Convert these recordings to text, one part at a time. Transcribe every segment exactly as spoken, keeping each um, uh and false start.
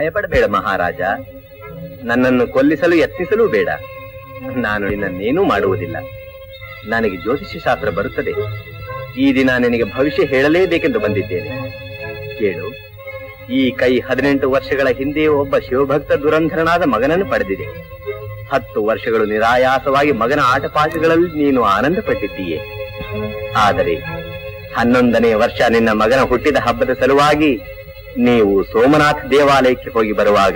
ಭಯ ಪಡಬೇಡ ಮಹಾರಾಜ. ನನ್ನನ್ನು ಕೊಲ್ಲಿಸಲು ಯತ್ನಿಸಲೂ ಬೇಡ. ನಾನು ನಿನ್ನನ್ನೇನೂ ಮಾಡುವುದಿಲ್ಲ. ನನಗೆ ಜ್ಯೋತಿಷ್ಯ ಶಾಸ್ತ್ರ ಬರುತ್ತದೆ. ಈ ದಿನ ನಿನಗೆ ಭವಿಷ್ಯ ಹೇಳಲೇಬೇಕೆಂದು ಬಂದಿದ್ದೇನೆ. ಕೇಳು, ಈ ಕೈ ಹದಿನೆಂಟು ವರ್ಷಗಳ ಹಿಂದೆ ಒಬ್ಬ ಶಿವಭಕ್ತ ದುರಂಧರನಾದ ಮಗನನ್ನು ಪಡೆದಿದೆ. ಹತ್ತು ವರ್ಷಗಳು ನಿರಾಯಾಸವಾಗಿ ಮಗನ ಆಟಪಾಠಗಳಲ್ಲಿ ನೀನು ಆನಂದ ಪಟ್ಟಿದ್ದೀಯೆ. ಆದರೆ ಹನ್ನೊಂದನೇ ವರ್ಷ ನಿನ್ನ ಮಗನ ಹುಟ್ಟಿದ ಹಬ್ಬದ ಸಲುವಾಗಿ ನೀವು ಸೋಮನಾಥ ದೇವಾಲಯಕ್ಕೆ ಹೋಗಿ ಬರುವಾಗ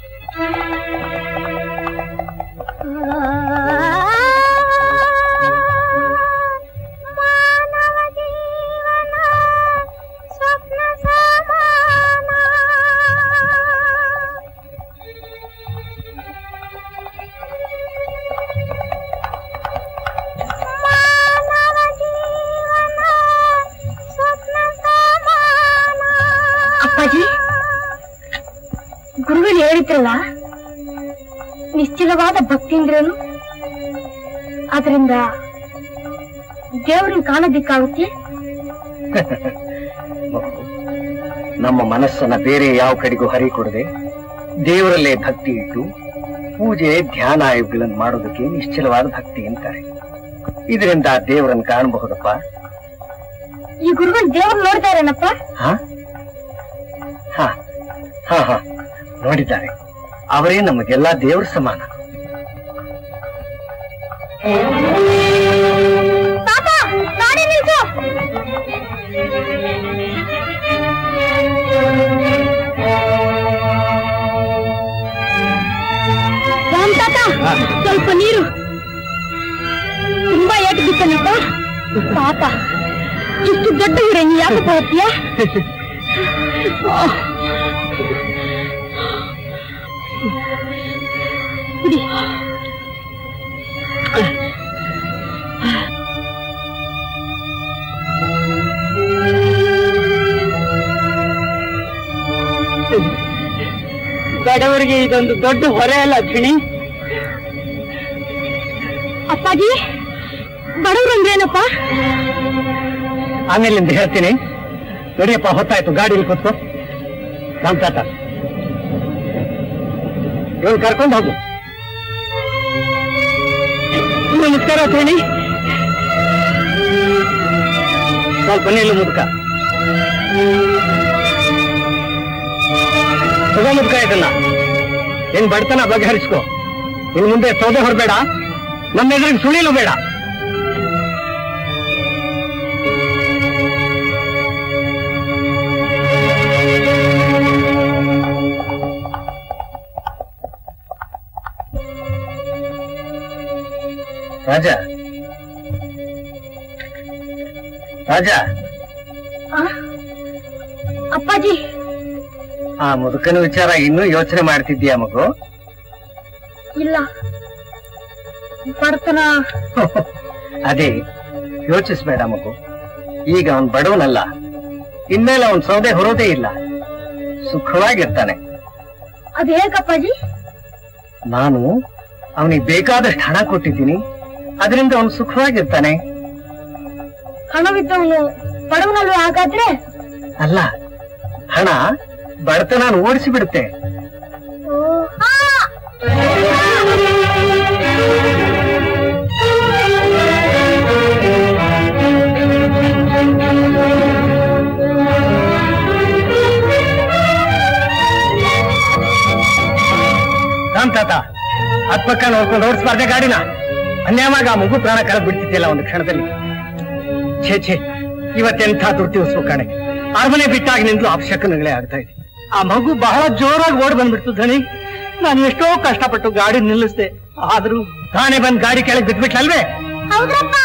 ಗುರುಗಳು ಹೇಳಿದ್ರಲ್ಲ, ನಿಶ್ಚಲವಾದ ಭಕ್ತಿ ಅಂದ್ರೇನು? ಅದರಿಂದ ದೇವರನ್ನು ಕಾಣೋದಿಕ್ಕಾಗುತ್ತೆ? ನಮ್ಮ ಮನಸ್ಸನ್ನ ಬೇರೆ ಯಾವ ಕಡೆಗೂ ಹರಿ ಕೊಡದೆ ದೇವರಲ್ಲೇ ಭಕ್ತಿ ಇಟ್ಟು ಪೂಜೆ ಧ್ಯಾನ ಇವುಗಳನ್ನು ಮಾಡೋದಕ್ಕೆ ನಿಶ್ಚಲವಾದ ಭಕ್ತಿ ಅಂತಾರೆ. ಇದರಿಂದ ದೇವರನ್ನು ಕಾಣಬಹುದಪ್ಪ. ಈ ಗುರುಗಳು ದೇವ್ರು ನೋಡ್ತಾರೇನಪ್ಪ? ಹಾ ಹಾ ಹಾ ಹಾ ನೋಡಿದ್ದಾರೆ. ಅವರೇ ನಮಗೆಲ್ಲ ದೇವರ ಸಮಾನ. ರಾಮ್ ತಾತ, ಸ್ವಲ್ಪ ನೀರು. ತುಂಬಾ ಏಟು ಬಿತ್ತನಪ್ಪ. ಪಾಪ, ಇಷ್ಟು ದೊಡ್ಡ ಊರೇ ನೀ ಯಾಕೆ ಹೋಗ್ತೀಯ? ಕುಡಿ. ಬಡವರಿಗೆ ಇದೊಂದು ದೊಡ್ಡ ಹೊರೆ ಅಲ್ಲ ಗಿಣಿ. ಅಪ್ಪಾಜಿ, ಬಡವರಂದ್ರೇನಪ್ಪ? ಆಮೇಲಿಂದ ಹೇಳ್ತೀನಿ. ನಡಿಯಪ್ಪ, ಹೊತ್ತಾಯ್ತು, ಗಾಡಿಯಲ್ಲಿ ಕೂತ್ಕೋ. ರಾಮ್ ತಾತ, ಇವ್ನು ಕರ್ಕೊಂಡು ಹೋಗು. ನಮಸ್ಕಾರ ಹೇಳಿ. ಸ್ವಲ್ಪ ನೀಲು ಮುದುಕ ತಗೋ ಮುದುಕ, ಇದನ್ನ ಏನ್ ಬಡತನ ಬಗೆಹರಿಸ್ಕೋ. ಇನ್ ಮುಂದೆ ಸೌದೆ ಹೊರಬೇಡ, ನಮ್ಮ ಎದುರಿಗೆ ಸುಳಿಲು ಬೇಡ. ರಾಜ ರಾಜ ಅಪ್ಪಾಜಿ, ಆ ಮುದುಕನ ವಿಚಾರ ಇನ್ನೂ ಯೋಚನೆ ಮಾಡ್ತಿದ್ದೀಯಾ ಮಗು? ಇಲ್ಲ, ಬಡತನ. ಅದೇ ಯೋಚಿಸ್ಬೇಡ ಮಗು. ಈಗ ಅವನ್ ಬಡವನಲ್ಲ, ಇನ್ಮೇಲೆ ಅವನ್ ಸೌದೆ ಹೊರೋದೇ ಇಲ್ಲ, ಸುಖವಾಗಿರ್ತಾನೆ. ಅದ್ ಹೇಗಪ್ಪಾಜಿ? ನಾನು ಅವನಿಗೆ ಬೇಕಾದಷ್ಟು ಹಣ ಕೊಟ್ಟಿದ್ದೀನಿ, ಅದರಿಂದ ಅವನು ಸುಖವಾಗಿರ್ತಾನೆ. ಹಣವಿದ್ದವನು ಬಡವನಲ್ವ ಹಾಗಾದ್ರೆ? ಅಲ್ಲ, ಹಣ ಬಡತನ ಓಡಿಸಿ ಬಿಡುತ್ತೆ. ರಾಮ್ ತಾತ, ಅದ್ ಪಕ್ಕ ನೋಡ್ಕೊಂಡು ಓಡಿಸ್ಬಾರ್ದೆ ಗಾಡಿನ. ಅನ್ಯಾಯವಾಗಿ ಆ ಮಗು ಪ್ರಾಣ ಕಳೆದು ಬಿಡ್ತಿದ್ದಿಲ್ಲ ಒಂದು ಕ್ಷಣದಲ್ಲಿ. ಛೇ ಛೇ, ಇವತ್ತೆಂಥ ದುರ್ತಿವಸ್ಸು ಕಣೆ. ಅರಮನೆ ಬಿಟ್ಟಾಗಿನಿಂದಲೂ ಅಪಶಕನಗಳೇ ಆಗ್ತಾ ಇದೆ. ಆ ಮಗು ಬಹಳ ಜೋರಾಗಿ ಓಡ್ ಬಂದ್ಬಿಡ್ತು ಧಣಿ. ನಾನು ಎಷ್ಟೋ ಕಷ್ಟಪಟ್ಟು ಗಾಡಿ ನಿಲ್ಲಿಸ್ದೆ, ಆದ್ರೂ ತಾನೇ ಬಂದ್ ಗಾಡಿ ಕೆಳಗೆ ಬಿಟ್ಬಿಟ್ಲಲ್ವೇ? ಹೌದ್ರಪ್ಪ.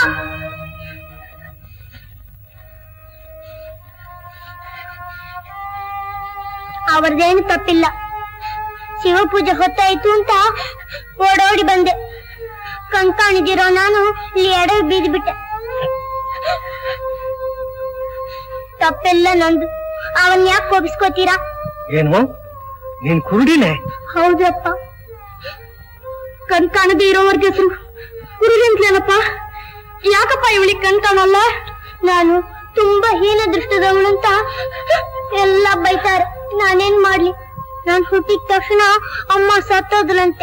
ಅವರದೇನು ತಪ್ಪಿಲ್ಲ. ಶಿವಪೂಜೆ ಹೊತ್ತಾಯ್ತು ಅಂತ ಓಡೋಡಿ ಬಂದೆ. ಕಣ್ಕಾಣಿದಿರೋ ನಾನು ಇಲ್ಲಿ ಎಡೆ ಬೀದಿ ಬಿಟ್ಟೆ. ತಪ್ಪೆಲ್ಲ ನಂದು. ಅವನ್ ಯಾಕೆ ಕೋಪಿಸ್ಕೋತೀರಾ? ಏನು, ನೀನ್ ಕುರುಡಿನೇ? ಹೌದಪ್ಪ. ಕಣ್ ಕಾಣದೇ ಇರೋವರ್ಗೆ ಹೆಸರು ಕುರುಡಿ ಅಂತಲೇನಪ್ಪ? ಯಾಕಪ್ಪ ಇವಳಿಗೆ ಕಣ್ ಕಾಣಲ್ಲ? ನಾನು ತುಂಬಾ ಹೀನ ದೃಷ್ಟದವಳಂತ ಎಲ್ಲ ಬೈತಾರೆ. ನಾನೇನ್ ಮಾಡ್ಲಿ? ನಾನ್ ಹುಟ್ಟಿದ ತಕ್ಷಣ ಅಮ್ಮ ಸತ್ತೋದ್ರಂತೆ.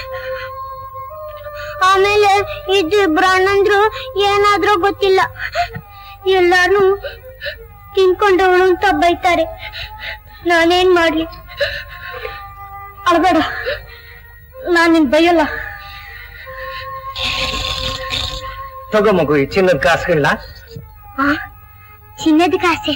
ಆಮೇಲೆ ಇದ್ದು ಇಬ್ರು ಅಣ್ಣಂದ್ರು ಏನಾದ್ರೂ ಗೊತ್ತಿಲ್ಲ ಎಲ್ಲಾರು ತಿನ್ಕೊಂಡವಳು ಅಂತ ಬೈತಾರೆ. ನಾನೇನ್ ಮಾಡ್ಲಿ? ಅಳ್ಬೇಡ, ನಾನಿನ್ ಬೈಯಲ್ಲ. ತಗೋ ಮಗು ಈ ಚಿನ್ನದ ಕಾಸುಗಳನ್ನ. ಚಿನ್ನದ ಕಾಸೆ?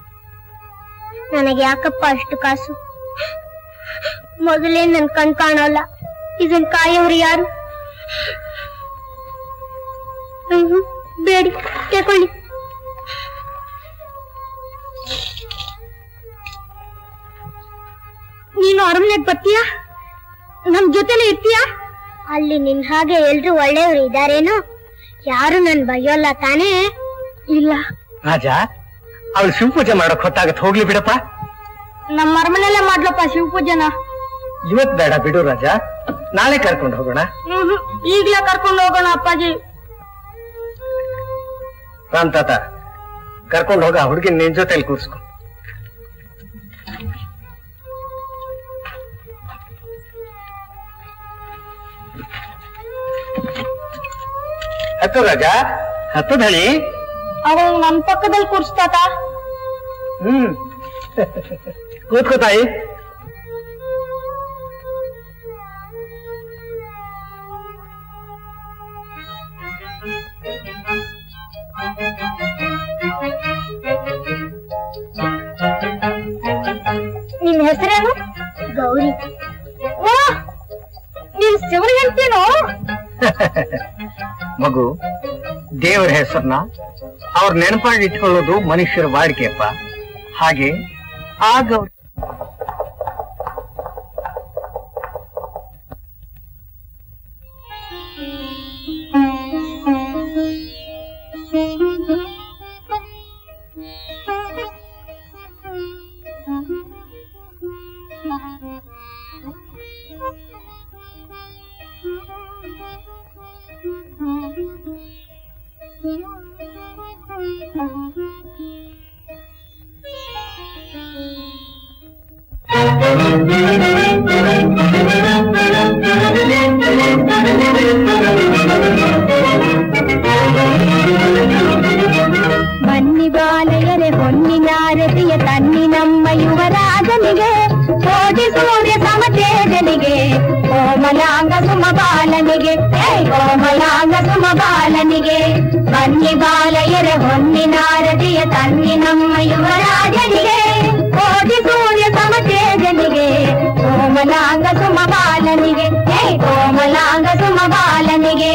ನನಗೆ ಯಾಕಪ್ಪ ಅಷ್ಟು ಕಾಸು? ಮೊದಲೇ ನನ್ ಕಣ್ ಕಾಣಲ್ಲ. ಇದನ್ ಕಾಯೋರು ಯಾರು? ಬೇಡಿ, ತಕೊಳ್ಳಿ. ನೀನು ಅರಮನೆಗೆ ಬರ್ತೀಯಾ? ನಮ್ ಜೊತೆಲೆ ಇರ್ತೀಯಾ? ಅಲ್ಲಿ ನಿನ್ ಹಾಗೆ ಎಲ್ರು ಒಳ್ಳೆಯವರು ಇದಾರೇನೋ? ಯಾರು ನನ್ ಬೈಯೋಲ್ಲ ತಾನೇ? ಇಲ್ಲ. ರಾಜ, ಅವಳು ಶಿವಪೂಜೆ ಮಾಡಕ್ ಹೊತ್ತಾಗತ್, ಹೋಗ್ಲಿ ಬಿಡಪ್ಪ. ನಮ್ಮ ಅರಮನೆಲ್ಲ ಮಾಡ್ಲಪ್ಪ ಶಿವಪೂಜೆನ. ಇವತ್ ಬೇಡ ಬಿಡು ರಾಜ, ನಾಳೆ ಕರ್ಕೊಂಡು ಹೋಗೋಣ. ಹ್ಮ್ ಈಗ್ಲೇ ಕರ್ಕೊಂಡು ಹೋಗೋಣ ಅಪ್ಪಾಜಿ. ರಾಮ್ ತಾತ, ಕರ್ಕೊಂಡು ಹೋಗ ಹುಡುಗಿನ ನಿನ್ ಜೊತೆಲಿ ಕೂರ್ಸ್ಕೊ. ಹತ್ತು ರಾಜ, ಹತ್ತದ ಹೇಳಿ. ಅವಳು ನಮ್ ಪಕ್ಕದಲ್ಲಿ ಕೂರ್ಸ್ತಾತ. ಹ್ಮ್ ಕೂತ್ಕೋ ತಾಯಿ. ನಿನ್ ಹೆಸರೇನು? ಗೌರಿ. ವಾ, ನೀನ್ ಶಿವನ ಹೇಳ್ತೀನೋ? ಮಗು, ದೇವರ ಹೆಸರನ್ನ ಅವ್ರ ನೆನಪಾಗಿ ಇಟ್ಕೊಳ್ಳೋದು ಮನುಷ್ಯರ ವಾಡಿಕೆಯಪ್ಪ. ಹಾಗೆ ಆ ಗೌರಿ ಬನ್ನಿ ಬಾಲೆಯರೆ ಹೊನ್ನಿನಾರತಿಯ ತನ್ನಿ ನಮ್ಮ ಯುವರಾಜನಿಗೆ, ಕೋಟಿ ಸೂರ್ಯ ಸಮತೇಜನಿಗೆ, ಕೋಮಲಾಂಗ ಸುಮಬಾಲನಿಗೆ, ಕೋಮಲಾಂಗ ಸುಮಬಾಲನಿಗೆ. ಬನ್ನಿ ಬಾಲೆಯರೆ ಹೊನ್ನಿನಾರತಿಯ ತನ್ನಿ ನಮ್ಮ ಯುವರಾಜನಿಗೆ, ಕೋಟಿ ಸೂರ್ಯ ಸಮತೇಜನಿಗೆ, ಕೋಮಲಾಂಗ ಸುಮಬಾಲನಿಗೆ, ಕೋಮಲಾಂಗ ಸುಮಬಾಲನಿಗೆ.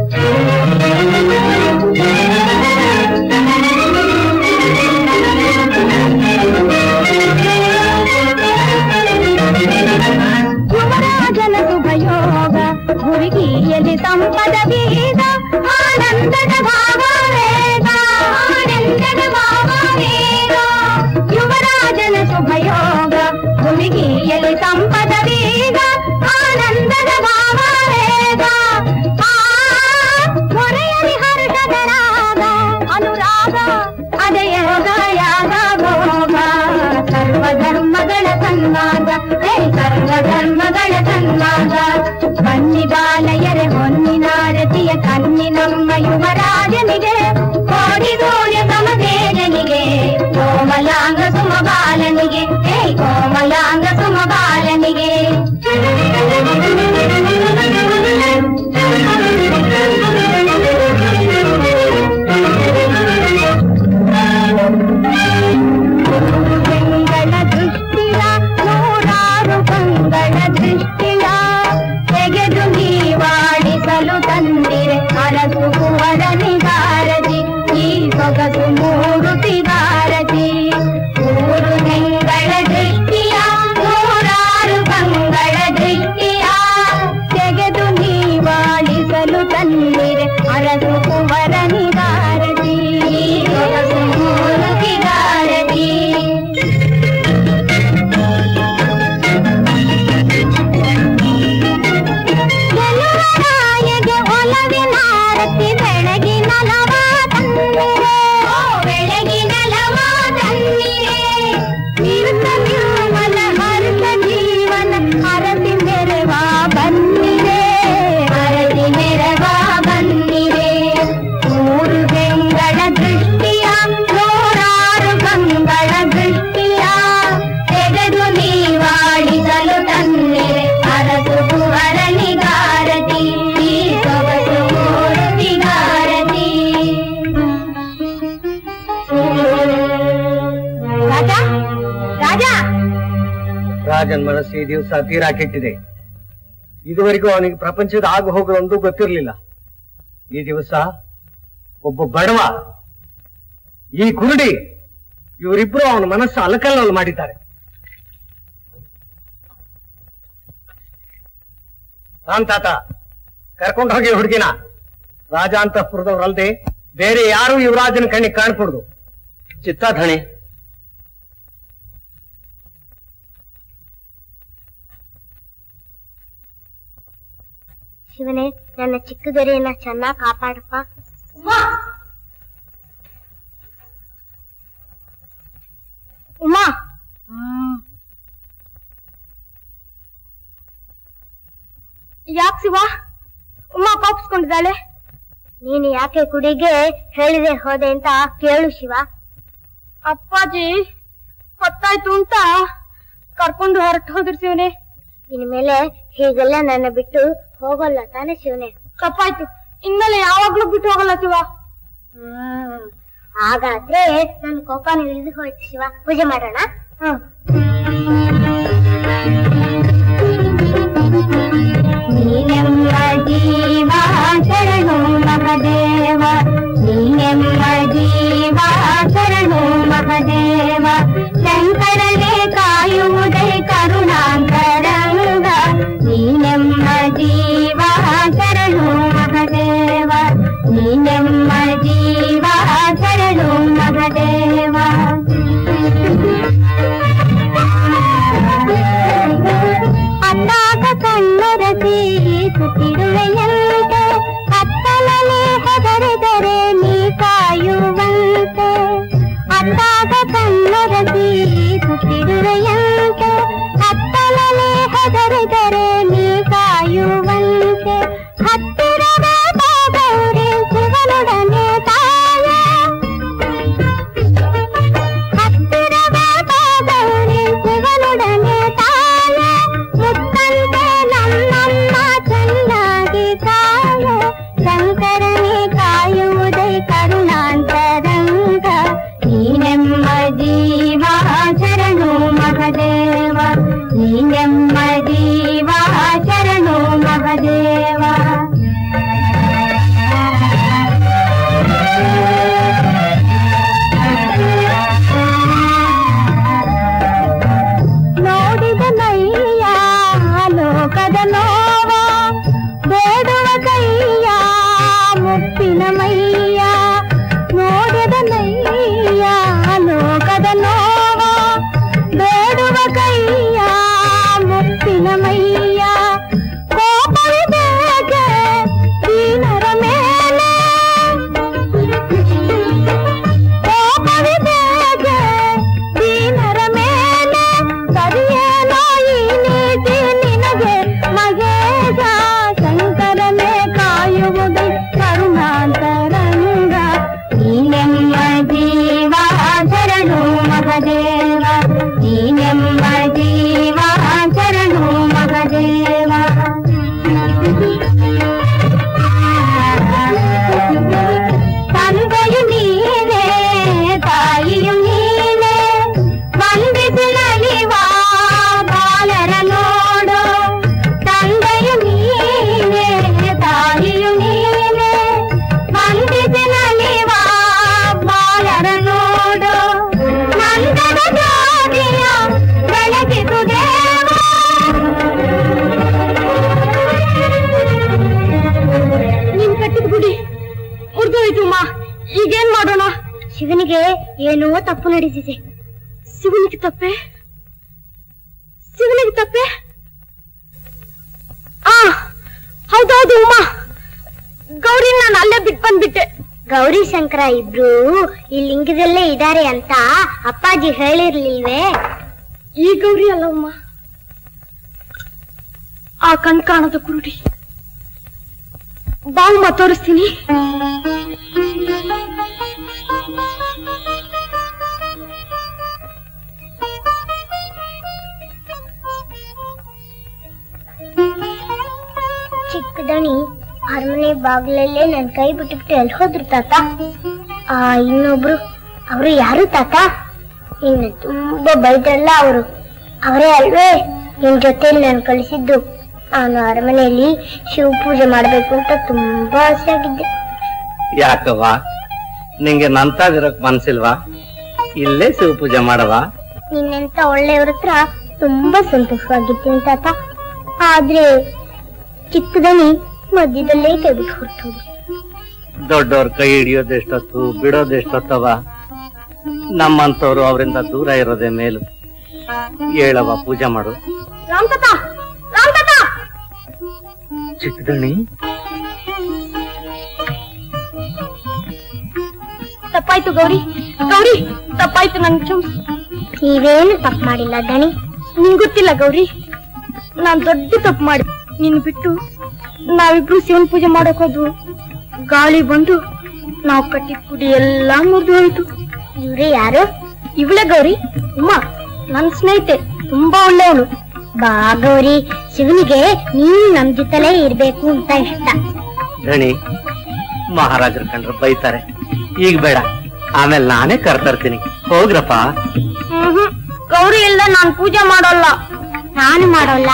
ಯುವರಾಜನ ಶುಭಯೋಗ ಹುಡುಗಿಯಲ್ಲಿ ಸಂಪದ ಬೀಗ, ಆನಂದದ ಭಾವವೇಗ, ಆನಂದದ ಭಾವವೇಗ. ಯುವರಾಜನ ಶುಭಯೋಗ ಹುಡುಗಿಯಲ್ಲಿ ಸಂಪದ ಬೀಗ, ಆನಂದದ ಭಾವವೇಗ. ಆ ಹೊರೆಯಲಿ ಹರ್ಷದ ರಾಗ ಅನುರಾಗ, ಅದೇ ಯೋಗ ಯಾಗ ಭೋಗ. ಸರ್ವಧರ್ಮಗಳ ಸನ್ಮಾರ್ಗ, ಸರ್ವಧರ್ಮಗಳ ಸನ್ಮಾರ್ಗ. ಬನ್ನಿ ಬಾಲಯರೆ ಹೊನ್ನಿನಾರತಿಯ ಕನ್ನಿ ನಮ್ಮ ಯುವರಾಜನಿಗೆ, ಕೋಟಿ ಸೂರ್ಯ ಸಮತೇಜನಿಗೆ, ಕೋಮಲಾಂಗ ಸುಮಬಾಲನಿಗೆ, ಕೋಮಲಾಂಗ ಸುಮಬಾಲನಿಗೆ. ಬೆಂಗಳ ದೃಷ್ಟಿಯ ನೂರಾರು ಕಂಗಳ ದೃಷ್ಟಿಯ ತೆಗೆದು ನೀವಾಡಿಸಲು ತಂದಿರೆ ಅರಸು ಕುವರನಿಗಾರತಿ, ಈ ಸೊಗಸು ಮೂರುತಿಗಾರತಿ. ಮೂರು ಬೆಂಗಳ ದೃಷ್ಟಿಯ ನೂರಾರು ಕಂಗಳ ದೃಷ್ಟಿಯ ತೆಗೆದು ನೀವಾಡಿಸಲು ತಂದಿರೆ ಅರಸು ಕುವರನಿಗಾರತಿ, ಈ ಸೊಗಸು ಮೂರುತಿಗಾರತಿ. ಗೆಲುವರಾಯಗೆ ಒಲವಿನಾರತಿ ಬೆಳಗಿನ ಲವ ತಂದಿರೆ, ಬೆಳಗಿನ ಲವ ತಂದಿರೆ. ನಿರ್ತ ನಿರ್ಮಲ ಹರ್ಷ ಜೀವ ರಾಜನ್ ಮನಸ್ಸು ಈ ದಿವಸ ತೀರಾ ಕೆಟ್ಟಿದೆ. ಇದುವರೆಗೂ ಅವನಿಗೆ ಪ್ರಪಂಚದ ಆಗು ಹೋಗುವಂತೂ ಗೊತ್ತಿರಲಿಲ್ಲ. ಈ ದಿವಸ ಒಬ್ಬ ಬಡವ, ಈ ಕುರುಡಿ, ಇವರಿಬ್ರು ಅವನ ಮನಸ್ಸು ಅಲಕಲ್ಲಲ್ಲಿ ಮಾಡಿದ್ದಾರೆ. ರಾಮ್ ತಾತ, ಕರ್ಕೊಂಡು ಹೋಗಿ ಹುಡುಗಿನ. ರಾಜಾಂತಪುರದವ್ರಲ್ದೆ ಬೇರೆ ಯಾರು ಯುವರಾಜನ ಕಣ್ಣಿಗೆ ಕಾಣ್ಕೊಡ್ದು. ಚಿತ್ತಾಧಣೆ. ಶಿವನೇ, ನನ್ನ ಚಿಕ್ಕ ದೊರೆಯನ್ನ ಚೆನ್ನಾಗಿ ಕಾಪಾಡಪ್ಪ. ಉಮಾ, ಯಾಕೆ ಶಿವ ಉಮಾ ಪಾಪಿಸ್ಕೊಂಡಿದ್ದಾಳೆ? ನೀನು ಯಾಕೆ ಕುಡಿಗೆ ಹೇಳಿದೆ ಹೋದೆ ಅಂತ ಕೇಳು ಶಿವ. ಅಪ್ಪಾಜಿ ಹೊತ್ತಾಯ್ತು ಅಂತ ಕರ್ಕೊಂಡು ಹೊರಟು ಹೋದ್ರು ಶಿವನೇ. ಇನ್ಮೇಲೆ ಹೀಗೆಲ್ಲ ನನ್ನ ಬಿಟ್ಟು ಹೋಗಲ್ಲ ತಾನೆ ಶಿವನೇ? ತಪ್ಪಾಯ್ತು, ಇನ್ಮೇಲೆ ಯಾವಾಗ್ಲೂ ಬಿಟ್ಟು ಹೋಗಲ್ಲ ಶಿವ. ಹ್ಮ್, ಹಾಗಾದ್ರೆ ನನ್ ಕೋಪನ ಇಳಿದು ಹೋಯ್ತು ಶಿವ. ಪೂಜೆ ಮಾಡೋಣ. ಹ್ಮ್. ನೀನೆಮ್ಮ ಜೀವ ಶರಣು ಮಹದೇವ, ನೀನೆಮ್ಮ ಜೀವ ಶರಣು ಮಹದೇವ, ಶಂಕರನೇ ಕಾಯುವುದೇ ಕರುಣಾಂತರಂಗ, ನೀನೆಮ್ಮ ಜೀವ ಶರಣು ಮಹದೇವ, ನೀನೆಮ್ಮ ಜೀವ ಶರಣು ಮಹದೇವ. ಅತ್ತಾಗ ಕಣ್ಣೊರಸಿ ಸುತ್ತಿರುವೆಯಂತೆ, ಕತ್ತಲಲ್ಲಿ ಹೆದರಿದರೆ ನೀ ಕಾಯುವಂತೆ. ಅತ್ತಾಗ ಕಣ್ಣೊರಸಿ ಸುತ್ತಿರುವೆಯಂತೆ, ಕತ್ತಲಲ್ಲಿ ಹೆದರಿದರೆ ನೀ ಕಾಯುವಂತೆ. ಹತ್ತಿರವೇ ಬಾಗೌರಿ ಶಿವನೊಡನೆ ತಾಯ, ಹತ್ತಿರವೇ ಬಾಗೌರಿ ಶಿವನೊಡನೆ ತಾಯ, ಮುತ್ತಂತೆ ನಮ್ಮಮ್ಮ ಚೆನ್ನಾಗಿ ಕಾಯ, ಶಂಕರನೇ ಕಾಯುವುದೇ ಕರುಣಾಂತರಂಗ, ನೀನೆಮ್ಮ ಜೀವ ಶರಣು ಮಹದೇವ, ನೀನೆಮ್ಮ ಜೀವ ಶರಣು ಮಹದೇವ. ನೋಡಿದ ನಯ್ಯ ಲೋಕದ ನೋವ, ಬೇಡುವ ಕೈಯ ಮುಪ್ಪಿನ ಮೈಯ. ನೋಡಿದ ನಯ್ಯ ಲೋಕದ ನೋವ, ಬೇಡುವ ಕೈಯ ಮುಪ್ಪಿನ ಮೈಯ. ಕೋಪವಿದೇಕೆ ದೀನರ ಮೇಲೆ, ಕೋಪವಿದೇಕೆ ದೀನರ ಮೇಲೆ, ಸರಿಯೇನೋ ಈ ನೀತಿ ನಿನಗೆ ಮಹೇಶ, ಶಂಕರನೇ ಕಾಯುವುದೇ ಕರುಣಾಂತರಂಗ, ನೀನೆಮ್ಮ ಜೀವ ಶರಣು ಮಹದೇವ, ನೀನೆಮ್ಮ ಜೀವ ಶರಣು ಮಹದೇವ. ತಂದೆಯು ನೀನೇ ತಾಯಿಯು ನೀನೇ, ವಂದಿಸಿ ನಲಿವ ಬಾಲರ ನೋಡು. ತಂದೆಯು ನೀನೇ ತಾಯಿಯು ನೀನೇ, ವಂದಿಸಿ ನಲಿವ ಬಾಲರ ನೋಡು. ನಂದದ ಜ್ಯೋತಿಯ ಬೆಳಗಿತು ದೇವ, ನೀನ್ ಕಟ್ಟಿದ ಗುಡಿ ಮುರಿದೋಯ್ತು ಅಮ್ಮ, ಈಗೇನ್ ಮಾಡೋಣ? ಶಿವನಿಗೆ ಏನೋ ತಪ್ಪು ನಡೆದಿದೆ. ಶಿವನಿಗೆ ತಪ್ಪೆ? ಶಿವನಿಗೆ ತಪ್ಪೆ? ಆ ಹೌದೌದು ಉಮಾ, ಗೌರಿ ನಾನು ಅಲ್ಲೇ ಬಿಟ್ಟು ಬಂದ್ಬಿಟ್ಟೆ. ಗೌರಿ ಶಂಕರ ಇಬ್ರು ಈ ಲಿಂಗದಲ್ಲೇ ಇದ್ದಾರೆ ಅಂತ ಅಪ್ಪಾಜಿ ಹೇಳಿರ್ಲಿಲ್ವೇ? ಈ ಗೌರಿ ಅಲ್ಲ ಉಮ್ಮ, ಆ ಕಣ್ ಕಾಣದ ಕುರುಡಿ. ಬಾವುಮ್ಮ ತೋರಿಸ್ತೀನಿ. ಚಿಕ್ಕದಣಿ ಅರಮನೆ ಬಾಗ್ಲಲ್ಲೇ ನನ್ ಕೈ ಬಿಟ್ಟುಬಿಟ್ಟು ಎಲ್ಲಿ ಹೋದ್ರು ತಾತ? ಆ ಇನ್ನೊಬ್ರು ಅವರು ಯಾರು ತಾತ? ಇನ್ನು ತುಂಬಾ ಬೈದ್ರಲ್ಲ ಅವರು, ಅವರೇ ಅಲ್ವೇ ನಿನ್ ಜೊತೆಲಿ ನಾನು ಕಳಿಸಿದ್ದು. ನಾನು ಅರಮನೆಯಲ್ಲಿ ಶಿವ ಪೂಜೆ ಮಾಡ್ಬೇಕು ಅಂತ ತುಂಬಾ ಆಸೆ ಆಗಿದ್ದೆ. ಯಾಕವ್ವ, ನಿಂಗೆ ನಂತಾಗಿರಕ್ ಮನ್ಸಿಲ್ವಾ? ಇಲ್ಲೇ ಶಿವ ಪೂಜೆ ಮಾಡವ. ನಿನ್ನಂತ ಒಳ್ಳೆಯವ್ರ ಹತ್ರ ತುಂಬಾ ಸಂತೋಷವಾಗಿದ್ದೀನಿ ತಾತ. ಆದ್ರೆ ಚಿಕ್ಕದನಿ ಮಧ್ಯದಲ್ಲೇ ಕೈ ಬಿಟ್ಟು ಹೊರಟೋದು. ದೊಡ್ಡವ್ರ ಕೈ ಹಿಡಿಯೋದೆಷ್ಟೊತ್ತು ಬಿಡೋದೆಷ್ಟೊತ್ತವ. ನಮ್ಮಂತವ್ರು ಅವರಿಂದ ದೂರ ಇರೋದೇ ಮೇಲು. ಹೇಳವ, ಪೂಜೆ ಮಾಡು. ರಾಮ್ ತಾತ, ರಾಮ್ ತಾತ. ಚಿಕ್ಕದಣಿ, ತಪ್ಪಾಯ್ತು ಗೌರಿ, ಗೌರಿ ತಪ್ಪಾಯ್ತು. ನನ್ ಕ್ಷಮಿಸು. ನೀವೇನು ತಪ್ಪು ಮಾಡಿಲ್ಲ ದಣಿ. ನಿಂಗ್ ಗೊತ್ತಿಲ್ಲ ಗೌರಿ, ನಾನ್ ದೊಡ್ಡ ತಪ್ಪು ಮಾಡಿ ನಿನ್ ಬಿಟ್ಟು ನಾವಿಬ್ರು ಶಿವನ್ ಪೂಜೆ ಮಾಡಕ್ ಹೋದ್ವು. ಗಾಳಿ ಬಂದು ನಾವ್ ಕಟ್ಟಿದ ಕುಡಿ ಎಲ್ಲಾ ಮುರಿದು ಹೋಯ್ತು. ಇವ್ರೆ ಯಾರು? ಇವಳೆ ಗೌರಿ, ಉಮ್ಮ, ನನ್ ಸ್ನೇಹಿತೆ, ತುಂಬಾ ಒಳ್ಳೆಯವಳು. ಬಾ ಗೌರಿ, ಶಿವನಿಗೆ ನೀನು ನಮ್ ಜೊತೆಲೇ ಇರ್ಬೇಕು ಅಂತ ಇಷ್ಟ. ದಣಿ, ಮಹಾರಾಜರು ಕಂಡ್ರೆ ಬೈತಾರೆ. ಈಗ ಬೇಡ, ಆಮೇಲೆ ನಾನೇ ಕರ್ತರ್ತೀನಿ. ಹೋಗ್ರಪ್ಪ. ಹ್ಮ್ ಗೌರಿ ಇಲ್ದ ನಾನ್ ಪೂಜೆ ಮಾಡೋಲ್ಲ. ನಾನು ಮಾಡೋಲ್ಲ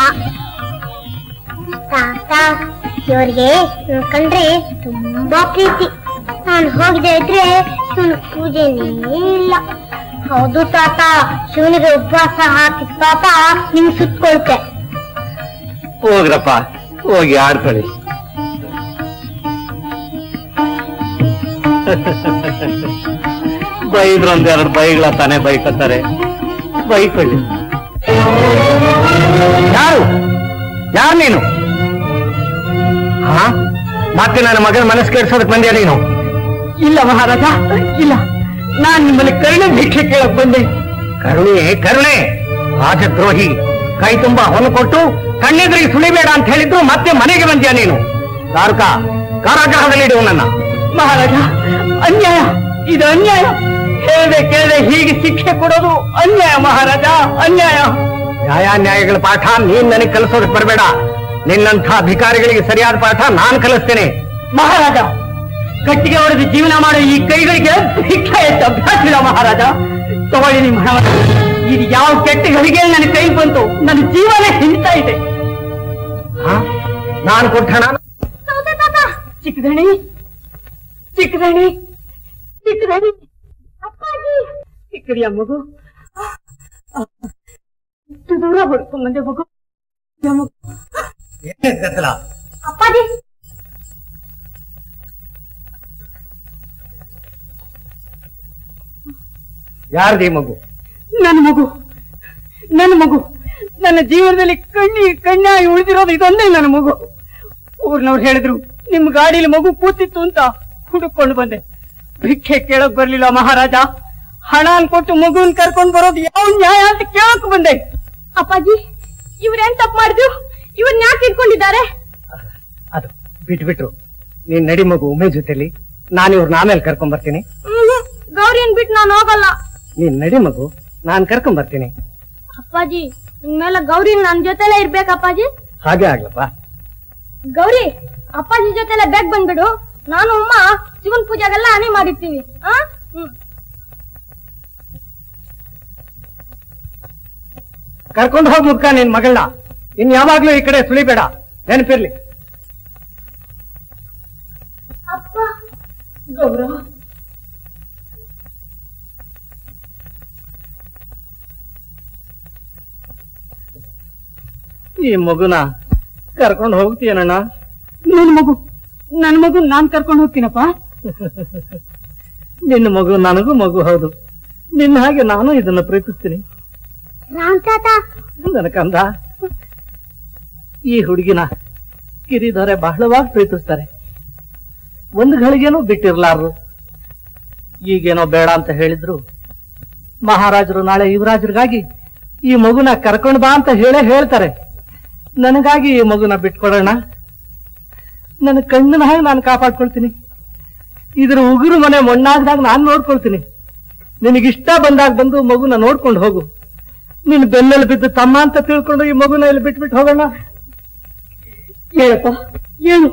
ತಾತ. ಇವ್ರಿಗೆ ಕಂಡ್ರೆ ತುಂಬಾ ಪ್ರೀತಿ. ನಾನು ಹೋಗದೆ ಇದ್ರೆ ಶಿವನ ಪೂಜೆನೇ ಇಲ್ಲ. ಹೌದು ತಾತ, ಶಿವನಿಗೆ ಉಪವಾಸ ಹಾಕಿದ ಪಾಪ ನಿಮ್ ಸುತ್ಕೊಳ್ತೆ. ಹೋಗ್ರಪ್ಪ, ಹೋಗಿ ಆಡ್ಕೊಳ್ಳಿ. ಬೈದ್ರೊಂದೆರಡು ಬೈಗಳ ತಾನೇ ಬೈಕತ್ತಾರೆ, ಬೈಕೊಳ್ಳಿ. ಯಾರು ಯಾರು ನೀನು? ಹಾ, ಮತ್ತೆ ನನ್ನ ಮಗನ ಮನಸ್ಸು ಕೆಡ್ಸೋದಕ್ ಬಂದ್ಯಾ ನೀನು? ಇಲ್ಲ ಮಹಾರಾಜ, ಇಲ್ಲ. ನಾನ್ ನಿಮ್ಮಲ್ಲಿ ಕರುಣೆ ಭಿಕ್ಷೆ ಕೇಳಕ್ ಬಂದೆ. ಕರುಣೆ ಕರುಣೆ ರಾಜದ್ರೋಹಿ. ಕೈ ತುಂಬಾ ಹೊನ್ನು ಕೊಟ್ಟು ಕಣ್ಣೆದುರಿಗೆ ಸುಳಿಬೇಡ ಅಂತ ಹೇಳಿದ್ರು ಮತ್ತೆ ಮನೆಗೆ ಬಂದ್ಯಾ ನೀನು? ತಾರಕ, ಕಾರಾಗೃಹದಲ್ಲಿ ಇಡುವ ನನ್ನ. ಮಹಾರಾಜ, ಅನ್ಯಾಯ, ಇದು ಅನ್ಯಾಯ. ಕೇಳದೆ ಕೇಳದೆ ಹೀಗೆ ಶಿಕ್ಷೆ ಕೊಡೋದು ಅನ್ಯಾಯ ಮಹಾರಾಜ, ಅನ್ಯಾಯ. ನ್ಯಾಯ ನ್ಯಾಯಗಳ ಪಾಠ ನೀನ್ ನನಗೆ ಕಲಿಸೋದಕ್ಕೆ ಬರಬೇಡ. ನಿನ್ನಂಥ ಅಧಿಕಾರಿಗಳಿಗೆ ಸರಿಯಾದ ಪಾಠ ನಾನು ಕಲಿಸ್ತೇನೆ. ಮಹಾರಾಜ, ಕಟ್ಟಿಗೆ ಹೊಡೆದು ಜೀವನ ಮಾಡೋ ಈ ಕೈಗಳಿಗೆ ಭಿಕ್ಷೆ ಎತ್ತ ಅಭ್ಯಾಸ ಇಲ್ಲ ಮಹಾರಾಜ. ತಗೊಳ್ಳಿ ನಿಮ್ಮ ಹಣ. ಇದು ಯಾವ ಕೆಟ್ಟ ಗಳಿಗೆ ನನ್ನ ಕೈ ಬಂತು, ನನ್ನ ಜೀವನ ಹಿಂಡ್ತಾ ಇದೆ. ನಾನು ಕೊಟ್ಟ ಹಣ. ಚಿಕ್ಕದಣಿ, ಚಿಕ್ಕದಣಿ, ಚಿಕ್ಕದಣಿ, ಚಿಕ್ಕಡಿಯ ಮಗು, ಇಷ್ಟು ದೂರ ಹೊಡ್ಕೊಂಡ್ ಬಂದೆ ಮಗು. ಅಪ್ಪಾಜಿ, ಯಾರದೇ ಮಗು? ನನ್ನ ಮಗು, ನನ್ನ ಮಗು. ನನ್ನ ಜೀವನದಲ್ಲಿ ಕಣ್ಣಿ ಕಣ್ಣಾಗಿ ಉಳಿದಿರೋದು ಇದೊಂದೇ ನನ್ನ ಮಗು. ಊರ್ನವ್ರು ಹೇಳಿದ್ರು ನಿಮ್ ಗಾಡಿಲಿ ಮಗು ಕೂತಿತ್ತು ಅಂತ ಹುಡುಕೊಂಡು ಬಂದೆ. ಭಿಕ್ಷೆ ಕೇಳಕ್ ಬರ್ಲಿಲ್ಲ ಮಹಾರಾಜ. ಹಣ ಕೊಟ್ಟು ಮಗುನ್ ಕರ್ಕೊಂಡ್ ಬರೋದು ಯಾವ ನ್ಯಾಯ ಅಂತ ಕೇಳಕ್ ಬಂದೆ. ಅಪ್ಪಾಜಿ, ಇವ್ರೇನ್ ತಪ್ಪು ಮಾಡಿದ್ರು? ಇವ್ರನ್ನ ಯಾಕೆ ಇಟ್ಕೊಂಡಿದ್ದಾರೆ? ಅದು ಬಿಟ್ಟು ಬಿಟ್ರು. ನೀನ್ ನಡಿ ಮಗು, ಉಮೆ ಜೊತೆಲಿ. ನಾನು ಇವ್ರನ್ನ ಆಮೇಲೆ ಕರ್ಕೊಂಡ್ ಬರ್ತೀನಿ. ಗೌರಿಯನ್ ಬಿಟ್ಟು ನಾನು ಹೋಗಲ್ಲ. ನೀನ್ ನಡಿ ಮಗು, ನಾನ್ ಕರ್ಕೊಂಡ್ ಬರ್ತೀನಿ. ಅಪ್ಪಾಜಿ, ಇನ್ಮೇಲೆ ಗೌರಿ ನನ್ ಜೊತೆಲೇ ಇರ್ಬೇಕಪ್ಪಾಜಿ. ಹಾಗೆ ಆಗ್ಲಪ್ಪ. ಗೌರಿ, ಅಪ್ಪಾಜಿ ಜೊತೆಲೆ ಬೇಗ ಬಂದ್ಬಿಡು. ನಾನು ಅಮ್ಮ ಶಿವನ್ ಪೂಜೆಗೆಲ್ಲ ಹನಿ ಮಾಡಿರ್ತೀವಿ. ಆ ಹ್ಮ್ ಕರ್ಕೊಂಡು ಹೋಗ್ ಮುದ್ಕ ನಿನ್ ಮಗಳನ್ನ. ಇನ್ ಯಾವಾಗ್ಲೂ ಈ ಕಡೆ ಸುಳಿಬೇಡ, ನೆನಪಿರ್ಲಿ. ಅಪ್ಪ. ಗೌರವ, ಈ ಮಗುನ ಕರ್ಕೊಂಡು ಹೋಗ್ತೀಯನಣ್ಣ? ನನ್ನ ಮಗು, ನನ್ನ ಮಗು ನಾನ್ ಕರ್ಕೊಂಡು ಹೋಗ್ತೀನಪ್ಪ. ನಿನ್ನ ಮಗು ನನಗೂ ಮಗು ಹೌದು. ನಿನ್ನ ಹಾಗೆ ನಾನು ಇದನ್ನ ಪ್ರೀತಿಸ್ತೀನಿ. ರಾಮ್ ತಾತ, ನನ್ನ ಕಂದ, ಈ ಹುಡುಗಿನ ಕಿರಿದೊರೆ ಬಹಳವಾಗಿ ಪ್ರೀತಿಸ್ತಾರೆ. ಒಂದು ಗಳಿಗೆನೂ ಬಿಟ್ಟಿರ್ಲಾರ್ರು. ಈಗೇನೋ ಬೇಡ ಅಂತ ಹೇಳಿದ್ರು. ಮಹಾರಾಜರು ನಾಳೆ ಯುವರಾಜರಿಗಾಗಿ ಈ ಮಗುನ ಕರ್ಕೊಂಡು ಬಾ ಅಂತ ಹೇಳೇ ಹೇಳ್ತಾರೆ. ನನಗಾಗಿ ಈ ಮಗುನ ಬಿಟ್ಕೊಡೋಣ. ನನ್ನ ಕಣ್ಣಿನ ಹಾಗೆ ನಾನು ಕಾಪಾಡ್ಕೊಳ್ತೀನಿ. ಇದ್ರ ಉಗುರು ಮನೆ ಮಣ್ಣಾಗ್ದಾಗ ನಾನು ನೋಡ್ಕೊಳ್ತೀನಿ. ನಿನಗಿಷ್ಟ ಬಂದಾಗ ಬಂದು ಮಗುನ ನೋಡ್ಕೊಂಡು ಹೋಗು. ನಿನ್ ಬೆನ್ನಲ್ಲಿ ಬಿದ್ದು ತಮ್ಮ ಅಂತ ತಿಳ್ಕೊಂಡು ಈ ಮಗುನ ಇಲ್ಲಿ ಬಿಟ್ಬಿಟ್ಟು ಹೋಗೋಣ. ಹೇಳಪ್ಪ, ಏನು?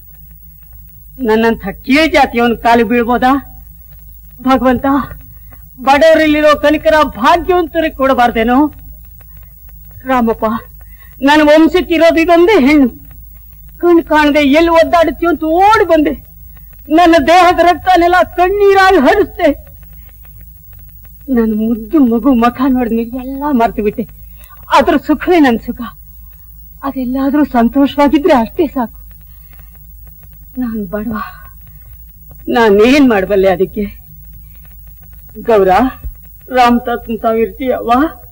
ನನ್ನಂಥ ಕೀಳ್ ಜಾತಿಯವನ್ ಕಾಲಿ ಬೀಳ್ಬೋದಾ? ಭಗವಂತ, ಬಡವರಲ್ಲಿರೋ ಕನಿಕರ ಭಾಗ್ಯವಂತರಿಗೆ ಕೊಡಬಾರ್ದೇನೋ? ರಾಮಪ್ಪ, ನನ್ನ ವಂಶಕ್ಕಿರೋದು ಇದೊಂದೇ ಹೆಣ್ಣು. ಕಣ್ ಕಾಣದೆ ಎಲ್ಲಿ ಒದ್ದಾಡುತ್ತೀವಿ ಅಂತ ಓಡಿ ಬಂದೆ. ನನ್ನ ದೇಹದ ರಕ್ತನೆಲ್ಲ ಕಣ್ಣೀರಾಗಿ ಹರಿಸ್ತೆ. ನನ್ನ ಮುದ್ದು ಮಗು ಮುಖ ನೋಡಿದ್ಮೇಲೆ ಎಲ್ಲ ಮರ್ತು ಬಿಟ್ಟೆ. ಅದ್ರ ಸುಖವೇ ನನ್ನ ಸುಖ. ಅದೆಲ್ಲಾದ್ರೂ ಸಂತೋಷವಾಗಿದ್ರೆ ಅಷ್ಟೇ ಸಾಕು. ನಾನು ಬಡವ, ನಾನೇನ್ ಮಾಡಬಲ್ಲೆ ಅದಕ್ಕೆ? ಗೌರ, ರಾಮ್ ತಾತನ್ ತಾವಿರ್ತೀಯವ್ವ?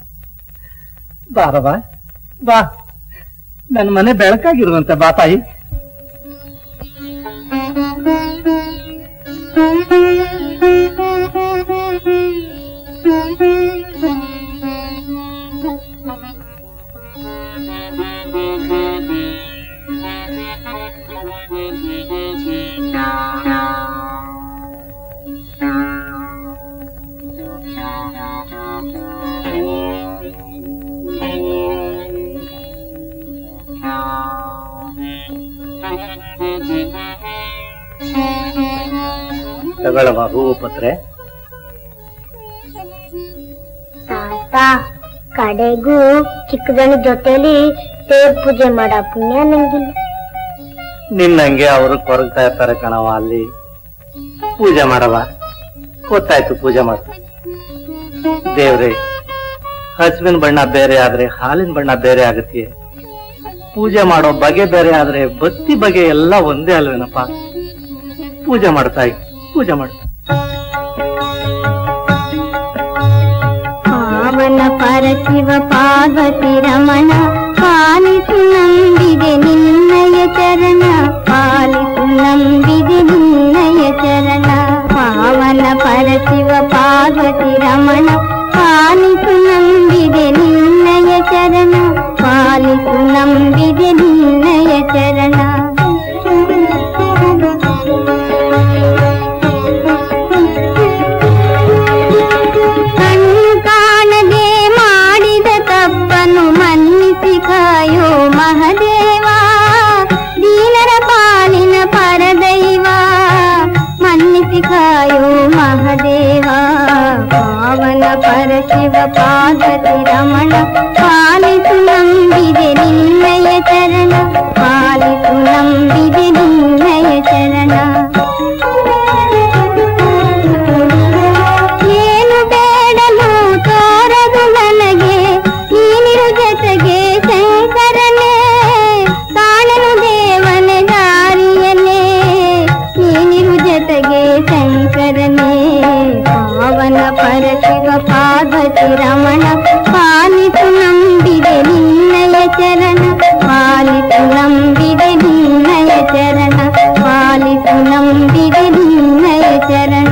ಬಾರವ ಬಾ, ನನ್ನ ಮನೆ ಬೆಳಕಾಗಿರುವಂತ ಬಾ ತಾಯಿ. ತಗೊಳ್ಳವ ಹೂವು ಪತ್ರೆ. ತಾತ, ಕಡೆಗೂ ಚಿಕ್ಕದನ ಜೊತೆಲಿ ದೇವ್ರ ಪೂಜೆ ಮಾಡ ಪುಣ್ಯ ನಂಗಿಲ್ಲ. ನಿನ್ನಂಗೆ ಅವರು ಕೊರಗ್ತಾ ಇರ್ತಾರೆ ಕಣವ. ಅಲ್ಲಿ ಪೂಜೆ ಮಾಡವ, ಗೊತ್ತಾಯ್ತು, ಪೂಜೆ ಮಾಡ. ದೇವ್ರೆ, ಹಸುವಿನ ಬಣ್ಣ ಬೇರೆ ಆದ್ರೆ ಹಾಲಿನ ಬಣ್ಣ ಬೇರೆ ಆಗುತ್ತೆ. ಪೂಜೆ ಮಾಡೋ ಬಗೆ ಬೇರೆ ಆದ್ರೆ ಬತ್ತಿ ಬಗೆ ಎಲ್ಲ ಒಂದೇ ಅಲ್ವೇನಪ್ಪ? ಪೂಜೆ ಮಾಡ್ತಾಯಿ, ಪೂಜೆ ಮಾಡ. ಪಾವನ ಪರಶಿವ ಪಾರ್ವತಿ ರಮಣ, ಪಾಲಿಸು ನಂಬಿದೆ ನಿನ್ನಯ ಚರಣ, ಪಾಲಿಸು ನಂಬಿದೆ ನಿನ್ನಯ ಚರಣ. ಪಾವನ ಪರಶಿವ ಪಾರ್ವತಿ ರಮಣ, ಪಾಲಿಸು ನಂಬಿದೆ ನಿನ್ನಯ ಚರಣ, ಪಾಲಿಸು ನಂಬಿದೆ ನಿನ್ನಯ ಚರಣ. ಕಣ್ಣು ಕಾಣದೆ ಮಾಡಿದ ತಪ್ಪನ್ನು ಮನ್ನಿಸಿ ಕಾಯೋ ಮಹದೇವ, ದೀನರ ಪಾಲಿನ ಪರದೈವ, ಮನ್ನಿಸಿ ಕಾಯೋ ಮಹದೇವ. ಪಾವನ ಪರಶಿವ ಪಾರ್ವತಿ ರಮಣ, ಪಾಲಿಸು ನಂಬಿದೆ ನಿನ್ನಯ ಚರಣ, ಪಾಲಿಸು ನಂಬಿದೆ ನಿನ್ನಯ ಚರಣ. ಏನು ಬೇಡಲು ತೋರದು ನನಗೆ ನೀನಿರು ಜೊತೆಗೆ ಶಂಕರನೇ, ಕಾಣಲು ದೇವನ ದಾರಿಯನ್ನೇ ನೀನಿರು ಜೊತೆಗೆ ಶಂಕರನೇ. ಪಾವನ ಪರಶಿವ ಪಾರ್ವತಿ ರಮಣ, ಪಾಲಿಸು ನಂಬಿದೆ ನಿನ್ನಯ ಚರಣ, ಪಾಲಿಸು ನಂಬಿದೆ ನಿನ್ನಯ ಚರಣ, ಪಾಲಿಸು ನಂಬಿದೆ ನಿನ್ನಯ ಚರಣ.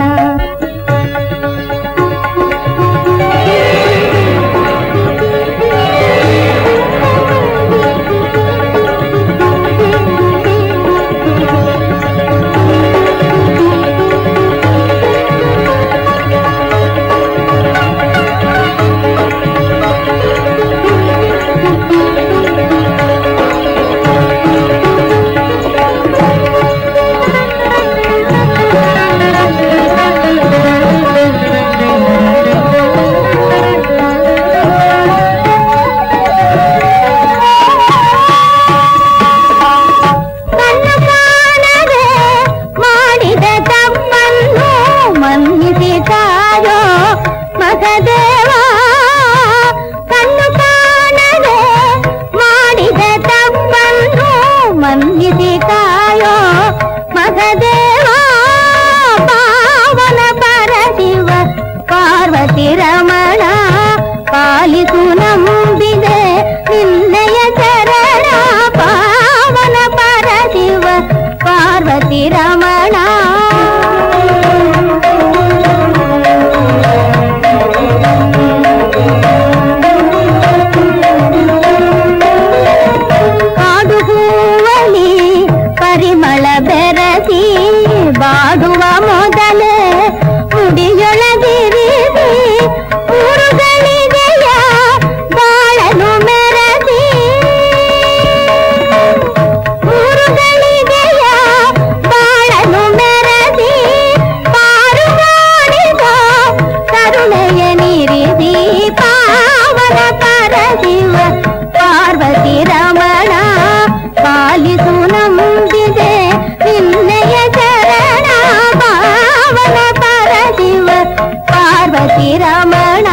ರಮಣ.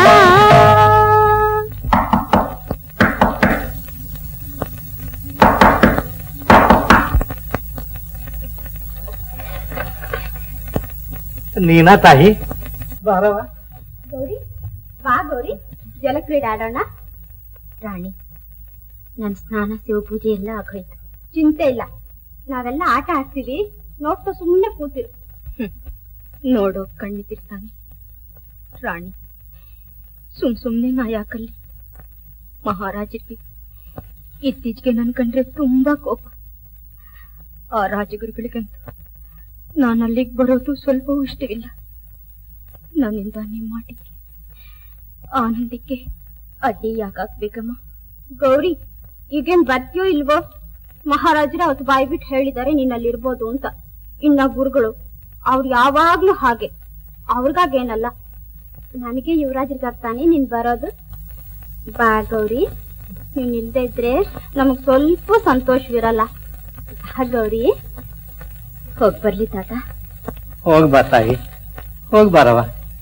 ನೀನಾ ತಾಯಿ? ಬಾರವ. ಗೌರಿ ಬಾ ಗೌರಿ, ಜಲಕ್ರೀಡೆ ಆಡೋಣ. ರಾಣಿ, ನನ್ ಸ್ನಾನ ಶಿವ ಪೂಜೆ ಎಲ್ಲ ಆಗೋಯ್ತು. ಚಿಂತೆ ಇಲ್ಲ, ನಾವೆಲ್ಲ ಆಟ ಆಡ್ತೀವಿ, ನೋಡ್ತಾ ಸುಮ್ಮನೆ ಕೂತಿರು. ನೋಡೋ ಕಣ್ಣಿತಿರ್ತಾನೆ. ರಾಣಿ, ಸುಮ್ ಸುಮ್ನೆ ನಾ ಯಾಕಲ್ಲಿ? ಮಹಾರಾಜರಿಗೆ ಇತ್ತೀಚೆಗೆ ನನ್ ಕಂಡ್ರೆ ತುಂಬಾ ಕೋಪ. ಆ ರಾಜಗುರುಗಳಿಗಂತೂ ನಾನು ಅಲ್ಲಿಗೆ ಬರೋದು ಸ್ವಲ್ಪವೂ ಇಷ್ಟವಿಲ್ಲ. ನನ್ನಿಂದ ನಿಮ್ಮ ಮಾಟಿಗೆ ಆನಂದಕ್ಕೆ ಅಡ್ಡಿ ಯಾಕಾಗ್ಬೇಕಮ್ಮ? ಗೌರಿ, ಈಗೇನ್ ಬರ್ತೀಯೋ ಇಲ್ವೋ? ಮಹಾರಾಜರು ಅವತ್ತು ಬಾಯಿ ಬಿಟ್ಟು ಹೇಳಿದ್ದಾರೆ ನೀನಲ್ಲಿರ್ಬೋದು ಅಂತ. ಇನ್ನ ಗುರುಗಳು ಅವ್ರು ಯಾವಾಗ್ಲೂ ಹಾಗೆ, ಅವ್ರಿಗಾಗೇನಲ್ಲ. ನನಗೆ ಯುವರಾಜರಿಗಾಗ್ತಾನೆ ನೀನ್ ಬರೋದು. ಬಾ ಗೌರಿ, ನೀನ್ ಇಲ್ದೇ ಇದ್ರೆ ನಮಗ್ ಸ್ವಲ್ಪ ಸಂತೋಷವಿರಲ್ಲ. ಗೌರಿ, ಹೋಗ್ ಬರ್ಲಿ ತಾತ. ಹೋಗ್ಬಾ ತಾಯಿ, ಹೋಗ್ಬಾರವ.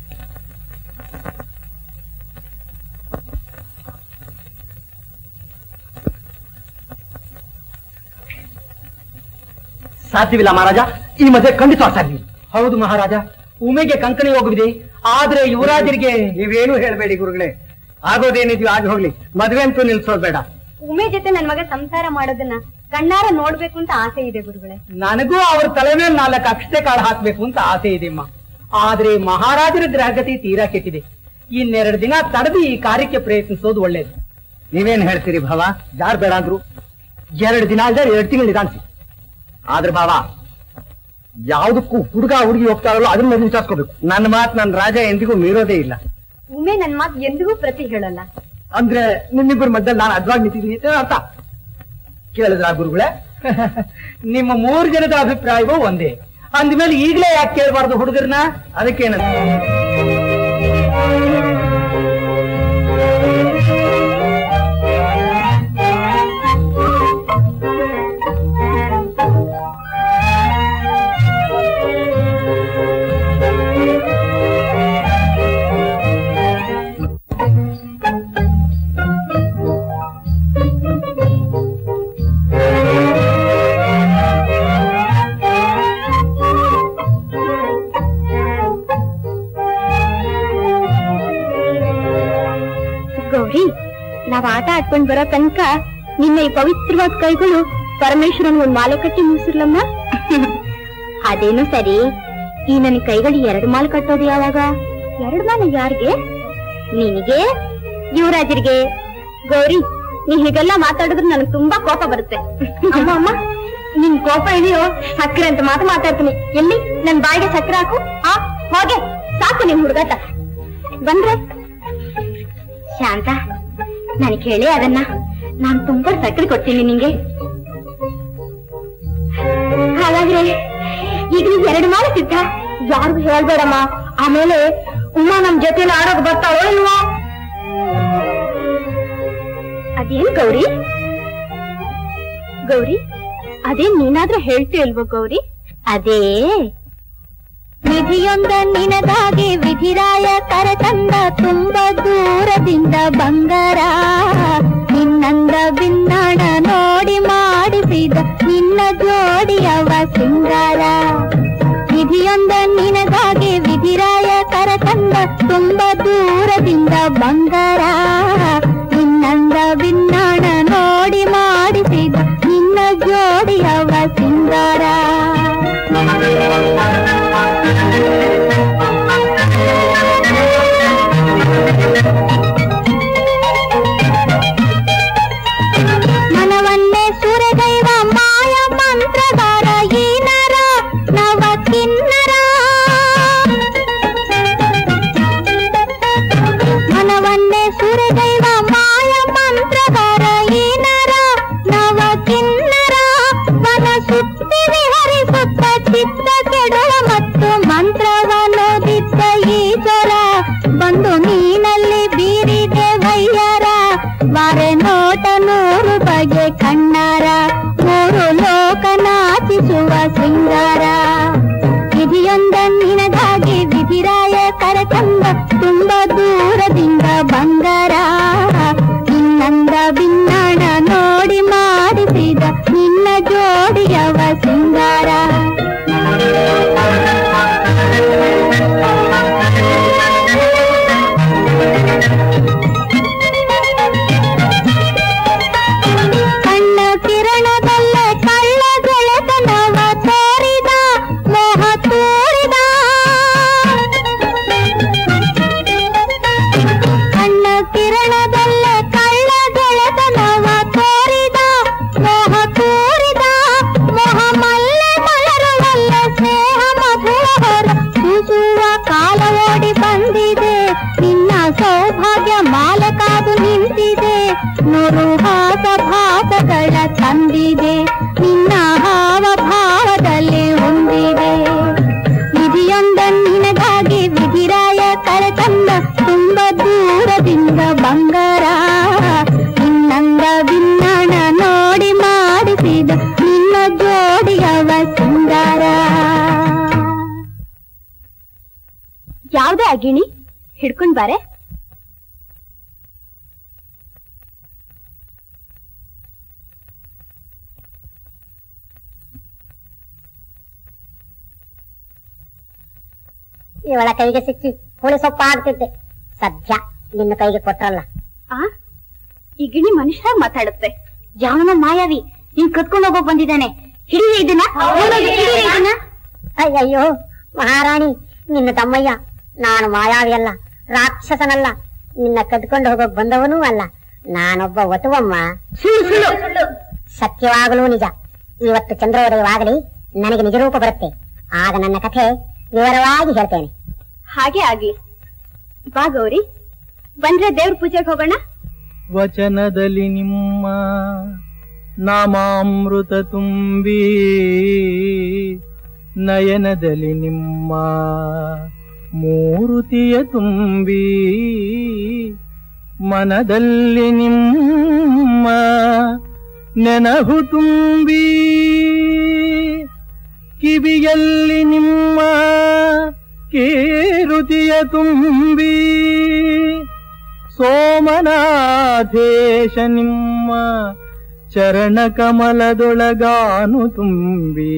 ಸಾಧ್ಯವಿಲ್ಲ ಮಹಾರಾಜ, ಈ ಮದುವೆ ಖಂಡಿತ ಅಸಾಧ್ಯ. ಹೌದು ಮಹಾರಾಜ, ಉಮೆಗೆ ಕಂಕಣಿ ಹೋಗುವಿದೆ, ಆದ್ರೆ ಯುವರಾಜರಿಗೆ ನೀವೇನು ಹೇಳ್ಬೇಡಿ ಗುರುಗಳೇ. ಆಗೋದೇನಿದ್ಯೋ ಆಗಿ ಹೋಗ್ಲಿ, ಮದುವೆ ಅಂತೂ ನಿಲ್ಸೋದ್ ಬೇಡ. ಉಮೆ ಜೊತೆ ನನ್ ಮಗ ಸಂಸಾರ ಮಾಡೋದನ್ನ ಕಣ್ಣಾರ ನೋಡ್ಬೇಕು ಅಂತ ಆಸೆ ಇದೆ ಗುರುಗಳೇ. ನನಗೂ ಅವ್ರ ತಲೆ ಮೇಲೆ ನಾಲ್ಕು ಅಕ್ಷತೆ ಕಾಳು ಹಾಕ್ಬೇಕು ಅಂತ ಆಸೆ ಇದೆಮ್ಮ. ಆದ್ರೆ ಮಹಾರಾಜರ ಗ್ರಹಗತಿ ತೀರಾ ಕೆಟ್ಟಿದೆ. ಇನ್ನೆರಡು ದಿನ ತಡೆದು ಈ ಕಾರ್ಯಕ್ಕೆ ಪ್ರಯತ್ನಿಸೋದು ಒಳ್ಳೇದು. ನೀವೇನ್ ಹೇಳ್ತೀರಿ ಭಾವ? ಯಾರು ಬೇಡ ಅಂದ್ರು ಎರಡು ದಿನ ಅಲ್ಲದೆ ಎರಡು ತಿಂಗಳು ನಿಧಾನಿಸಿ. ಆದ್ರೆ ಭಾವ, ಯಾವ್ದಕ್ಕೂ ಹುಡುಗ ಹುಡುಗಿ ಹೋಗ್ತಾರಲ್ಲ ಅದನ್ನ ಮೊದಲು ವಿಚಾರಿಸ್ಕೋಬೇಕು. ನನ್ನ ಮಾತು ನನ್ನ ರಾಜ ಎಂದಿಗೂ ಮೀರೋದೇ ಇಲ್ಲ. ಉಮೆ ನನ್ ಮಾತು ಎಂದಿಗೂ ಪ್ರತಿ ಹೇಳಲ್ಲ. ಅಂದ್ರೆ ನಿಮ್ಮಿಬ್ಬರ ಮಧ್ಯದಲ್ಲಿ ನಾನು ಅದ್ವಾಗಿ ನಿಂತಿದ್ದೀನಿ ಅಂತ ಅರ್ಥ. ಕೇಳಿದ್ರ ಗುರುಗಳೇ? ನಿಮ್ಮ ಮೂರು ಜನದ ಅಭಿಪ್ರಾಯವೂ ಒಂದೇ. ಅಂದ್ಮೇಲೆ ಈಗಲೇ ಯಾಕೆ ಕೇಳಬಾರ್ದು ಹುಡುಗರನ್ನ? ಅದಕ್ಕೇನಂತ ನಾವ್ ಆಟ ಆಡ್ಕೊಂಡ್ ಬರೋ ತನಕ ನಿನ್ನ ಈ ಪವಿತ್ರವಾದ ಕೈಗಳು ಪರಮೇಶ್ವರನ್ ಒಂದ್ ಮಾಲೆ ಕಟ್ಟಿ ಮುಗಿಸಿರ್ಲಮ್ಮ. ಅದೇನು ಸರಿ, ಈ ನನ್ನ ಕೈಗಳು ಎರಡು ಮಾಲೆ ಕಟ್ಟೋದು ಯಾವಾಗ? ಎರಡು ಮಾಲೆ ಯಾರಿಗೆ? ನಿನಗೆ, ಯುವರಾಜರಿಗೆ. ಗೌರಿ, ನೀ ಹೀಗೆಲ್ಲ ಮಾತಾಡಿದ್ರೆ ನನಗೆ ತುಂಬಾ ಕೋಪ ಬರುತ್ತೆ. ಅಮ್ಮ ಅಮ್ಮ, ನಿನ್ ಕೋಪ ಇದೆಯೋ ಸಕ್ಕರೆ ಅಂತ ಮಾತು ಮಾತಾಡ್ತೀನಿ. ಎಲ್ಲಿ ನನ್ ಬಾಯಿಗೆ ಸಕ್ಕರೆ ಹಾಕು. ಆ ಹೋಗೆ, ಸಾಕು ನಿಮ್ ಹುಡುಗಾಟ. ಬಂದ್ರೆ ಶಾಂತ, ನನಗೆ ಹೇಳಿ ಅದನ್ನ, ನಾನ್ ತುಂಬಾ ಸಕ್ಕರೆ ಕೊಡ್ತೀನಿ ನಿಂಗೆ. ಹಾಗಾದ್ರೆ ಈಗ ನೀವ್ ಎರಡು ಮಾಲೆ ಸಿದ್ಧ. ಯಾರಿಗೂ ಹೇಳ್ಬೇಡಮ್ಮ, ಆಮೇಲೆ ಉಮಾ ನಮ್ ಜೊತೆಲಿ ಆಡೋಕ್ ಬರ್ತಾಳೋ ಇಲ್ವಾ? ಅದೇನ್ ಗೌರಿ? ಗೌರಿ, ಅದೇನ್ ನೀನಾದ್ರೂ ಹೇಳ್ತೀಯಲ್ವ ಗೌರಿ? ಅದೇ ವಿಧಿಯೊಂದ ನಿನದಾಗೆ ವಿಧಿರಾಯ ಕರೆತಂದ ತುಂಬ ದೂರದಿಂದ ಬಂಗಾರ, ನಿನ್ನಂದ ಬಿನ್ನಾಣ ನೋಡಿ ಮಾಡಿಸಿದ ನಿನ್ನ ಜೋಡಿಯವ ಸಿಂಗಾರ. ವಿಧಿಯೊಂದ ನಿನದಾಗೆ ವಿಧಿರಾಯ ಕರೆತಂದ ತುಂಬ ದೂರದಿಂದ ಬಂಗಾರ, ನಿನ್ನಂದ ಬಿನ್ನಾಣ ನೋಡಿ ಮಾಡಿಸಿದ ನಿನ್ನ ಜೋಡಿಯವ ಸಿಂಗಾರ. ಮನವನ್ನೇ ಸುರದೈವ ಮಾಯ ಮಂತ್ರಗಾರ ಏನರ ನವ ಕಿನ್ನರ, ಮನವನ್ನೇ ಯಾವ್ದೇ ಆ ಗಿಣಿ? ಹಿಡ್ಕೊಂಡ್ ಬಾರೆ. ಇವಳ ಕೈಗೆ ಸಿಕ್ಕಿ ಹುಳಿ ಸೊಪ್ಪ ಆಗ್ತಿದ್ದೆ, ಸದ್ಯ ನಿನ್ನ ಕೈಗೆ ಕೊಟ್ರಲ್ಲ. ಆ ಈ ಗಿಣಿ ಮನುಷ್ಯ ಮಾತಾಡುತ್ತೆ. ಯಾವನ ಮಾಯಾವಿ ನೀನ್ ಕತ್ಕೊಂಡು ಹೋಗೋಕ್ ಬಂದಿದ್ದಾನೆ. ಹಿಡಿಯ ಇದನ್ನ, ಇದನ್ನ. ಅಯ್ಯಯ್ಯೋ ಮಹಾರಾಣಿ, ನಿನ್ನ ತಮ್ಮಯ್ಯ. ನಾನು ಮಾಯಾವಿ ಅಲ್ಲ, ರಾಕ್ಷಸನಲ್ಲ, ನಿನ್ನ ಕದ್ಕೊಂಡು ಹೋಗೋಕ್ ಬಂದವನೂ ಅಲ್ಲ. ನಾನೊಬ್ಬ ವಟುವಮ್ಮ. ಸುಳ್ಳು ಸುಳ್ಳು. ಸತ್ಯವಾಗಲೂ ನಿಜ. ಇವತ್ತು ಚಂದ್ರೋದಯವಾಗಲಿ ನನಗೆ ನಿಜ ರೂಪ ಬರುತ್ತೆ. ಆಗ ನನ್ನ ಕಥೆ ವಿವರವಾಗಿ ಹೇಳ್ತೇನೆ. ಹಾಗೆ ಆಗ್ಲಿ. ಬಾ ಗೌರಿ, ಬಂದ್ರೆ ದೇವ್ರ ಪೂಜೆಗೆ ಹೋಗೋಣ. ವಚನದಲ್ಲಿ ನಿಮ್ಮ ನಾಮಾಮೃತ ತುಂಬಿ, ನಯನದಲ್ಲಿ ನಿಮ್ಮ ಮೂರುತಿಯ ತುಂಬಿ, ಮನದಲ್ಲಿ ನಿಮ್ಮ ನೆನಹು ತುಂಬಿ, ಕಿವಿಯಲ್ಲಿ ನಿಮ್ಮ ಕೀರುತಿಯ ತುಂಬಿ, ಸೋಮನಾಥೇಶ ನಿಮ್ಮ ಚರಣ ಕಮಲದೊಳಗಾನು ತುಂಬಿ,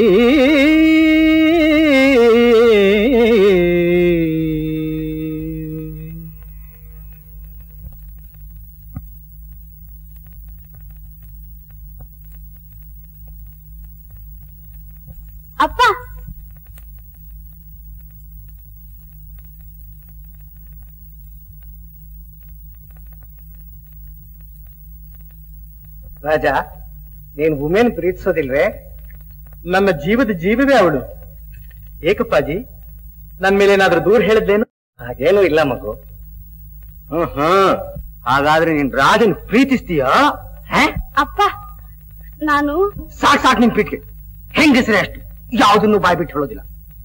ಅಪ್ಪ ರಾಜ, ನೀನ್ ಉಮೇನ್ ಪ್ರೀತಿಸೋದಿಲ್ವೇ? ನನ್ನ ಜೀವದ ಜೀವವೇ ಅವಳು. ಏಕಪ್ಪಾಜಿ, ನನ್ ಮೇಲೆ ಏನಾದ್ರೂ ದೂರ ಹೇಳಿದ್ದೇನು? ಹಾಗೇನೂ ಇಲ್ಲ ಮಗು. ಹ್ಮ್ ಹ್ಮ್ ಹಾಗಾದ್ರೆ ನೀನ್ ರಾಜನ್ ಪ್ರೀತಿಸ್ತೀಯಾ? ಅಪ್ಪ ನಾನು ಸಾಕ್ ಸಾಕ್ ನಿನ್ ಪ್ರೀತಿಗೆ ಹೆಂಗಸ್ರೆ ಅಷ್ಟು ಯಾವುದನ್ನು ಬಾಯ್ ಬಿಟ್ಟು ಹೇಳೋದಿಲ್ಲ.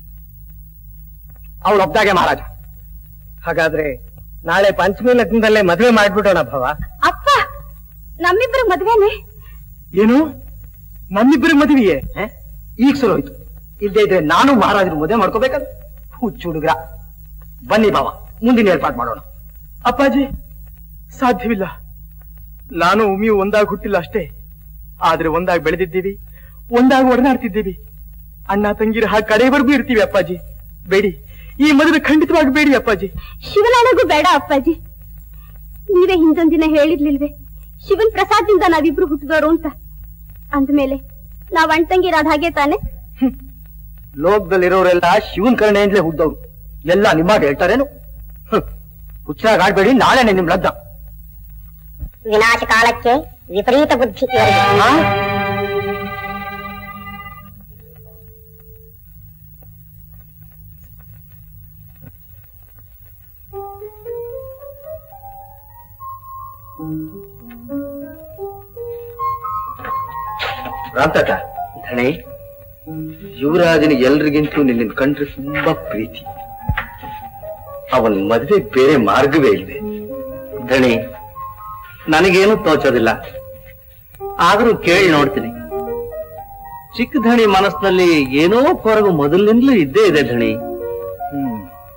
ಅವಳು ಒಬ್ದಾಗೆ ಮಹಾರಾಜ. ಹಾಗಾದ್ರೆ ನಾಳೆ ಪಂಚಮಿ ಲಗ್ನದಲ್ಲೇ ಮದುವೆ ಮಾಡ್ಬಿಡೋಣ ಭವ. ಅಪ್ಪ ನಮ್ಮಿಬ್ಬರ ಮದ್ವೆನೆ. ಏನು ನಮ್ಮಿಬ್ಬರ ಮದುವೆಯೇ? ಈಗ ಸಲ ಹೋಯ್ತು. ಇಲ್ಲದೆ ಇದ್ರೆ ನಾನು ಮಹಾರಾಜರು ಮದುವೆ ಮಾಡ್ಕೋಬೇಕಲ್ಲ. ಹುಚ್ಚು ಹುಡುಗ್ರ. ಬನ್ನಿ ಭಾವ, ಮುಂದಿನ ಏರ್ಪಾಡು ಮಾಡೋಣ. ಅಪ್ಪಾಜಿ, ಸಾಧ್ಯವಿಲ್ಲ. ನಾನು ಉಮಿಯು ಒಂದಾಗಿ ಹುಟ್ಟಿಲ್ಲ ಅಷ್ಟೇ, ಆದ್ರೆ ಒಂದಾಗಿ ಬೆಳೆದಿದ್ದೀವಿ, ಒಂದಾಗಿ ಒಡನಾಡ್ತಿದ್ದೀವಿ. ಅಣ್ಣ ತಂಗಿರ ಹಾಗೆ ಕಡೆಯವರೆಗೂ ಇರ್ತೀವಿ. ಅಪ್ಪಾಜಿ ಬೇಡಿ, ಈ ಮದುವೆ ಖಂಡಿತವಾಗಿ ಬೇಡಿ ಅಪ್ಪಾಜಿ. ಶಿವನಾಣೆಗೂ ಬೇಡ ಅಪ್ಪಾಜಿ. ನೀವೇ ಹಿಂದೊಂದಿನ ಹೇಳಿರ್ಲಿಲ್ವೇ ಶಿವನ್ ಪ್ರಸಾದದಿಂದ ನಾವಿಬ್ರು ಹುಟ್ಟಿದವರು ಅಂತ? ಅಂದ್ಮೇಲೆ ನಾವ್ ಅಣ್ಣ ತಂಗಿರಾದ ಹಾಗೆ ತಾನೆ? ಲೋಕದಲ್ಲಿರೋರೆಲ್ಲ ಶಿವನ್ ಕರುಣೆಯಿಂದಲೇ ಹುಟ್ಟದವ್ರು. ಎಲ್ಲ ನಿಮ್ಮಾಗ ಹೇಳ್ತಾರೇನು? ಹುಚ್ಚಾಗ ಆಡ್ಬೇಡಿ, ನಾಳೆನೆ ನಿಮ್ ಲಗ್ನ. ವಿನಾಶ ಕಾಲಕ್ಕೆ ವಿಪರೀತ ಬುದ್ಧಿ. ರಾಂತಕ ಧಣೆ, ಯುವರಾಜನಿಗೆ ಎಲ್ರಿಗಿಂತೂ ನಿನ್ನ ಕಂಡ್ರೆ ತುಂಬಾ ಪ್ರೀತಿ. ಅವನ್ ಮದುವೆ ಬೇರೆ ಮಾರ್ಗವೇ ಇಲ್ವೇ? ಧಣಿ, ನನಗೇನು ತೋಚೋದಿಲ್ಲ, ಆದ್ರೂ ಕೇಳಿ ನೋಡ್ತೀನಿ. ಚಿಕ್ಕ ಧಣಿ ಮನಸ್ಸಿನಲ್ಲಿ ಏನೋ ಕೊರಗು ಮೊದಲಿನಿಂದಲೂ ಇದ್ದೇ ಇದೆ ಧಣಿ. ಹ್ಮ್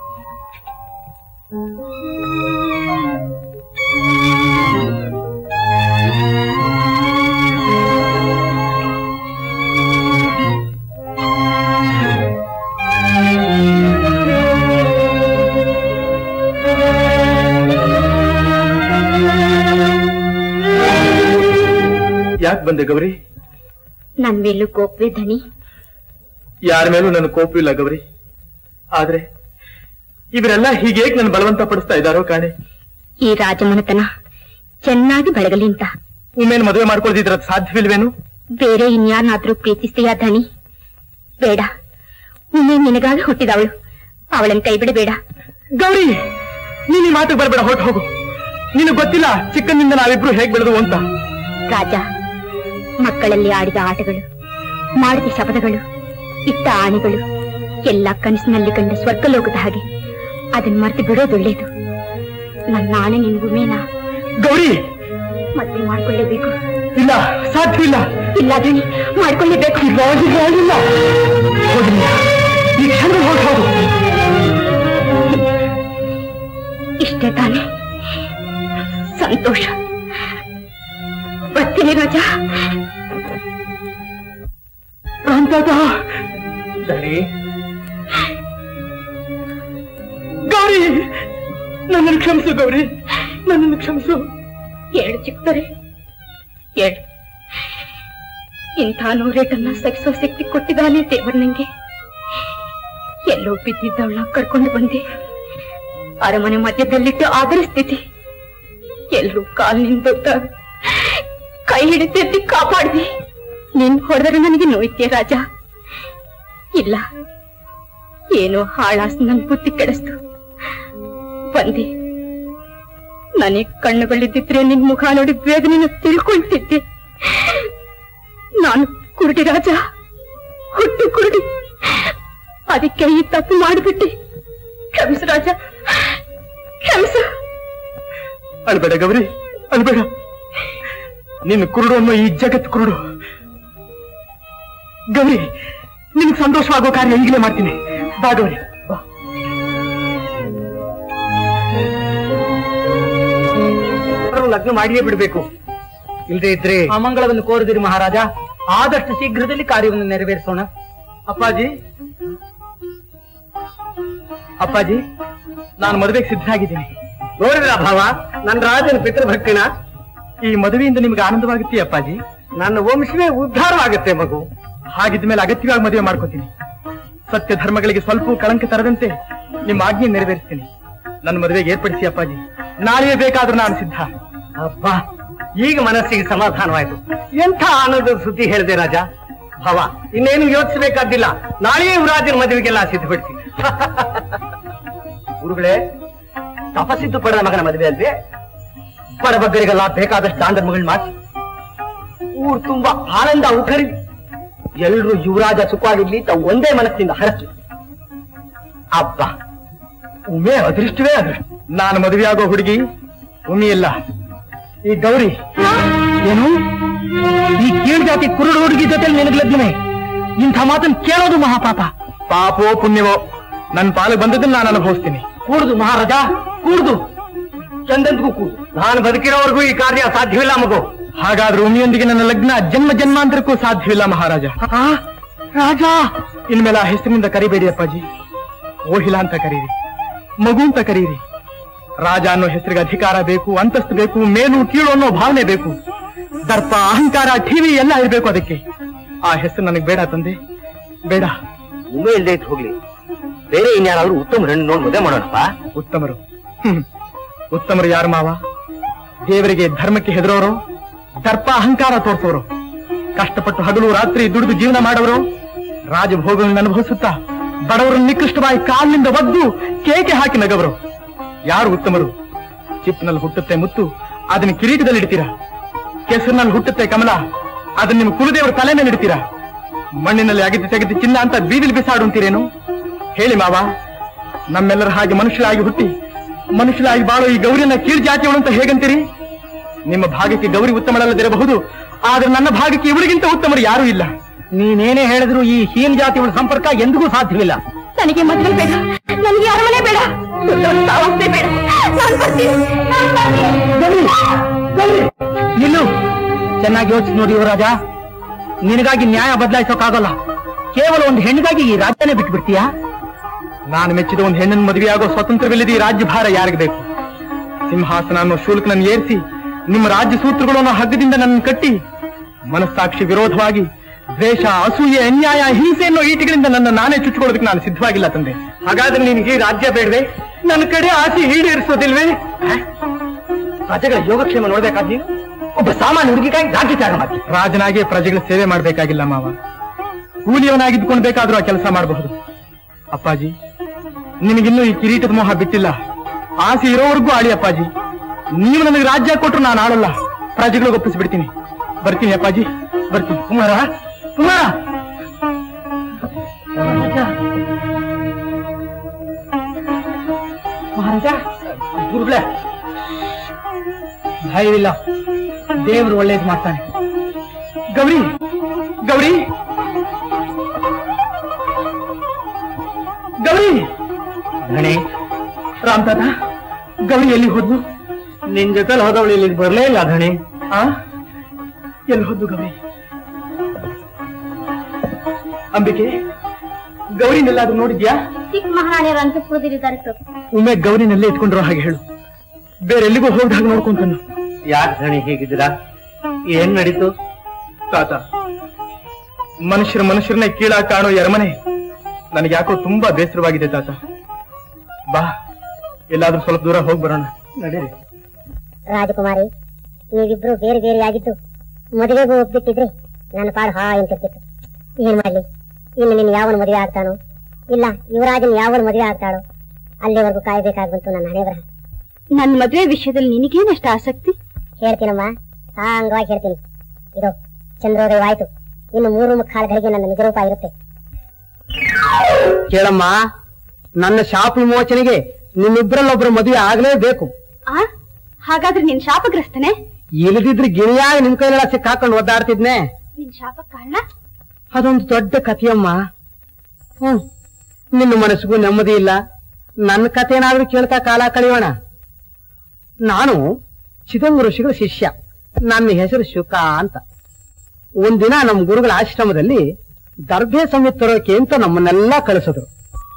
ಯಾಕೆ ಬಂದೆ ಗೌರಿ? ನನ್ ಮೇಲೂ ಕೋಪವೇ ಧಣಿ? ಯಾರ ಮೇಲೂ ನನ್ನ ಕೋಪವಿಲ್ಲ ಗೌರಿ. ಆದ್ರೆ ಇವರೆಲ್ಲ ಹೀಗೆ ನನ್ನ ಬಲವಂತ ಪಡಿಸ್ತಾ ಇದ್ದಾರೋ ಕಾಣೆ. ಈ ರಾಜಮನೆತನ ಚೆನ್ನಾಗಿ ಬೆಳಗಲಿ ಅಂತ ಉಮೇನ್ ಮದುವೆ ಮಾಡ್ಕೊಳ್ದಿದ್ರ ಸಾಧ್ಯವಿಲ್ವೇನು? ಬೇರೆ ಇನ್ಯಾರನ್ನಾದ್ರೂ ಪ್ರೀತಿಸ್ತೀಯಾ ಧಣಿ? ಬೇಡ. ಉಮೆ ನಿನಗಾಗಿ ಹುಟ್ಟಿದವಳು, ಅವಳನ್ನ ಕೈ ಬಿಡಬೇಡ. ಗೌರಿ, ನೀನ್ ಈ ಮಾತಿಗೆ ಬರಬೇಡ, ಹೊರಟು ಹೋಗು. ನಿನಗೆ ಗೊತ್ತಿಲ್ಲ ಚಿಕ್ಕಂದಿಂದ ನಾವಿಬ್ರು ಹೇಗ್ ಬೆಳೆದು ಅಂತ. ರಾಜ, ಮಕ್ಕಳಲ್ಲಿ ಆಡಿದ ಆಟಗಳು, ಮಾಡಿದ ಶಪಥಗಳು, ಇಟ್ಟ ಆಣೆಗಳು ಎಲ್ಲ ಕನಸಿನಲ್ಲಿ ಕಂಡ ಸ್ವರ್ಗಲೋಕದ ಹಾಗೆ. ಅದನ್ನ ಮರೆತು ಬಿಡೋದೊಳ್ಳೇದು. ನನ್ನ ಆಣೆ ನಿನ್ಗೂ ಮೇನಾ? ಗೌರಿ, ಮದ್ವೆ ಮಾಡ್ಕೊಳ್ಳೇಬೇಕು. ಇಲ್ಲ, ಸಾಧ್ಯವಿಲ್ಲ. ಇಲ್ಲ ಧಣಿ, ಮಾಡ್ಕೊಳ್ಳೇಬೇಕು. ಈ ಕ್ಷಣ ಹೊರಟು ಹೋಗು. ಸಂತೋಷ. ಬರ್ತೀನಿ ರಾಜ. ಪ್ರಾಂತಾತ ದಣಿ ಗೌರಿ, ನನ್ನನ್ನು ಕ್ಷಮಿಸು ಗೌರಿ, ನನ್ನನ್ನು ಕ್ಷಮಿಸು. ಹೇಳು ಚಿಕ್ಕರೆ, ಹೇಳು. ಇಂಥ ನೂರೇಟನ್ನ ಸಹಿಸೋ ಶಕ್ತಿ ಕೊಟ್ಟಿದ್ದಾನೆ ದೇವರು ನಂಗೆ. ಎಲ್ಲೋ ಬಿದ್ದಿದ್ದವಳ ಕರ್ಕೊಂಡು ಬಂದೆ, ಅರಮನೆ ಮಧ್ಯದಲ್ಲಿಟ್ಟು ಆಧರಿಸ್ತಿದ್ದೆ. ಎಲ್ಲರೂ ಕಾಲಿನಿಂದ ಕೈ ಹಿಡಿತಿ ಕಾಪಾಡ್ದಿ. ನೀನ್ ಹೊಡೆದರೆ ನನಗೆ ನೋಯ್ತೆ ರಾಜ. ಇಲ್ಲ, ಏನೋ ಹಾಳಾಸ್ ನನ್ ಬುದ್ಧಿ ಕೆಡಿಸ್ತು. ಬಂದೆ, ನನಗೆ ಕಣ್ಣುಗಳಿದ್ದಿದ್ರೆ ನಿನ್ ಮುಖ ನೋಡಿ ಬೇಗನೆ ತಿಳ್ಕೊಳ್ತಿದ್ದೆ. ನಾನು ಕುರುಡಿ ರಾಜ, ಹುಟ್ಟು ಕುರುಡಿ. ಅದಕ್ಕೆ ಈ ತಪ್ಪು ಮಾಡಿಬಿಟ್ಟೆ. ಕ್ಷಮಿಸು ರಾಜ, ಕ್ಷಮಿಸು. ಅಳ್ಬೇಡ ಗೌರಿ, ಅಳ್ಬೇಡ. ನಿನ್ನ ಕುರುಡು ಅನ್ನೋ ಈ ಜಗತ್ ಕುರುಡು. ಗೌರಿ, ನಿನ್ಗೆ ಸಂತೋಷವಾಗೋ ಕಾರ್ಯ ಈಗಲೇ ಮಾಡ್ತೀನಿ. ಬಾ ಗೌರಿ, ಬಾ. ಲಗ್ನ ಮಾಡಿಯೇ ಬಿಡ್ಬೇಕು, ಇಲ್ಲದೆ ಇದ್ರೆ ಅಮಂಗಳವನ್ನು ಕೋರಿದಿರಿ ಮಹಾರಾಜ. ಆದಷ್ಟು ಶೀಘ್ರದಲ್ಲಿ ಕಾರ್ಯವನ್ನು ನೆರವೇರಿಸೋಣ. ಅಪ್ಪಾಜಿ, ಅಪ್ಪಾಜಿ, ನಾನು ಮದುವೆಗೆ ಸಿದ್ಧನಾಗಿದ್ದೀನಿ. ನೋಡಿದ್ರ ಭಾವ, ನನ್ನ ರಾಜನ ಪಿತೃಭಕ್ತಿನ. ಈ ಮದುವೆಯಿಂದ ನಿಮ್ಗೆ ಆನಂದವಾಗುತ್ತೆ ಅಪ್ಪಾಜಿ. ನನ್ನ ವಂಶವೇ ಉದ್ಧಾರವಾಗುತ್ತೆ ಮಗು. ಹಾಗಿದ್ಮೇಲೆ ಅಗತ್ಯವಾಗಿ ಮದುವೆ ಮಾಡ್ಕೋತೀನಿ. ಸತ್ಯ ಧರ್ಮಗಳಿಗೆ ಸ್ವಲ್ಪ ಕಳಂಕ ತರದಂತೆ ನಿಮ್ಮ ಆಜ್ಞೆ ನೆರವೇರಿಸ್ತೀನಿ. ನನ್ನ ಮದುವೆಗೆ ಏರ್ಪಡಿಸಿ ಅಪ್ಪಾಜಿ. ನಾಳೆಯೇ ಬೇಕಾದ್ರೂ ನಾನು ಸಿದ್ಧ. ಅಬ್ಬಾ, ಈಗ ಮನಸ್ಸಿಗೆ ಸಮಾಧಾನವಾಯ್ತು. ಎಂಥ ಆನಂದದ ಸುದ್ದಿ ಹೇಳಿದೆ ರಾಜ. ಭಾವ, ಇನ್ನೇನು ಯೋಚಿಸಬೇಕಾದಿಲ್ಲ. ನಾಳೆಯೇ ಯುವರಾಜನ ಮದುವೆಗೆಲ್ಲ ಸಿದ್ಧಪಡಿಸಿ. ಗುರುಗಳೇ, ತಪಸ್ಸಿದ್ದು ಪಡೆದ ಮಗನ ಮದುವೆ ಅಲ್ವೇ? ಬಡಬಗ್ಗರಿಗೆಲ್ಲ ಬೇಕಾದಷ್ಟು ದಾಂಡ ಮಗಳು ಮಾಡಿ ಊರು ತುಂಬಾ ಆನಂದ ಉಖರಿ. ಎಲ್ರೂ ಯುವರಾಜ ಸುಖವಾಗಿರ್ಲಿ ತಾವು ಒಂದೇ ಮನಸ್ಸಿನಿಂದ ಹರಸ್ಲಿ. ಅಬ್ಬ, ಉಮೆ ಅದೃಷ್ಟವೇ ಅದೃಷ್ಟ. ನಾನು ಮದುವೆಯಾಗೋ ಹುಡುಗಿ ಉಮಿ ಇಲ್ಲ, ಈ ಗೌರಿ. ಏನು, ಈ ಕೀಳು ಜಾತಿ ಕುರುಡು ಹುಡುಗಿ ಜೊತೆ ನಿನಗೆ ಲಗ್ನವೇ? ಇಂಥ ಮಾತನ್ನು ಕೇಳೋದು ಮಹಾಪಾಪ. ಪಾಪೋ ಪುಣ್ಯವೋ, ನನ್ನ ಪಾಲು ಬಂದದನ್ನು ನಾನು ಅನುಭವಿಸ್ತೀನಿ. ಕೂಡುದು ಮಹಾರಾಜ, ಕೂಡುದು, ಚಂದಂತಿಗೂ ಕೂಡುದು. ನಾನು ಬದುಕಿರೋವರೆಗೂ ಈ ಕಾರ್ಯ ಸಾಧ್ಯವಿಲ್ಲ ಮಗು. ಹಾಗಾದ್ರೆ ಉಮಿಯೊಂದಿಗೆ ನನ್ನ ಲಗ್ನ ಜನ್ಮ ಜನ್ಮಾಂತರಕ್ಕೂ ಸಾಧ್ಯವಿಲ್ಲ ಮಹಾರಾಜ. ರಾಜ, ಇನ್ಮೇಲೆ ಆ ಹೆಸರಿನಿಂದ ಕರಿಬೇಡಿ ಅಪ್ಪಾಜಿ. ಓಹಿಲ ಅಂತ ಕರೀರಿ, ಮಗು ಅಂತ ಕರೀರಿ. ರಾಜ ಅನ್ನೋ ಹೆಸರಿಗೆ ಅಧಿಕಾರ ಬೇಕು, ಅಂತಸ್ತು ಬೇಕು, ಮೇಲು ಕೀಳು ಅನ್ನೋ ಭಾವನೆ ಬೇಕು. ದರ್ಪ, ಅಹಂಕಾರ, ಟಿವಿ ಎಲ್ಲ ಇರಬೇಕು ಅದಕ್ಕೆ. ಆ ಹೆಸರು ನನಗೆ ಬೇಡ ತಂದೆ, ಬೇಡ. ಉಮೆ ಇಲ್ಲದೆ ಇತ್ತು ಹೋಗ್ಲಿ, ಬೇರೆ ಇನ್ಯಾರಾದ್ರೂ ಉತ್ತಮ ಹೆಣ್ಣು ನೋಡಿ ಮದುವೆ ಮಾಡೋಣಪ್ಪ. ಉತ್ತಮರು? ಹ್ಮ್ ಉತ್ತಮರು ಯಾರು ಮಾವ? ದೇವರಿಗೆ ಧರ್ಮಕ್ಕೆ ಹೆದರೋರು, ದರ್ಪ ಅಹಂಕಾರ ತೋರಿಸೋರು, ಕಷ್ಟಪಟ್ಟು ಹಗಲು ರಾತ್ರಿ ದುಡಿದು ಜೀವನ ಮಾಡೋರು, ರಾಜಭೋಗಗಳನ್ನು ಅನುಭವಿಸುತ್ತಾ ಬಡವರನ್ನು ನಿಕೃಷ್ಟವಾಗಿ ಕಾಲಿನಿಂದ ಒದ್ದು ಕೇಕೆ ಹಾಕಿ ನಗವರು. ಯಾರು ಉತ್ತಮರು? ಚಿಪ್ಪಿನಲ್ಲಿ ಹುಟ್ಟುತ್ತೆ ಮುತ್ತು, ಅದನ್ನ ಕಿರೀಟದಲ್ಲಿ ಇಡ್ತೀರಾ. ಕೆಸರಿನಲ್ಲಿ ಹುಟ್ಟುತ್ತೆ ಕಮಲ, ಅದನ್ನ ನಿಮ್ಮ ಕುಲದೇವರ ತಲೆ ಮೇಲೆ ಇಡ್ತೀರಾ. ಮಣ್ಣಿನಲ್ಲಿ ಅಗೆದು ತೆಗೆದು ಚಿನ್ನ ಅಂತ ಬೀದಿಲಿ ಬಿಸಾಡುವಂತೀರೇನು? ಹೇಳಿ ಮಾವ, ನಮ್ಮೆಲ್ಲರ ಹಾಗೆ ಮನುಷ್ಯರಾಗಿ ಹುಟ್ಟಿ ಮನುಷ್ಯರಾಗಿ ಬಾಳೋ ಈ ಗೌರಿಯನ್ನ ಕೀಳು ಜಾತಿಯವಳು ಅಂತ ಹೇಗಂತೀರಿ? ನಿಮ್ಮ ಭಾಗಕ್ಕೆ ಗೌರಿ ಉತ್ತಮಳಲ್ಲದಿರಬಹುದು, ಆದ್ರೆ ನನ್ನ ಭಾಗಕ್ಕೆ ಇವಳಿಗಿಂತ ಉತ್ತಮರು ಯಾರೂ ಇಲ್ಲ. ನೀನೇನೇ ಹೇಳಿದ್ರು ಈ ಹೀನ್ ಜಾತಿಯವಳ ಸಂಪರ್ಕ ಎಂದಿಗೂ ಸಾಧ್ಯವಿಲ್ಲ. ನನಗೆ ಮದುವೆ ಬೇಡ, ನನಗೆ ಅರಮನೆ ಬೇಡ, ಸಾವೇ ಬೇಡ. ನಾನು ಬರ್ತೀನಿ, ನಾನು ಬರ್ತೀನಿ. ನಿಲ್ಲು, ಚೆನ್ನಾಗಿ ಯೋಚಿಸಿ ನೋಡಿ ಯುವರಾಜ. ನಿನಗಾಗಿ ನ್ಯಾಯ ಬದಲಾಯಿಸೋಕ್ಕಾಗಲ್ಲ. ಕೇವಲ ಒಂದು ಹೆಣ್ಣಿಗಾಗಿ ಈ ರಾಜ್ಯನೇ ಬಿಟ್ಬಿಡ್ತೀಯಾ? ನಾನು ಮೆಚ್ಚಿದ ಒಂದು ಹೆಣ್ಣಿನ ಮದುವೆಯಾಗೋ ಸ್ವತಂತ್ರವಿಲ್ಲದೆ ಈ ರಾಜ್ಯಭಾರ ಯಾರಿಗೆ ಬೇಕು? ಸಿಂಹಾಸನ ಅನ್ನೋ ಶೂಲ್ಕನನ್ನು ಏರಿಸಿ ನಿಮ್ಮ ರಾಜ್ಯ ಸೂತ್ರಗಳು ಅನ್ನೋ ಹಗ್ಗದಿಂದ ನನ್ನ ಕಟ್ಟಿ ಮನಸ್ಸಾಕ್ಷಿ ವಿರೋಧವಾಗಿ ದ್ವೇಷ, ಅಸೂಯೆ, ಅನ್ಯಾಯ, ಹಿಂಸೆ ಅನ್ನೋ ಈಟಿಗಳಿಂದ ನನ್ನ ನಾನೇ ಚುಚ್ಚಿಕೊಳ್ಳೋದಕ್ಕೆ ನಾನು ಸಿದ್ಧವಾಗಿಲ್ಲ ತಂದೆ. ಹಾಗಾದ್ರೆ ನಿನಗೆ ಈ ರಾಜ್ಯ ಬೇಡವೆ? ನನ್ನ ಕಡೆ ಆಸೆ ಈಡೇರಿಸೋದಿಲ್ವೇ? ಪ್ರಜೆಗಳ ಯೋಗಕ್ಷೇಮ ನೋಡ್ಬೇಕಾದ್ ನೀನು ಒಬ್ಬ ಸಾಮಾನ್ಯ ಹುಡುಗಿಗಾಗಿ ರಾಜ್ಯ ತ್ಯಾಗ ಮಾಡಿ. ರಾಜನಾಗಿ ಪ್ರಜೆಗಳ ಸೇವೆ ಮಾಡ್ಬೇಕಾಗಿಲ್ಲ ಮಾವ, ಕೂಲಿಯವನಾಗಿದ್ದುಕೊಂಡು ಬೇಕಾದ್ರೂ ಆ ಕೆಲಸ ಮಾಡಬಹುದು. ಅಪ್ಪಾಜಿ, ನಿನಗಿನ್ನೂ ಈ ಕಿರೀಟದ ಮೋಹ ಬಿಟ್ಟಿಲ್ಲ. ಆಸೆ ಇರೋವರೆಗೂ ಆಳಿ ಅಪ್ಪಾಜಿ. ನೀವು ನನಗೆ ರಾಜ್ಯ ಕೊಟ್ಟರು ನಾನು ಆಳಲ್ಲ, ಪ್ರಜೆಗಳಿಗೆ ಒಪ್ಪಿಸ್ಬಿಡ್ತೀನಿ. ಬರ್ತೀನಿ ಅಪ್ಪಾಜಿ, ಬರ್ತೀನಿ. ಕುಮಾರ, ಕುಮಾರ, ಮಹಾರಾಜ, ಗುರುಗಳೇ, ಭಯವಿಲ್ಲ, ದೇವರು ಒಳ್ಳೇದು ಮಾಡ್ತಾನೆ. ಗೌರಿ, ಗೌರಿ, ಗೌರಿ. ಗಣೇ, ರಾಮ್ ತಾತ, ಗೌರಿ ಎಲ್ಲಿ ಹೋದ್ಲು? ನಿನ್ ಜೊತೆಲಿ ಹೋದವಳು ಇಲ್ಲಿಗೆ ಬರ್ಲೇ ಇಲ್ಲ ಧಣಿ. ಆ ಎಲ್ಲಿ ಹೋದ್ದು ಗೌರಿ? ಅಂಬಿಕೆ, ಗೌರಿನೆಲ್ಲಾದ್ರೂ ನೋಡಿದ್ಯಾ? ಚಿಕ್ಕ ಮಹಾರಾಣಿಯರು ಅಂತ ಕೂದಿರಿದ್ದಾರೆ ಪ್ರಭು. ಒಮ್ಮೆ ಗೌರಿನಲ್ಲೇ ಇಟ್ಕೊಂಡಿರೋ ಹಾಗೆ ಹೇಳು, ಬೇರೆ ಎಲ್ಲಿಗೂ ಹೋಗ್ದ ಹಾಗೆ ನೋಡ್ಕೊಂತಾನು. ಯಾಕೆ ಧಣಿ ಹೇಗಿದ್ದೀರಾ? ಏನ್ ನಡೀತು? ತಾತ, ಮನುಷ್ಯರ ಮನುಷ್ಯರನ್ನೇ ಕೀಳಾ ಕಾಣೋ ಎರಮನೆ ನನಗೆ ಯಾಕೋ ತುಂಬಾ ಬೇಸರವಾಗಿದೆ ತಾತ. ಬಾ, ಎಲ್ಲಾದ್ರೂ ಸ್ವಲ್ಪ ದೂರ ಹೋಗಿ ಬರೋಣ. ನಡೀರಿ. ರಾಜಕುಮಾರಿ, ನೀವಿಬ್ರು ಬೇರೆ ಬೇರೆ ಆಗಿದ್ದು ಮದುವೆಗೂ ಒಪ್ಪಿಟ್ಟಿದ್ರೆ ನನ್ನ ಪಾಡು ಹಾ ಎಂತಿರ್ತಿತ್ತು. ಏನ್ ಮಾಡ್ಲಿ, ಇನ್ನು ನಿನ್ ಯಾವನ್ ಮದುವೆ ಆಗ್ತಾನೋ, ಇಲ್ಲ ಯುವರಾಜನ್ ಯಾವನ್ ಮದುವೆ ಆಗ್ತಾಳೋ ಅಲ್ಲಿವರೆಗೂ ಕಾಯ್ಬೇಕಾಗ್ಬಂತು ನನ್ನ ಹಣೆ ಬರಹ. ನನ್ನ ಮದುವೆ ವಿಷಯದಲ್ಲಿ ನಿನಗೇನಷ್ಟ ಆಸಕ್ತಿ? ಹೇಳ್ತೀನಮ್ಮ, ಸಾಂಗವಾಗಿ ಹೇಳ್ತೀನಿ. ಇದು ಚಂದ್ರೋದಯವಾಯ್ತು, ಇನ್ನು ಮೂರು ಮುಕ್ಕಾಲು ಗಳಿಗೆ ನನ್ನ ನಿಜರೂಪ ಇರುತ್ತೆ. ಕೇಳಮ್ಮ, ನನ್ನ ಶಾಪ ವಿಮೋಚನೆಗೆ ನಿನ್ನಿಬ್ರಲ್ಲೊಬ್ರು ಮದುವೆ ಆಗ್ಲೇಬೇಕು. ಆ ಹಾಗಾದ್ರೆ ನಿನ್ ಶಾಪಗ್ರಸ್ತನೇ? ಇಲ್ಲದಿದ್ರೆ ಗಿಣಿಯಾಗಿ ನಿಮ್ ಕೈಲೆಲ್ಲ ಸಿಕ್ಕಾಕೊಂಡು ಒದ್ದಾಡ್ತಿದ್ನೆ. ನಿನ್ ಶಾಪ ಕಾರಣ? ಅದೊಂದು ದೊಡ್ಡ ಕಥೆಯಮ್ಮ. ಹ್ಮ್, ನಿನ್ನ ಮನಸ್ಸಿಗೂ ನೆಮ್ಮದಿ ಇಲ್ಲ. ನನ್ನ ಕಥೆನಾದ್ರೂ ಕೇಳ್ತಾ ಕಾಲ ಕಳೆಯೋಣ. ನಾನು ಚಿದಂಬ ಋಷಿಗಳ ಶಿಷ್ಯ. ನನ್ನ ಹೆಸರು ಶುಕ ಅಂತ. ಒಂದಿನ ನಮ್ಮ ಗುರುಗಳ ಆಶ್ರಮದಲ್ಲಿ ದರ್ಭೆ ಸಂಹಿತ್ ತರೋಕೆ ಅಂತ ನಮ್ಮನ್ನೆಲ್ಲ ಕಳಿಸಿದ್ರು.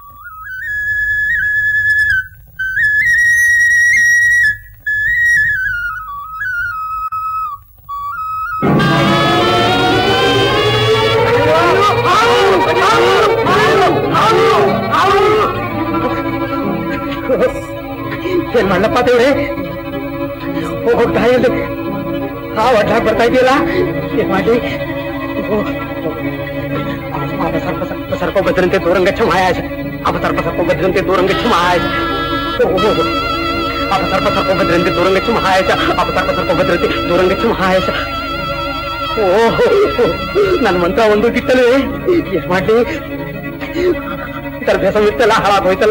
ಏನ್ ಮಣ್ಣಪ್ಪ ದೇವ್ರೆ, ಹೋಗ್ತಾ ಇಲ್ಲ, ಆ ಒಟ್ಟಾಗ ಬರ್ತಾ ಇದೆಯಲ್ಲ, ಏನ್ ಮಾಡಿ? ಸರ್ಪ ಸರ್ಪ ಸರ್ಪ ಭದ್ರಂತೆ ದೂರಂಗಚ್ಚ ಮಹಾಯಾಸ, ಅಪ ಸರ್ಪ ಸರ್ಪ ಭದ್ರಂತೆ ದೂರಂಗಚ್ಚ ಮಹಾಯಾಸ, ಅಪ ಸರ್ಪ ಸರ್ಪ ಭದ್ರಂತೆ ದೂರಂಗಚ್ಚ ಮಹಾಯಾಸ, ಅಪ ಸರ್ಪ ಸರ್ಪ ಭದ್ರಂತೆ ದೂರಂಗಚ್ಚ ಮಹಾಯಾಸ. ಓಹೋ, ನನ್ನ ಮಂತ್ರ ಒಂದು ಗಿಟ್ಟಲೆ, ಏನ್ ಮಾಡ್ಲಿ? ದರ್ಭೆ ಸಂಹಿತೆಲ್ಲ ಹಾಳಾಗೋಯ್ತಲ್ಲ.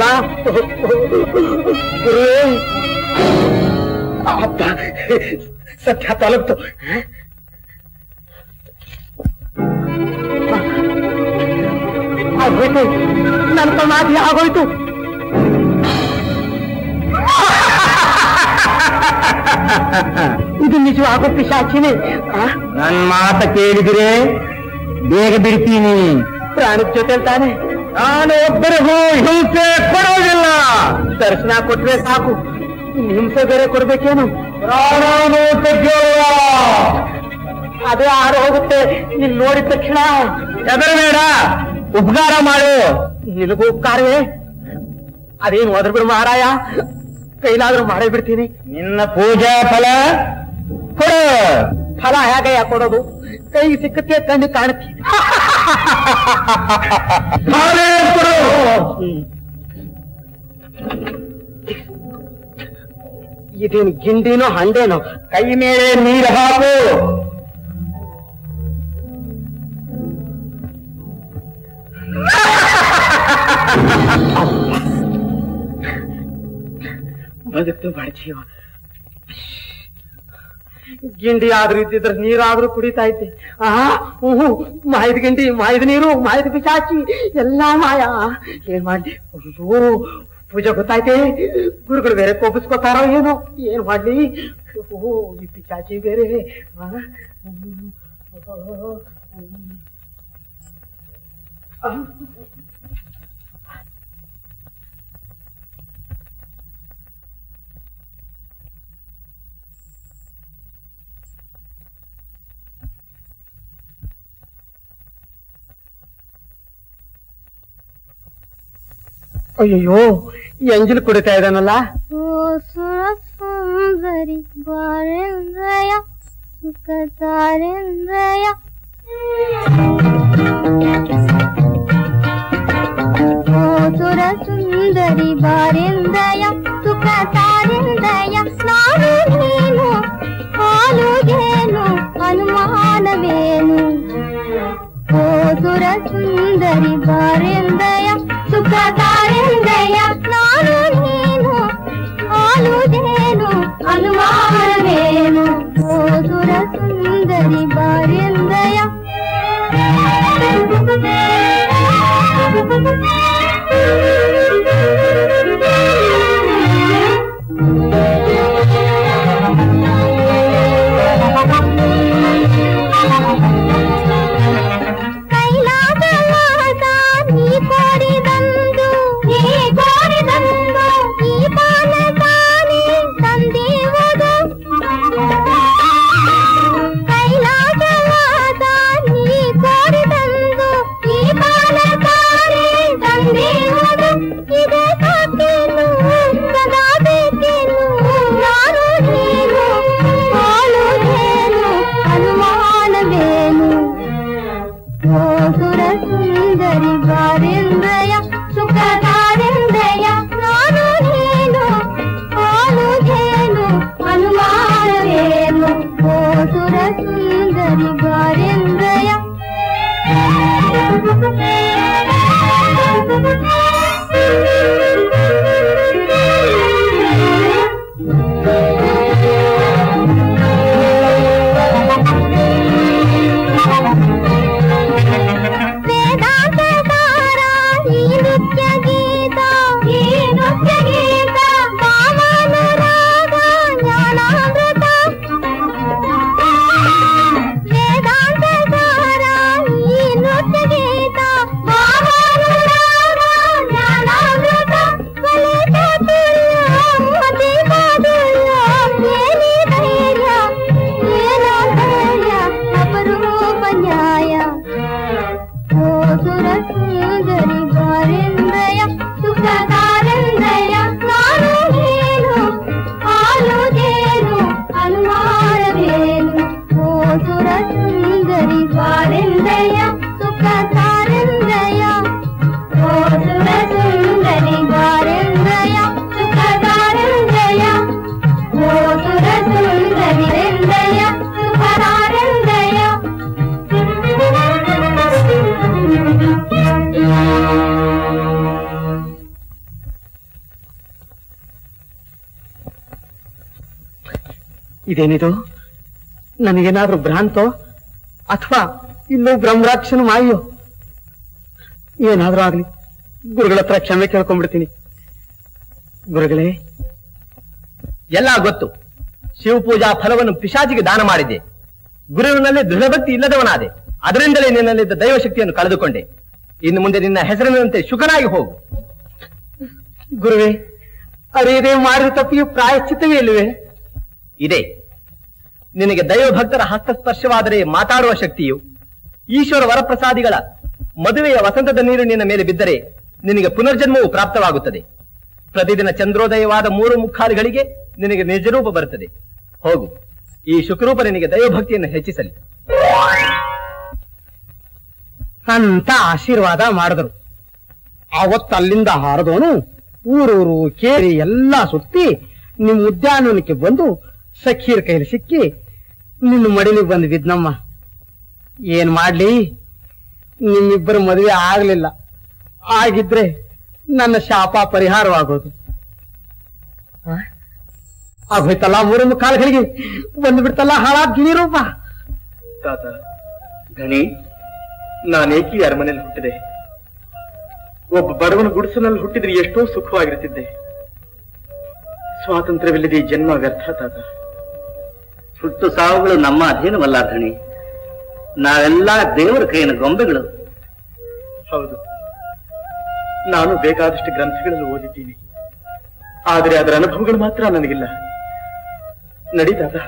ಗುರುವೇ, ಅಪ್ಪ ಸತ್ಯ ತಲುಪ್ತು. ಆಗೋಯ್ತು, ನನ್ನ ಸಮಾಧಿ ಆಗೋಯ್ತು. ಇದು ನಿಜವಾಗೋ ಪಿಶಾಚಿನೇ. ನನ್ ಮಾತ ಕೇಳಿದ್ರೆ ಬೇಗ ಬಿಡ್ತೀನಿ. ಪ್ರಾಣದ ಜೊತೆ ತಾನೆ, ನಾನು ಒಬ್ಬರಿಗೂ ಹಿಂಸೆ ಕೊಡೋದಿಲ್ಲ. ದರ್ಶನ ಕೊಟ್ರೆ ಸಾಕು, ಹಿಂಸೆ ಬೇರೆ ಕೊಡ್ಬೇಕೇನು? ಪ್ರಾಣಾನು ತೆಗೆಯೋಲ್ಲ, ಅದೇ ಆರು ಹೋಗುತ್ತೆ. ನೀನ್ ನೋಡಿದ ತಕ್ಷಣ ಹೆದರಬೇಡ, ಉಪಕಾರ ಮಾಡು. ನಿನಗೂ ಉಪಕಾರವೇ? ಅದೇನು ಹೋದ್ರ ಬಿಡು ಮಹಾರಾಯ, ಕೈಲಾದ್ರೂ ಮಾಡೇ ಬಿಡ್ತೀನಿ. ನಿನ್ನ ಪೂಜಾ ಫಲ ಕೊಡು. ಫಲ ಹೇಗೆ ಕೊಡೋದು? ಕೈ ಸಿಕ್ಕತ್ತೆ, ಕಣ್ಣು ಕಾಣುತ್ತೆ. ಇದೇನು ಗಿಂಡಿನೋ ಹಂಡೇನೋ? ಕೈ ಮೇಲೆ ನೀರು ಹಾಕು. ಬದುಕ್ತು ಬಾಳ ಜೀವ. ಗಿಂಡಿ ಆದ್ರೂ ಇದ್ದಿದ್ರೆ ನೀರಾದ್ರೂ ಕುಡಿತಾ ಇದ್ದೆ. ಆ ಹ್ಞೂ, ಮಾಯದ ಗಿಂಡಿ, ಮಾಯದ ನೀರು, ಮಾಯದ ಪಿಶಾಚಿ, ಎಲ್ಲಾ ಮಾಯ. ಏನ್ ಮಾಡಿ? ಅಯ್ಯೋ, ಪೂಜೆ ಗೊತ್ತಾಯ್ತೆ. ಗುರುಗಳು ಬೇರೆ ಕೋಪಿಸ್ಕೊತಾರೋ ಏನೋ, ಏನ್ ಮಾಡ್ಲಿ? ಓ, ಈ ಪಿಶಾಚಿ ಬೇರೆ. ಅಯ್ಯೋ, ಈ ಅಂಜಲು ಕುಡಿತಾ ಇದ್ದಾನಲ್ಲ. ಓ ಸುರ ಸುಂದರಿ ಬಾರೆಂದ್ರಯ ಸುಖ ತಾರೆಂದ್ರಯ, ಓ ಸುರ ಸುಂದರಿ ಬಾರೆಂದ್ರಯ ಸುಖ ತಾರೆಂದ್ರಯ. ನಾನು ನೀನು ಹಾಲುಗೇನು ಅನುಮಾನವೇನು? ಓ ಸುರ ಸುಂದರಿ ಬಾರೆಂದ್ರಯ ಸುಖ ತಾರೆಂದ್ರಯ. ನಾನು ನೀನು ಹಾಲುದೇನು ಅನುಮಾನವೇನು? ಓ ಸುರ ಸುಂದರಿ ಬಾರೆಂದ್ರಯ. ಇದೇನಿದು? ನನಗೇನಾದ್ರೂ ಭ್ರಾಂತೋ ಅಥವಾ ಇಲ್ಲೂ ಬ್ರಹ್ಮರಾಕ್ಷನ ಮಾಯೋ? ಏನಾದ್ರೂ ಆಗ್ಲಿ, ಗುರುಗಳ ಹತ್ರ ಕ್ಷಮೆ ಕೇಳ್ಕೊಂಡ್ಬಿಡ್ತೀನಿ. ಗುರುಗಳೇ, ಎಲ್ಲ ಗೊತ್ತು. ಶಿವಪೂಜಾ ಫಲವನ್ನು ಪಿಶಾಚಿಗೆ ದಾನ ಮಾಡಿದ್ದೆ. ಗುರುವಿನಲ್ಲಿ ದೃಢಭಕ್ತಿ ಇಲ್ಲದವನಾದೆ. ಅದರಿಂದಲೇ ನಿನ್ನಲ್ಲಿದ್ದ ದೈವಶಕ್ತಿಯನ್ನು ಕಳೆದುಕೊಂಡೆ. ಇನ್ನು ಮುಂದೆ ನಿನ್ನ ಹೆಸರಿನಂತೆ ಶುಕನಾಗಿ ಹೋಗು. ಗುರುವೇ, ಅರೇದೇ ಮಾಡಿದ ತಪ್ಪಿಗೆ ಪ್ರಾಯಶ್ಚಿತ್ತವೇ ಇಲ್ಲವೇ? ಇದೆ. ನಿನಗೆ ದೈವಭಕ್ತರ ಹಸ್ತಸ್ಪರ್ಶವಾದರೆ ಮಾತಾಡುವ ಶಕ್ತಿಯು, ಈಶ್ವರ ವರಪ್ರಸಾದಿಗಳ ಮದುವೆಯ ವಸಂತದ ನೀರು ನಿನ್ನ ಮೇಲೆ ಬಿದ್ದರೆ ನಿನಗೆ ಪುನರ್ಜನ್ಮವು ಪ್ರಾಪ್ತವಾಗುತ್ತದೆ. ಪ್ರತಿದಿನ ಚಂದ್ರೋದಯವಾದ ಮೂರು ಮುಕ್ಕಾಲುಗಳಿಗೆ ನಿನಗೆ ನಿಜರೂಪ ಬರುತ್ತದೆ. ಹೋಗು, ಈ ಶುಕರೂಪ ನಿನಗೆ ದೈವಭಕ್ತಿಯನ್ನು ಹೆಚ್ಚಿಸಲಿ ಅಂತ ಆಶೀರ್ವಾದ ಮಾಡಿದರು. ಆವತ್ತು ಅಲ್ಲಿಂದ ಹಾರದವನು ಊರೂರು ಕೇರಿ ಎಲ್ಲಾ ಸುತ್ತಿ ನಿಮ್ ಉದ್ಯಾನವನಕ್ಕೆ ಬಂದು ಸಖೀರ್ ಕೈಲಿ ಸಿಕ್ಕಿ ನಿನ್ನ ಮಡಿಲಿಗೆ ಬಂದು ಬಿದ್ನಮ್ಮ. ಏನ್ ಮಾಡ್ಲಿ, ನಿಮ್ಮಿಬ್ಬರ ಮದುವೆ ಆಗ್ಲಿಲ್ಲ. ಆಗಿದ್ರೆ ನನ್ನ ಶಾಪ ಪರಿಹಾರವಾಗೋದು. ಆಗೋಯ್ತಲ್ಲ, ಮೂರೊಂದು ಕಾಲಗಳಿಗೆ ಬಂದು ಬಿಡ್ತಲ್ಲ ಹಾಳಾದ ಗಿಣಿರೂಪ. ತಾತ ಧಣಿ, ನಾನೇಕಿ ಅರಮನೆಯಲ್ಲಿ ಹುಟ್ಟಿದೆ. ಒಬ್ಬ ಬಡವನ ಗುಡಿಸಲಲ್ಲಿ ಹುಟ್ಟಿದ್ರೆ ಎಷ್ಟೋ ಸುಖವಾಗಿರುತ್ತಿದ್ದೆ. ಸ್ವಾತಂತ್ರ್ಯವಿಲ್ಲದೆ ಜನ್ಮ ವ್ಯರ್ಥ ತಾತ. ಹುಟ್ಟು ಸಾವುಗಳು ನಮ್ಮ ಅಧೀನವಲ್ಲ ಧಣಿ. ನಾವೆಲ್ಲ ದೇವರ ಕೈನ ಗೊಂಬೆಗಳು. ಹೌದು, ನಾನು ಬೇಕಾದಷ್ಟು ಗ್ರಂಥಗಳಲ್ಲಿ ಓದಿದ್ದೀನಿ. ಆದರೆ ಅದರ ಅನುಭವಗಳು ಮಾತ್ರ ನನಗಿಲ್ಲ. ನಡೀತಾತ,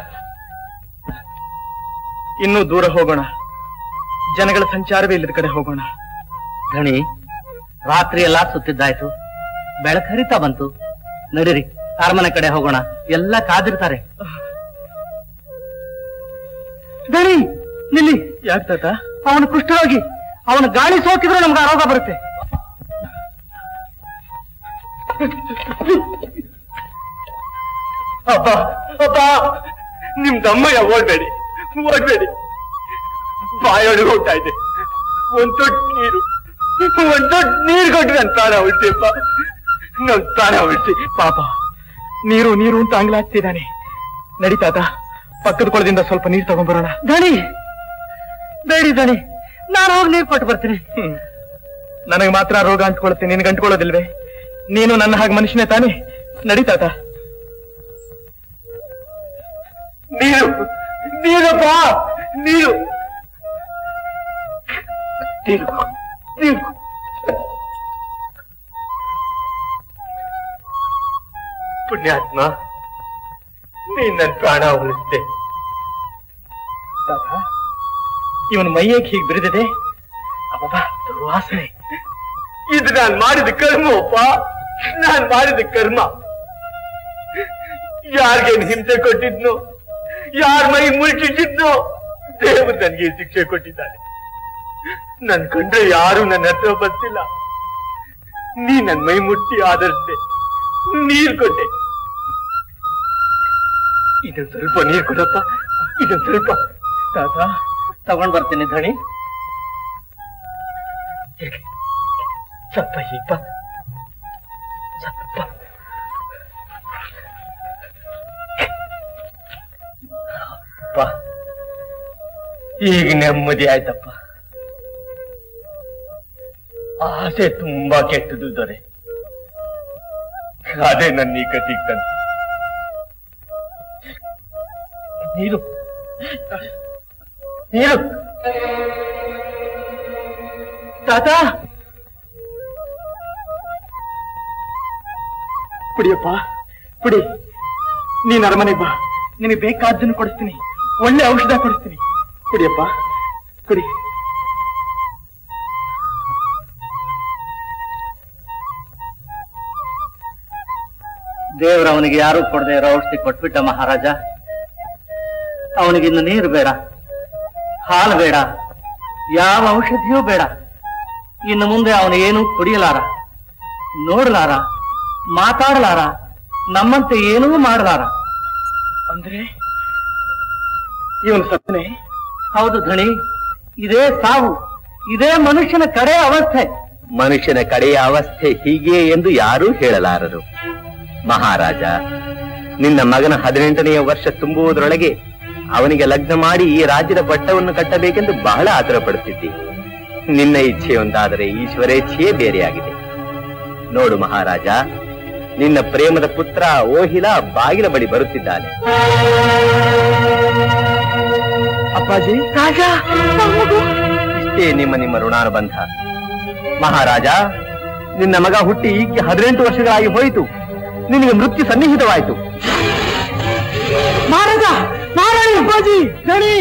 ಇನ್ನೂ ದೂರ ಹೋಗೋಣ. ಜನಗಳ ಸಂಚಾರವೇ ಇಲ್ಲದ ಕಡೆ ಹೋಗೋಣ. ಧಣಿ, ರಾತ್ರಿ ಎಲ್ಲಾ ಸುತ್ತಿದ್ದಾಯ್ತು, ಬೆಳಕು ಹರಿತಾ ಬಂತು. ನಡೀರಿ, ಅರಮನೆ ಕಡೆ ಹೋಗೋಣ. ಎಲ್ಲ ಕಾದಿರ್ತಾರೆ. ದಣಿ ನಿಲ್ಲಿ. ಯಾಕೆ ತಾತ? ಅವನು ಕುಷ್ಠರೋಗಿ. ಅವನು ಗಾಳಿ ಸೋಕಿದ್ರೆ ನಮ್ಗೆ ಆರೋಗ ಬರುತ್ತೆ. ಅಪ್ಪ ಅಪ್ಪ, ನಿಮ್ ದಮ್ಮಯ್ಯ ಓಡ್ಬೇಡಿ, ಓಡ್ಬೇಡಿ. ಬಾಯೊಳಗೆ ಹೋಗ್ತಾ ಇದೆ. ಒಂದ್ ದೊಡ್ಡ ನೀರು, ಒಂದ್ ದೊಡ್ಡ ನೀರು ಕೊಟ್ಟು ನನ್ ಪ್ರಾಣ ಉಳಿಸಿಪ್ಪ, ನನ್ ಪ್ರಾಣ ಉಳಿಸಿ. ಪಾಪ ನೀರು ನೀರು ಅಂತ ಅಂಗ್ಲಾಗ್ತಿದ್ದಾನೆ. ನಡೀತಾತ, ಪಕ್ಕದ ಕೊಳದಿಂದ ಸ್ವಲ್ಪ ನೀರು ತಗೊಂಡ್ಬರೋಣ. ದಣಿ ಬೇಡಿ ದಣಿ, ನಾನು ಹೋಗಿ ನೀರು ಕೊಟ್ಟು ಬರ್ತೀನಿ. ನನಗೆ ಮಾತ್ರ ರೋಗ ಅಂಟ್ಕೊಳುತ್ತೆ, ನಿನ್ಗೆ ಅಂಟ್ಕೊಳ್ಳೋದಿಲ್ವೇ? ನೀನು ನನ್ನ ಹಾಗೆ ಮನುಷ್ಯನೇ ತಾನೆ? ನಡೀತಾತ. ನೀರು ನೀರಪ್ಪ, ನೀರು ನೀರು ನೀರು. ಪುಣ್ಯಾತ್ಮ, ನೀನ್ ನನ್ನ ಪ್ರಾಣ ಉಳಿಸಿದೆ. ಇವನ ಮೈಯಕ್ಕೆ ಹೀಗೆ ಬಿರಿದಿದೆ. ಅಬ್ಬ, ದುರ್ವಾಸನೆ. ಇದು ನಾನ್ ಮಾಡಿದ ಕರ್ಮಪ್ಪ, ನಾನ್ ಮಾಡಿದ ಕರ್ಮ. ಯಾರಿಗೇನು ಹಿಂಸೆ ಕೊಟ್ಟಿದ್ನು, ಯಾರ ಮೈ ಮುಳ್ಚಿಟ್ಟಿದ್ನು, ದೇವರು ನನಗೆ ಶಿಕ್ಷೆ ಕೊಟ್ಟಿದ್ದಾನೆ. ನನ್ ಕಂಡ್ರೆ ಯಾರು ನನ್ನ ಹತ್ರ ಬರ್ತಿಲ್ಲ. ನೀ ನನ್ ಮೈ ಮುಟ್ಟಿ ಆಧರಿಸಿದೆ, ನೀರ್ ಕೊಟ್ಟೆ. ಇದೊಂದು ಸ್ವಲ್ಪ ನೀರ್ ಕೊಡಪ್ಪ, ಇದೊಂದು ಸ್ವಲ್ಪ. ತಾತ, ತಗೊಂಡ್ ಬರ್ತೀನಿ ಧಣಿ. ಸ್ವಲ್ಪ ಹೀಪ, ಸ್ವಲ್ಪ. ಅಪ್ಪ, ಈಗ ನೆಮ್ಮದಿ ಆಯ್ತಪ್ಪ. ಆಸೆ ತುಂಬಾ ಕೆಟ್ಟದು ದೊರೆ. ಅದೇ ನನ್ನ ಈ ಗತಿಗೆ ತಂತು. ನೀರು ನೀರು. ತಾತ, ಕುಡಿಯಪ್ಪ, ಕುಡಿ. ನೀನ್ ಅರಮನೆಗೆ ಬಾ, ನಿನಗೆ ಬೇಕಾದ್ದನ್ನು ಕೊಡಿಸ್ತೀನಿ, ಒಳ್ಳೆ ಔಷಧ ಕೊಡಿಸ್ತೀನಿ. ಕುಡಿಯಪ್ಪ, ಕುಡಿ. ದೇವ್ರ ಅವನಿಗೆ ಯಾರು ಕೊಡದೆ ಇರೋ ಔಷಧಿ ಕೊಟ್ಬಿಟ್ಟ ಮಹಾರಾಜ. ಅವನಿಗಿನ್ನು ನೀರು ಬೇಡ, ಹಾಲು ಬೇಡ, ಯಾವ ಔಷಧಿಯೂ ಬೇಡ. ಇನ್ನು ಮುಂದೆ ಅವನು ಏನು ಕುಡಿಯಲಾರ, ನೋಡಲಾರ, ಮಾತಾಡಲಾರ, ನಮ್ಮಂತೆ ಏನೂ ಮಾಡಲಾರ. ಅಂದ್ರೆ ಇವನು ಸತ್ತನೆ? ಹೌದು ಧಣಿ, ಇದೇ ಸಾವು, ಇದೇ ಮನುಷ್ಯನ ಕಡೆ ಅವಸ್ಥೆ. ಮನುಷ್ಯನ ಕಡೆಯ ಅವಸ್ಥೆ ಹೀಗೆ ಎಂದು ಯಾರೂ ಹೇಳಲಾರರು. ಮಹಾರಾಜ, ನಿನ್ನ ಮಗನ ಹದಿನೆಂಟನೆಯ ವರ್ಷ ತುಂಬುವುದರೊಳಗೆ ಅವನಿಗೆ ಲಗ್ನ ಮಾಡಿ ಈ ರಾಜ್ಯದ ಪಟ್ಟವನ್ನು ಕಟ್ಟಬೇಕೆಂದು ಬಹಳ ಆತರ ಪಡುತ್ತಿದ್ದಿ. ನಿನ್ನ ಇಚ್ಛೆಯೊಂದಾದರೆ ಈಶ್ವರೇಚ್ಛೆಯೇ ಬೇರೆಯಾಗಿದೆ. ನೋಡು ಮಹಾರಾಜ, ನಿನ್ನ ಪ್ರೇಮದ ಪುತ್ರ ಓಹಿಲ ಬಾಗಿಲ ಬಳಿ ಬರುತ್ತಿದ್ದಾನೆ. ಅಪ್ಪಾಜಿ, ರಾಜ, ಇಷ್ಟೇ ನಿಮ್ಮ ನಿಮ್ಮ ಋಣಾನುಬಂಧ. ಮಹಾರಾಜ, ನಿನ್ನ ಮಗ ಹುಟ್ಟಿ ಈಗ ಹದಿನೆಂಟು ವರ್ಷಗಳಾಗಿ ಹೋಯಿತು. ನಿನಗೆ ಮೃತ್ಯು ಸನ್ನಿಹಿತವಾಯಿತು. ಮಹಾರಾಜ, ಮಹಾರಾಣಿ, ಅಪ್ಪಾಜಿ, ಗಣಿ.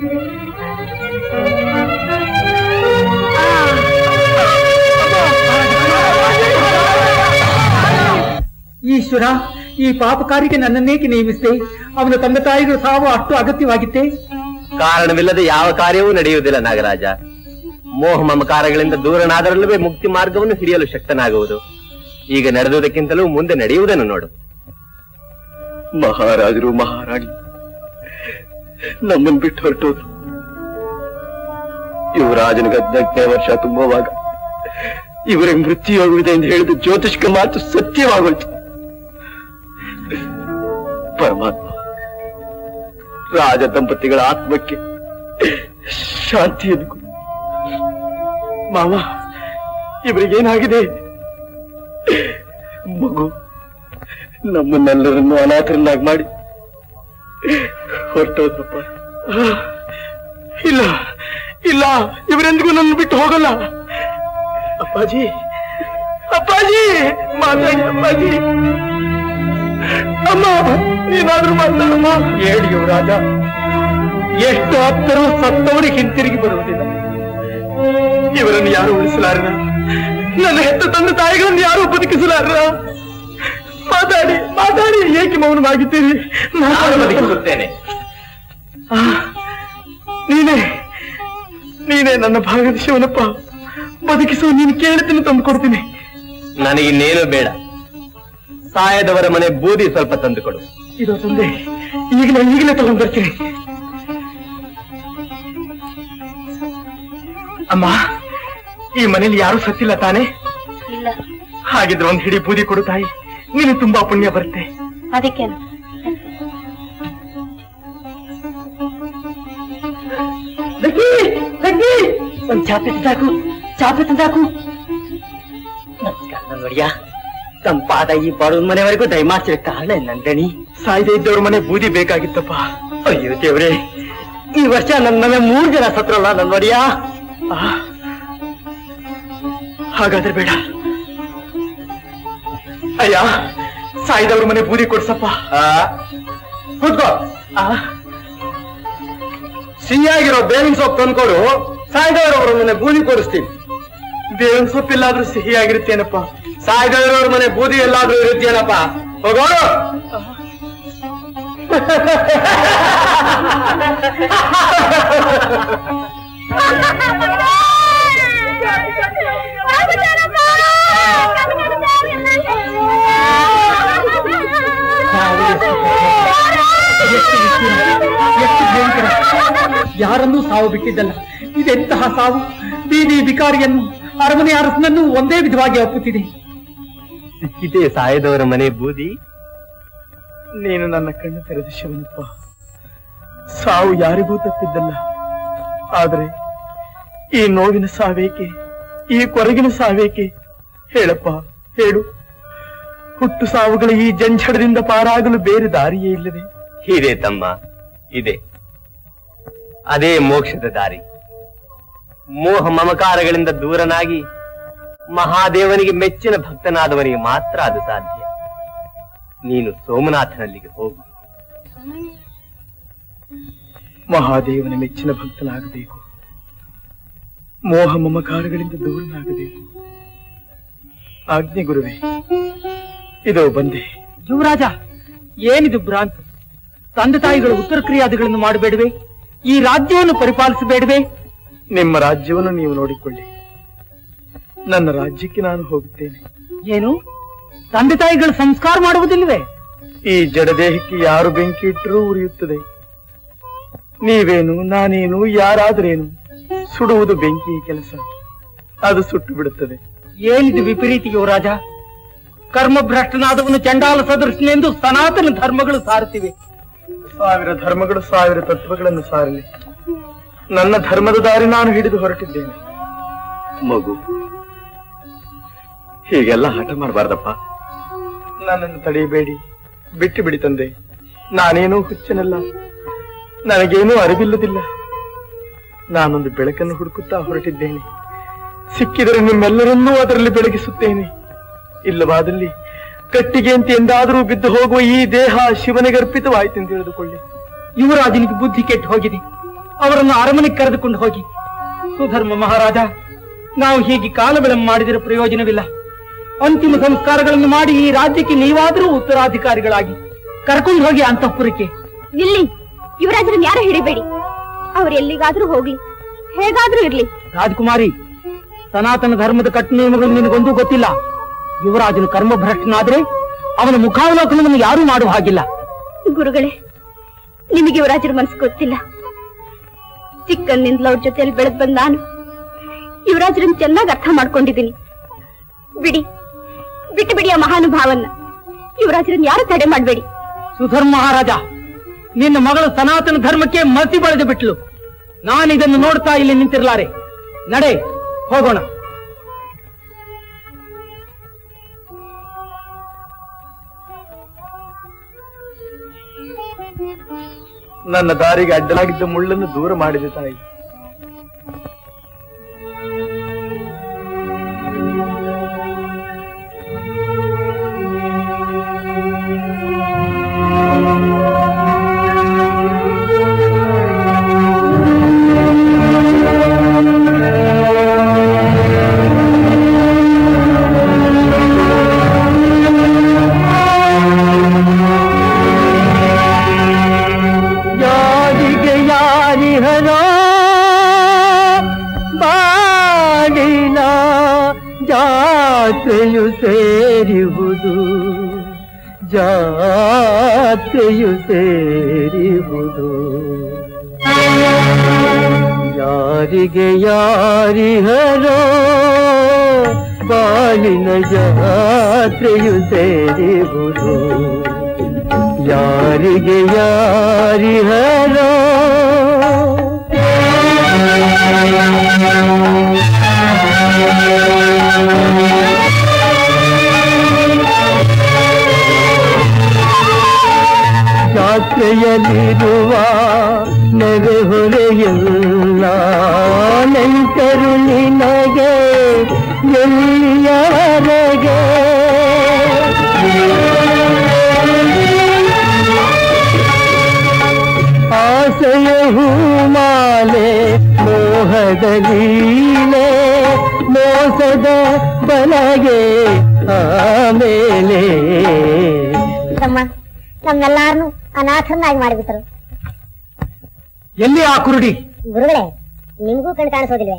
ಈಶ್ವರ, ಈ ಪಾಪ ಕಾರ್ಯಕ್ಕೆ ನನ್ನನ್ನೇಕೆ ನೇಮಿಸಿದೆ? ಅವನ ತಂದೆ ತಾಯಿಗಳು ಸಾವು ಅಷ್ಟು ಅಗತ್ಯವಾಗಿತ್ತೆ? ಕಾರಣವಿಲ್ಲದೆ ಯಾವ ಕಾರ್ಯವೂ ನಡೆಯುವುದಿಲ್ಲ ನಾಗರಾಜ. ಮೋಹ ಮಮಕಾರಗಳಿಂದ ದೂರನಾದರಲ್ಲವೇ ಮುಕ್ತಿ ಮಾರ್ಗವನ್ನು ಹಿಡಿಯಲು ಶಕ್ತನಾಗುವುದು. ಈಗ ನಡೆದುದಕ್ಕಿಂತಲೂ ಮುಂದೆ ನಡೆಯುವುದನ್ನು ನೋಡು. ಮಹಾರಾಜರು ಮಹಾರಾಣಿ ನಮ್ಮನ್ನು ಬಿಟ್ಟು ಹೊರಟೋದು. ಯುವರಾಜನಿಗೆ ಹದಿನೆಂಟನೇ ವರ್ಷ ತುಂಬುವಾಗ ಇವರಿಗೆ ಮೃತ್ಯುವಾಗುವುದೇ ಎಂದು ಹೇಳಿದ ಜ್ಯೋತಿಷ್ಕ ಮಾತು ಸತ್ಯವಾಗೋಯ್ತು. ಪರಮಾತ್ಮ ರಾಜ ದಂಪತಿಗಳ ಆತ್ಮಕ್ಕೆ ಶಾಂತಿಯನ್ನು ಕೊಡು. ಮಾವ, ಇವರಿಗೇನಾಗಿದೆ? ಮಗು ನಮ್ಮನ್ನೆಲ್ಲರನ್ನು ಅನಾಥರನ್ನಾಗಿ ಮಾಡಿ ಹೊರಟೋದಪ್ಪ. ಇಲ್ಲ ಇಲ್ಲ, ಇವರೆಂದಿಗೂ ನನ್ನ ಬಿಟ್ಟು ಹೋಗಲ್ಲ. ಅಪ್ಪಾಜಿ, ಅಪ್ಪಾಜಿ, ಮಾತಾಡಿ ಅಪ್ಪಾಜಿ. ಅಮ್ಮ, ನೀನಾದ್ರೂ ಮಾತಾಡಮ್ಮ. ಹೇಳಿ ಯುವರಾಜ, ಎಷ್ಟು ಹತ್ತರೂ ಸತ್ತವರಿಗೆ ಹಿಂತಿರುಗಿ ಬರುವುದಿಲ್ಲ. ಇವರನ್ನು ಯಾರು ಉಳಿಸಲಾರ? ನನ್ನ ಹೆತ್ತ ತಂದೆ ತಾಯಿಗಳನ್ನು ಯಾರು ಬದುಕಿಸಲಾರ? ಮಾತಾಡಿ ಮಾತಾಡಿ, ಏಕೆ ಮೌನವಾಗಿದ್ದೀರಿ? ಬದುಕಿಸುತ್ತೇನೆ. ನೀನೇ ನೀನೇ ನನ್ನ ಭಾಗದ ಶಿವನಪ್ಪ. ಬದುಕಿಸುವ ನೀನು ಕೇಳುತ್ತೀನಿ, ತಂದು ಕೊಡ್ತೀನಿ. ನನಗಿನ್ನೇನು ಬೇಡ. ಸಾಯದವರ ಮನೆ ಬೂದಿ ಸ್ವಲ್ಪ ತಂದುಕೊಡು. ಇದು ತಂದೆ, ಈಗಲೇ ಈಗಲೇ ತಗೊಂಡು ಬರ್ತೀನಿ. ಅಮ್ಮ, ಈ ಮನೇಲಿ ಯಾರು ಸತ್ತಿಲ್ಲ ತಾನೆ? ಇಲ್ಲ. ಹಾಗಿದ್ರೆ ಒಂದು ಹಿಡಿ ಬೂದಿ ಕೊಡು ತಾಯಿ, ನೀನು ತುಂಬಾ ಪುಣ್ಯ ಬರುತ್ತೆ. ಅದಕ್ಕೇನು? ಒಂದ್ ಚಾಪೆ ತಂದಾಕು, ಚಾಪೆ ತಂದಾಕು. ನಮಸ್ಕಾರ ನೋಡಿಯಾ, ತಂಪಾದ ಈ ಬಡವನ ಮನೆವರೆಗೂ ದಯಮಾಡ್ಸಿದ ಕಾರಣ ನಂದಣಿ. ಸಾಯ್ದೆ ಇದ್ದವ್ರ ಮನೆ ಬೂದಿ ಬೇಕಾಗಿತ್ತಪ್ಪ. ಅಯ್ಯೋ ದೇವ್ರೆ, ಈ ವರ್ಷ ನನ್ನ ಮನೆ ಮೂರ್ ಜನ ಸತ್ರಲ್ಲ ನನ್ ನೋಡಿಯಾ. ಹಾಗಾದ್ರೆ ಬೇಡ ಅಯ್ಯ, ಸಾಯ್ದವ್ರ ಮನೆ ಬೂದಿ ಕೊಡ್ಸಪ್ಪ. ಕೂತ್ಕೋ. ಸಿಹಿಯಾಗಿರೋ ಬೇವಿನ ಸೊಪ್ಪು ತಂದ್ಕೊಡು, ಸಾಯ್ದವ್ರವ್ರ ಮನೆ ಬೂದಿ ಕೊಡಿಸ್ತೀವಿ. ಬೇವಿನ ಸೊಪ್ಪಿಲ್ಲಾದ್ರೂ ಸಿಹಿಯಾಗಿರುತ್ತೇನಪ್ಪ. ಸಾಯ್ದವ್ರವ್ರ ಮನೆ ಬೂದಿ ಎಲ್ಲಾದ್ರೂ ಇರುತ್ತೇನಪ್ಪ. ಹೋಗೋರು. ಯಾರನ್ನೂ ಸಾವು ಬಿಟ್ಟಿದ್ದಲ್ಲ. ಇದೆಂತಹ ಸಾವು! ಬೀದಿ ಬಿಕಾರಿಯನ್ನು, ಅರಮನೆ ಅರಸನನ್ನು ಒಂದೇ ವಿಧವಾಗಿ ಅಪ್ಪುತ್ತಿದೆ. ಇದೇ ಸಾಯದವರ ಮನೆ ಬೂದಿ. ನೀನು ನನ್ನ ಕಣ್ಣು ತೆರೆದ ಶಿವನಪ್ಪ. ಸಾವು ಯಾರಿಗೂ ತಪ್ಪಿದ್ದಲ್ಲ. ಆದರೆ ಈ ನೋವಿನ ಸಾವೇಕೆ, ಈ ಕೊರಗಿನ ಸಾವೇಕೆ? ಹೇಳಪ್ಪ, ಹೇಳು. ಹುಟ್ಟು ಸಾವುಗಳ ಈ ಜಂಜಡದಿಂದ ಪಾರಾಗಲು ಬೇರೆ ದಾರಿಯೇ ಇಲ್ಲದೆ? ಇದೆ ತಮ್ಮ, ಇದೆ. ಅದೇ ಮೋಕ್ಷದ ದಾರಿ. ಮೋಹ ಮಮಕಾರಗಳಿಂದ ದೂರನಾಗಿ ಮಹಾದೇವನಿಗೆ ಮೆಚ್ಚಿನ ಭಕ್ತನಾದವನಿಗೆ ಮಾತ್ರ ಅದು ಸಾಧ್ಯ. ನೀನು ಸೋಮನಾಥನಲ್ಲಿಗೆ ಹೋಗು. ಮಹಾದೇವನ ಮೆಚ್ಚಿನ ಭಕ್ತನಾಗಬೇಕು, ಮೋಹ ಮಮಕಾರಗಳಿಂದ ದೂರನಾಗಬೇಕು. ಆಜ್ಞೆ ಗುರುವೇ, ಇದೋ ಬಂದೆ. ಯುವರಾಜ, ಏನಿದು ಭ್ರಾಂತಿ? ತಂದೆ ತಾಯಿಗಳು ಉತ್ತರ ಕ್ರಿಯಾದಿಗಳನ್ನು ಮಾಡಬೇಡವೆ? ಈ ರಾಜ್ಯವನ್ನು ಪರಿಪಾಲಿಸಬೇಡವೆ? ನಿಮ್ಮ ರಾಜ್ಯವನ್ನು ನೀವು ನೋಡಿಕೊಳ್ಳಿ, ನನ್ನ ರಾಜ್ಯಕ್ಕೆ ನಾನು ಹೋಗುತ್ತೇನೆ. ಏನು, ತಂದೆ ತಾಯಿಗಳು ಸಂಸ್ಕಾರ ಮಾಡುವುದಿಲ್ಲವೇ? ಈ ಜಡದೇಹಕ್ಕೆ ಯಾರು ಬೆಂಕಿ ಇಟ್ಟರೂ ಉರಿಯುತ್ತದೆ. ನೀವೇನು, ನಾನೇನು, ಯಾರಾದ್ರೇನು, ಸುಡುವುದು ಬೆಂಕಿಯ ಕೆಲಸ. ಅದು ಸುಟ್ಟು ಬಿಡುತ್ತದೆ. ಏನಿದು ವಿಪರೀತ ಯುವರಾಜ? ಕರ್ಮಭ್ರಷ್ಟನಾದವನು ಚಂಡಾಲ ಸದೃಶನೆಂದು ಸನಾತನ ಧರ್ಮಗಳು ಸಾರುತ್ತಿವೆ. ಸಾವಿರ ಧರ್ಮಗಳು ಸಾವಿರ ತತ್ವಗಳನ್ನು ಸಾರಲಿ, ನನ್ನ ಧರ್ಮದ ದಾರಿ ನಾನು ಹಿಡಿದು ಹೊರಟಿದ್ದೇನೆ. ಮಗು, ಹೀಗೆಲ್ಲ ಹಠ ಮಾಡಬಾರ್ದಪ್ಪ. ನನ್ನನ್ನು ತಡೆಯಬೇಡಿ, ಬಿಟ್ಟು ಬಿಡಿ ತಂದೆ. ನಾನೇನೂ ಹುಚ್ಚನಲ್ಲ, ನನಗೇನೂ ಅರಿವಿಲ್ಲದಿಲ್ಲ. ನಾನೊಂದು ಬೆಳಕನ್ನು ಹುಡುಕುತ್ತಾ ಹೊರಟಿದ್ದೇನೆ. ಸಿಕ್ಕಿದರೆ ನಿಮ್ಮೆಲ್ಲರನ್ನೂ ಅದರಲ್ಲಿ ಬೆಳಗಿಸುತ್ತೇನೆ. ಇಲ್ಲವಾದಲ್ಲಿ ಕಟ್ಟಿಗೆ ಅಂತ ಎಂದಾದರೂ ಬಿದ್ದು ಹೋಗುವ ಈ ದೇಹ ಶಿವನಿಗೆ ಅರ್ಪಿತವಾಯಿತೆಂದು ತಿಳಿದುಕೊಳ್ಳಿ. ಯುವರಾಜನಿಗೆ ಬುದ್ಧಿ ಕೆಟ್ಟು ಹೋಗಿದೆ, ಅವರನ್ನು ಅರಮನೆಗೆ ಕರೆದುಕೊಂಡು ಹೋಗಿ. ಸುಧರ್ಮ ಮಹಾರಾಜ, ನಾವು ಹೀಗೆ ಕಾಲ ವಿಳಂಬ ಮಾಡಿದರೆ ಪ್ರಯೋಜನವಿಲ್ಲ. ಅಂತಿಮ ಸಂಸ್ಕಾರಗಳನ್ನು ಮಾಡಿ ಈ ರಾಜ್ಯಕ್ಕೆ ನೀವಾದರೂ ಉತ್ತರಾಧಿಕಾರಿಗಳಾಗಿ ಕರ್ಕೊಂಡು ಹೋಗಿ ಅಂತಃಪುರಕ್ಕೆ. ಇಲ್ಲಿ ಯುವರಾಜರನ್ನು ಯಾರು ಹಿಡಿಬೇಡಿ, ಅವ್ರು ಎಲ್ಲಿಗಾದ್ರೂ ಹೋಗ್ಲಿ, ಹೇಗಾದ್ರೂ ಇರ್ಲಿ. ರಾಜಕುಮಾರಿ, ಸನಾತನ ಧರ್ಮದ ಕಟ್ಟುನಿಯಮಗಳು ನಿನಗೊಂದು ಗೊತ್ತಿಲ್ಲ. ಯುವರಾಜನು ಕರ್ಮಭ್ರಷ್ಟನಾದ್ರೆ ಅವನ ಮುಖಾವಲೋಕನವನ್ನು ಯಾರೂ ಮಾಡುವ ಹಾಗಿಲ್ಲ. ಗುರುಗಳೇ, ನಿಮಗೆ ಯುವರಾಜರ ಮನಸ್ಸು ಗೊತ್ತಿಲ್ಲ. ಚಿಕ್ಕಂದಿನಿಂದಲೂ ಅವ್ರ ಜೊತೆಯಲ್ಲಿ ಬೆಳೆದ್ ಬಂದ ನಾನು ಯುವರಾಜರನ್ನು ಚೆನ್ನಾಗಿ ಅರ್ಥ ಮಾಡ್ಕೊಂಡಿದ್ದೀನಿ. ಬಿಡಿ, ಬಿಟ್ಟು ಬಿಡಿ ಆ ಮಹಾನುಭಾವನ್ನ. ಯುವರಾಜರನ್ನು ಯಾರು ತಡೆ ಮಾಡಬೇಡಿ. ಸುಧರ್ಮ ಮಹಾರಾಜ, ನಿನ್ನ ಮಗಳು ಸನಾತನ ಧರ್ಮಕ್ಕೆ ಮಸಿ ಬಳೆದು ಬಿಟ್ಲು. ನಾನಿದನ್ನು ನೋಡ್ತಾ ಇಲ್ಲಿ ನಿಂತಿರ್ಲಾರೆ. ನಡೆ, ಹೋಗೋಣ. ನನ್ನ ದಾರಿಗೆ ಅಡ್ಡಲಾಗಿದ್ದ ಮುಳ್ಳನ್ನು ದೂರ ಮಾಡಿದೆ ತಾಯಿ. ಜಾತ್ರೆಯು ಸೇರಿಹುದು, ಜಾತ್ರೆಯು ಸೇರಿಹುದು. ಯಾರಿಗೆ ಯಾರಿಹರೋ ಬಾಳಿನ ಜಾತ್ರೆಯು ಸೇರಿಹುದು. ಯಾರಿಗೆ ಯಾರಿಹರೋ ಜಾತ್ರೆಯಲ್ಲಿರುವ ನೆರೆಹೊರೆಯಲ್ಲ ನೆಂಟರು ನಿನಗೆ ಎಲ್ಲಿಯವರೆಗೆ. ಆಸೆಯ ಹೂಮಾಲೆ ಮೋಹದ ಲೀಲೆ ಮೋಸದ ಬಲಗೆ ಆಮೇಲೆ. ನಮ್ಮೆಲ್ಲಾರನು ಅನಾಥನ್ನಾಗಿ ಮಾಡಿಬಿಟ್ಟರು. ಎಲ್ಲಿ ಆ ಕುರುಡಿ? ಗುರುಗಳೇ, ನಿಮ್ಗೂ ಕಣ್ ಕಾಣಿಸೋದಿಲ್ವೇ?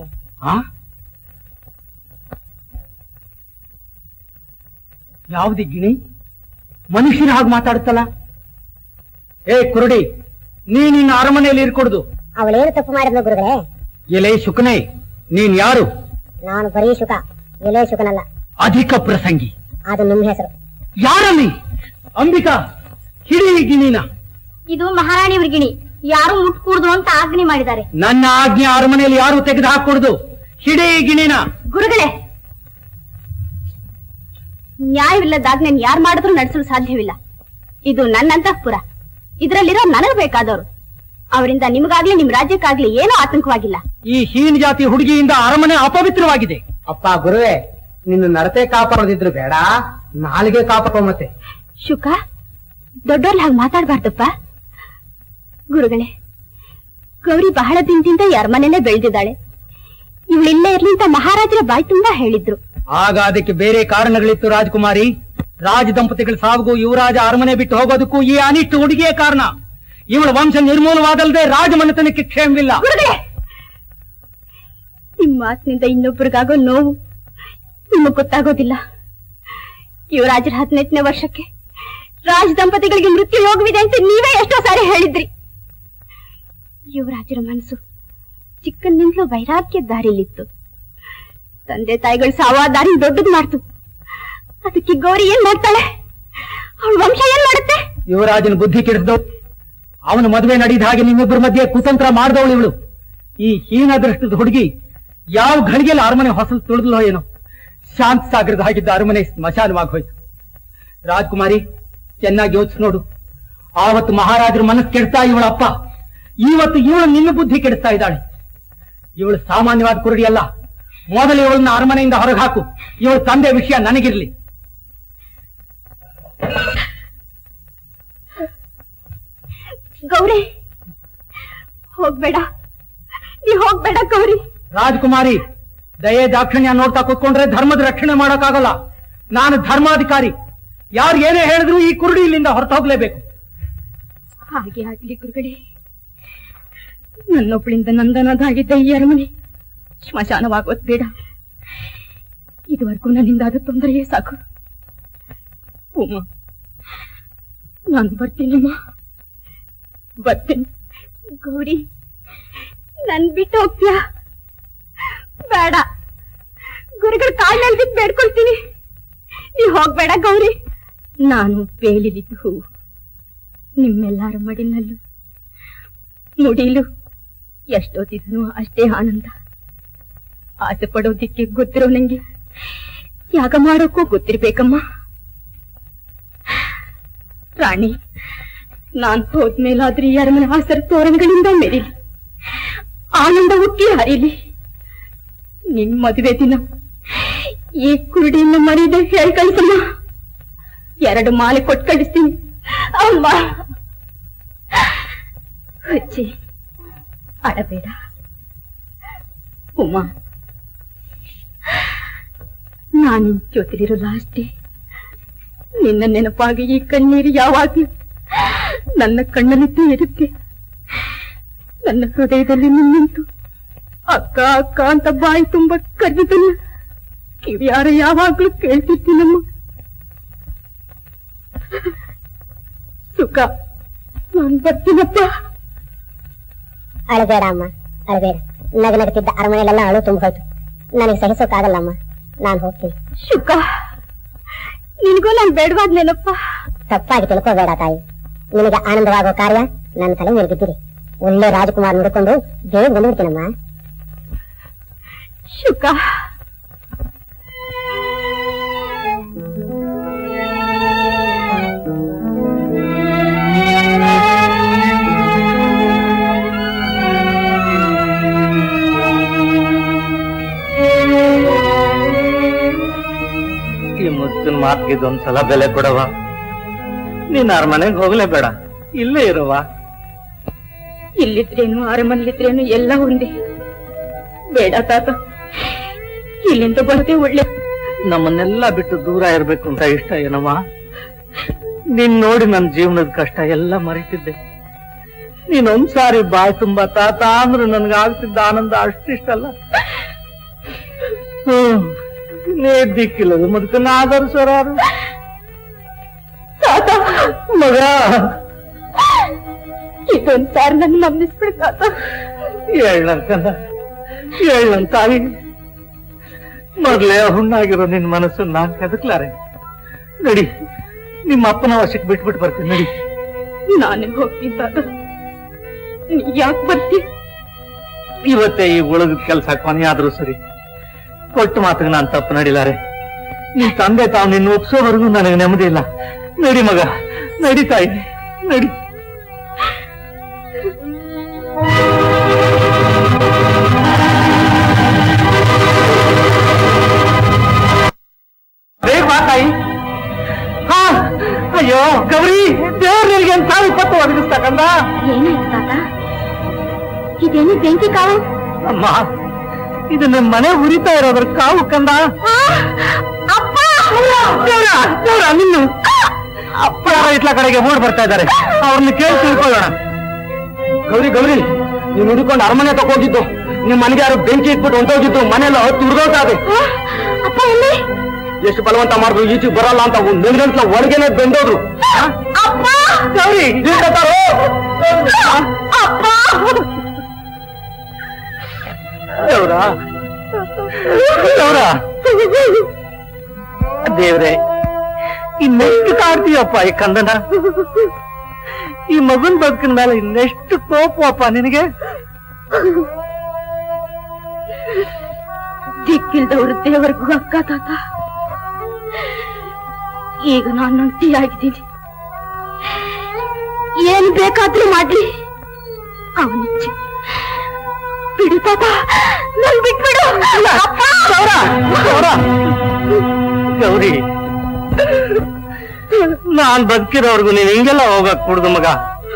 ಯಾವುದಿ ಗಿಣಿ ಮನುಷ್ಯನ ಹಾಗೆ ಮಾತಾಡುತ್ತಲ್ಲ? ಏ ಕುರುಡಿ, ನೀ ನಿನ್ನ ಅರಮನೆಯಲ್ಲಿ ಇರ್ಕೊಡುದು. ಅವಳೇನು ತಪ್ಪು ಮಾಡಿದ್ಲು ಗುರುಗಳೇ? ಎಲೆ ಶುಕನೇ, ನೀನ್ ಯಾರು? ನಾನು ಬರೀ ಶುಕ, ಎಲೆ ಶುಕನಲ್ಲ. ಅಧಿಕ ಪ್ರಸಂಗಿ. ಅದು ನಿಮ್ ಹೆಸರು. ಯಾರಲ್ಲಿ? ಅಂಬಿಕಾ, ಹಿಡಿ ಗಿಣಿನ. ಇದು ಮಹಾರಾಣಿಯವ್ರ ಗಿಣಿ, ಯಾರು ಮುಟ್ಕೂಡ್ದು ಅಂತ ಆಜ್ಞೆ ಮಾಡಿದ್ದಾರೆ. ನನ್ನ ಆಜ್ಞೆ ಅರಮನೆಯಲ್ಲಿ ಯಾರು ತೆಗೆದು ಹಾಕೊಡುದು. ಹಿಡಿ ಗಿಣಿನ. ಗುರುಗಳೇ, ನ್ಯಾಯವಿಲ್ಲದ ಆಜ್ಞೆ ಯಾರು ಮಾಡಿದ್ರು ನಡೆಸಲು ಸಾಧ್ಯವಿಲ್ಲ. ಇದು ನನ್ನ ಅಂತಃಪುರ, ಇದರಲ್ಲಿರೋ ನನಗ್ ಬೇಕಾದವರು. ಅವರಿಂದ ನಿಮಗಾಗ್ಲಿ ನಿಮ್ ರಾಜ್ಯಕ್ಕಾಗ್ಲಿ ಏನೂ ಆತಂಕವಾಗಿಲ್ಲ. ಈ ಹೀನ ಜಾತಿ ಹುಡುಗಿಯಿಂದ ಅರಮನೆ ಅಪವಿತ್ರವಾಗಿದೆ. ಅಪ್ಪ ಗುರುವೇ, ನಿನ್ನ ನಡತೆ ಕಾಪಾಡೋದಿದ್ರು ಬೇಡ, ನಾಲಿಗೆ ಕಾಪಾಡೋ. ಮತ್ತೆ ಶುಕ, ದೊಡ್ಡೋರ್ಲ ಹಾಗೆ ಮಾತಾಡ್ಬಾರ್ದಪ್ಪ. ಗುರುಗಳೇ, ಗೌರಿ ಬಹಳ ದಿನದಿಂದ ಈ ಅರಮನೆಯಲ್ಲೇ ಬೆಳೆದಿದ್ದಾಳೆ. ಇವಳಿಲ್ಲೇ ಇರ್ಲಿ ಅಂತ ಮಹಾರಾಜರ ಬಾಯಿ ತುಂಬಾ ಹೇಳಿದ್ರು. ಆಗ ಅದಕ್ಕೆ ಬೇರೆ ಕಾರಣಗಳಿತ್ತು ರಾಜಕುಮಾರಿ. ರಾಜ ದಂಪತಿಗಳ ಸಾವಿಗೂ ಯುವರಾಜ ಅರಮನೆ ಬಿಟ್ಟು ಹೋಗೋದಕ್ಕೂ ಈ ಅನಿಷ್ಟ ಹುಡುಗಿಯೇ ಕಾರಣ. ಇವಳ ವಂಶ ನಿರ್ಮೂಲವಾದಲ್ಲದೆ ರಾಜಮನೆತನಕ್ಕೆ ಕ್ಷೇಮವಿಲ್ಲ. ನಿಮ್ಮ ಮಾತಿನಿಂದ ಇನ್ನೊಬ್ಬರಿಗಾಗೋ ನೋವು ನಿಮಗ್ ಗೊತ್ತಾಗೋದಿಲ್ಲ. ಯುವರಾಜರ ಹದಿನೆಂಟನೇ ವರ್ಷಕ್ಕೆ ರಾಜ ದಂಪತಿಗಳಿಗೆ ಮೃತ್ಯು ಯೋಗವಿದೆ ಅಂತ ನೀವೇ ಎಷ್ಟೋ ಸಾರಿ ಹೇಳಿದ್ರಿ. ಯುವರಾಜರ ಮನಸ್ಸು ಚಿಕ್ಕಂದಿಂದಲೂ ವೈರಾಗ್ಯ ದಾರಿಲಿತ್ತು. ತಂದೆ ತಾಯಿಗಳು ಸಾವ ದಾರಿ ದೊಡ್ಡದು ಮಾಡ್ತು. ಅದಕ್ಕೆ ಗೌರಿ ಏನ್ ಮಾಡ್ತಾಳೆ? ಅವಳ ವಂಶ ಏನ್ ಮಾಡುತ್ತೆ? ಯುವರಾಜನ ಬುದ್ಧಿ ಕೆಡಿಸಿದವು. ಅವನ ಮದುವೆ ನಡೆದ ಹಾಗೆ ನಿಮ್ಮಿಬ್ಬರ ಮಧ್ಯೆ ಕುತಂತ್ರ ಮಾಡಿದವಳು ಇವಳು. ಈ ಹೀನ ದೃಷ್ಟದ ಹುಡುಗಿ ಯಾವ ಘಳಿಗೆಯಲ್ಲಿ ಅರಮನೆ ಹೊಸಲು ತುಳಿದ್ಲೋ ಏನೋ. ಶಾಂತ ಸಾಗರದ ಹಾಗಿದ್ದ ಅರಮನೆ ಸ್ಮಶಾನವಾಗಿ ಹೋಯ್ತು. ರಾಜ್ಕುಮಾರಿ, ಚೆನ್ನಾಗಿ ಯೋಚಿಸಿ ನೋಡು. ಆವತ್ತು ಮಹಾರಾಜರ ಮನಸ್ಸು ಕೆಡ್ತಾ ಇವಳ ಅಪ್ಪ, ಇವತ್ತು ಇವಳು ನಿನ್ನ ಬುದ್ಧಿ ಕೆಡಿಸ್ತಾ ಇದ್ದಾಳೆ. ಇವಳು ಸಾಮಾನ್ಯವಾದ ಕುರುಡಿ ಅಲ್ಲ. ಮೊದಲು ಇವಳನ್ನ ಅರಮನೆಯಿಂದ ಹೊರಗೆ ಹಾಕು. ಇವಳ ತಂದೆ ವಿಷಯ ನನಗಿರ್ಲಿ. ಗೌರಿ, ಹೋಗ್ಬೇಡ, ನೀ ಹೋಗ್ಬೇಡ ಗೌರಿ. ರಾಜಕುಮಾರಿ, ದಯೆ ದಾಕ್ಷಿಣ್ಯ ನೋಡ್ತಾ ಕೂತ್ಕೊಂಡ್ರೆ ಧರ್ಮದ ರಕ್ಷಣೆ ಮಾಡೋಕ್ಕಾಗಲ್ಲ. ನಾನು ಧರ್ಮಾಧಿಕಾರಿ. ಯಾರು ಏನೇ ಹೇಳಿದ್ರು ಈ ಕುರುಡಿ ಇಲ್ಲಿಂದ ಹೊರಟು ಹೋಗ್ಲೇಬೇಕು. ಹಾಗೆ ಆಗ್ಲಿ ಗುರುಗಳೇ. ನನ್ನೊಬ್ಬಳಿಂದ ನಂದನದಾಗಿದ್ದ ಈ ಅರಮನೆ ಸ್ಮಶಾನವಾಗೋದ್ ಬೇಡ. ಇದುವರೆಗೂ ನನ್ನಿಂದ ಆದ ತೊಂದರೆಯೇ ಸಾಕು. ಉಮ್ಮ, ನಾನು ಬರ್ತೀನಮ್ಮ, ಬರ್ತೀನಿ. ಗೌರಿ, ನನ್ ಬಿಟ್ಟು ಹೋಗ್ತೀಯಾ? ಬೇಡ, ಗುರುಗಳ ಕಾಲ್ ಮೇಲೆ ಬಿದ್ದು ಬೇಡ್ಕೊಳ್ತೀನಿ. ನೀ ಹೋಗ್ಬೇಡ ಗೌರಿ. ನಾನು ಬೇಲಿಲಿದ್ದು ಹೂವು, ನಿಮ್ಮೆಲ್ಲರ ಮಡಿನಲ್ಲೂ ಮುಡಿಲು ಎಷ್ಟೊತ್ತಿದ್ನು ಅಷ್ಟೇ ಆನಂದ. ಆಸೆ ಪಡೋದಿಕ್ಕೆ ಗೊತ್ತಿರೋ ನಂಗೆ ತ್ಯಾಗ ಮಾಡೋಕ್ಕೂ ಗೊತ್ತಿರ್ಬೇಕಮ್ಮ. ರಾಣಿ, ನಾನ್ ಹೋದ್ಮೇಲಾದ್ರೂ ಈ ಅರಮನೆ ಆಸರ ತೋರಣಗಳಿಂದ ಮೆರಿಲಿ, ಆನಂದ ಉಕ್ಕಿ ಹರಿಲಿ. ನಿಮ್ ಮದುವೆ ದಿನ ಈ ಕುರುಡಿಯಿಂದ ಮರೀದೆ ಹೇಳ್ ಕಳಿಸಮ್ಮ. ಎರಡು ಮಾಲೆ ಕೊಟ್ಟು ಕಳಿಸ್ತೀನಿ. ಅಮ್ಮ, ಅಜ್ಜಿ ಅಳಬೇಡ. ಉಮ್ಮ, ನಾನು ಜೊತೆಲಿರೋಲ್ಲ ಅಷ್ಟೇ. ನಿನ್ನ ನೆನಪಾಗಿ ಈ ಕಣ್ಣೀರು ಯಾವಾಗ್ಲೂ ನನ್ನ ಕಣ್ಣಲ್ಲಿದ್ದು ಇರುತ್ತೆ. ನನ್ನ ಹೃದಯದಲ್ಲಿ ನಿನ್ನಂತೂ ಅಕ್ಕ ಅಕ್ಕ ಅಂತ ಬಾಯಿ ತುಂಬ ಕರೆದಿದ್ದನ್ನ ಕಿವಿಯಾರ ಯಾವಾಗ್ಲೂ ಕೇಳ್ತಿರ್ತೀನಮ್ಮ. ಸುಖ, ನಾನ್ ಬರ್ತೀನಪ್ಪ. ಅಳಬೇಡ ಅಮ್ಮ, ಅಳಬೇಡ. ನಗ ನಗುತ್ತಿದ್ದ ಅರಮನೆಯಲ್ಲೆಲ್ಲ ಅಳು ತುಂಬ ಹೋಯ್ತು. ನನಗೆ ಸಹಿಸೋಕ್ಕಾಗಲ್ಲಮ್ಮ, ನಾನು ಹೋಗ್ತೀನಿ. ಸುಖ, ನಿನಗೂ ನಾನ್ ಬೇಡವಾದ್ನೇನಪ್ಪ. ತಪ್ಪಾಗಿ ತಿಳ್ಕೋಬೇಡ ತಾಯಿ. ನಿನಗೆ ಆನಂದವಾಗೋ ಕಾರ್ಯ ನನ್ನ ತಲೆ ಮೇಲ್ಬಿದ್ದಿರಿ. ಒಳ್ಳೆ ರಾಜಕುಮಾರ್ ನೋಡಿಕೊಂಡು ಬೇಗ ಬಂದ್ಬಿಡ್ತೀನಮ್ಮ. ಶುಕ, ಈ ಮುತ್ತಿನ ಮಾತಿಗಿದೊಂದ್ಸಲ ಬೆಲೆ ಕೊಡವ. ನೀನ್ ಅರಮನೆಗೆ ಹೋಗ್ಲೇಬೇಡ, ಇಲ್ಲೇ ಇರುವ. ಇಲ್ಲಿದ್ರೇನು ಅರಮನೆಲಿದ್ರೇನು ಎಲ್ಲ ಒಂದೇ. ಬೇಡ ತಾತ, ಇಲ್ಲಿಂದ ಬರದೆ ಒಳ್ಳೆ. ನಮ್ಮನ್ನೆಲ್ಲ ಬಿಟ್ಟು ದೂರ ಇರ್ಬೇಕು ಅಂತ ಇಷ್ಟ ಏನವ್ವ? ನೀನ್ ನೋಡಿ ನನ್ನ ಜೀವನದ ಕಷ್ಟ ಎಲ್ಲ ಮರೀತಿದ್ದೆ. ನೀನೊಂದ್ಸಾರಿ ಬಾಯ್ ತುಂಬಾ ತಾತ ಅಂದ್ರೆ ನನ್ಗೆ ಆಗ್ತಿದ್ದ ಆನಂದ ಅಷ್ಟಿಷ್ಟಲ್ಲ. ಹ್ಮ್, ನೀ ದಿಕ್ಕಿಲ್ಲದು ಮುದುಕನ್ನ ಆಧರಿಸೋರಾರು. ತಾತ, ಮಗ, ಇದೊಂದ್ಸಾರಿ ನನ್ ನಂಬಿಸ್ಬಿಡ್ ತಾತ. ಹೇಳಂಕಂದ ಹೇಳನ್ ತಾಯಿ. ಮೊದ್ಲೇ ಹುಣ್ಣಾಗಿರೋ ನಿನ್ ಮನಸ್ಸು ನಾನ್ ಕದಕ್ಲಾರೆ. ನಡಿ, ನಿಮ್ಮ ಅಪ್ಪನ ವಶಕ್ಕೆ ಬಿಟ್ಬಿಟ್ಟು ಬರ್ತೀನಿ. ನಡಿ. ನಾನೇ ಹೋಗ್ತೀನಿ ತಾತ, ನೀ ಯಾಕೆ ಬರ್ತಿ? ಇವತ್ತೇ ಈ ಉಳಿದ ಕೆಲ್ಸ ಕೊನೆಯಾದ್ರೂ ಸರಿ. ಕೊಟ್ಟು ಮಾತಿಗೆ ನಾನ್ ತಪ್ಪು ನಡಿಲಾರೆ. ನಿನ್ ತಂದೆ ತಾವು ನಿನ್ನ ಒಪ್ಸೋವರೆಗೂ ನನಗೆ ನೆಮ್ಮದಿ ಇಲ್ಲ. ನಡಿ ಮಗ, ನಡಿ ತಾಯಿ, ನಡಿ. ಬೇಗ ಬಾ ತಾಯಿ. ಹಾ, ಅಯ್ಯೋ ಗೌರಿ, ದೇವ್ರ ನಿನಗೆ ಒಂದು ಸಾವಿರ ಇಪ್ಪತ್ತು ಒದಗಿಸ್ತಕ್ಕಂದ. ಏನಾಯ್ತು ತಾತ? ಇದೇನು ಬೆಂಕಿ ಕಾವು? ಅಮ್ಮ, ಇದು ನಿಮ್ಮ ಮನೆ ಉರಿತಾ ಇರೋದ್ರ ಕಾವು ಕಂದ. ಅಪ್ಪ, ದೇವ್ರ, ದೇವ್ರ, ನಿನ್ನು ಅಪ್ಪ ಯಾರ ಇಟ್ಲ ಕಡೆಗೆ ಓಡ್ ಬರ್ತಾ ಇದ್ದಾರೆ. ಅವ್ರನ್ನ ಕೇಳಿ ತಿಳ್ಕೊಳ್ಳೋಣ. ಗೌರಿ, ಗೌರಿ, ನೀನು ಹುಡುಕೊಂಡು ಅರಮನೆ ತಗೋಗಿದ್ದು, ನಿಮ್ ಮನೆಗೆ ಯಾರು ಬೆಂಕಿ ಇಟ್ಬಿಟ್ಟು ಹೊಂಟೋಗಿದ್ದು, ಮನೆಯಲ್ಲ ಹೊತ್ತು ಹುಡುಗೋತಾದೆ. ಅಪ್ಪ ಎಲ್ಲಿ? ಎಷ್ಟು ಬಲವಂತ ಮಾಡಿದ್ರು ಈಚೆಗೆ ಬರಲ್ಲ ಅಂತ ನಿಂತ ಒಳಗೇನೆ ಬೆಂದೋದ್ರು. ಅಪ್ಪ, ಗೌರಿ, ಅಪ್ಪ, ದೇವ್ರ, ದೇವ್ರ, ದೇವ್ರೆ, ಇನ್ನೆಷ್ಟು ಕಾಡ್ತೀಯಪ್ಪ ಈ ಕಂದನ? ಈ ಮಗನ್ ಬದುಕಿನ ಮೇಲೆ ಇನ್ನೆಷ್ಟು ಕೋಪವಪ್ಪ ನಿನಗೆ? ದಿಕ್ಕಿಲ್ದವರು ದೇವರಿಗೂ ಅಕ್ಕ ತಾತ. ಈಗ ನಾನು ಒಂಟಿಯಾಗಿದ್ದೀನಿ. ಏನ್ ಬೇಕಾದ್ರೂ ಮಾಡ್ಲಿ, ಅವನಿಚ್ಛೆ. ಬಿಡು ತಾತ, ನನ್ ಬಿಟ್ಬಿಡು. ಗೌರಿ, ನಾನ್ ಬದುಕಿರೋರ್ಗು ನೀನ್ ಹಿಂಗೆಲ್ಲ ಹೋಗಕ್ ಕೂಡುದು ಮಗ.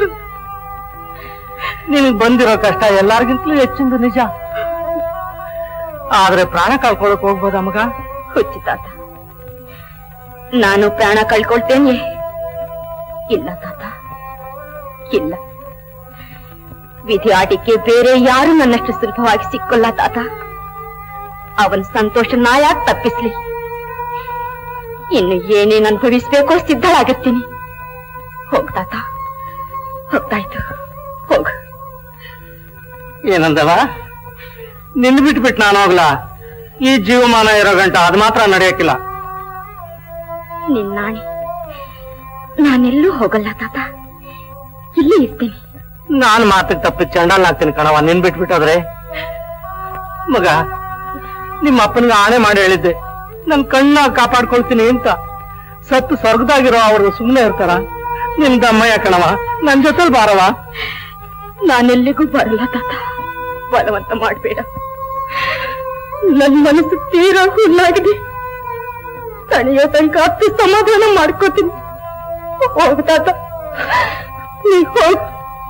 ನಿನಗ್ ಬಂದಿರೋ ಕಷ್ಟ ಎಲ್ಲಾರ್ಗಿಂತಲೂ ಹೆಚ್ಚಿಂದು ನಿಜ. ಆದ್ರೆ ಪ್ರಾಣ ಕಳ್ಕೊಳಕ್ ಹೋಗ್ಬೋದ ಮಗ? ಹುಚ್ಚಿ ತಾತ, ನಾನು ಪ್ರಾಣ ಕಳ್ಕೊಳ್ತೇನೆ? ಇಲ್ಲ ತಾತ, ಇಲ್ಲ. ವಿಧಿ ಆಟಿಕೆ ಬೇರೆ ಯಾರು ನನ್ನಷ್ಟು ಸುಲಭವಾಗಿ ಸಿಕ್ಕೋಲ್ಲ ತಾತ. ಅವನ ಸಂತೋಷ ನಾ ಯಾಕೆ ತಪ್ಪಿಸ್ಲಿ? ಇನ್ನು ಏನೇನು ಅನುಭವಿಸ್ಬೇಕೋ ಸಿದ್ಧಳಾಗಿರ್ತೀನಿ. ಹೋಗ್ ತಾತ, ಹೋಗ್ತಾಯ್ತು, ಹೋಗ್. ಏನಂದವ? ನಿನ್ ಬಿಟ್ಬಿಟ್ಟು ನಾನು ಹೋಗ್ಲಾ? ಈ ಜೀವಮಾನ ಇರೋ ಗಂಟ ಅದ್ ಮಾತ್ರ ನಡೆಯಕ್ಕಿಲ್ಲ. ನಿನ್ನಾಣೆ, ನಾನೆಲ್ಲೂ ಹೋಗಲ್ಲ ತಾತ, ಇಲ್ಲೇ ಇರ್ತೇನೆ. ನಾನ್ ಮಾತಿಗೆ ತಪ್ಪಿ ಚಂಡಾಲಾಗ್ತೀನಿ ಕಣವ, ನಿನ್ ಬಿಟ್ಬಿಟ್ಟೋದ್ರೆ. ಮಗ, ನಿಮ್ಮ ಅಪ್ಪನಿಗೆ ಆಣೆ ಮಾಡಿ ಹೇಳಿದ್ದೆ, ನನ್ ಕಣ್ಣ ಕಾಪಾಡ್ಕೊಳ್ತೀನಿ ಅಂತ. ಸತ್ತು ಸ್ವರ್ಗದಾಗಿರೋ ಅವರು ಸುಮ್ಮನೆ ಇರ್ತಾರ? ನಿನ್ ದಮ್ಮಯ್ಯ ಕಣವ, ನನ್ ಜೊತೆಲ್ ಬಾರವ. ನಾನೆಲ್ಲಿಗೂ ಬರಲ್ಲ ತಾತ, ಬಲವಂತ ಮಾಡ್ಬೇಡ. ನನ್ ಮನಸ್ಸು ತೀರಾ ಹುಲ್ಲಾಗಿದೆ. ತಣಿಯೋ ತನಕ ಹತ್ತು ಸಮಾಧಾನ ಮಾಡ್ಕೋತೀನಿ. ಹೋಗ್ ತಾತ, ನೀ ಹೋಗ್.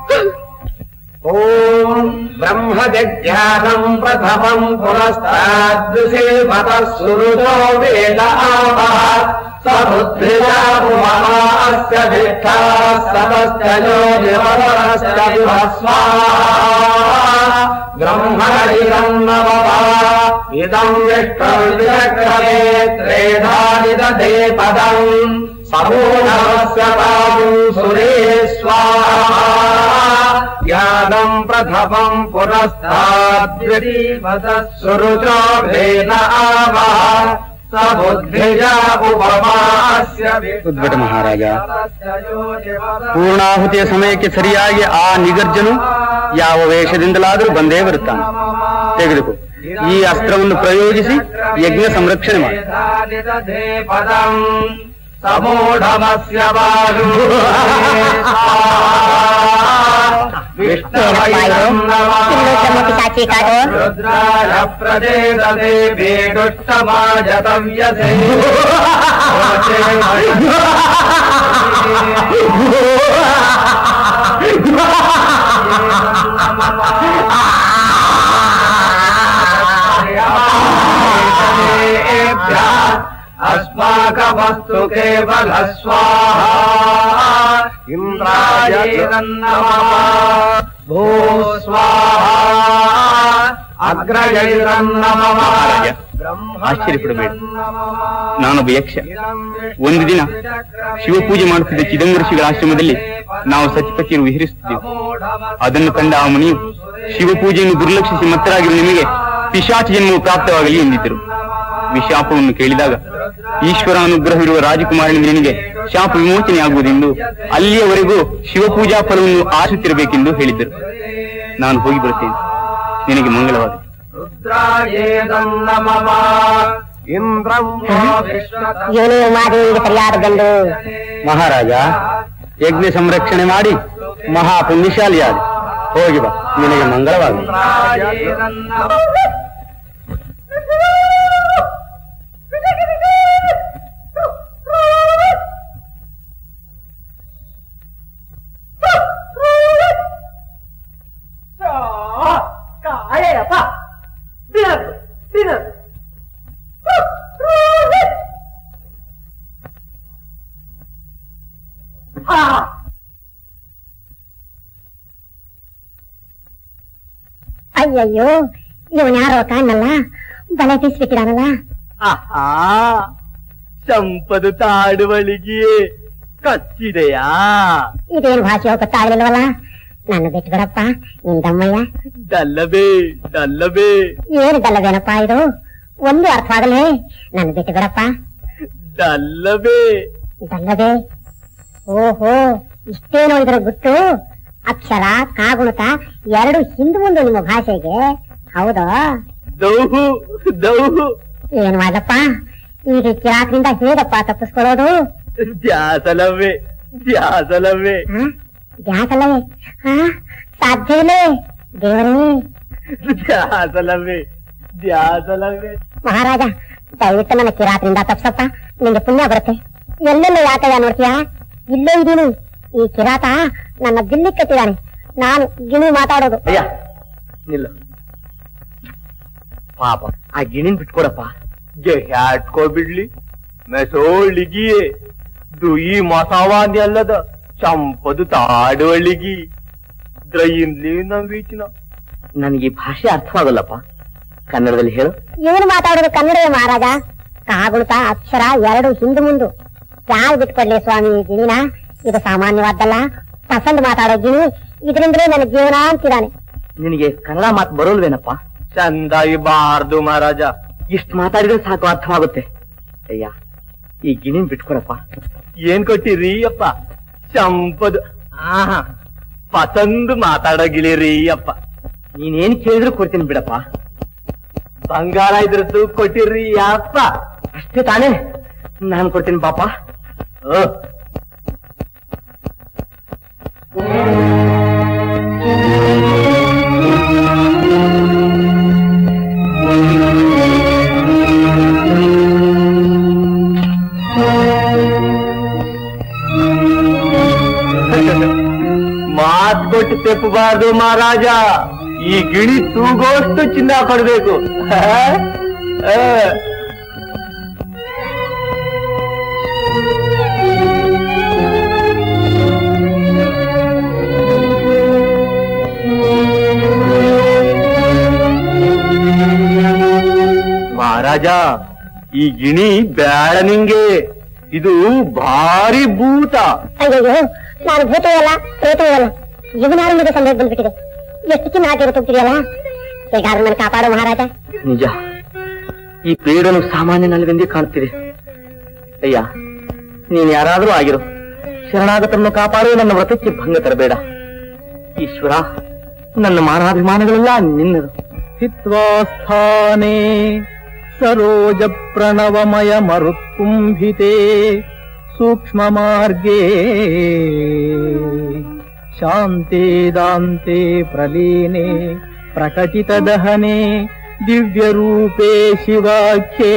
ಓಂ ಬ್ರಹ್ಮಜ್ಞಾನಂ ಪ್ರಥಮಂ ಪುರಸ್ತಾದ್ವಿಷೇಮತಃ ಸುರುಜೋ ವೇದ ಆಮಃ ಸಮುದ್ರಿಯಾಮುಮಹಾಸ್ಯ ಧಿಷ್ಠಾ ಸಮಸ್ತಯೋ ನಿವರಸ್ಯ ವಿಭಸ್ವಾಹ ಬ್ರಹ್ಮಣಿರಂ ನಮಃ ಇದಂ ವಿಷ್ಣುರ್ವಿರಕ್ರಮೇ ತ್ರೇಧಾನಿದಧೇ ಪದಂ ಸಮೂಢಮಸ್ಯ ಪಾದಂ ಸುರೇ ಸ್ವಾಹಾ ಜ್ಞಾನಂ ಪ್ರಥಮಂ ಪುರಸ್ತಾದ್ವಿಷೇಮತಃ ಸುರುಜೋ ವೇದ ಆಮಃ ಉದ್ಭಟ ಮಹಾರಾಜ, ಪೂರ್ಣಾಹುತಿಯ ಸಮಯಕ್ಕೆ ಸರಿಯಾಗಿ ಆ ನಿಗರ್ಜನು ಯಾವ ವೇಷದಿಂದಲಾದರೂ ಬಂದೇ ಬರುತ್ತಾನೆ. ತೆಗೆದುಕೋ, ಈ ಅಸ್ತ್ರವನ್ನು ಪ್ರಯೋಗಿಸಿ ಯಜ್ಞ ಸಂರಕ್ಷಣೆ ಮಾಡಿ. ಸಮೂಢಮಸ್ಯ ರುದ್ರಾಯ ಪ್ರಜೇದತೆ ಬೇಡುಷ್ಟಮಾಜತವ್ಯಸೇ अस्माकमस्तु केवल स्वाहा इंद्राय नमः भू स्वाहा अग्रजय नमः. ಆಶ್ಚರ್ಯಪಡಬೇಡ, ನಾನೊಬ್ಬ ಯಕ್ಷ. ಒಂದು ದಿನ ಶಿವಪೂಜೆ ಮಾಡುತ್ತಿದ್ದ ಚಿದಂಬರಶಿಗಳ ಆಶ್ರಮದಲ್ಲಿ ನಾವು ಸತಿಪತಿಯನ್ನು ವಿಹರಿಸುತ್ತಿದ್ದೆವು. ಅದನ್ನು ಕಂಡ ಆ ಮುನಿಯು ಶಿವಪೂಜೆಯನ್ನು ದುರ್ಲಕ್ಷಿಸಿ ಮತ್ತರಾಗಿರುವ ನಿಮಗೆ ಪಿಶಾಚ ಜನ್ಮವು ಪ್ರಾಪ್ತವಾಗಲಿ ಎಂದಿದ್ದರು. ವಿಶಾಪವನ್ನು ಕೇಳಿದಾಗ ಈಶ್ವರ ಅನುಗ್ರಹವಿರುವ ರಾಜಕುಮಾರನಿಗೆ ನಿನಗೆ ಶಾಪ ವಿಮೋಚನೆಯಾಗುವುದೆಂದು ಅಲ್ಲಿಯವರೆಗೂ ಶಿವಪೂಜಾ ಫಲವನ್ನು ಆಶಿಸುತ್ತಿರಬೇಕೆಂದು ಹೇಳಿದ್ದರು. ನಾನು ಹೋಗಿ ಬರುತ್ತೇನೆ. ನಿನಗೆ ಮಂಗಳವಾಗಲಿ. ಮಹಾರಾಜ, ಯಜ್ಞ ಸಂರಕ್ಷಣೆ ಮಾಡಿ ಮಹಾ ಪುಣ್ಯಶಾಲಿಯಾದ. ಹೋಗಿ ಬಾ, ನಿನಗೆ ಮಂಗಳವಾಗಲಿ. ಅಯ್ಯಪ್ಪ, ತಿನ್ನದು ತಿನ್ನದು. ಅಯ್ಯಯ್ಯೋ, ಇವನ್ ಯಾರೋ ಕಾಣಲ್ಲ, ಬಲೆ ಬೀಸ್ಬಿಟ್ಟಿದಾನಲ್ಲ. ಆಹಾ, ಸಂಪದು ತಾಡುವಳಿಗೆ ಕಚ್ಚಿದೆಯಾ? ಇದೇನು ಭಾಷೆ ಗೊತ್ತಾಗ್ಲಿಲ್ವಲ್ಲ. ನಾನು ಬಿಟ್ಟು ಬಿಡಪ್ಪ, ನಿನ್ ದಮ್ಮಯ್ಯ. ದಲ್ಲಬೇ ದಲ್ಲಬೇ. ಏನು ದಲ್ಲಬೇನಪ್ಪ ಇದು? ಒಂದು ಅರ್ಥ ಆಗಲೇ. ನಾನು ಬಿಟ್ಟು ಬಿಡಪ್ಪ. ದಲ್ಲಬೇ ಇದಲ್ಲದೆ ಓಹೋ ಇಷ್ಟೇನೋ ಇದರ ಗುಟ್ಟು. ಅಕ್ಷರ ಕಾಗುಣಕ ಎರಡು ಹಿಂದೆ ಮುಂದೆ ನಿಮ್ಮ ಭಾಷೆಗೆ. ಹೌದಾ? ದೌಹು ದೌಹು. ಏನ್ ಮಾಡಪ್ಪ ಈಗ ಕಿರಾಕರಿಂದ ಹೇಗಪ್ಪ ತಪ್ಪಿಸ್ಕೊಳ್ಳೋದು? ದ್ಯಾಸಲವೇ ದ್ಯಾಸಲವೇ ದ್ಯಾಸಲವೇ? ಹಾ ಸಾಧ್ಯವೇ ದೇವರೇ? ದ್ಯಾಸಲವೇ ದ್ಯಾಸಲವೇ. ಮಹಾರಾಜ ದಯವಿಟ್ಟು ನನ್ನ ಕಿರಾಕರಿಂದ ತಪ್ಸಪ್ಪ, ನಿಂಗೆ ಪುಣ್ಯ ಬರುತ್ತೆ. ಎಲ್ಲೆಲ್ಲ ಯಾಕಯ್ಯ ನೋಡ್ತೀಯಾ? ಇಲ್ಲೇ ಇದೀನಿ. ಈ ಕಿರಾತ ನನ್ನ ದಿಲ್ಲಿ ಕಟ್ಟಿದಾನೆ. ನಾನು ಗಿಣಿ ಮಾತಾಡೋದು. ಅಯ್ಯ ನಿಲ್ಲ ಪಾಪ, ಆ ಗಿಣಿನ್ ಬಿಟ್ಕೊಡಪ್ಪ. ಹ್ಯಾಟ್ಕೊಬಿಡ್ಲಿ ಮೆಸೋಳಿಗಿಯೇ ದುಯಿ ಮಸಾವಾದಿ ಅಲ್ಲದ ಚಂಪದು ತಾಡುವಳಿಗಿ ದ್ರೈನ್ಲಿ ನವೀಚಿನ. ನನಗೆ ಭಾಷೆ ಅರ್ಥವಾಗಲ್ಲಪ್ಪ, ಕನ್ನಡದಲ್ಲಿ ಹೇಳು. ಏನು ಮಾತಾಡೋದು ಕನ್ನಡವೇ ಮಹಾರಾಜ. ಕಾಗುಣಿತ ಅಕ್ಷರ ಎರಡು ಹಿಂದು ಮುಂದು. ಯಾರು ಬಿಟ್ಕೊಡ್ಲಿ ಸ್ವಾಮಿ ಈ ಗಿಣಿನ? ಇದು ಸಾಮಾನ್ಯವಾದ್ದಲ್ಲ. ಪಸಂದ್ ಮಾತಾಡೋ ಗಿಣಿ, ಇದರಿಂದಲೇ ನನ್ನ ಜೀವನ ಅಂತಿದ್ದಾನೆ. ನಿನಗೆ ಕನ್ನಡ ಮಾತು ಬರೋಲ್ವೇನಪ್ಪ? ಚಂದ ಬಾರ್ದು ಮಹಾರಾಜ, ಇಷ್ಟು ಮಾತಾಡಿದ್ರೆ ಸಾಕು, ಅರ್ಥವಾಗುತ್ತೆ. ಅಯ್ಯ ಈ ಗಿಣಿನ್ ಬಿಟ್ಕೊಡಪ್ಪ. ಏನ್ ಕೊಟ್ಟಿರಿ ಅಪ್ಪ? ಚಂಪದು ಆಹಾ ಪಸಂದ್ ಮಾತಾಡೋ ಗಿಳಿರಿ ಅಪ್ಪ. ನೀನೇನ್ ಕೇಳಿದ್ರು ಕೊಡ್ತೀನಿ ಬಿಡಪ್ಪ. ಬಂಗಾರ ಇದ್ರದ್ದು ಕೊಟ್ಟಿರಿ ಅಪ್ಪ. ಅಷ್ಟೇ ತಾನೇ? ನಾನು ಕೊಡ್ತೀನಿ ಪಾಪ. ಮಾತ್ ಕೊಟ್ಟು ತೆಪ್ಪಬಾರ್ದು ಮಹಾರಾಜ. ಈ ಗಿಣಿ ತೂಗೋಷ್ಟು ಚಿನ್ನ ಕೊಡ್ಬೇಕು. ಮಹಾರಾಜ ಈ ಗಿಣಿ ಬೇಡ ನಿಂಗೆ, ಇದು ಭಾರಿ ಭೂತ. ಅಯ್ಯೋ ನಾನು ಭೂತವಲ್ಲ ಪ್ರೇತವಲ್ಲ, ಇವನಾರಂಭದ ಸಂದೇಹ ಬಂದ್ಬಿಟ್ಟಿದೆ. ಎಷ್ಟು ಚಿನ್ನ ಹಾಕಿರೋ ಹೋಗ್ತಿದೆಯಲ್ಲ, ಹೇಗಾದ್ರೂ ನನ್ನ ಕಾಪಾಡೋ ಮಹಾರಾಜ. ನಿಜ, ಈ ಪೀಡನು ಸಾಮಾನ್ಯನಲ್ಲವೆಂದೇ ಕಾಣುತ್ತಿದೆ. ಅಯ್ಯ ನೀನ್ ಯಾರಾದ್ರೂ ಆಗಿರು, ಶರಣಾಗತರನ್ನು ಕಾಪಾಡುವ ನನ್ನ ವ್ರತಕ್ಕೆ ಭಂಗ ತರಬೇಡ. ಈಶ್ವರ, ನನ್ನ ಮಾನಾಭಿಮಾನಗಳೆಲ್ಲ ನಿನ್ನದು. ಹಿತ್ವಾಸ್ಥಾನೇ ಸರೋಜ ಪ್ರಣವಮಯ ಮರುತ್ಕುಂಭಿತೆ ಸೂಕ್ಷ್ಮ ಮಾರ್ಗೇ ಶಾಂತೆ ದಾಂತೆ ಪ್ರಲೀನೆ ಪ್ರಕಟಿತ ದಹನೆ ದಿವ್ಯ ರೂಪೇ ಶಿವಾಖ್ಯೇ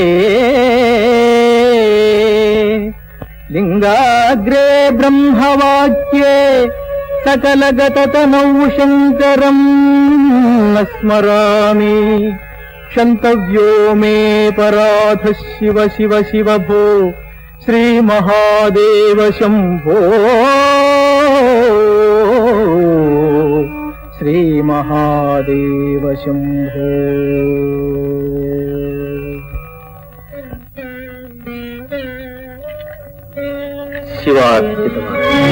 ಲಿಂಗಾಗ್ರೇ ಬ್ರಹ್ಮವಾಕ್ಯೇ ಸಕಲಗತತನೌ ಶಂಕರಂ ಸ್ಮರಾಮಿ क्षन्तव्यो मे पराध शिव शिव शिव भो श्री महादेव शंभो श्री महादेव शंभो. ಶಿವಾರ್ಪಿತ.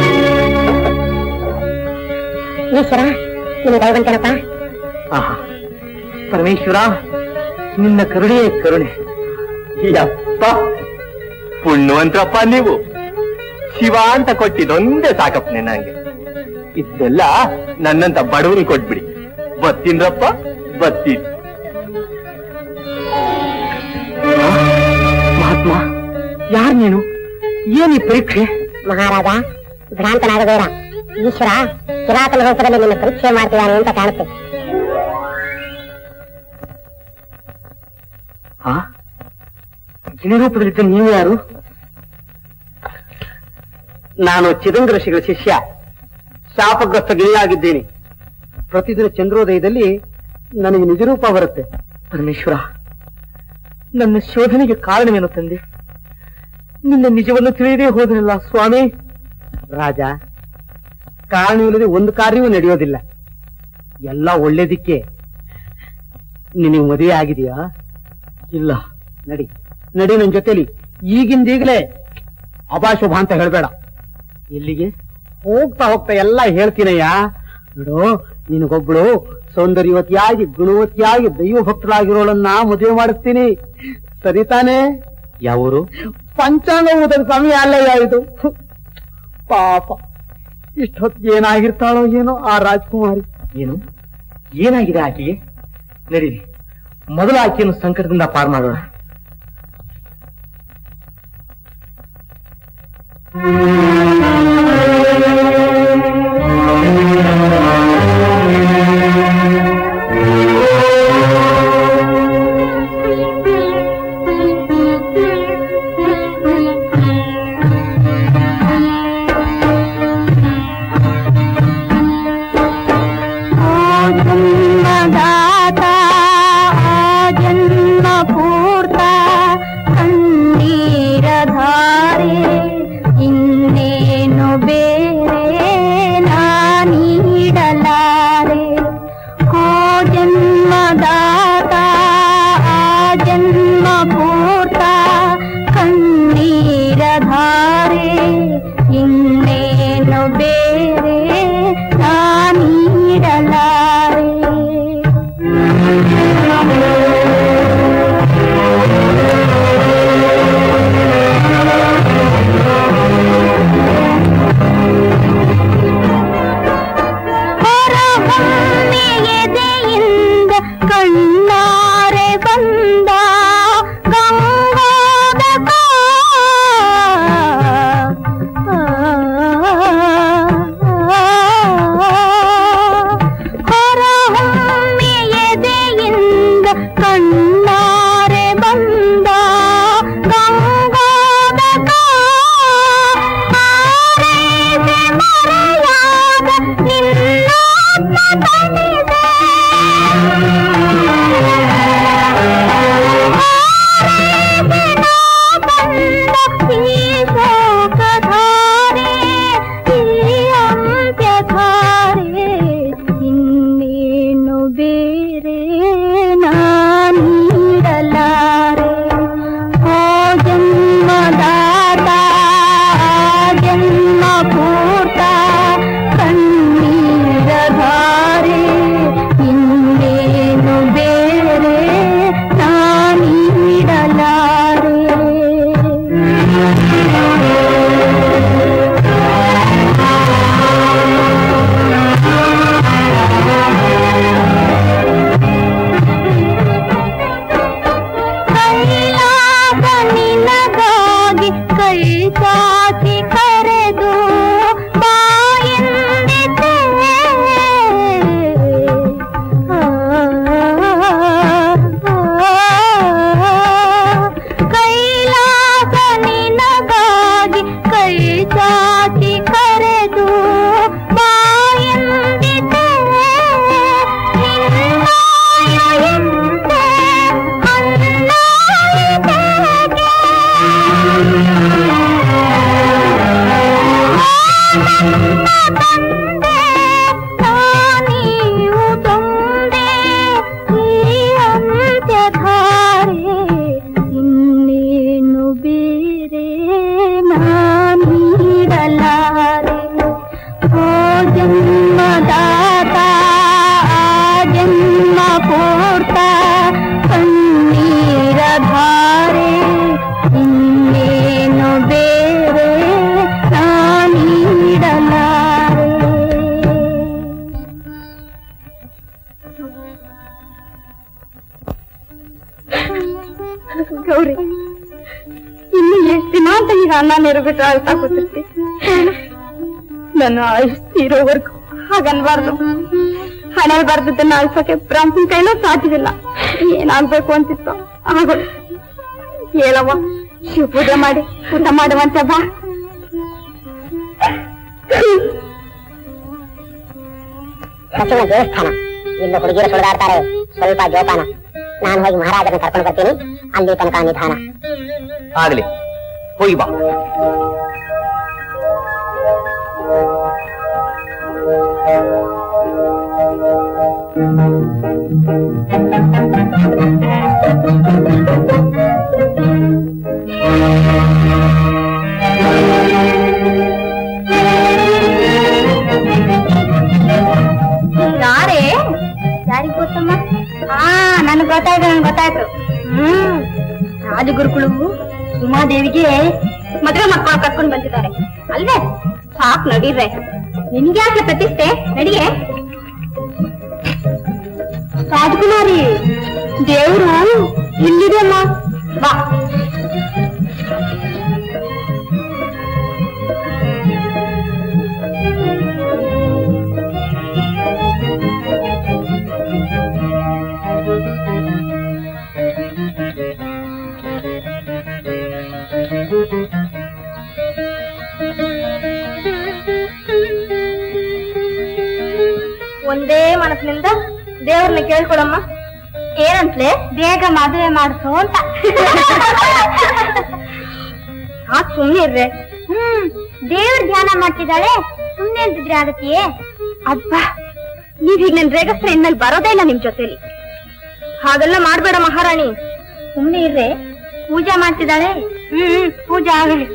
ಈಶ್ವರ ನಿನ್ನ ದಯವಂತನಪ್ಪ. ಆಹಾ ಪರಮೇಶ್ವರ, ನಿನ್ನ ಕರುಣೆಯೇ ಕರುಣೆ. ಯಪ್ಪ ಪುಣ್ಯವಂತರಪ್ಪ ನೀವು. ಶಿವ ಅಂತ ಕೊಟ್ಟಿದೊಂದೇ ಸಾಕಪ್ಪ ನಂಗೆ. ಇದೆಲ್ಲ ನನ್ನಂತ ಬಡವನಿ ಕೊಟ್ಬಿಡಿ. ಬತ್ತೀನ್ರಪ್ಪ ಬತ್ತೀನಿ. ಮಹಾತ್ಮ, ಯಾರು ನೀನು? ಏನಿ ಪರೀಕ್ಷೆ? ಮಹಾರಾಜ ಭ್ರಾಂತನಾಗಬೇಡ. ಈಶ್ವರ ಕಿರಾತನ ರೂಪದಲ್ಲಿ ನಿನ್ನ ಪರೀಕ್ಷೆ ಮಾಡ್ತಿದ್ದಾನೆ ಅಂತ ಕಾಣುತ್ತೆ. ಹಾ, ಗಿಣಿ ರೂಪದಲ್ಲಿದ್ದ ನೀವು ಯಾರು? ನಾನು ಚಿದಂಬರ ಶ್ರೀಗಳ ಶಿಷ್ಯ, ಶಾಪಗ್ರಸ್ತ ಗಿಣಿಯಾಗಿದ್ದೇನೆ. ಪ್ರತಿದಿನ ಚಂದ್ರೋದಯದಲ್ಲಿ ನನಗೆ ನಿಜರೂಪ ಬರುತ್ತೆ. ಪರಮೇಶ್ವರ, ನನ್ನ ಶೋಧನೆಗೆ ಕಾರಣವೇನು ತಂದೆ? ನಿನ್ನ ನಿಜವನ್ನು ತಿಳಿಯದೇ ಹೋದನಲ್ಲ ಸ್ವಾಮಿ. ರಾಜ, ಕಾರಣವಿಲ್ಲದೆ ಒಂದು ಕಾರ್ಯವೂ ನಡೆಯೋದಿಲ್ಲ. ಎಲ್ಲ ಒಳ್ಳೇದಿಕ್ಕೆ. ನಿನಗೆ ಮದುವೆ ಆಗಿದೆಯಾ? ಇಲ್ಲ. ನಡಿ ನಡಿ ನನ್ನ ಜೊತೆಲಿ ಈಗಿಂದೀಗಲೇ. ಅಭಾಶುಭ ಅಂತ ಹೇಳ್ಬೇಡ. ಎಲ್ಲಿಗೆ? ಹೋಗ್ತಾ ಹೋಗ್ತಾ ಎಲ್ಲ ಹೇಳ್ತೀನಯ್ಯ. ನೋಡು, ನಿನಗೊಬ್ಳು ಸೌಂದರ್ಯವತಿಯಾಗಿ ಗುಣವತಿಯಾಗಿ ದೈವ ಭಕ್ತರಾಗಿರೋಳನ್ನ ಮದುವೆ ಮಾಡಿಸ್ತೀನಿ. ಸರಿ ತಾನೇ? ಯಾವೂರು? ಪಂಚಾಂಗ ಓದದ ಸಮಯ ಅಲ್ಲಯ್ಯ ಇದು. ಪಾಪ ಇಷ್ಟೊತ್ತಿಗೆ ಏನಾಗಿರ್ತಾಳೋ ಏನೋ ಆ ರಾಜ್ಕುಮಾರಿ. ಏನು ಏನಾಗಿದೆ ಆಕೆಗೆ? ನಡೀರಿ, ಮೊದಲು ಆಕೆಯನ್ನು ಸಂಕಟದಿಂದ ಪಾರು ಮಾಡೋಣ. ಗೌರಿ, ಇನ್ನು ಎಷ್ಟು ದಿನ ಅಂತ ಈಗ ಅನ್ನ ನೀರು ಬಿಟ್ಟು ಅಳ್ತಾ ಕೂತಿರ್ತಿ? ನನ್ನ ಆಯುಷ್ಯ ಇರೋವರೆಗೂ ಹಾಗನ್ಬಾರ್ದು. ಹಣೆ ಬರ್ದನ್ನ ಅಳ್ಸೋಕೆ ಬ್ರಾಹ್ಮಣ ಕೈಲೂ ಸಾಧ್ಯವಿಲ್ಲ. ಏನಾಗ್ಬೇಕು ಅಂತಿತ್ತು ಆಗೋದು. ಹೇಳವ್ವ, ಶಿವ ಪೂಜೆ ಮಾಡಿ ಊಟ ಮಾಡುವಂತೆ ಬಾ. ಬಸವ ದೇವಸ್ಥಾನ, ಇಲ್ಲಿ ಹುಡುಗಿಯರು ಸುಳಿದಾಡ್ತಾರೆ, ಸ್ವಲ್ಪ ಜೋಪಾನ. ನಾನು ಹೋಗಿ ಮಹಾರಾಜರನ್ನ ಕರ್ಕೊಂಡು ಬರ್ತೀನಿ, ಅಲ್ಲಿ ತನಕ ನಿಧಾನ. ಆಗ್ಲಿ, ಹೋಗಿ ಬಾ. ಯಾರೇ? ಯಾರಿಗ್ ಗೊತ್ತಮ್ಮ? ಹಾ, ನನ್ಗೆ ಗೊತ್ತಾಯ್ತು, ನನ್ಗೆ ಗೊತ್ತಾಯ್ತು. ಹ್ಮ್, ರಾಜಗುರುಗಳು ಉಮಾದೇವಿಗೆ ಮದುವೆ ಮಾಡ್ಕೊಂಡು ಕರ್ಕೊಂಡು ಬಂದಿದ್ದಾರೆ ಅಲ್ವೇ? ಸಾಕ್ ನಡೀರ್ರೆ, ನಿನ್ಗೆ ಯಾಕೆ ಪ್ರತಿಷ್ಠೆ? ನಡಿಯೇ ರಾಜಕುಮಾರಿ, ದೇವ್ರು ಇಲ್ಲಿದೆ ಅಮ್ಮ, ಬಾ. ಒಂದೇ ಮನಸ್ಸಿನಿಂದ ದೇವ್ರನ್ನ ಕೇಳ್ಕೊಳಮ್ಮ. ಏನಂತ್ಲೆ? ಬೇಗ ಮದುವೆ ಮಾಡಿಸು ಅಂತ. ಹಾ ಸುಮ್ನೆ ಇರ್ರೆ. ಹ್ಮ್ ದೇವ್ರ ಧ್ಯಾನ ಮಾಡ್ತಿದ್ದಾಳೆ, ಸುಮ್ನೆ ಅಂತಿದ್ರೆ ಆಗತ್ತೆಯೇ? ಅಬ್ಬಾ, ನೀವ್ ಈಗ ನನ್ ರೇಗಸ್ತ್ರ ಇನ್ಮೇಲೆ ಬರೋದೇ ಇಲ್ಲ ನಿಮ್ ಜೊತೆಲಿ. ಹಾಗೆಲ್ಲ ಮಾಡ್ಬೇಡ ಮಹಾರಾಣಿ, ಸುಮ್ನೆ ಇರ್ರೆ. ಪೂಜೆ ಮಾಡ್ತಿದ್ದಾಳೆ. ಹ್ಮ್ ಪೂಜೆ ಆಗಲಿ.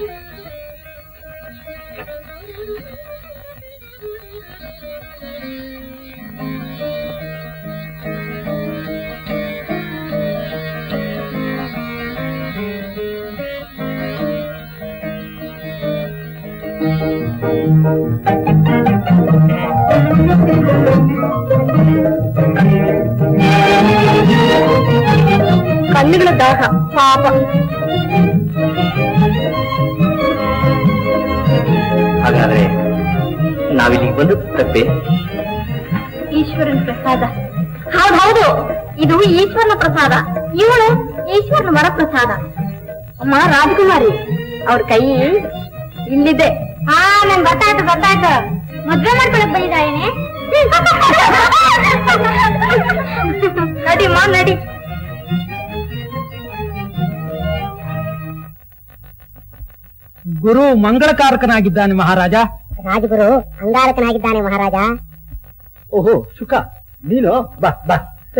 ಕಣ್ಣುಗಳ ದಾಹ ಪಾಪ. ಹಾಗಾದ್ರೆ ನಾವಿಲ್ಲಿಗೆ ಬಂದು ತಪ್ಪೆ? ಈಶ್ವರನ ಪ್ರಸಾದ. ಹೌದೌದು, ಇದು ಈಶ್ವರನ ಪ್ರಸಾದ. ಇವಳು ಈಶ್ವರನ ವರ ಪ್ರಸಾದ. ಅಮ್ಮ ರಾಜಕುಮಾರಿ, ಅವ್ರ ಕೈ ಇಲ್ಲಿದೆ. ಹಾ ನನ್ ಗೊತ್ತಾಯ್ತು ಗೊತ್ತಾಯ್ತು. ಮದ್ವೆ ಮಾಡ್ಕೊಳಕ್ ಬಂದಿದ್ದಾಯೇನೆ? ನಡಿ ಮಾ ನಡಿ. ಗುರು ಮಂಗಳಕಾರಕನಾಗಿದ್ದಾನೆ ಮಹಾರಾಜ. ರಾಜಗುರು ಅಂಗಾರಕನಾಗಿದ್ದಾನೆ ಮಹಾರಾಜ. ಓಹೋ ಶುಕ, ನೀನು ಬಾ ಬಾ.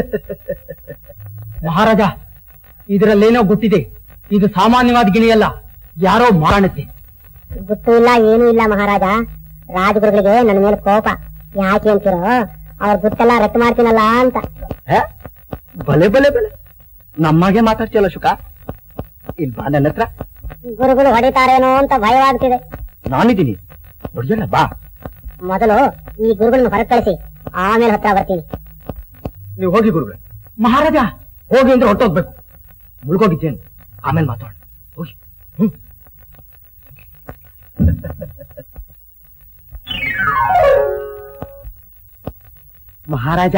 ಮಹಾರಾಜ, ಇದರಲ್ಲೇನೋ ಗುಟ್ಟಿದೆ. ಇದು ಸಾಮಾನ್ಯವಾದ ಗಿಣಿಯಲ್ಲ, ಯಾರೋ ಮಾರಣತೆ. ಗುಟ್ಟು ಇಲ್ಲ ಏನೂ ಇಲ್ಲ ಮಹಾರಾಜ. ರಾಜಗುರುಗಳಿಗೆ ನನ್ನ ಮೇಲೆ ಕೋಪ. ಯಾಕೆ ಅಂತೀರೋ, ಅವ್ರ ಗುಟ್ಟೆಲ್ಲ ರಟ್ಟು ಮಾಡ್ತೀನಲ್ಲ ಅಂತ. ಬಲೆ ಬಲೆ ಬಲೆ, ನಮ್ಮಾಗೆ ಮಾತಾಡ್ತೀಯಲ್ಲ ಶುಕ. ಇಲ್ ಬಾ ನನ್ನ ಹತ್ರ. ಗುರುಗಳು ಹೊಡಿತಾರೇನೋ ಅಂತ ಭಯವಾಗ್ತಿದೆ. ನಾನಿದ್ದೀನಿ, ಹೊಡಿಯಲ್ಲ ಬಾ. ಮೊದಲು ಈ ಗುರುಗಳನ್ನ ಹೊರಗೆ ಕಳಿಸಿ, ಆಮೇಲೆ ಹತ್ರ ಬರ್ತೀನಿ. ನೀವು ಹೋಗಿ ಗುರುಗಳೇ. ಮಹಾರಾಜ ಹೋಗಿ ಅಂದ್ರೆ ಹೊರಟೋಗ್ಬೇಕು. ಮುಳುಗೋಗಿದ್ದೇನು, ಆಮೇಲೆ ಮಾತಾಡೋಣ. ಹೋಗಿ. ಹ್ಮ್ ಮಹಾರಾಜ.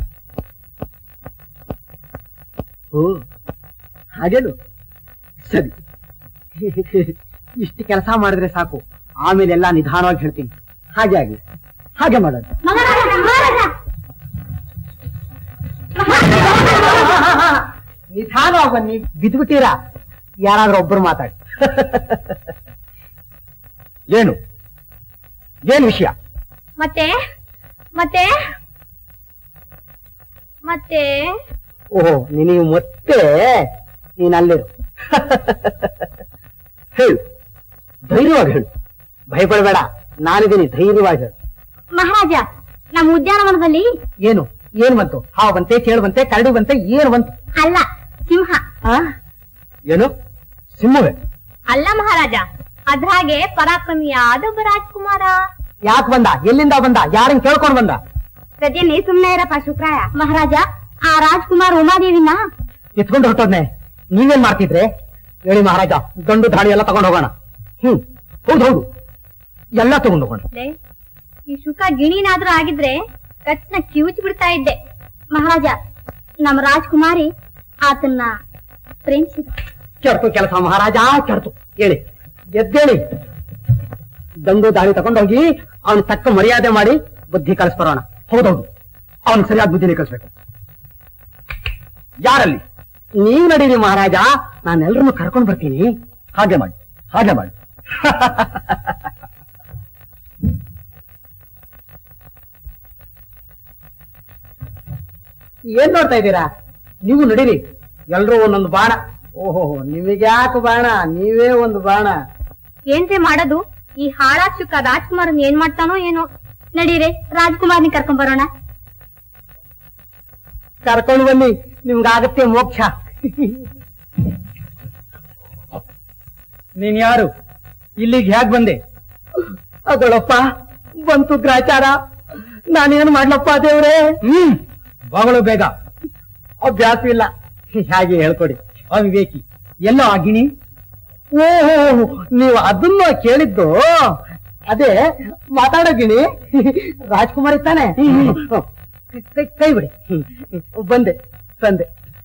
ಓ ಹಾಗೇನು, ಸರಿ. ಇಷ್ಟು ಕೆಲಸ ಮಾಡಿದ್ರೆ ಸಾಕು, ಆಮೇಲೆ ಎಲ್ಲ ನಿಧಾನವಾಗಿ ಹೇಳ್ತೀನಿ. ಹಾಗೆ ಆಗ್ಲಿ, ಹಾಗೆ ಮಾಡೋಣ. ನಿಧಾನವಾಗಿ ಬನ್ನಿ, ಬಿದ್ಬಿಟ್ಟಿರಾ. ಯಾರಾದ್ರೂ ಒಬ್ಬರು ಮಾತಾಡಿ. ಏನು ಏನು ವಿಷಯ? ಮತ್ತೆ ಮತ್ತೆ ಮತ್ತೆ ಓಹೋ, ನೀವು ಮತ್ತೆ ನೀನ್ ಅಲ್ಲಿರು. ಹೇಳು, ಧೈರ್ಯವಾಗಿ ಹೇಳು, ಭಯಪಡಬೇಡ. ನಾನಿದ್ದೀನಿ, ಧೈರ್ಯವಾಗಿ ಹೇಳು. ಮಹಾರಾಜ, ನಮ್ಮ ಉದ್ಯಾನವನದಲ್ಲಿ ಏನು ಏನ್ ಬಂತು? ಹಾವು ಬಂತೆ, ಚೇಳು ಬಂತೆ, ಕರಡಿ ಬಂತೆ, ಏನು ಬಂತು? ಅಲ್ಲ, ಸಿಂಹ. ಏನು ಸಿಂಹವೇ? ಅಲ್ಲ ಮಹಾರಾಜ, ಅದ್ರಾಗೆ ಪರಾಕ್ರಮಿಯಾದ ಒಬ್ಬ ರಾಜ್ಕುಮಾರ. ಯಾಕೆ ಬಂದ? ಎಲ್ಲಿಂದ ಬಂದ? ಯಾರನ್ನ ಕೇಳ್ಕೊಂಡ್ ಬಂದ? ಪ್ರತಿಯನ್ನೇ ಸುಮ್ನೆ ಇರಪ್ಪ ಶುಕ್ರಾಯ. ಮಹಾರಾಜ, ಆ ರಾಜ್ಕುಮಾರ್ ಉಮಾದೇವಿನ ಎತ್ಕೊಂಡು ಹೊರಟೋದ್ನೆ. ನೀವೇನ್ ಮಾಡ್ತಿದ್ರೆ? ಹೇಳಿ ಮಹಾರಾಜ, ಗಂಡು ಧಾಡಿ ಎಲ್ಲ ತಗೊಂಡು ಹೋಗೋಣ. ಹ್ಮ್ ಹೌದು ಹೌದು, ಎಲ್ಲ ತಗೊಂಡು ಹೋಗೋಣ. ಈ ಶುಕ ಗಿಣಿನಾದ್ರೂ ಆಗಿದ್ರೆ ಕತ್ನ ಕಿವುಚಿ ಬಿಡ್ತಾ ಇದ್ದೆ. ಮಹಾರಾಜ, ನಮ್ಮ ರಾಜ್ಕುಮಾರಿ ಆತನ್ನ ಪ್ರೇಮಿಸಿದ. ಕೆಡ್ತು ಕೆಲಸ ಮಹಾರಾಜ, ಕೆಡ್ತು. ಹೇಳಿ, ಎದ್ದೇಳಿ. ಗಂಡು ದಾಳಿ ತಗೊಂಡೋಗಿ ಅವನು ತಕ್ಕ ಮರ್ಯಾದೆ ಮಾಡಿ ಬುದ್ಧಿ ಕಲಿಸ್ಬರೋಣ. ಹೌದೌದು, ಅವನು ಸರಿಯಾದ ಬುದ್ಧಿನೇ ಕಲಿಸ್ಬೇಕು. ಯಾರಲ್ಲಿ? ನೀವ್ ನಡೀರಿ ಮಹಾರಾಜ, ನಾನೆಲ್ಲರನ್ನು ಕರ್ಕೊಂಡು ಬರ್ತೀನಿ. ಹಾಗೆ ಮಾಡಿ, ಹಾಗೆ ಮಾಡಿ. ಏನ್ ನೋಡ್ತಾ ಇದ್ದೀರಾ? ನೀವು ನಡೀರಿ, ಎಲ್ರೂ ಒಂದೊಂದು ಬಾಣ. ಓಹೋ, ನಿಮಗ್ಯಾಕೆ ಬಾಣ? ನೀವೇ ಒಂದು ಬಾಣ. ಏನ್ರೆ ಮಾಡೋದು? ಈ ಹಾಳಾದ ಶುಕ ರಾಜ್ಕುಮಾರನ್ ಏನ್ ಮಾಡ್ತಾನೋ ಏನೋ. ನಡೀರೆ, ರಾಜ್ಕುಮಾರ್ನಿ ಕರ್ಕೊಂಡ್ ಬರೋಣ. ಕರ್ಕೊಂಡು ಬನ್ನಿ, ನಿಮ್ಗಾಗತ್ತೆ ಮೋಕ್ಷ. ನೀನ್ ಯಾರು? ಇಲ್ಲಿಗೆ ಹೇಗ್ ಬಂದೆ? ಅದಳಪ್ಪ ಬಂತು ಗ್ರಾಚಾರ. ನಾನೇನು ಮಾಡ್ಲಪ್ಪ ದೇವ್ರೆ? ಹ್ಮ್ ಬಾಗಳು ಬೇಗ. ಅಭ್ಯಾಸ ಇಲ್ಲ. ಹಾಗೆ ಹೇಳ್ಕೊಡಿ. ಅವಿವೇಕಿ ಎಲ್ಲೋ ಆ ಗಿಣಿ? ಓಹೋ, ನೀವು ಅದನ್ನ ಕೇಳಿದ್ದು? ಅದೇ ಮಾತಾಡೋ ಗಿಣಿ ರಾಜ್ಕುಮಾರಿ ತಾನೆ? ಕೈ- ಕೈ ಬಿಡಿ. ಬಂದೆ ಬಂದೆ.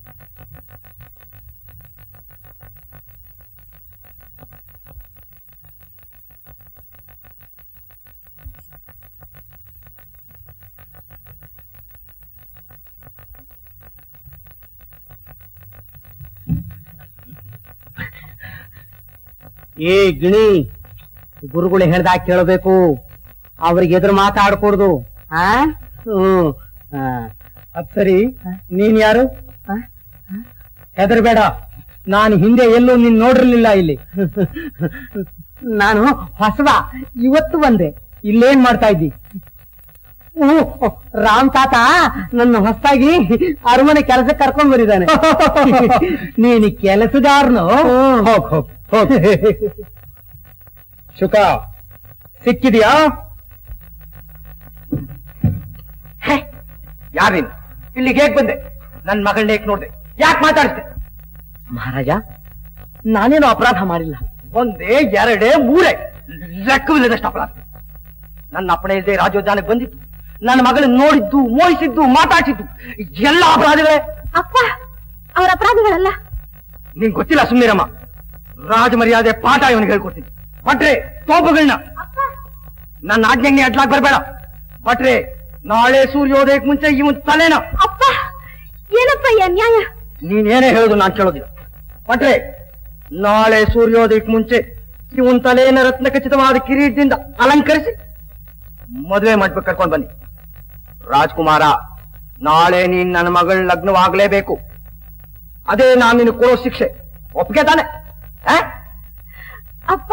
ಏ ಗಿಣಿ, ಗುರುಗಳು ಹೇಳ್ದಾಗ ಕೇಳಬೇಕು, ಅವ್ರಿಗೆ ಎದುರು ಮಾತಾಡ್ಕೊಡ್ದು. ಆ ಹ್ಮ್ ಅದ್ ಸರಿ, ನೀನ್ ಯಾರು? ಹೆದರ್ಬೇಡ, ನಾನು ಹಿಂದೆ ಎಲ್ಲೂ ನೀನ್ ನೋಡಿರ್ಲಿಲ್ಲ ಇಲ್ಲಿ. ನಾನು ಹೊಸವ, ಇವತ್ತು ಬಂದೆ. ಇಲ್ಲೇನ್ ಮಾಡ್ತಾ ಇದ್ದಿ? ಓ, ರಾಮ್ ತಾತ ನನ್ನ ಹೊಸದಾಗಿ ಅರಮನೆ ಕೆಲಸಕ್ಕೆ ಕರ್ಕೊಂಡ್ ಬರಿದ್ದಾನೆ. ನೀನ್ ಕೆಲಸದಾರನು? ಹೋಗ್ ಹೋಗ್ ಹೋಗ್. ಶುಕ ಸಿಕ್ಕಿದ್ಯಾ? ಯಾರೇನು ಇಲ್ಲಿಗೆ ಹೇಗ್ ಬಂದೆ? ನನ್ ಮಗಳನ್ನ ಹೇಗ್ ನೋಡ್ದೆ? ಯಾಕೆ ಮಾತಾಡಿಸ್ದೆ? ಮಹಾರಾಜ, ನಾನೇನು ಅಪರಾಧ ಮಾಡಿಲ್ಲ. ಒಂದೇ ಎರಡೇ ಮೂರೇ ಲೆಕ್ಕವಿಲ್ಲದಷ್ಟು ಅಪರಾಧ. ನನ್ನ ಅಪ್ಪಣೆ ಇಲ್ಲದೆ ರಾಜೋದ್ಯಾನಕ್ಕೆ ಬಂದಿತ್ತು, ನನ್ನ ಮಗಳನ್ನ ನೋಡಿದ್ದು, ಮೋಹಿಸಿದ್ದು, ಮಾತಾಡಿಸಿದ್ದು ಎಲ್ಲ ಅಪರಾಧಗಳೇ. ಅಪ್ಪ ಅವರ ಅಪರಾಧಿಗಳಲ್ಲ. ನಿಂಗೆ ಗೊತ್ತಿಲ್ಲ, ಸುಮ್ಮನಿರಮ್ಮ. ರಾಜ ಮರ್ಯಾದೆ ಪಾಠ ಇವನಿಗೆ ಹೇಳ್ಕೊಡ್ತೀನಿ. ಭಟ್ರೆ, ತೋಪುಗಳನ್ನ ನನ್ನ ಆಜ್ಞೆಗೆ ಅಡ್ಲಾಕ್ ಬರಬೇಡ. ಭಟ್ರೆ, ನಾಳೆ ಸೂರ್ಯೋದಯಕ್ಕೆ ಮುಂಚೆ ಇವನ್ ತಲೆನ. ಅಪ್ಪ ಏನಪ್ಪ ಈ ಅನ್ಯಾಯ? ನೀನೇನೇ ಹೇಳುದು ನಾನು ಕೇಳೋದಿಲ್ಲ. ಭಟ್ರೆ, ನಾಳೆ ಸೂರ್ಯೋದಯಕ್ಕೆ ಮುಂಚೆ ಇವನ್ ತಲೆಯನ್ನ ರತ್ನ ಖಚಿತವಾದ ಕಿರೀಟದಿಂದ ಅಲಂಕರಿಸಿ ಮದುವೆ ಮಾಡ್ಬೇಕು ಕರ್ಕೊಂಡು ಬನ್ನಿ. ರಾಜ್ಕುಮಾರ, ನಾಳೆ ನೀನ್ ನನ್ನ ಮಗಳ ಲಗ್ನವಾಗಲೇಬೇಕು. ಅದೇ ನಾನು ನಿನಗೆ ಕೊಡೋ ಶಿಕ್ಷೆ. ಒಪ್ಪಿಗೆ ತಾನೆ? ಅಪ್ಪ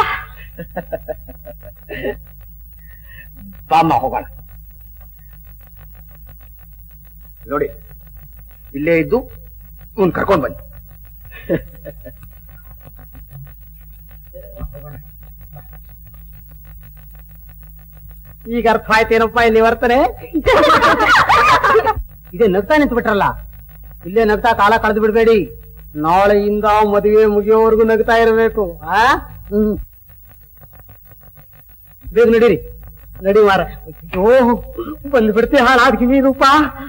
ಬಾಮ್ಮ ಹೋಗೋಣ. ನೋಡಿ, ಇಲ್ಲೇ ಇದ್ದು ಇವನ್ ಕರ್ಕೊಂಡು ಬನ್ನಿ. ಈಗ ಅರ್ಥ ಆಯ್ತೇನಪ್ಪ ಇಲ್ಲಿ ವರ್ತನೆ? ಇದೇ ನಗ್ತಾ ನಿಂತು ಬಿಟ್ರಲ್ಲ, ಇಲ್ಲೇ ನಗ್ತಾ ಕಾಲ ಕಳೆದು ಬಿಡ್ಬೇಡಿ. ನಾಳೆಯಿಂದ ಮದುವೆ ಮುಗಿಯೋವರೆಗೂ ನಗ್ತಾ ಇರಬೇಕು. ಆ ಹ್ಮ್ ಬೇಗ ನಡೀರಿ, ನಡಿ ಮಾರ. ಓಹ್, ಬಂದ್ಬಿಡ್ತಿ ಹಾಳಾದ್ಕಿ ನೀನಪ್ಪ.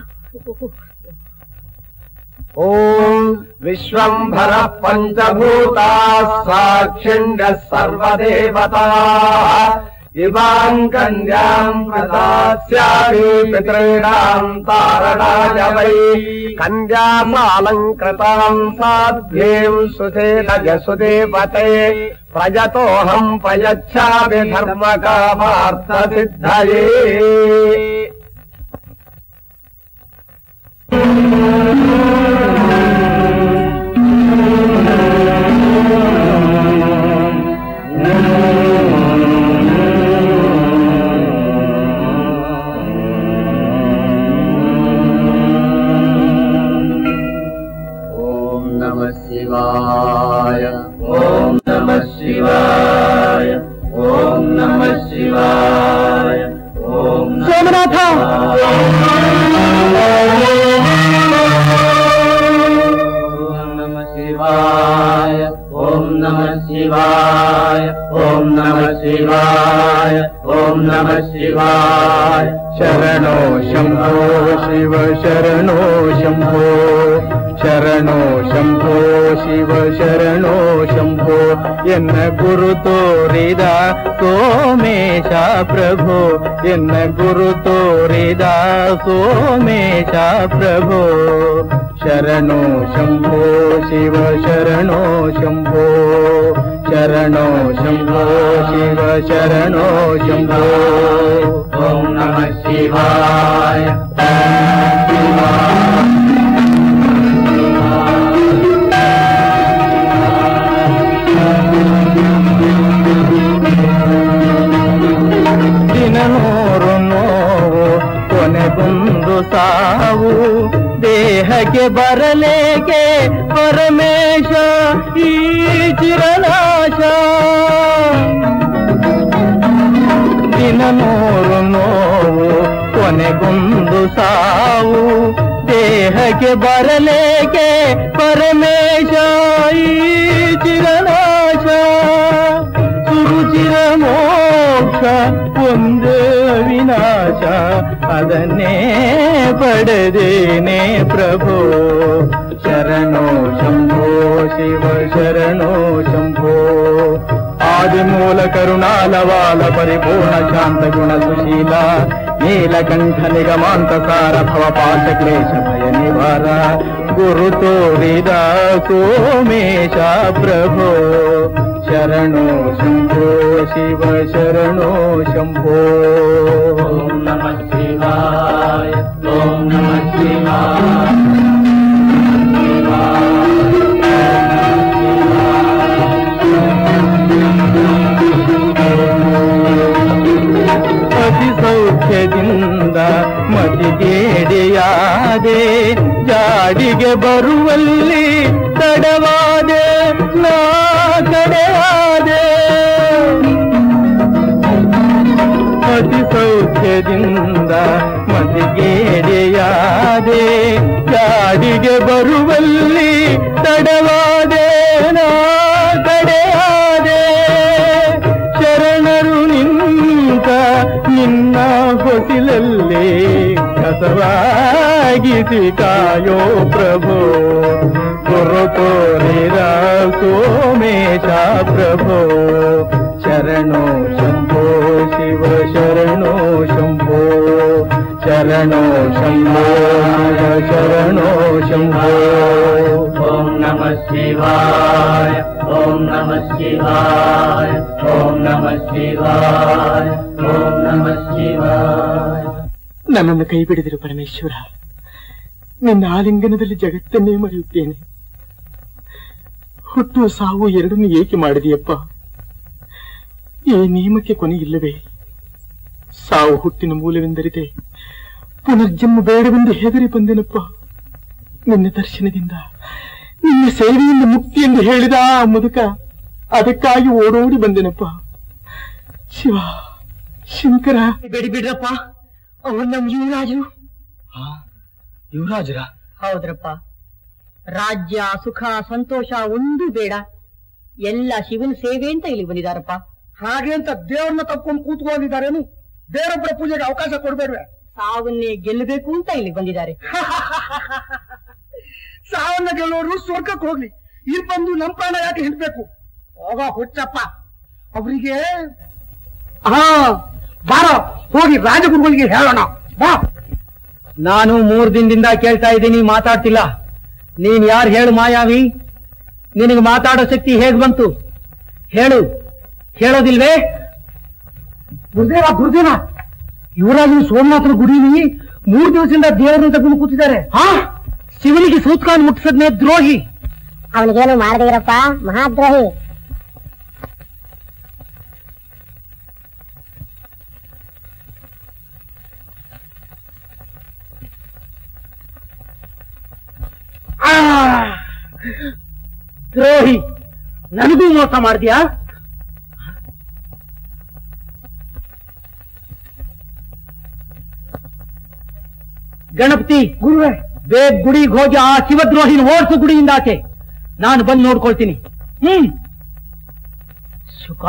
ಓಂ ವಿಶ್ವಂಭರ ಪಂಚಭೂತಾ ಸಾಕ್ಷಿಣ್ಯ ಸರ್ವದೇವತಾ ಇವಾಂ ಕನ್ಯಾಂ ಪ್ರದಾಸ್ಯಾಮಿ ಪಿತॄಣಾಂ ತಾರಣಾಯ ವೈ ಕನ್ಯಾಸಾಲಂಕೃತಾಂ ಸಾಧ್ಯೇಂ ಸುಧೇನ ಯಸುದೇವತೆ ಪ್ರಜತೋಹಂ ಪ್ರಯಚ್ಛಾಮಿ ಧರ್ಮಕಾಮಾರ್ಥ ಸಿದ್ಧಯೇ. ಶಿವಾಯ ಓಂ ನಮಃ ಶಿವಾಯ ಓಂ ನಮಃ ಶಿವಾಯ ಓಂ ಸೋಮನಾಥ, ಶಿವಾಯ ಓಂ ನಮಃ ಶಿವಾಯ ಓಂ ನಮಃ ಶಿವಾಯ ಓಂ ನಮಃ ಶಿವಾಯ. ಶರಣೋ ಶಂಭೋ ಶಿವ ಶರಣೋ ಶಂಭೋ ಶರಣೋ ಶಂಭೋ ಶಿವ ಶರಣೋ ಶಂಭೋ ಎನ್ನ ಗುರು ತೋರಿದ ಸೋಮೇಶ ಪ್ರಭೋ ಎನ್ನ ಗುರು ತೋರಿದ ಸೋಮೇಶ ಪ್ರಭೋ ಶರಣೋ ಶಂಭೋ ಶಿವ ಶರಣೋ ಶಂಭೋ ಶರಣೋ ಶಂಭೋ ಶಿವ ಶರಣೋ ಶಂಭೋ. ಓಂ ನಮಃ ಶಿವಾಯ ದಿನನೂರು ನೋವು ಕೊನೆಗೊಂದು ಸಾವು ದೇಹಕ್ಕೆ ಬರಲೇಕೆ ಪರಮೇಶ ಈ ಚಿರನಾಶ. ನೂರು ನೋವು ಕೊನೆಗೊಂದು ಸಾವು ದೇಹಕ್ಕೆ ಬರಲೇಕೆ ಪರಮೇಶ ಈ ಚಿರನಾಶ ಸುರುಚಿರ ಮೋಕ್ಷ ಒಂದೇ ವಿನಾಶ ಅದನ್ನೇ ಪಡೆದೇನೆ ಪ್ರಭೋ ಶರಣೋ ಶಂಭೋ ಶಿವ ಶರಣೋ ಶಂಭೋ ಆದಿಮೂಲ ಕರುಣಾಲವಾಲ ಪರಿಪೂರ್ಣ ಶಾಂತ ಗುಣ ಸುಶೀಲ ನೀಲಕಂಠ ನಿಗಮಾಂತ ಸಾರ ಭವಪಾಶ ಕ್ಲೇಶ ಭಯ ನಿವಾರ ಗುರು ತೋರಿದ ಸೋಮೇಶ ಪ್ರಭೋ ಶರಣೋ ಶಂಭೋ ಶಿವ ಶರಣೋ ಶಂಭೋ ಓಂ ನಮಃ ಶಿವಾಯ ಓಂ ನಮಃ ಶಿವಾಯ ಅತಿ ಸೌಖ್ಯದಿಂದ ಮತಿಗೇಡಿಯಾದೆ ಜಾಡಿಗೆ ಬರುವಲ್ಲಿ ತಡವಾದೆ ನಾ ಕಡೆಯಾದೆ ಅತಿ ಸೌಖ್ಯದಿಂದ ಮತಿಗೇಡಿಯಾದೆ ಜಾಡಿಗೆ ಬರುವಲ್ಲಿ ತಡವಾದೆ ನಾ ಕಡೆಯಾದೆ ಶರಣರು ನಿಂತ ನಿನ್ನ ಹೊಸಿಲಲ್ಲಿ ಕಸವಾಗಿಸಿ ಕಾಯೋ ಪ್ರಭೋ ಗುರು ತೋರಿದ ಸೋಮೇಶ ಪ್ರಭೋ ಶರಣೋ ಶಂಭೋ ಶಿವ ಶರಣೋ ಶಂಭೋ ಶರಣೋ ಶಂಭೋ ಶರಣೋ ಶಂಭೋ ಓಂ ನಮಃ ಶಿವಾಯ ಓಂ ನಮಃ ಶಿವಾಯ ಓಂ ನಮಃ ಶಿವಾಯ ಓಂ ನಮಃ ಶಿವಾಯ. ನನ್ನನ್ನು ಕೈ ಬಿಡಿದಿರು ಪರಮೇಶ್ವರ, ನಿನ್ನ ಆಲಿಂಗನದಲ್ಲಿ ಜಗತ್ತನ್ನೇ ಮರೆಯುತ್ತೇನೆ. ಹುಟ್ಟು ಸಾವು ಎರಡನ್ನು ಏಕೆ ಮಾಡಿದೆಯಪ್ಪ? ಈ ನಿಯಮಕ್ಕೆ ಕೊನೆ ಇಲ್ಲವೇ? ಸಾವು ಹುಟ್ಟಿನ ಮೂಲವೆಂದರಿದೆ, ಪುನರ್ಜನ್ಮ ಬೇಡವೆಂದು ಹೆದರಿ ಬಂದೆನಪ್ಪ. ನಿನ್ನ ದರ್ಶನದಿಂದ, ನಿನ್ನ ಸೇವೆಯಿಂದ ಮುಕ್ತಿ ಎಂದು ಹೇಳಿದ ಆ ಮುದುಕ, ಅದಕ್ಕಾಗಿ ಓಡೋಡಿ ಬಂದೆನಪ್ಪ. ಶಿವ ಶಂಕರ, ಬೇಡಿ ಬಿಡ್ರಪ್ಪ, ಅವ್ರು ನಮ್ ಯುವರಾಜರು. ಯುವರಾಜರ? ಹೌದ್ರಪ್ಪ. ರಾಜ್ಯ ಸುಖ ಸಂತೋಷ ಒಂದೂ ಬೇಡ, ಎಲ್ಲ ಶಿವನ ಸೇವೆ ಅಂತ ಇಲ್ಲಿ ಬಂದಿದಾರಪ್ಪ. ಹಾಗೆ ಅಂತ ದೇವ್ರನ್ನ ತಪ್ಕೊಂಡು ಕೂತ್ಕೊಂಡಿದ್ದಾರೇನು? ಬೇರೊಬ್ಬರ ಪೂಜೆಗೆ ಅವಕಾಶ ಕೊಡ್ಬೇಡ್ವೆ? ಸಾವನ್ನೇ ಗೆಲ್ಲಬೇಕು ಅಂತ ಇಲ್ಲಿ ಬಂದಿದ್ದಾರೆ. ಸಾವನ್ನ ಗೆಲ್ಲೋರು ಸ್ವರ್ಗಕ್ಕೆ ಹೋಗ್ಲಿ, ಇಲ್ಲಿ ಬಂದು ನಮ್ ಪ್ರಾಣ ಯಾಕೆ ಹಿಂಡ್ಬೇಕು? ಹೋಗ ಹುಚ್ಚಪ್ಪ, ಅವರಿಗೆ ಹಾ ಬಾರೋ, ಹೋಗಿ ರಾಜಗುರುಗಳಿಗೆ ಹೇಳೋಣ ಬಾ. ನಾನು ಮೂರ್ ದಿನದಿಂದ ಕೇಳ್ತಾ ಇದ್ದೀನಿ, ಮಾತಾಡ್ತಿಲ್ಲ. ನೀನ್ ಯಾರು ಹೇಳು ಮಾಯಾವಿ? ನಿನಗೆ ಮಾತಾಡೋ ಶಕ್ತಿ ಹೇಗ್ ಬಂತು? ಹೇಳು. ಹೇಳೋದಿಲ್ವೇ? ಗುರುದೇವ ಗುರುದೇವ, ಯುವರಾಜನ ಸೋಮನಾಥನ ಗುಡಿಲಿ ಮೂರು ದಿವಸದಿಂದ ದೇವರನ್ನ ತಗೊಂಡು ಕೂತಿದ್ದಾರೆ. ಹಾ, ಶಿವನಿಗೆ ಸೂತ್ಕಾನ್ ಮುಟ್ಟಿಸದ್ನೇ ದ್ರೋಹಿ. ಅವನಿಗೇನು ಮಾಡದಿರಪ್ಪ, ಮಹಾದ್ರೋಹಿ. ದ್ರೋಹಿ, ನನಗೂ ಮೋಸ ಮಾಡಿದ್ಯಾ? ಗಣಪತಿ, ಗುರುವೇ, ಬೇಗ ಗುಡಿಗೆ ಹೋಗಿ ಆ ಶಿವದ್ರೋಹಿನ ಓಡಿಸು ಗುಡಿಯಿಂದ ಆಚೆ. ನಾನು ಬಂದು ನೋಡ್ಕೊಳ್ತೀನಿ. ಹ್ಮ್ ಶುಕ.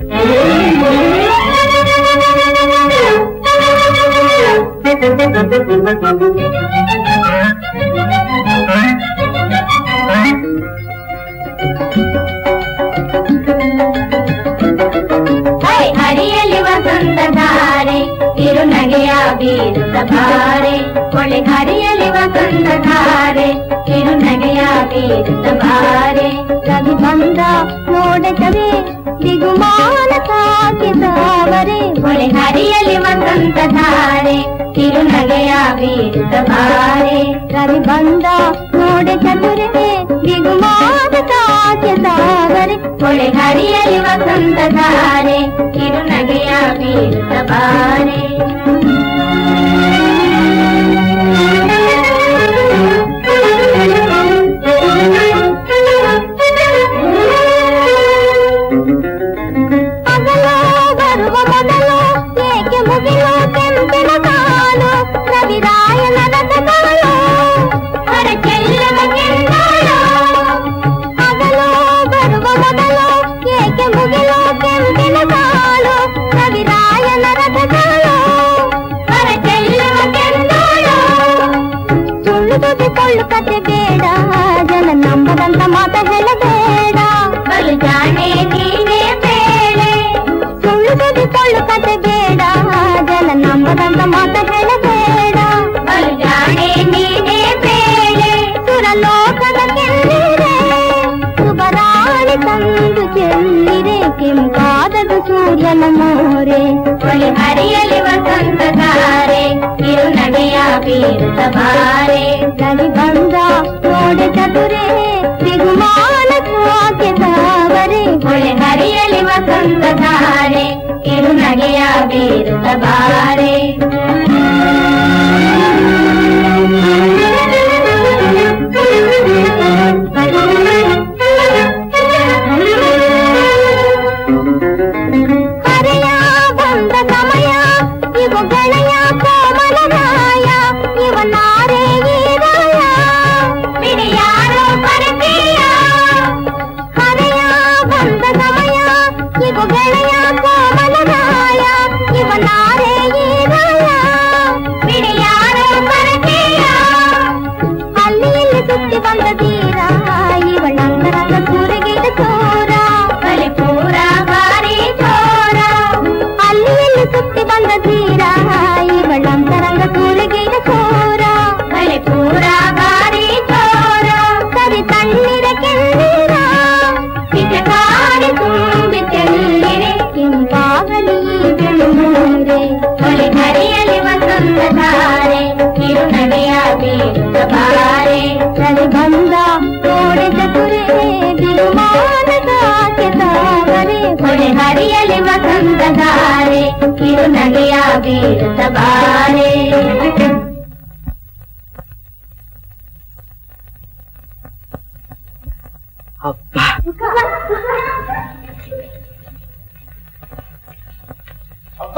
ಹರಿಯಲ್ಲಿ ವಸಂತಧಾರೆ ಕಿರುನಗೆಯ ಬೀರುತ್ತ ಬಾರೆ, ಹೊಳೆ ಹರಿಯಲ್ಲಿ ವಸಂತಧಾರೆ ಕಿರುನಗೆಯ ಬೀರುತ್ತ ಬಾರೆ. ರಘು ಬಂದ ನೋಡತವೇ ದಿಗುಮಾನ ಸಾಕಿದವರೆ, ಹೊಳೆ ಹರಿಯಲ್ಲಿ ವಸಂತಧಾರೆ ಕಿರುನಗೆಯ ಬೀರುತ್ತ ಬಾರೆ. ರಘು ಬಂದ ನೋಡ ಚತುರೇ ದಿಗುಮಾನ ಸಾಕಿದವರೆ, ಹೊಳೆ ಹರಿಯಲ್ಲಿ ವಸಂತಧಾರೆ ಕಿರುನಗೆಯ ಬೀರುತ್ತ ಬಾರೆ. ಅಗಲೋ ಬರುವ ಮೊದಲು ಏಕೆ ಸುಳ್ಳು ಕತೆ ಬೇಡ ಜನ ನಂಬದಂತ ಮಾತ ಹೇಳಬೇಡ ಬಲು ಜಾಣೆ ನೀನೇ ಬೇಳೆ ಸುಳ್ಳು ಸುದ್ದಿ ಸುಳ್ಳು ಕತೆ ಬೇಡ ಜನ ನಂಬದಂತ ಮಾತ ಹೇಳಬೇಡ ಬಲು ಜಾಣೆ ನೀನೇ ಬೇಳೆ ಸುರಲೋಕದ ಕೆಲ್ಲಿರೆ ಶುಭರಾಣಿ ತಂದು ಚೆಲ್ಲಿರೆ ಕೆಂಪಾದದು ಸೂರ್ಯನ ಮೋರೆ ಒಳಿ ಹರಿಯಲಿ ವಸಂತಧಾರೆ ಕಿರು ನಡೆಯ ಬೀರುತ್ತ ಬಾರೆ ರವಿ ಬಂದ ನೋಡೆ ಚತುರೆ ಸಿಗುಮಾನ ಸ್ವಾಕೆ ಸಾವರೆ ಒಳಿ ಹರಿಯಲಿ ವಸಂತಧಾರೆ ಕಿರು ನಡೆಯ ಬೀರುತ್ತ ಬಾರೆ ಹರೆಯ ಬಂದ ಸಮಯ ಇವು ಗೆಳೆಯ ಕೋಮಲರಾಯ ಇವನಾರೇ ಈರಾಯ ಬಿಡಿಯಾರೋ ಪರಕೀಯ ಹರೆಯ ಬಂದ ಸಮಯ ಇವು ಗೆಳೆಯ ಕೋಮಲರಾಯ ಇವನಾರೇ ಈರಾಯ ಬಿಡಿಯಾರೋ ಪರಕೀಯ ಅಲ್ಲಿ ಇಲ್ಲಿ ಸುತ್ತಿ ಬಂದ ತೀರ ಇವಳಂಗರಂಗ ಸೂರಿಗಿಡ ಚೋರ ಬಲೆ ಪೂರ ಬಾರಿ ಚೋರ ಅಲ್ಲಿ ಇಲ್ಲಿ ಸುತ್ತಿ ಬಂದ ತೀರ ಇವಳಂತರಂಗ ಸೂರಿಗಿಡ ಚೋರ ಬಲೆ ಪೂರ ಬಾರಿ ಚೋರ ಸರಿ ತಣ್ಣೀರ ಕೆನ್ನೀರ ಪಿಚಕಾರಿ ತುಂಬಿ ಚೆಲ್ಲಿರೆ ಕೆಂಪಾಗಲಿ ಬೆಳುಮೂರೆ ಬಲೆ ಹರಿಯಲಿ ವಸಂತಧಾರೆ ಕಿರು ನಡೆಯ ಬೀರುತ್ತ ಬಾರೆ ರವಿ ಬಂದ ನೋಡೆ ಚತುರೆ ಬಿರುಮಾನ ಸಾಕೆ ಸಾಗರೆ ಹೊಳೆ ಹರಿಯಲಿ ವಸಂತಧಾರೆ ಕಿರು ನಡೆಯ ಬೀರುತ್ತ ಬಾರೆ ಅಪ್ಪ ಅಪ್ಪ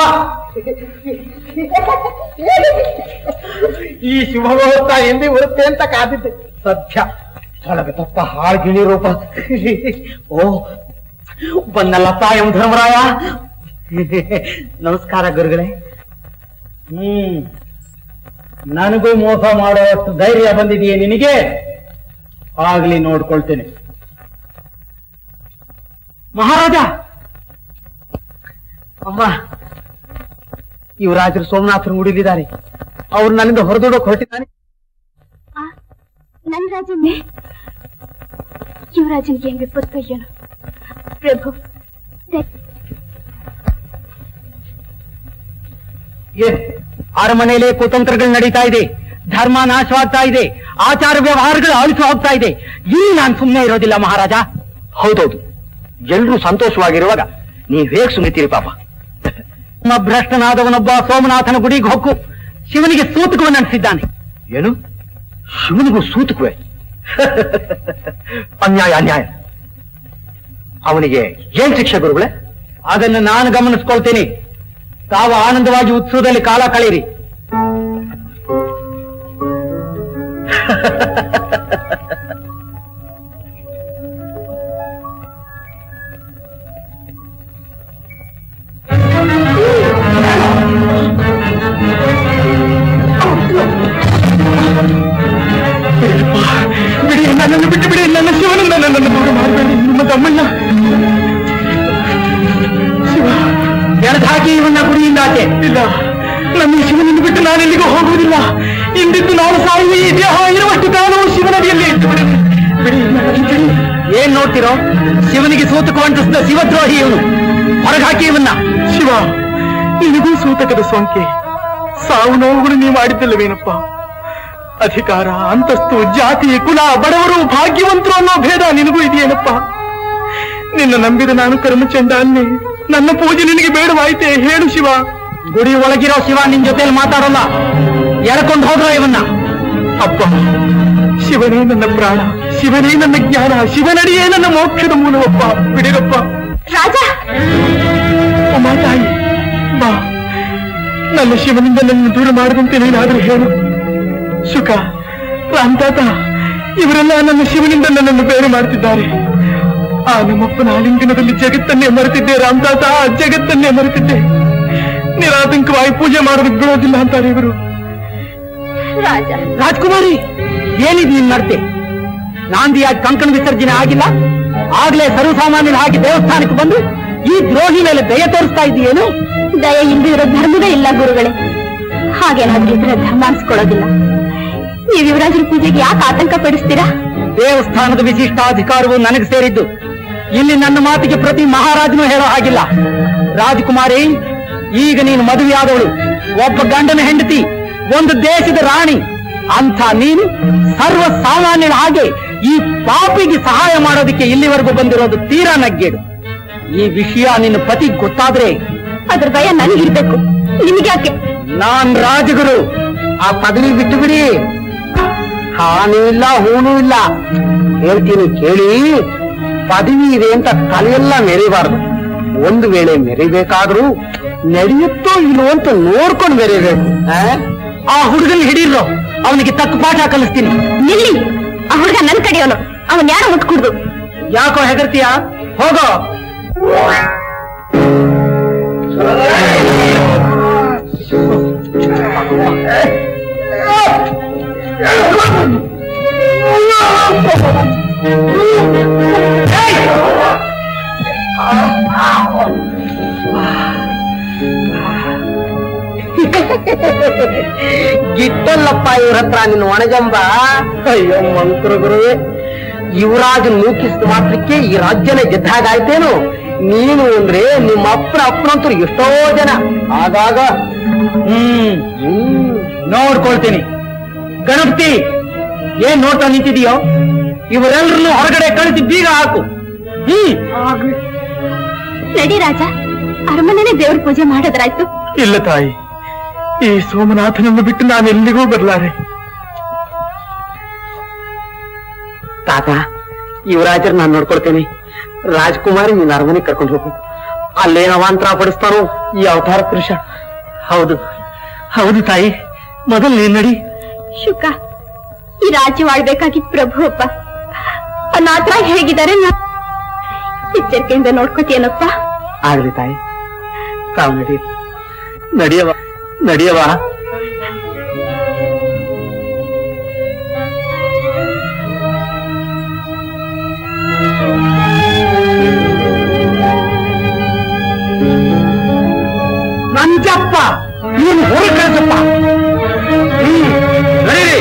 ಈ ಶುಭ ಮುಹೂರ್ತ ಎಂದೇ ಬರುತ್ತೆ ಅಂತ ಕಾದಿದ್ದೆ ಸದ್ಯ ತೊಳಗ ತಪ್ಪ ಹಾಳ್ಗಿಣಿ ರೂಪ ಓ ಬಂದಲ್ಲಪ್ಪ ಎಂ ಧರ್ಮರಾಯ ನಮಸ್ಕಾರ ಗುರುಗಳೇ ಹ್ಮ್ ನನಗೂ ಮೋಸ ಮಾಡುವಷ್ಟು ಧೈರ್ಯ ಬಂದಿದೆಯೇ ನಿನಗೆ ಆಗ್ಲಿ ನೋಡ್ಕೊಳ್ತೇನೆ ಮಹಾರಾಜ ಅಮ್ಮ ಯುವರಾಜರು ಸೋಮನಾಥರು ಹುಡುಗಿದ್ದಾರೆ ಅವ್ರು ನನ್ನಿಂದ ಹೊರದೋಡೋಕ್ ಹೊರಟಿದ್ದಾನೆ ನನ್ ರಾಜನ್ನೇ ಯುವರಾಜನ್ಗೆ ಹೆಂಗ್ ವಿಪತ್ತು ಏನು ಪ್ರಭು ಅರಮನೆಯಲ್ಲಿ ಕುತಂತ್ರಗಳು ನಡೀತಾ ಇದೆ ಧರ್ಮ ನಾಶವಾಗ್ತಾ ಇದೆ ಆಚಾರ ವ್ಯವಹಾರಗಳು ಅಳಿಸಿ ಹೋಗ್ತಾ ಇದೆ ಇಲ್ಲಿ ನಾನು ಸುಮ್ಮನೆ ಇರೋದಿಲ್ಲ ಮಹಾರಾಜ ಹೌದೌದು ಎಲ್ರೂ ಸಂತೋಷವಾಗಿರುವಾಗ ನೀವ್ ಹೇಗ್ ಸುಮ್ನಿತೀರಿ ಪಾಪ ನಮ್ಮ ಭ್ರಷ್ಟನಾದವನೊಬ್ಬ ಸೋಮನಾಥನ ಗುಡಿಗೆ ಹೊಕ್ಕು ಶಿವನಿಗೆ ಸೂತಕವನ್ನು ನಡೆಸಿದ್ದಾನೆ ಏನು ಶಿವನಿಗೂ ಸೂತಕವೇ ಅನ್ಯಾಯ ಅನ್ಯಾಯ ಅವನಿಗೆ ಏನ್ ಶಿಕ್ಷೆ ಗುರುಗಳೇ ಅದನ್ನು ನಾನು ಗಮನಿಸ್ಕೊಳ್ತೇನೆ ತಾವು ಆನಂದವಾಗಿ ಉತ್ಸವದಲ್ಲಿ ಕಾಲ ಕಳೆಯಿರಿ ಬಿಡಿ ನನ್ನನ್ನು ಬಿಟ್ಟು ಬಿಡಿ ನನ್ನ ಶಿವನಿಂದ ನನ್ನನ್ನು ದೂರ ಮಾಡಬೇಡಿ ನಿಮ್ಮ ತಮ್ಮಣ್ಣ ಶಿವ ಎಳೆದು ಹಾಕಿ ಇವನ್ನ ಗುಡಿಯಿಂದ ಆಚೆ ಇಲ್ಲ ನನ್ನ ಶಿವನನ್ನು ಬಿಟ್ಟು ನಾನೆಲ್ಲಿಗೂ ಹೋಗುವುದಿಲ್ಲ ಇಂದಿದ್ದು ನಾನು ಸಾಯುವ ಈ ದೇಹ ಇರುವಷ್ಟು ಕಾಲವು ಶಿವನಡಿಯಲ್ಲಿ ಇಟ್ಟು ಬಿಡಿ ಬಿಡಿ ಏನ್ ನೋಡ್ತಿರೋ ಶಿವನಿಗೆ ಸೂತಕ ಅಂಟಿಸಿದ ಶಿವದ್ರೋಹಿ ಇವನು ಹೊರಗೆ ಹಾಕಿ ಇವನ್ನ ಶಿವ ನಿನಗೂ ಸೂತಕದ ಸೋಂಕೆ ಸಾವು ನೋವುಗಳು ನೀವು ಮಾಡಿದ್ದಲ್ಲವೇನಪ್ಪ ಅಧಿಕಾರ ಅಂತಸ್ತು ಜಾತಿ ಕುಲ ಬಡವರು ಭಾಗ್ಯವಂತರು ಅನ್ನೋ ಭೇದ ನಿನಗೂ ಇದೆಯೇನಪ್ಪ ನಿನ್ನ ನಂಬಿದ ನಾನು ಕರ್ಮಚಂಡ ಅನ್ನಿ ನನ್ನ ಪೂಜೆ ನಿನಗೆ ಬೇಡವಾಯ್ತೆ ಹೇಳು ಶಿವ ಗುಡಿ ಒಳಗಿರೋ ಶಿವ ನಿನ್ ಜೊತೆಯಲ್ಲಿ ಮಾತಾಡೋಲ್ಲ ಎಳ್ಕೊಂಡು ಹೋದ್ರ ಇವನ್ನ ಅಪ್ಪ ಶಿವನೇ ನನ್ನ ಪ್ರಾಣ ಶಿವನೇ ನನ್ನ ಜ್ಞಾನ ಶಿವನಡಿಯೇ ನನ್ನ ಮೋಕ್ಷದ ಮೂಲವಪ್ಪ ಬಿಡಿರಪ್ಪ ರಾಜ ಅಮ್ಮ ತಾಯಿ ಬಾ ನನ್ನ ಶಿವನಿಂದ ನನ್ನ ದೂರ ಮಾಡದಂತೆ ನೀನಾದ್ರೂ ಹೇಳು ಸುಖ ರಾಮತಾತ ಇವರೆಲ್ಲ ನನ್ನ ಶಿವನಿಂದ ನನ್ನನ್ನು ಬೇರೆ ಮಾಡ್ತಿದ್ದಾರೆ ಆ ನಮ್ಮಪ್ಪನ ಆಲಿಂಗನದಲ್ಲಿ ಜಗತ್ತನ್ನೇ ಮರೆತಿದ್ದೆ ರಾಮತಾತ ಜಗತ್ತನ್ನೇ ಮರೆತಿದ್ದೆ ನಿರಾತಂಕವಾಗಿ ಪೂಜೆ ಮಾಡೋದಕ್ಕೆ ಬಿಡೋದಿಲ್ಲ ಅಂತಾರೆ ಇವರು ರಾಜ. ರಾಜ್ಕುಮಾರಿ, ಏನಿದ್ ನಿನ್ ನಡತೆ? ನಾಂದಿಯಾಗಿ ಕಂಕಣ ವಿಸರ್ಜನೆ ಆಗಿಲ್ಲ, ಆಗ್ಲೇ ಸರ್ವಸಾಮಾನ್ಯನ ಹಾಗೆ ದೇವಸ್ಥಾನಕ್ಕೆ ಬಂದು ಈ ದ್ರೋಹಿ ಮೇಲೆ ದಯ ತೋರಿಸ್ತಾ ಇದೆಯೇನು? ದಯ ಇಲ್ದಿರೋ ಧರ್ಮವೇ ಇಲ್ಲ ಗುರುಗಳೇ. ಹಾಗೇನಾದ್ರೂ ಇದ್ರೆ ಧರ್ಮ ಅನ್ಸ್ಕೊಳ್ಳೋದಿಲ್ಲ. ನೀವು ಯುವರಾಜರ ಪೂಜೆಗೆ ಯಾಕೆ ಆತಂಕ ಪಡಿಸ್ತೀರಾ? ದೇವಸ್ಥಾನದ ವಿಶಿಷ್ಟಾಧಿಕಾರವು ನನಗೆ ಸೇರಿದ್ದು. ಇಲ್ಲಿ ನನ್ನ ಮಾತಿಗೆ ಪ್ರತಿ ಮಹಾರಾಜನು ಹೇಳೋ ಹಾಗಿಲ್ಲ. ರಾಜಕುಮಾರಿ, ಈಗ ನೀನು ಮದುವೆಯಾದವಳು, ಒಬ್ಬ ಗಂಡನ ಹೆಂಡತಿ, ಒಂದು ದೇಶದ ರಾಣಿ. ಅಂಥ ನೀನು ಸರ್ವ ಸಾಮಾನ್ಯನ ಹಾಗೆ ಈ ಪಾಪಿಗೆ ಸಹಾಯ ಮಾಡೋದಕ್ಕೆ ಇಲ್ಲಿವರೆಗೂ ಬಂದಿರೋದು ತೀರಾ ನಗ್ಗೇಡು. ಈ ವಿಷಯ ನಿನ್ನ ಪತಿ ಗೊತ್ತಾದ್ರೆ ಅದ್ರ ಭಯ ನನಗಿರ್ಬೇಕು, ನಿಮ್ಗ್ಯಾಕೆ? ನಾನ್ ರಾಜಗುರು, ಆ ಪದವಿ ಬಿಟ್ಟು ಬಿಡಿ. ಹಾನೂ ಇಲ್ಲ ಹೂನೂ ಇಲ್ಲ. ಹೇಳ್ತೀನಿ ಕೇಳಿ, ಪದವಿ ಇದೆ ಅಂತ ತಲೆಯೆಲ್ಲ ಮೆರಿಬಾರ್ದು. ಒಂದು ವೇಳೆ ಮೆರಿಬೇಕಾದ್ರೂ ನಡೆಯುತ್ತೋ ಇಲ್ಲೋ ಅಂತ ನೋಡ್ಕೊಂಡು ಮೆರಿಬೇಕು. ಆ ಹುಡುಗನ ಹಿಡೀರೋ, ಅವನಿಗೆ ತಕ್ಕ ಪಾಠ ಕಲಿಸ್ತೀನಿ. ನಿಲ್ಲಿ, ಆ ಹುಡುಗ ನನ್ ಕಡೆಯವನು, ಅವನ್ ಯಾರು ಮುಟ್ಕುಡ್ದು. ಯಾಕೋ ಹೆದರ್ತೀಯ? ಹೋಗೋ. ಗಿಟ್ಟಲ್ಲಪ್ಪ ಇವ್ರ ಹತ್ರ ನಿನ್ನ ಒಣಜಂಬ. ಅಯ್ಯೋ ಮಂಕ್ರು ಗುರುವೆ, ಯುವರಾಜ ನೂಕಿಸಿದ ಮಾತ್ರಕ್ಕೆ ಈ ರಾಜ್ಯನೇ ಗೆದ್ದಾಗಾಯ್ತೇನು? ನೀನು ಅಂದ್ರೆ ನಿಮ್ಮ ಅಪ್ಪನ ಅಪ್ಪನಂತೂ ಎಷ್ಟೋ ಜನ. ಆಗಾಗ ಹ್ಮ್ ಹ್ಮ್ ನೋಡ್ಕೊಳ್ತೀನಿ. ಗಣಪತಿ, ಏನ್ ನೋಡ್ತಾ ನಿಂತಿದೀಯೋ? ಇವರೆಲ್ಲರನ್ನು ಹೊರಗಡೆ ಕಳಿಸಿ ಬೀಗ ಹಾಕು. ಹ್ಮ್ ನಡಿ ರಾಜ, ಅರಮನೆನೇ ದೇವ್ರ ಪೂಜೆ ಮಾಡೋದ್ರಾಯ್ತು. ಇಲ್ಲ ತಾಯಿ, ಈ ಸೋಮನಾಥನನ್ನು ಬಿಟ್ಟು ನಾನು ಎಲ್ಲಿಗೂ ಬರಲಾರೆ. ತಾತ, ಯುವರಾಜರ್ ನಾನು ನೋಡ್ಕೊಳ್ತೇನೆ. ರಾಜ್ಕುಮಾರಿ ನೀನ್ ಅರಮನೆ ಕರ್ಕೊಂಡು ಹೋಗು. ಅಲ್ಲೇನ ಅವಾಂತರ ಪಡಿಸ್ತಾನೋ ಈ ಅವತಾರ ಪುರುಷ. ಹೌದು ಹೌದು ತಾಯಿ, ಮೊದಲು ನೀನ್ ನಡಿ. ಶುಕ, ಈ ರಾಜ್ಯ ಆಳ್ಬೇಕಾಗಿದ್ ಪ್ರಭು ಒಬ್ಬ. ಅನಾಥ ಹೇಗಿದ್ದಾರೆ, ಎಚ್ಚರಿಕೆಯಿಂದ ನೋಡ್ಕೋತೀಯನಪ್ಪ. ಆಗ್ಲಿ ತಾಯಿ, ತಾವು ನಡಿ. ನಡಿಯವ ನಡಿಯವ. ನಂಜಪ್ಪ, ನೀನು ಹೊರ ಕಳಿಸಪ್ಪ. ಹ್ಮ್ ನಡೀರಿ.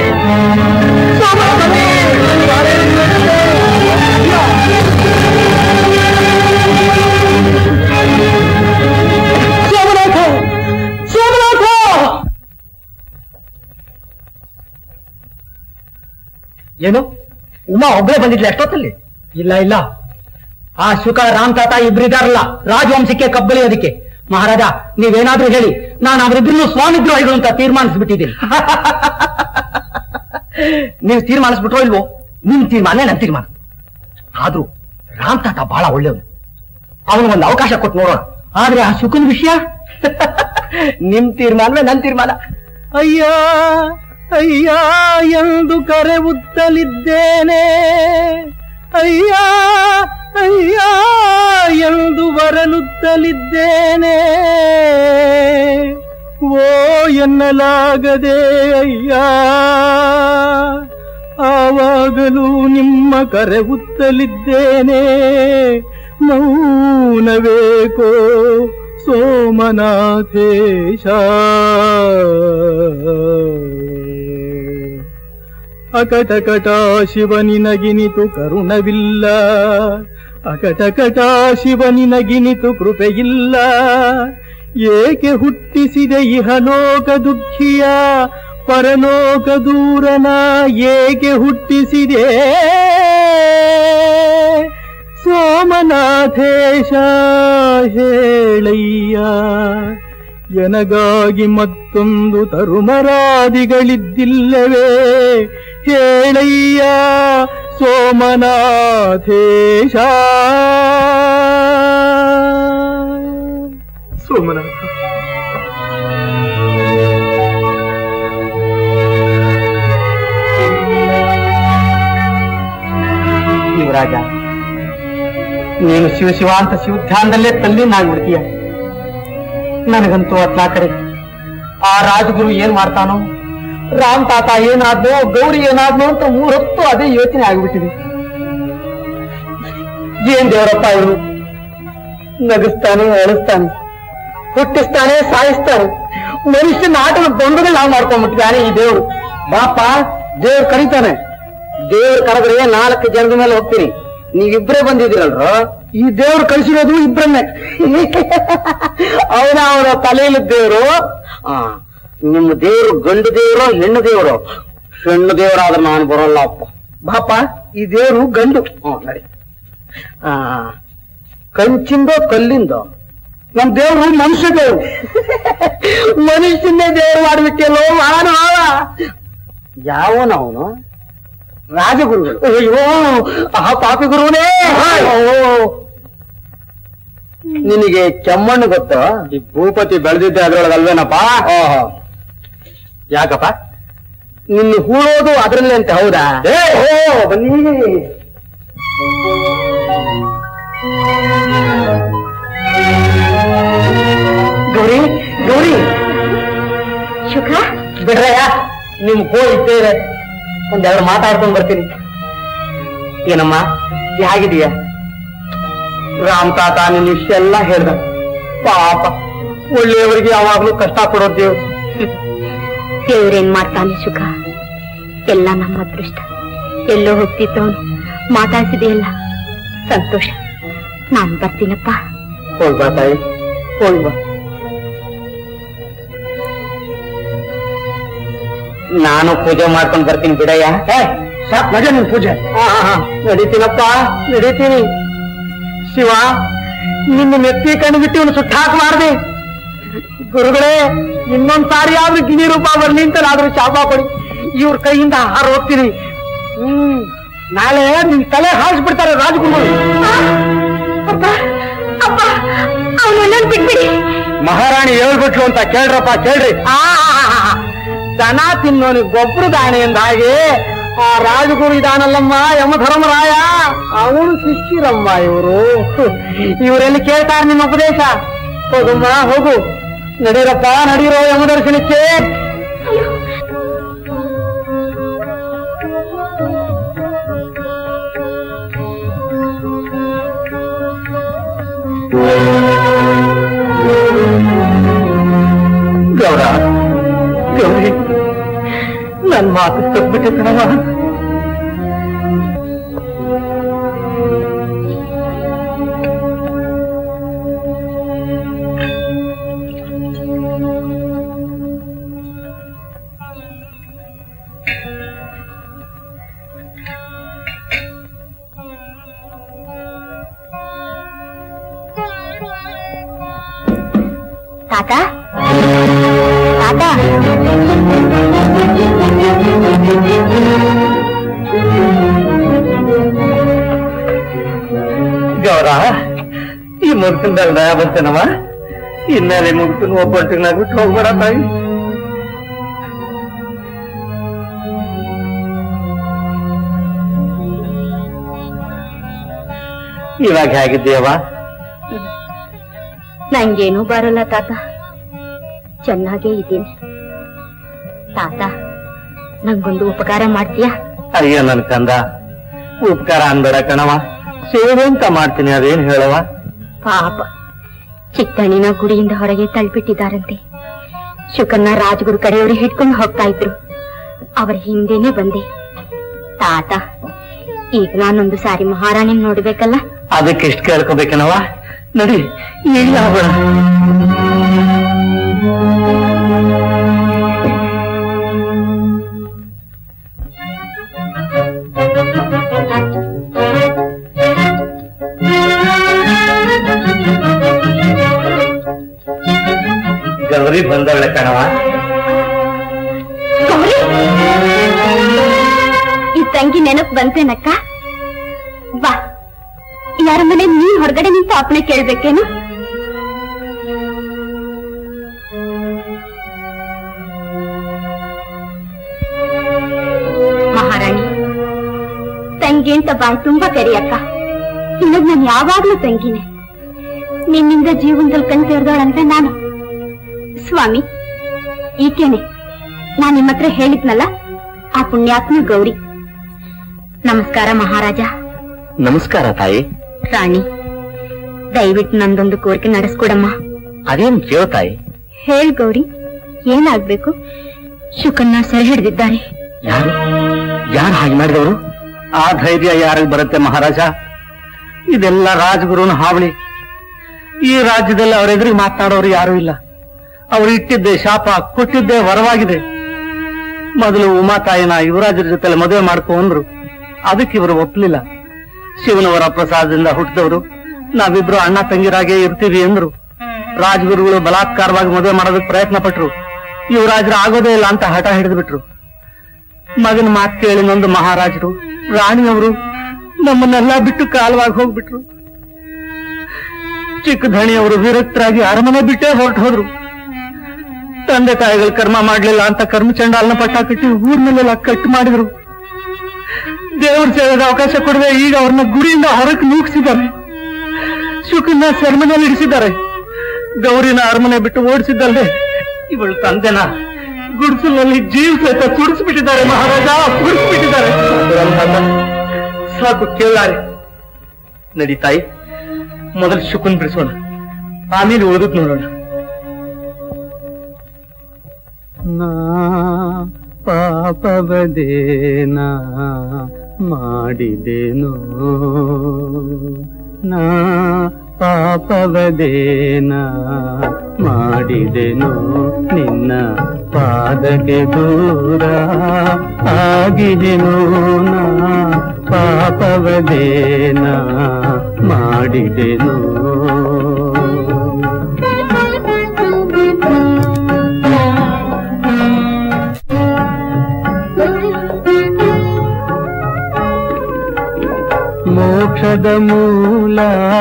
ಏನು ಉಮಾ ಒಬ್ಬರೇ ಬಂದಿದ್ಲ ಎಷ್ಟೊತ್ತಲ್ಲಿ? ಇಲ್ಲ ಇಲ್ಲ, ಆ ಶುಕ ರಾಮ್ ತಾತ ಇಬ್ಬರಿದಾರಲ್ಲ ರಾಜವಂಶಕ್ಕೆ ಕಬ್ಬಲಿಯೋದಕ್ಕೆ. ಮಹಾರಾಜ, ನೀವೇನಾದ್ರೂ ಹೇಳಿ, ನಾನು ಅವರಿಬ್ಬರನ್ನು ಸ್ವಾಮಿದ್ರೋಹಿಗಳು ಅಂತ ತೀರ್ಮಾನಿಸ್ಬಿಟ್ಟಿದ್ದೀನಿ. ನೀವು ತೀರ್ಮಾನಿಸ್ಬಿಟ್ರೋ ಇಲ್ವೋ, ನಿಮ್ ತೀರ್ಮಾನ ನನ್ನ ತೀರ್ಮಾನ. ಆದ್ರೂ ರಾಮ್ ತಾತ ಬಹಳ ಒಳ್ಳೆಯವನು, ಅವನು ಒಂದು ಅವಕಾಶ ಕೊಟ್ಟು ನೋಡೋಣ. ಆದ್ರೆ ಆ ಶುಕನ ವಿಷಯ ನಿಮ್ ತೀರ್ಮಾನವೇ ನನ್ನ ತೀರ್ಮಾನ. ಅಯ್ಯ ಅಯ್ಯ ಎಂದು ಕರೆಯುತ್ತಲಿದ್ದೇನೆ, ಅಯ್ಯ ಅಯ್ಯ ಎಂದು ಬರಲುತ್ತಲಿದ್ದೇನೆ. ಓ ಎನ್ನಲಾಗದೆ ಅಯ್ಯ, ಆವಾಗಲೂ ನಿಮ್ಮ ಕರೆಯುತ್ತಲಿದ್ದೇನೆ. ಮೌನವೇಕೋ ಸೋಮನಾಥೇಶ, ಅಕಟಕಟ ಶಿವನಿನಗಿನಿತು ಕರುಣವಿಲ್ಲ, ಅಕಟಕಟ ಶಿವನಿನಗಿನಿತು ಕೃಪೆಯಿಲ್ಲ. ಏಕೆ ಹುಟ್ಟಿಸಿದೆ ಇಹಲೋಕ ದುಃಖಿಯ, ಪರಲೋಕ ದೂರನ ಏಕೆ ಹುಟ್ಟಿಸಿದೆ ಸೋಮನಾಥೇಶ ಹೇಳಯ್ಯ. ಎನಗಾಗಿ ಮತ್ತೊಂದು ತರುಮರಾದಿಗಳಿದ್ದಿಲ್ಲವೇ ಹೇಳಯ್ಯ ಸೋಮನಾಥೇಶ. ಸೋಮನಾಥ, ಯುವರಾಜ, ನೀನು ಶಿವ ಶಿವ ಅಂತ ಶಿವಧ್ಯಾನದಲ್ಲೇ ತಲ್ಲಿ ನಾಗ್ಬಿಡ್ತೀಯ. ನನಗಂತೂ ಅತ್ಲಾ ಕಡೆ ಆ ರಾಜಗುರು ಏನ್ ಮಾಡ್ತಾನೋ, ರಾಮ್ ತಾತ ಏನಾದ್ನೋ ಗೌರಿ ಏನಾದ್ನೋ ಅಂತ ಮೂರೊತ್ತು ಅದೇ ಯೋಚನೆ ಆಗ್ಬಿಟ್ಟಿದೆ. ಏನ್ ದೇವರಪ್ಪ ಇವರು, ನಗಿಸ್ತಾನೆ, ಅಳಿಸ್ತಾನೆ, ಹುಟ್ಟಿಸ್ತಾನೆ, ಸಾಯಿಸ್ತಾನೆ, ಮನುಷ್ಯನ ಆಟದ ಬಂಧಗಳು ನಾವು ಮಾಡ್ಕೊಂಡ್ಬಿಟ್ಟಿದ್ದಾನೆ ಈ ದೇವ್ರು. ಬಾಪ, ದೇವ್ರು ಕರೀತಾನೆ. ದೇವ್ರು ಕರೆದ್ರೆ ನಾಲ್ಕು ಜನದ ಮೇಲೆ ಹೋಗ್ತೀನಿ. ನೀವಿಬ್ರೇ ಬಂದಿದ್ದೀರಲ್ರ, ಈ ದೇವ್ರು ಕಳಿಸಿರೋದು ಇಬ್ರನ್ನೇ. ಅವನ ಅವರ ತಲೆಯಲ್ಲಿ ದೇವ್ರು. ಆ ನಿಮ್ಮ ದೇವ್ರು ಗಂಡು ದೇವ್ರು ಹೆಣ್ಣು ದೇವ್ರು? ಹೆಣ್ಣು ದೇವರಾದ್ರೆ ನಾನು ಬರೋಲ್ಲ ಅಪ್ಪ. ಬಾಪ, ಈ ದೇವ್ರು ಗಂಡು. ಹ್ಮ್ ನಡಿ. ಆ ಕಂಚಿಂದೋ ಕಲ್ಲಿಂದೋ? ನಮ್ ದೇವ್ರು ಮನುಷ್ಯ ದೇವ್ರು. ಮನುಷ್ಯನ್ನೇ ದೇವ್ರು ಮಾಡ್ಬಿಟ್ಟಲ್ಲೋ ನಾನು. ಯಾವನವನು? ರಾಜಗುರುಗಳು. ಅಯ್ಯೋ ಆ ಪಾಪಿ ಗುರುವನೇ. ನಿನಗೆ ಕೆಮ್ಮಣ್ಣು ಗೊತ್ತು? ಈ ಭೂಪತಿ ಬೆಳೆದಿದ್ದೆ ಅದ್ರೊಳಗಲ್ವೇನಪ್ಪ? ಓಹೋ, ಯಾಕಪ್ಪ? ನಿನ್ನ ಹೂಳೋದು ಅದ್ರಲ್ಲೇ ಅಂತ. ಹೌದಾ? ಏ ಹೋ ಬನ್ನಿ. ಗೌರಿ, ಗೌರಿ, ಸುಖ ಬಿಡ್ರಯ್ಯ, ನಿಮ್ ಹೋ ಇದ್ದೇವೆ, ಒಂದೆರಡು ಮಾತಾಡ್ಕೊಂಡ್ ಬರ್ತೀನಿ. ಏನಮ್ಮ, ಹೇಗಿದೀಯ? ರಾಮ್ ತಾತ ನಿನ್ನ ವಿಷಯ ಎಲ್ಲ ಹೇಳ್ದ. ಪಾಪ, ಒಳ್ಳೆಯವರಿಗೆ ಯಾವಾಗ್ಲೂ ಕಷ್ಟ ಕೊಡೋದ್ ದೇವ್ರು. ದೇವ್ರೇನ್ ಮಾಡ್ತಾನೆ ಸುಖ, ಎಲ್ಲ ನಮ್ಮ ಅದೃಷ್ಟ. ಎಲ್ಲೋ ಹೋಗ್ತಿದ್ದವನು ಮಾತಾಡ್ಸಿದೆಯಲ್ಲ, ಸಂತೋಷ. ನಾನು ಬರ್ತೀನಪ್ಪ. ಹೋಗ್ಬಾ ತಾಯಿ, ಹೋಗ್ಬಾ. ನಾನು ಪೂಜೆ ಮಾಡ್ಕೊಂಡು ಬರ್ತೀನಿ ಬಿಡಯ್ಯ. ಸಾಕ್ ಮಜಾ ನಿನ್ ಪೂಜೆ. ಹಾ ಹಾ ನಡೀತೀನಪ್ಪ, ನಡೀತೀನಿ. ಶಿವ, ನಿನ್ನ ನೆತ್ತಿ ಕಣ್ಣು ಬಿಟ್ಟು ಇವನು ಸುಟ್ಟಾಕಬಾರ್ದೆ. ಗುರುಗಳೇ, ಇನ್ನೊಂದ್ ಸಾರಿ ಆದ್ರೂ ಗಿಣಿ ರೂಪ ಬರ್ಲಿ ಅಂತ ಆದ್ರೂ ಶಾಪ ಕೊಡಿ. ಇವ್ರ ಕೈಯಿಂದ ಹಾರ ಹೋಗ್ತೀನಿ. ಹ್ಮ್ ನಾಳೆ ನಿನ್ ತಲೆ ಹಾರಿಸ್ಬಿಡ್ತಾರೆ ರಾಜಗುರುಗಳು. ಅವನನ್ನ ಬಿಟ್ಬಿಡಿ. ಮಹಾರಾಣಿ ಹೇಳ್ಬಿಟ್ಲು ಅಂತ ಕೇಳ್ರಪ್ಪ, ಕೇಳ್ರಿ. ಆ ದನ ತಿನ್ನೋನಿಗೆ ಗೊಬ್ಬರ ದಾಣೆಯಿಂದ ಹಾಗೆ ಆ ರಾಜಗುರು ಇದಾನಲ್ಲಮ್ಮ ಯಮಧರ್ಮರಾಯ, ಅವನು ಶಿಷ್ಯರಮ್ಮ ಇವರು. ಇವರೆಲ್ಲಿ ಕೇಳ್ತಾರೆ ನಿಮ್ಮ ಉಪದೇಶ? ಹೋಗಮ್ಮ, ಹೋಗು. ನಡೀರಪ್ಪ, ನಡೀರೋ ಯಮದರ್ಶನಕ್ಕೆ. ಗೌರ, ಗೌರಿ, ನನ್ ಮಾತು ತಪ್ಪಿಟ್ಟೆ ಕಣವ. ತಾತ, ತಾತ, ಗೌರ, ಈ ಮುಗ್ತಿಂದಾಗ ದಯ ಬರ್ತೇನವ. ಇನ್ನೇ ಮುಗ್ತನು ಒಬ್ಬಟ್ಟಿಗೆ ನಾ ಬಿಟ್ಟು ಹೋಗ್ಬೇಡ ತಾಯಿ. ಇವಾಗ ಹೇಗಿದ್ದೀಯವ? ನಂಗೇನೂ ಬರಲ್ಲ ತಾತ, ಚೆನ್ನಾಗೇ ಇದ್ದೀನಿ. ತಾತ, ನಂಗೊಂದು ಉಪಕಾರ ಮಾಡ್ತೀಯಾ? ಅಯ್ಯೋ ನನ್ ಕಂದ, ಉಪಕಾರ ಅನ್ಬೇಡ ಕಣವ, ಸೇವೆ ಅಂತ ಮಾಡ್ತೀನಿ. ಅದೇನ್ ಹೇಳವ? ಪಾಪ, ಚಿಕ್ಕಣ್ಣಿನ ಗುಡಿಯಿಂದ ಹೊರಗೆ ತಳ್ಬಿಟ್ಟಿದ್ದಾರಂತೆ. ಶುಕನ್ನ ರಾಜಗುರು ಕಡೆಯವರು ಹಿಡ್ಕೊಂಡು ಹೋಗ್ತಾ ಇದ್ರು. ಅವರ ಹಿಂದೆನೆ ಬಂದೆ. ತಾತ, ಈಗ ನಾನೊಂದು ಸಾರಿ ಮಹಾರಾಣಿ ನೋಡ್ಬೇಕಲ್ಲ. ಅದಕ್ಕೆ ಎಷ್ಟು ಕೇಳ್ಕೋಬೇಕನವ? ನಡಿ, ಇಲ್ಲ ಬೇಡ. ಗೌರಿ ಬಂದವಳೆ ಕಣವ. ಗೌರಿ, ಈ ತಂಗಿ ನೆನಪು ಬಂತೇನಕ್ಕ? ಬಾ, ಯಾರ ಮನೆ ನೀನ್ ಹೊರಗಡೆ ನಿಂತು ಅಪ್ಪಣೆ ಕೇಳ್ಬೇಕೇನು? ಮಹಾರಾಣಿ, ತಂಗಿ ಅಂತ ಬಾಯ್ ತುಂಬಾ ಕರಿಯಕ್ಕ. ಇನ್ನೊಬ್ ನಾನು ಯಾವಾಗ್ಲೂ ತಂಗಿನೇ. ನಿನ್ನಿಂದ ಜೀವನದಲ್ಲಿ ಕಣ್ ತೆರೆದವಳಂದ್ರೆ ನಾನು. ಸ್ವಾಮಿ, ಈಕೆನೆ ನಾನ್ ನಿಮ್ಮ ಹತ್ರ ಹೇಳಿದ್ನಲ್ಲ, ಆ ಪುಣ್ಯಾತ್ಮ ಗೌರಿ. ನಮಸ್ಕಾರ ಮಹಾರಾಜ. ನಮಸ್ಕಾರ ತಾಯಿ. ರಾಣಿ, ದಯವಿಟ್ಟು ನಂದೊಂದು ಕೋರಿಕೆ ನಡೆಸ್ಕೊಡಮ್ಮ. ಅದೇನ್ ಕೇಳು ತಾಯಿ. ಹೇಳ್ ಗೌರಿ, ಏನಾಗ್ಬೇಕು? ಶುಕನ್ನ ಸೆರೆ ಹಿಡಿದಿದ್ದಾರೆ. ಯಾರು ಯಾರು ಹಾಗೆ ಮಾಡಿದವರು? ಆ ಧೈರ್ಯ ಯಾರಿಗೆ ಬರುತ್ತೆ ಮಹಾರಾಜ? ಇದೆಲ್ಲ ರಾಜಗುರುನ ಹಾವಳಿ. ಈ ರಾಜ್ಯದಲ್ಲಿ ಅವರೆದುರಿಗೆ ಮಾತನಾಡೋರು ಯಾರೂ ಇಲ್ಲ. ಅವರು ಇಟ್ಟಿದ್ದೆ ಶಾಪ, ಕೊಟ್ಟಿದ್ದೇ ವರವಾಗಿದೆ. ಮೊದಲು ಉಮಾತಾಯಿನ ಯುವರಾಜರ ಜೊತೆ ಮದುವೆ ಮಾಡ್ಕೊಂಡ್ರು. ಅದಕ್ಕೆ ಇವರು ಒಪ್ಪಲಿಲ್ಲ. ಶಿವನವರ ಪ್ರಸಾದದಿಂದ ಹುಟ್ಟಿದವರು, ನಾವಿಬ್ರು ಅಣ್ಣ ತಂಗಿರಾಗೆ ಇರ್ತೀವಿ ಎಂದ್ರು. ರಾಜಗುರುಗಳು ಬಲಾತ್ಕಾರವಾಗಿ ಮದುವೆ ಮಾಡೋದಕ್ಕೆ ಪ್ರಯತ್ನ ಪಟ್ರು. ಯುವರಾಜರು ಆಗೋದೇ ಇಲ್ಲ ಅಂತ ಹಠ ಹಿಡಿದು ಬಿಟ್ರು. ಮಗನ ಮಾತು ಕೇಳಿ ನೊಂದು ಮಹಾರಾಜರು, ರಾಣಿಯವರು ನಮ್ಮನ್ನೆಲ್ಲ ಬಿಟ್ಟು ಕಾಲವಾಗಿ ಹೋಗ್ಬಿಟ್ರು. ಚಿಕ್ಕ ಧಣಿಯವರು ವಿರಕ್ತರಾಗಿ ಅರಮನೆ ಬಿಟ್ಟೇ ಹೊರಟು ಹೋದ್ರು. ತಂದೆ ತಾಯಿಗಳು ಕರ್ಮ ಮಾಡ್ಲಿಲ್ಲ ಅಂತ ಕರ್ಮಚಂಡಾಲನ ಪಟ್ಟ ಕಟ್ಟಿ ಊರ್ನಲ್ಲೆಲ್ಲ ಕಟ್ಟು ಮಾಡಿದ್ರು. ದೇವ್ರ ಸೇವೆದ ಅವಕಾಶ ಕೊಡದೆ ಈಗ ಅವ್ರನ್ನ ಗುಡಿಯಿಂದ ಹೊರಕ್ಕೆ ನೂಗಿಸಿದ್ದಾರೆ. ಶುಕನ್ನ ಸೆರೆಮನೆಯಲ್ಲಿ ಇಡಿಸಿದ್ದಾರೆ. ಗೌರಿನ ಅರಮನೆ ಬಿಟ್ಟು ಓಡಿಸಿದ್ದಲ್ಲದೆ ಇವಳು ತಂದೆನ ಗುಡಿಸಲಲ್ಲಿ ಜೀವ ಸಹಿತ ಸುಡಿಸ್ಬಿಟ್ಟಿದ್ದಾರೆ ಮಹಾರಾಜ, ಸುಡಿಸ್ಬಿಟ್ಟಿದ್ದಾರೆ. ಸಾಕು ಕೇಳಾರೆ. ನಡೀತಾಯಿ, ಮೊದಲು ಶುಕನ್ ಬಿಡಿಸೋಣ, ಆಮೇಲೆ ಓದಕ್ ನೋಡೋಣ. ನಾ ಪಾಪವದೇನಾ ಮಾಡಿದೆನೋ, ನಾ ಪಾಪವದೇನಾ ಮಾಡಿದೆನೋ, ನಿನ್ನ ಪಾದಕ್ಕೆ ದೂರ ಆಗಿದೆನೋ, ನಾ ಪಾಪವದೇನಾ ಮಾಡಿದೆನೋ. ಮೋಕ್ಷದ ಮೂಲ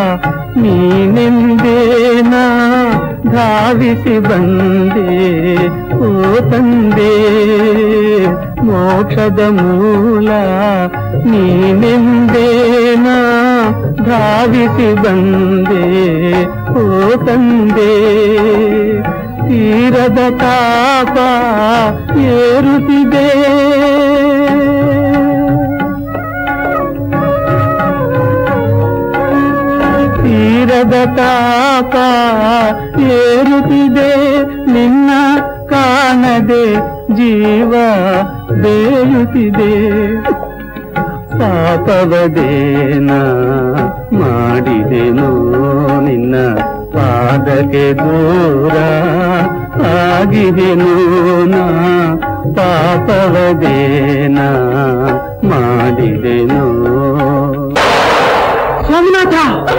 ನೀನೆಂದೇನ ಧಾವಿಸಿ ಬಂದೆ ಓ ತಂದೆ, ಮೋಕ್ಷದ ಮೂಲ ನೀನೆಂದೇನ ಧಾವಿಸಿ ಬಂದೆ ಓ ತಂದೆ, ತೀರದ ತಾಪ ಏರುತ್ತಿದೆ, ತೀರದ ತಾಪ ಏರುತ್ತಿದೆ, ನಿನ್ನ ಕಾಣದೆ ಜೀವ ಬೇಯುತ್ತಿದೆ. ಪಾಪವದೇನ ಮಾಡಿದೆನೋ, ನಿನ್ನ ಪಾದಕ್ಕೆ ದೂರ ಆಗಿದೆನೋ, ನಾ ಪಾಪವದೇನ ಮಾಡಿದೆನೋ. ಸ್ವಾಮಿನಾಥ,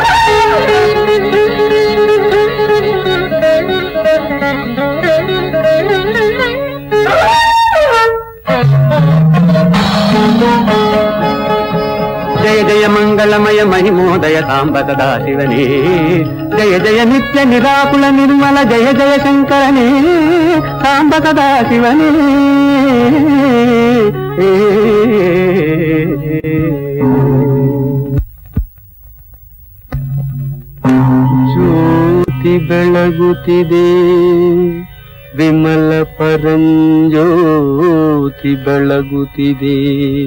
ಜಯ ಜಯ ಮಂಗಳಮಯ ಮಹಿಮೋದಯ ಸಾಂಬ ಸದಾ ಶಿವನೇ, ಜಯ ಜಯ ನಿತ್ಯ ನಿರಾಕುಲ ನಿರ್ಮಲ ಜಯ ಜಯ ಶಂಕರನೇ, ಸಾಂಬ ಸದಾ ಶಿವನೇ. ಜ್ಯೋತಿ ಬೆಳಗುತ್ತಿದೆ, ವಿಮಲ ಪರಂಜ್ಯೋತಿ ಬೆಳಗುತ್ತಿದೆ,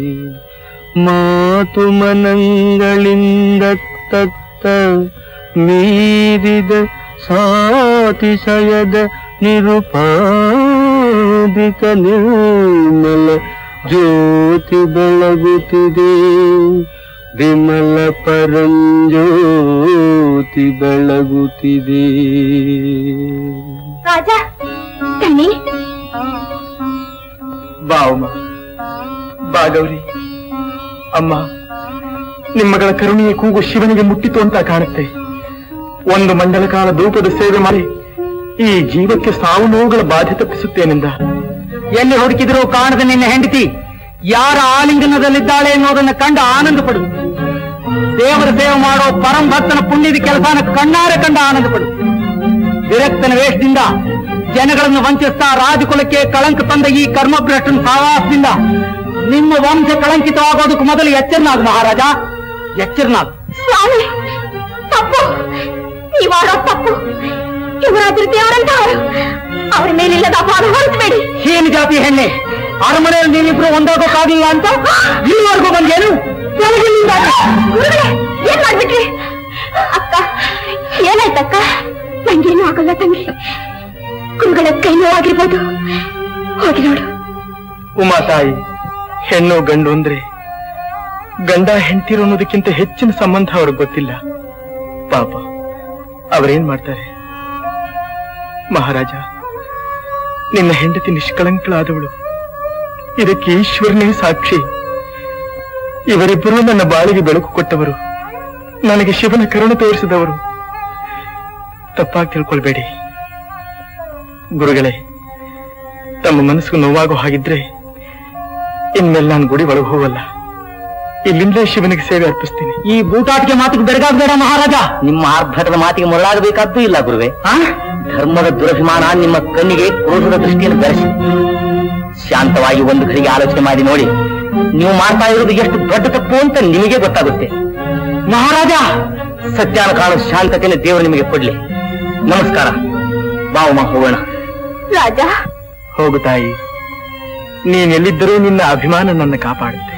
ಮಾತು ಮನಗಳಿಂದ ತತ್ತ ಮೀರಿದ ಸಾತಿಶಯದ ನಿರುಪಾದಿಕ ನಿರ್ಮಲ ಜ್ಯೋತಿ ಬೆಳಗುತ್ತಿದೆ, ವಿಮಲ ಪರಂಜ್ಯೋತಿ ಬೆಳಗುತ್ತಿದೆ. ರಾಜ, ತನ್ನಿ ಬಾ ಉಮ್ಮ, ಬಾ ಗೌರಿ. ಅಮ್ಮ, ನಿಮ್ಮಗಳ ಕರುಣೆಯ ಕೂಗು ಶಿವನಿಗೆ ಮುಟ್ಟಿತು ಅಂತ ಕಾಣುತ್ತೆ. ಒಂದು ಮಂಡಲ ಕಾಲ ಧೂಪದ ಸೇವೆ ಮಾಡಿ ಈ ಜೀವಕ್ಕೆ ಸಾವು ನೋವುಗಳ ಬಾಧೆ ತಪ್ಪಿಸುತ್ತೇನೆಂದ. ಎಲ್ಲಿ ಹುಡುಕಿದ್ರು ಕಾಣದ ನಿನ್ನ ಹೆಂಡತಿ ಯಾರ ಆಲಿಂಗನದಲ್ಲಿದ್ದಾಳೆ ಎನ್ನುವುದನ್ನು ಕಂಡು ಆನಂದ ಪಡು. ದೇವರ ಸೇವೆ ಮಾಡೋ ಪರಂ ಭಕ್ತನ ಪುಣ್ಯದ ಕೆಲಸನ ಕಣ್ಣಾರೆ ಕಂಡು ಆನಂದ ಪಡು. ವಿರಕ್ತನ ವೇಷದಿಂದ ಜನಗಳನ್ನು ವಂಚಿಸ್ತಾ ರಾಜಕುಲಕ್ಕೆ ಕಳಂಕ ತಂದ ಈ ಕರ್ಮಭ್ರಷ್ಟನ ಸಹವಾಸದಿಂದ ನಿಮ್ಮ ವಂಶ ಕಳಂಕಿತವಾಗೋದಕ್ಕೆ ಮೊದಲು ಎಚ್ಚರನಾಗು ಮಹಾರಾಜ, ಎಚ್ಚರನಾಗು. ಸ್ವಾಮಿ, ತಪ್ಪು, ನೀವಾಡೋ ತಪ್ಪು. ಯುವರಾಜರು ದೇವರಂತವರು, ಅವರ ಮೇಲಿಲ್ಲದ ಅಪಾರ ಹೊರತಬೇಡಿ. ಹೀನ ಏನ್ ಜಾತಿ ಹೆಣ್ಣೆ, ಅರಮನೆಯಲ್ಲಿ ನೀವಿಬ್ರು ಒಂದಾಗೋಕ್ಕಾಗಿಲ್ಲ ಅಂತ ಇಲ್ಲಿವರೆಗೂ ಬಂದೇನು? ಏನ್ ಮಾಡ್ಬಿಟ್ರಿ ಅಕ್ಕ? ಏನಾಯ್ತಕ್ಕ? ನಂಗೇನು ಆಗಲ್ಲ ತಂಗಿ, ಕುರುಗಳ ಕೈ ನೋವಾಗಿರ್ಬೋದು. ಹೋಗಿ ನೋಡು. ಉಮಾ ತಾಯಿ, ಹೆಣ್ಣು ಗಂಡು ಅಂದ್ರೆ ಗಂಡ ಹೆಂಡತಿರು ಅನ್ನೋದಕ್ಕಿಂತ ಹೆಚ್ಚಿನ ಸಂಬಂಧ ಅವ್ರಿಗೆ ಗೊತ್ತಿಲ್ಲ. ಪಾಪ ಅವರೇನ್ ಮಾಡ್ತಾರೆ? ಮಹಾರಾಜ, ನಿನ್ನ ಹೆಂಡತಿ ನಿಷ್ಕಳಂಕಳಾದವಳು, ಇದಕ್ಕೆ ಈಶ್ವರನೇ ಸಾಕ್ಷಿ. ಇವರಿಬ್ಬರೂ ನನ್ನ ಬಾಳಿಗೆ ಬೆಳಕು ಕೊಟ್ಟವರು, ನನಗೆ ಶಿವನ ಕರುಣೆ ತೋರಿಸಿದವರು. ತಪ್ಪಾಗಿ ತಿಳ್ಕೊಳ್ಬೇಡಿ ಗುರುಗಳೇ. ತಮ್ಮ ಮನಸ್ಸು ನೋವಾಗೋ ಹಾಗಿದ್ರೆ ಇನ್ಮೇಲೆ ನಾನು ಗುಡಿ ಒಳಗೆ ಹೋಗಲ್ಲ, ಇಲ್ಲಿಂದಲೇ ಶಿವನಿಗೆ ಸೇವೆ ಅರ್ಪಿಸ್ತೀನಿ. ಈ ಬೂಟಾಟಿಕೆ ಮಾತಿಗೆ ಬೆರಗಾಗಬೇಡ ಮಹಾರಾಜ. ನಿಮ್ಮ ಆರ್ಭಟದ ಮಾತಿಗೆ ಮುರಳಾಗಬೇಕಾದ್ದು ಇಲ್ಲ ಗುರುವೆ. ಧರ್ಮದ ದುರಭಿಮಾನ ನಿಮ್ಮ ಕಣ್ಣಿಗೆ ಕ್ರೋಧದ ದೃಷ್ಟಿಯನ್ನು ಬೆರೆಸಿ ಶಾಂತವಾಗಿ ಒಂದು ಘಳಿಗೆ ಆಲೋಚನೆ ಮಾಡಿ ನೋಡಿ. ನೀವು ಮಾಡ್ತಾ ಇರೋದು ಎಷ್ಟು ದೊಡ್ಡ ತಪ್ಪು ಅಂತ ನಿಮಗೆ ಗೊತ್ತಾಗುತ್ತೆ. ಮಹಾರಾಜ, ಸತ್ಯಾನ ಕಾಣೋ ಶಾಂತತೆಯನ್ನು ದೇವರು ನಿಮಗೆ ಕೊಡ್ಲಿ. ನಮಸ್ಕಾರ. ಬಾವಮ್ಮ, ಹೋಗೋಣ. ರಾಜ, ಹೋಗು ತಾಯಿ, ನೀನೆಲ್ಲಿದ್ದರೂ ನಿನ್ನ ಅಭಿಮಾನ ನನ್ನ ಕಾಪಾಡುತ್ತೆ.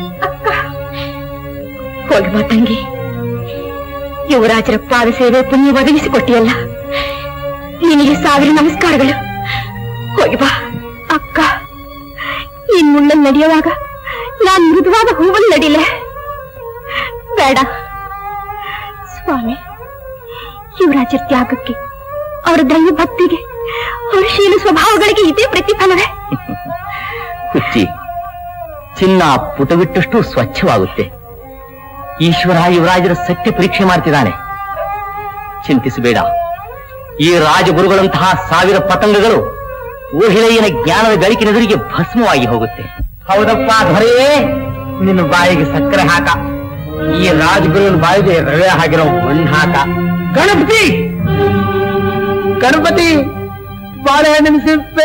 ಹೋಗಿ ಬಾ ತಂಗಿ. ಯುವರಾಜರ ಪಾದ ಸೇವೆ ಪುಣ್ಯ ಒದಗಿಸಿಕೊಟ್ಟಿಯಲ್ಲ, ನಿನಗೆ ಸಾವಿರ ನಮಸ್ಕಾರಗಳು. ಹೋಗಿ ಬಾ ಅಕ್ಕ. ಈ ಮುಳ್ಳಲ್ಲಿ ನಡೆಯುವಾಗ ನಾನು ಮೃದುವಾದ ಹೂವಲ್ಲಿ ನಡಿಲೆ ಬೇಡ. ಸ್ವಾಮಿ, ಯುವರಾಜರ ತ್ಯಾಗಕ್ಕೆ, ಅವರ ದೈವ ಭಕ್ತಿಗೆ, ಅವರ ಶೀಲ ಸ್ವಭಾವಗಳಿಗೆ ಇದೇ ಪ್ರತಿಫಲವೇ. ಹುಚ್ಚಿ, ಚಿನ್ನ ಪುಟವಿಟ್ಟಷ್ಟು ಸ್ವಚ್ಛವಾಗುತ್ತೆ. ಈಶ್ವರ ಯುವರಾಜರ ಸತ್ಯ ಪರೀಕ್ಷೆ ಮಾಡ್ತಿದ್ದಾನೆ. ಚಿಂತಿಸಬೇಡ. ಈ ರಾಜಗುರುಗಳಂತಹ ಸಾವಿರ ಪತಂಗಗಳು ಊಹಿಳೆಯನ ಜ್ಞಾನದ ಬೆಳಕಿನೆದುರಿಗೆ ಭಸ್ಮವಾಗಿ ಹೋಗುತ್ತೆ. ಹೌದಪ್ಪ ಧರೇ, ನಿನ್ನ ಬಾಯಿಗೆ ಸಕ್ಕರೆ ಹಾಕ, ಈ ರಾಜಗುರುವಿನ ಬಾಯಿಗೆ ರವೆ ಹಾಕಿರೋ ಮಣ್ಣು ಹಾಕ. ಗಣಪತಿ ಗಣಪತಿ ಬಾಳೆಹಣ್ಣಿನ ಸಿಪ್ಪೆ.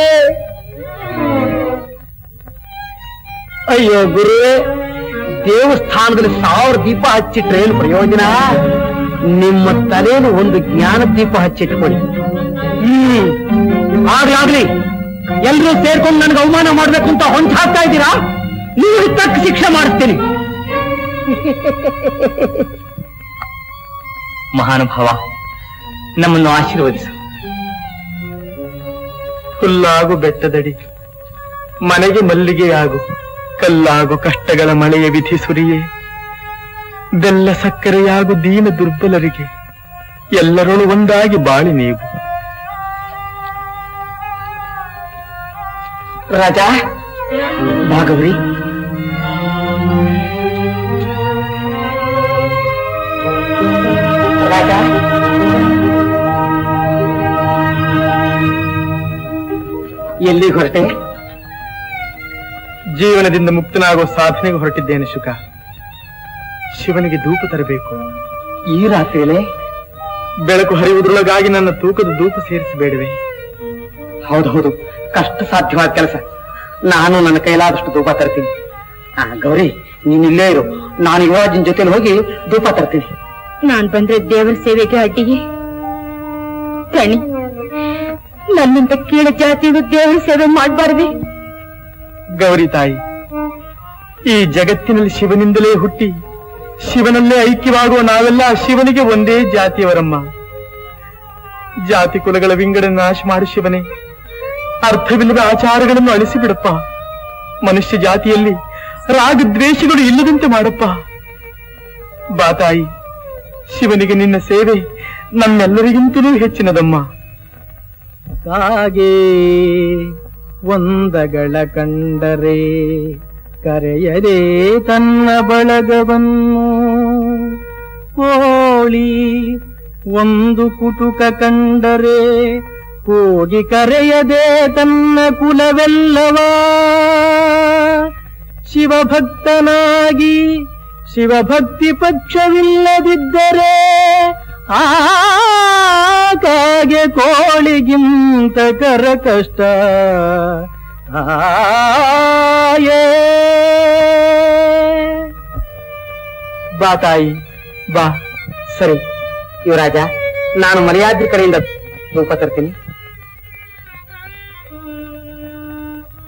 ಅಯ್ಯೋ ಗುರುವೇ, ದೇವಸ್ಥಾನದಲ್ಲಿ ಸಾವಿರ ದೀಪ ಹಚ್ಚಿಟ್ರೆ ಏನು ಪ್ರಯೋಜನ? ನಿಮ್ಮ ತಲೆಯನ್ನು ಒಂದು ಜ್ಞಾನ ದೀಪ ಹಚ್ಚಿಟ್ಕೊಳ್ಳಿ. ಹ್ಮ್ ಆಗ್ಲಾಗ್ಲಿ. ಎಲ್ರೂ ಸೇರ್ಕೊಂಡು ನನಗೆ ಅವಮಾನ ಮಾಡ್ಬೇಕು ಅಂತ ಹೊಂಚ ಹಾಕ್ತಾ ಇದ್ದೀರಾ? ನೀವು ತಕ್ಕ ಶಿಕ್ಷೆ ಮಾಡಿಸ್ತೀನಿ. ಮಹಾನುಭಾವ, ನಮ್ಮನ್ನು ಆಶೀರ್ವದಿಸು. ಹುಲ್ಲಾಗು ಬೆಟ್ಟದಡಿ, ಮನೆಗೆ ಮಲ್ಲಿಗೆಯಾಗು, ಕಲ್ಲಾಗು ಕಷ್ಟಗಳ ಮಳೆಯ ವಿಧಿ ಸುರಿಯೇ, ಬೆಲ್ಲ ಸಕ್ಕರೆಯಾಗು ದೀನ ದುರ್ಬಲರಿಗೆ, ಎಲ್ಲರೊಳು ಒಂದಾಗಿ ಬಾಳಿ ನೀವು. ರಾಜ, ಭಾಗವರಿ, ರಾಜ, ಎಲ್ಲಿ ಹೊರಟೆ? ಜೀವನದಿಂದ ಮುಕ್ತನಾಗುವ ಸಾಧನೆಗೆ ಹೊರಟಿದ್ದೇನೆ ಶುಕ. ಶಿವನಿಗೆ ಧೂಪ ತರಬೇಕು. ಈ ರಾತ್ರಿಯಲ್ಲೇ? ಬೆಳಕು ಹರಿಯುವುದರೊಳಗಾಗಿ ನನ್ನ ತೂಕದ ಧೂಪ ಸೇರಿಸಬೇಡವೆ? ಹೌದು ಹೌದು, ಕಷ್ಟ ಸಾಧ್ಯವಾದ ಕೆಲಸ. ನಾನು ನನ್ನ ಕೈಲಾದಷ್ಟು ಧೂಪ ತರ್ತೀನಿ. ಆ ಗೌರಿ, ನೀನ್ ಇಲ್ಲೇ ಇರು, ನಾನು ಯುವರಾಜನ ಜೊತೆಲಿ ಹೋಗಿ ಧೂಪ ತರ್ತೀನಿ. ನಾನ್ ಬಂದ್ರೆ ದೇವರ ಸೇವೆಗೆ ಅಡ್ಡಿಗೆ? ತಣಿ, ನನ್ನಿಂದ ಕೀಳ ಜಾತಿಯು ದೇವರ ಸೇವೆ ಮಾಡಬಾರ್ದೆ? ಗೌರಿ ತಾಯಿ, ಈ ಜಗತ್ತಿನಲ್ಲಿ ಶಿವನಿಂದಲೇ ಹುಟ್ಟಿ ಶಿವನಲ್ಲೇ ಐಕ್ಯವಾಗುವ ನಾವೆಲ್ಲ ಶಿವನಿಗೆ ಒಂದೇ ಜಾತಿಯವರಮ್ಮ. ಜಾತಿ ಕುಲಗಳ ವಿಂಗಡ ನಾಶ ಮಾಡಿ ಶಿವನೇ, ಅರ್ಥವಿಲ್ಲದ ಆಚಾರಗಳನ್ನು ಅಳಿಸಿಬಿಡಪ್ಪ. ಮನುಷ್ಯ ಜಾತಿಯಲ್ಲಿ ರಾಗದ್ವೇಷಗಳು ಇಲ್ಲದಂತೆ ಮಾಡಪ್ಪ. ಬಾ ತಾಯಿ, ಶಿವನಿಗೆ ನಿನ್ನ ಸೇವೆ ನಮ್ಮೆಲ್ಲರಿಗಿಂತಲೂ ಹೆಚ್ಚಿನದಮ್ಮ. ಕಾಗೆ ಒಂದಗಳ ಕಂಡರೆ ಕರೆಯದೆ ತನ್ನ ಬಳಗವನ್ನು, ಕೋಳಿ ಒಂದು ಕುಟುಕ ಕಂಡರೆ ಕೂಗಿ ಕರೆಯದೆ ತನ್ನ ಕುಲವೆಲ್ಲವ, ಶಿವಭಕ್ತನಾಗಿ ಶಿವಭಕ್ತಿ ಪಕ್ಷವಿಲ್ಲದಿದ್ದರೆ ಆ ಕಾಗೆ ಕೋಳಿಗಿಂತ ಕರ ಕಷ್ಟ. ಆಯೇ ಬಾ ತಾಯಿ ಬಾ. ಸರಿ ಯುವರಾಜ, ನಾನು ಮಲಯಾದ್ರಿ ಕಡೆಯಿಂದ ಧೂಪ ತರ್ತೀನಿ.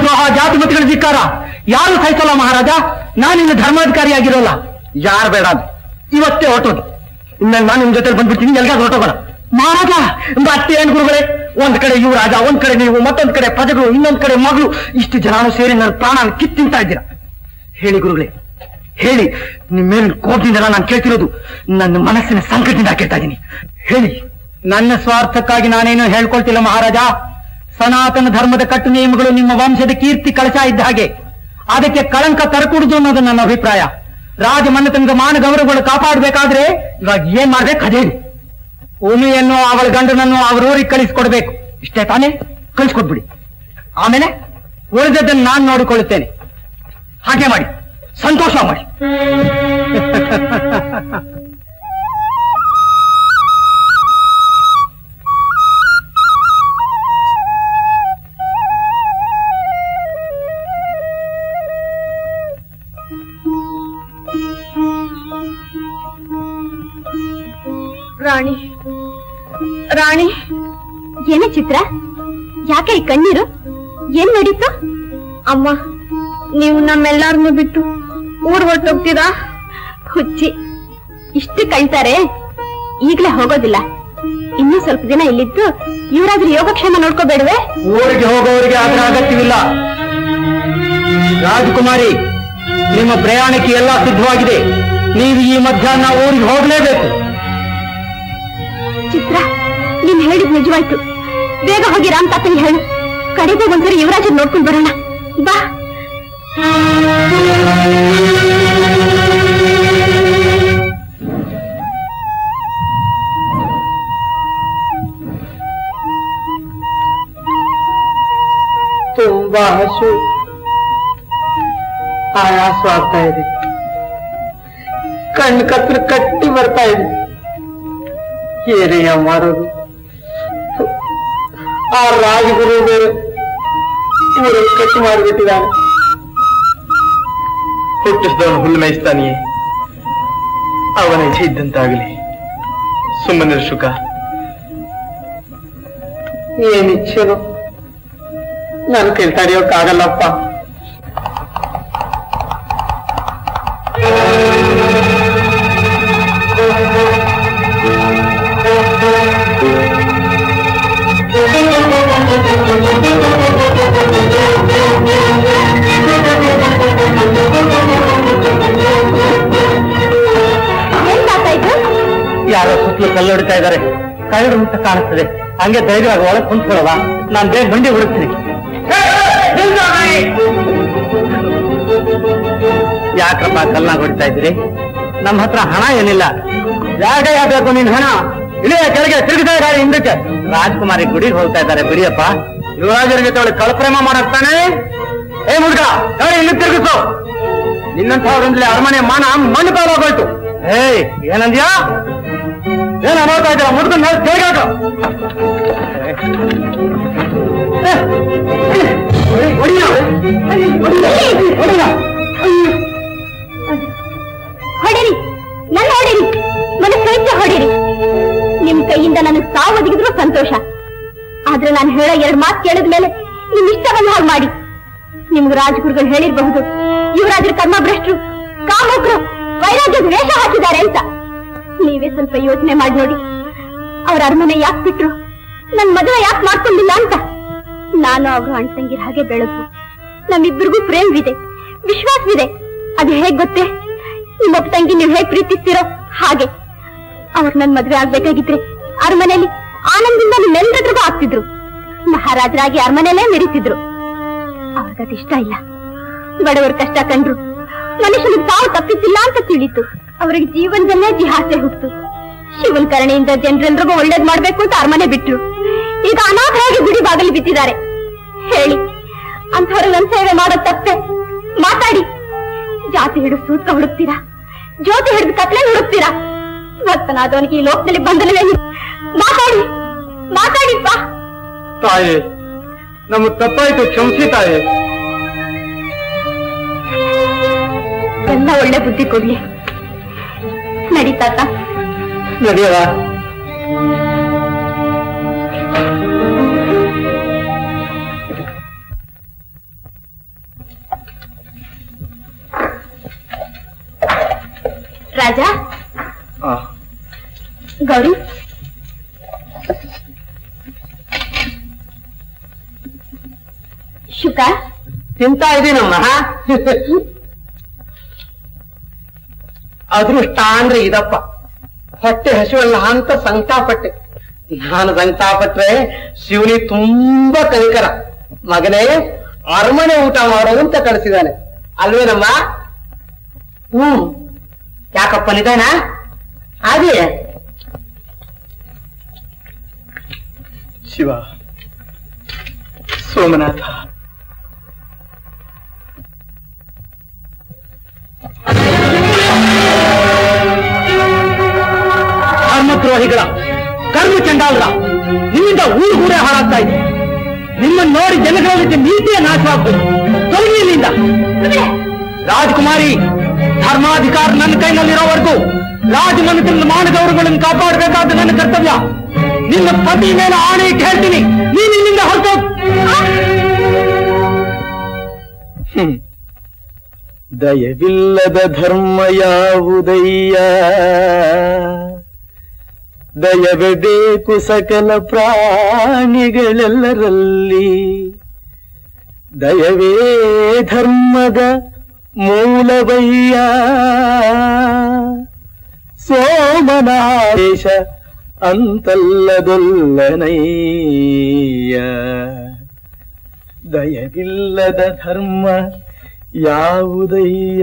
ದ್ರೋಹ ಜಾತಿ ಮತಗಳ ಧಿಕ್ಕಾರ ಯಾರು ಸಹಿಸಲ್ಲ ಮಹಾರಾಜ. ನಾನಿನ್ನು ಧರ್ಮಾಧಿಕಾರಿಯಾಗಿರೋಲ್ಲ. ಯಾರು ಬೇಡ ಇವತ್ತೇ ಹೊರಟೋದು. ಇನ್ಮೇಲೆ ನಾನು ನಿಮ್ ಜೊತೆ ಬಂದ್ಬಿಡ್ತೀನಿ. ಎಲ್ಗಾದ್ರು ಹೊರಟೋಗೋಣ ಮಹಾರಾಜ. ಮತ್ತೆ ಏನ್ ಗುರುಗಳೇ, ಒಂದ್ ಕಡೆ ಯುವರಾಜ, ಒಂದ್ ಕಡೆ ನೀವು, ಮತ್ತೊಂದ್ ಕಡೆ ಪ್ರಜೆಗಳು, ಇನ್ನೊಂದ್ ಕಡೆ ಮಗಳು, ಇಷ್ಟು ಜನಾನು ಸೇರಿ ನನ್ನ ಪ್ರಾಣ ಕಿತ್ತಿಂತಾ ಇದ್ದೀರಾ. ಹೇಳಿ ಗುರುಗಳೇ ಹೇಳಿ, ನಿಮ್ ಮೇಲಿನ ಕೋಪದಿಂದಲ್ಲ ನಾನು ಕೇಳ್ತಿರೋದು, ನನ್ನ ಮನಸ್ಸಿನ ಸಂಕಟದಿಂದ ಕೇಳ್ತಾ ಇದ್ದೀನಿ. ಹೇಳಿ. ನನ್ನ ಸ್ವಾರ್ಥಕ್ಕಾಗಿ ನಾನೇನು ಹೇಳ್ಕೊಳ್ತಿಲ್ಲ ಮಹಾರಾಜ. ಸನಾತನ ಧರ್ಮದ ಕಟ್ಟು ನಿಯಮಗಳು ನಿಮ್ಮ ವಂಶದ ಕೀರ್ತಿ ಕಳಶ ಇದ್ದ ಹಾಗೆ, ಅದಕ್ಕೆ ಕಳಂಕ ತರಕೂಡುದು ಅನ್ನೋದು ನನ್ನ ಅಭಿಪ್ರಾಯ. ರಾಜ ಮನ್ನತನದ ಮಾನ ಗೌರವಗಳು ಕಾಪಾಡಬೇಕಾದ್ರೆ ಇವಾಗ ಏನ್ ಮಾಡ್ಬೇಕು ಅದೇನು. ಉಮಿಯನ್ನು ಅವಳ ಗಂಡನನ್ನು ಅವರೂರಿಗೆ ಕಳಿಸ್ಕೊಡ್ಬೇಕು. ಇಷ್ಟೇ ತಾನೇ? ಕಳಿಸ್ಕೊಟ್ಬಿಡಿ. ಆಮೇಲೆ ಉಳಿದದ್ದನ್ನು ನಾನು ನೋಡಿಕೊಳ್ಳುತ್ತೇನೆ. ಹಾಗೆ ಮಾಡಿ, ಸಂತೋಷ ಮಾಡಿ. ರಾಣಿ ರಾಣಿ ಏನ ಚಿತ್ರ? ಯಾಕೆ ಈ ಕಣ್ಣೀರು? ಏನ್ ನಡೀತು? ಅಮ್ಮ, ನೀವು ನಮ್ಮೆಲ್ಲಾರನ್ನು ಬಿಟ್ಟು ಊರ್ ಹೊರಟೋಗ್ತೀರಾ? ಹುಚ್ಚಿ, ಇಷ್ಟು ಕಳ್ತಾರೆ, ಈಗ್ಲೇ ಹೋಗೋದಿಲ್ಲ. ಇನ್ನೂ ಸ್ವಲ್ಪ ದಿನ ಇಲ್ಲಿದ್ದು ಇವರಾದ್ರೂ ಯೋಗಕ್ಷೇಮ ನೋಡ್ಕೋಬೇಡವೆ? ಊರಿಗೆ ಹೋಗೋರಿಗೆ ಅದರ ಅಗತ್ಯವಿಲ್ಲ. ರಾಜಕುಮಾರಿ, ನಿಮ್ಮ ಪ್ರಯಾಣಕ್ಕೆ ಎಲ್ಲ ಸಿದ್ಧವಾಗಿದೆ. ನೀವು ಈ ಮಧ್ಯಾಹ್ನ ಊರಿಗೆ ಹೋಗಲೇಬೇಕು. ಚಿತ್ರ, ನೀನ್ ಹೇಳಿದ್ ನಿಜವಾಯ್ತು. ಬೇಗ ಹೋಗಿ ರಾಮ್ ತಾತನಿಗೆ ಹೇಳು. ಕಡೆಗೂ ಒಂದ್ಸರಿ ಯುವರಾಜನ್ ನೋಡ್ಕೊಂಡ್ ಬರೋಣ ಬಾ. ತುಂಬಾ ಹಸು, ಆಯಾಸವಾಗ್ತಾ ಇದೆ. ಕಣ್ಣು ಕತ್ರ ಕಟ್ಟಿ ಬರ್ತಾ ಇದೆ. ಏನಯ್ಯ ಮಾಡೋದು? ಆ ರಾಜಗುರು ಊರಲ್ಲಿ ಕಟ್ಟು ಮಾಡಿಬಿಟ್ಟಿದ್ದಾನೆ. ಹುಟ್ಟಿಸಿದವನು ಹುಲ್ಲು ಮೇಯಿಸ್ತಾನೆಯೇ, ಅವನ ಇಚ್ಛೆ ಇದ್ದಂತಾಗಲಿ. ಸುಮ್ಮನೆ ಶುಕ. ಏನಿಚ್ಛೆನೋ ನಾನು ಕೇಳ್ತಾ ಇರೋಕ್ಕಾಗಲ್ಲಪ್ಪ. ಯಾರೋ ಸುತ್ತಲೂ ಕಲ್ಲೊಡಿತಾ ಇದ್ದಾರೆ. ಕಳ್ಳರು ಅಂತ ಕಾಣಿಸ್ತದೆ. ಹಂಗೆ ಧೈರ್ಯವಾಗಿ ಒಳಗೆ ಕುಂತ್ಕೊಳ್ಳವ. ನಾನು ಬೇಗ ಬಂಡಿ ಹುಡುಕ್ತೀನಿ. ಯಾಕಪ್ಪ ಕಲ್ನಾಗ ಹೊಡಿತಾ ಇದ್ದೀರಿ? ನಮ್ಮ ಹತ್ರ ಹಣ ಏನಿಲ್ಲ. ಜಾಗ ಯಾಕಬೇಕು ನಿನ್ ಹಣ? ಇಳಿಯ ಕೆಳಗೆ ತಿರುಗಿತಾ ಇದ್ದಾರೆ ಹಿಂದಕ್ಕೆ. ರಾಜ್ಕುಮಾರಿ ಗುಡಿಗೆ ಹೋಗ್ತಾ ಇದ್ದಾರೆ, ಬಿಡಿಯಪ್ಪ. ಯುವರಾಜರಿಗೆ ತಗೊಳ್ಳಿ ಕಳಪ್ರೇಮ ಮಾಡಕ್ತಾನೆ. ಏ ಮುಡ್ಗ, ಹೇಳಿ ಇಲ್ಲಿ ತಿರುಗಿಸು. ನಿನ್ನಂಥವ್ರಿಂದಲೇ ಅರಮನೆ ಮಾನ ಮಣ್ಣು ಪಾಲಾಗೋಯ್ತು. ಏಯ್, ಏನಂದ್ಯಾ? ಏನ ನೋಡ್ತಾ ಇದ್ದೀರಾ? ಮುಡ್ದು ಮೇಲೆ ತೆಗೆದು ಹೊಡಿರಿ, ನನ್ನ ಹೊಡಿರಿ, ಮನಸ್ಸು ಹೊಡಿರಿ. ನಿಮ್ ಕೈಯಿಂದ ನನಗೆ ಸಾವು ಒದಗಿದ್ರು ಸಂತೋಷ. ಆದ್ರೆ ನಾನು ಹೇಳೋ ಎರಡು ಮಾತು ಕೇಳಿದ ಮೇಲೆ ನಿಮ್ ಇಷ್ಟವನ್ನು ಹಾಗೆ ಮಾಡಿ. ನಿಮ್ಗೆ ರಾಜಗುರುಗಳು ಹೇಳಿರಬಹುದು, ಯುವರಾಜರ ಕರ್ಮ ಭ್ರಷ್ಟರು, ಕಾಮುಕರು, ವೈರಾಗ್ಯದ ವೇಷ ಹಾಕಿದ್ದಾರೆ ಅಂತ. ನೀವೇ ಸ್ವಲ್ಪ ಯೋಚನೆ ಮಾಡಿ ನೋಡಿ. ಅವ್ರ ಅರಮನೆ ಯಾಕೆ ಬಿಟ್ರು, ನನ್ ಮದುವೆ ಯಾಕೆ ಮಾಡ್ಕೊಂಡಿಲ್ಲ ಅಂತ. ನಾನು ಅವರು ಅಣ್ತಂಗಿರ ಹಾಗೆ ಬೆಳೆದು ನಮ್ಮಿಬ್ಬರಿಗೂ ಪ್ರೇಮವಿದೆ, ವಿಶ್ವಾಸವಿದೆ. ಅದು ಹೇಗ್ ಗೊತ್ತೇ? ನಿಮ್ಮೊಬ್ಬ ತಂಗಿ ನೀವು ಹೇಗ್ ಪ್ರೀತಿಸ್ತೀರೋ ಹಾಗೆ. ಅವ್ರು ನನ್ ಮದ್ವೆ ಆಗ್ಬೇಕಾಗಿದ್ರೆ ಅರಮನೆಯಲ್ಲಿ ಆನಂದದಿಂದ ನಿಮ್ಮೆಲ್ಲರಿಗೂ ಆಗ್ತಿದ್ರು. ಮಹಾರಾಜರಾಗಿ ಅರಮನೆಯಲ್ಲೇ ಮೆರೀತಿದ್ರು. ಅವ್ರಿಗದು ಇಷ್ಟ ಇಲ್ಲ. ಬಡವರ ಕಷ್ಟ ಕಂಡ್ರು ಮನುಷ್ಯನಿಗೆ ತಾವು ತಪ್ಪಿಸಿಲ್ಲ ಅಂತ ತಿಳಿತು. ಅವ್ರಿಗೆ ಜೀವನದಲ್ಲೇ ಜಿಹಾಸೆ ಹುಟ್ಟು. ಶಿವನ್ ಕರುಣೆಯಿಂದ ಜನರೆಲ್ರಿಗೂ ಒಳ್ಳೇದ್ ಮಾಡ್ಬೇಕು ಅಂತ ಅರಮನೆ ಬಿಟ್ರು. ಈಗ ಅನಾಥರಾಗಿ ಗುಡಿ ಬಾಗಿಲು ಬಿತ್ತಿದ್ದಾರೆ. ಹೇಳಿ, ಅಂಥವ್ರಿಗೆ ನನ್ ಸೇವೆ ಮಾಡೋ ತಪ್ಪೆ? ಮಾತಾಡಿ. ಜಾತಿ ಹಿಡಿದು ಸೂತ್ರ ಹುಡುಕ್ತೀರಾ, ಜ್ಯೋತಿ ಹಿಡಿದು ಕತ್ಲೆ ಹುಡುಕ್ತೀರಾ? ಭಕ್ತನಾದವನಿಗೆ ಈ ಲೋಕದಲ್ಲಿ ಬಂಧನವೇ. ಮಾತಾಡಿ, ಮಾತಾಡಿಪ್ಪ. ತಾಯಿ, ನಮ್ಮ ತಪ್ಪಾಯ್ತು, ಕ್ಷಮಿಸಿ ತಾಯಿ. ಎಲ್ಲ ಒಳ್ಳೆ ಬುದ್ಧಿ ಕೊಡ್ಲಿ. ನಡೀತಾತ ನಡೆಯವ. ರಾಜ ಆ, ಗೌರಿ ಶುಕ ತಿಂತಾ ಇದೀನಮ್ಮ. ಅದೃಷ್ಟ ಅಂದ್ರೆ ಇದಪ್ಪ, ಹೊಟ್ಟೆ ಹಸಿವಲ್ಲ ಅಂತ ಸಂಕಟಪಟ್ಟೆ. ನಾನು ಸಂಕಟಪಟ್ರೆ ಶಿವನಿ ತುಂಬಾ ಕನಿಕರ. ಮಗನೇ ಅರಮನೆ ಊಟ ಮಾಡು ಅಂತ ಕಳಿಸಿದಾನೆ ಅಲ್ವೇನಮ್ಮ? ಹ್ಮ್, ಯಾಕಪ್ಪ ನಿಧಾನ ಅದೇ. ಶಿವ, ಸೋಮನಾಥ, ಧರ್ಮದ್ರೋಹಿಗಳ, ಕರ್ಮ ಚಂಡಾಲರ, ನಿಮ್ಮಿಂದ ಊರು ಕೂಡ ಹಾಳಾಗ್ತಾ ಇದೆ. ನಿಮ್ಮನ್ನು ನೋಡಿ ಜನಗಳಲ್ಲಿ ನೀತಿಯ ನಾಶವಾಗ್ಬೇಕು. ತೊಲಗಿ ಇಲ್ಲಿಂದ. ರಾಜಕುಮಾರಿ, ಧರ್ಮಾಧಿಕಾರ ನನ್ನ ಕೈನಲ್ಲಿರೋವರೆಗೂ ರಾಜಮನೆತನದ ಮಾನಗೌರವಗಳನ್ನು ಕಾಪಾಡಬೇಕಾದ ನನ್ನ ಕರ್ತವ್ಯ. ನಿನ್ನ ಪತಿ ಮೇಲೆ ಆಣೆ ಇಟ್ಟು ಹೇಳ್ತೀನಿ, ನೀನು ಇಲ್ಲಿಂದ ಹೊರಟು. ದಯವಿಲ್ಲದ ಧರ್ಮ ಯಾವುದಯ್ಯ, ದಯವೇ ಬೇಕು ಸಕಲ ಪ್ರಾಣಿಗಳೆಲ್ಲರಲ್ಲಿ. ದಯವೇ ಧರ್ಮದ ಮೂಲವಯ್ಯ, ಸೋಮನಾದೇಶ ಅಂತಲ್ಲದೊಲ್ಲನಯ್ಯ. ದಯವಿಲ್ಲದ ಧರ್ಮ ಯಾವುದಯ್ಯ.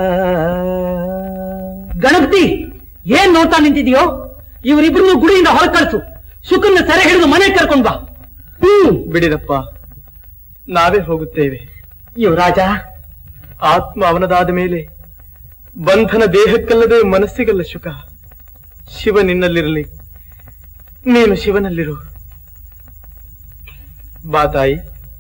ಗಣಪತಿ, ಏನ್ ನೋಡ್ತಾ ನಿಂತಿದೆಯೋ? ಇವರಿಬ್ರು ಗುಡಿಯಿಂದ ಹೊರ ಕಳಿಸು. ಶುಕನ್ನ ಸೆರೆ ಹಿಡಿದು ಮನೆ ಕರ್ಕೊಂಡ್ ಬಾ. ಹ್ಮ್, ಬಿಡಿರಪ್ಪ, ನಾವೇ ಹೋಗುತ್ತೇವೆ. ಯುವರಾಜ, ಆತ್ಮ ಅವನದಾದ ಮೇಲೆ ಬಂಧನ ದೇಹಕ್ಕಲ್ಲದೆ ಮನಸ್ಸಿಗಲ್ಲ ಶುಕ. ಶಿವ ನಿನ್ನಲ್ಲಿರಲಿ, ನೀನು ಶಿವನಲ್ಲಿರು. ಬಾ ತಾಯಿ.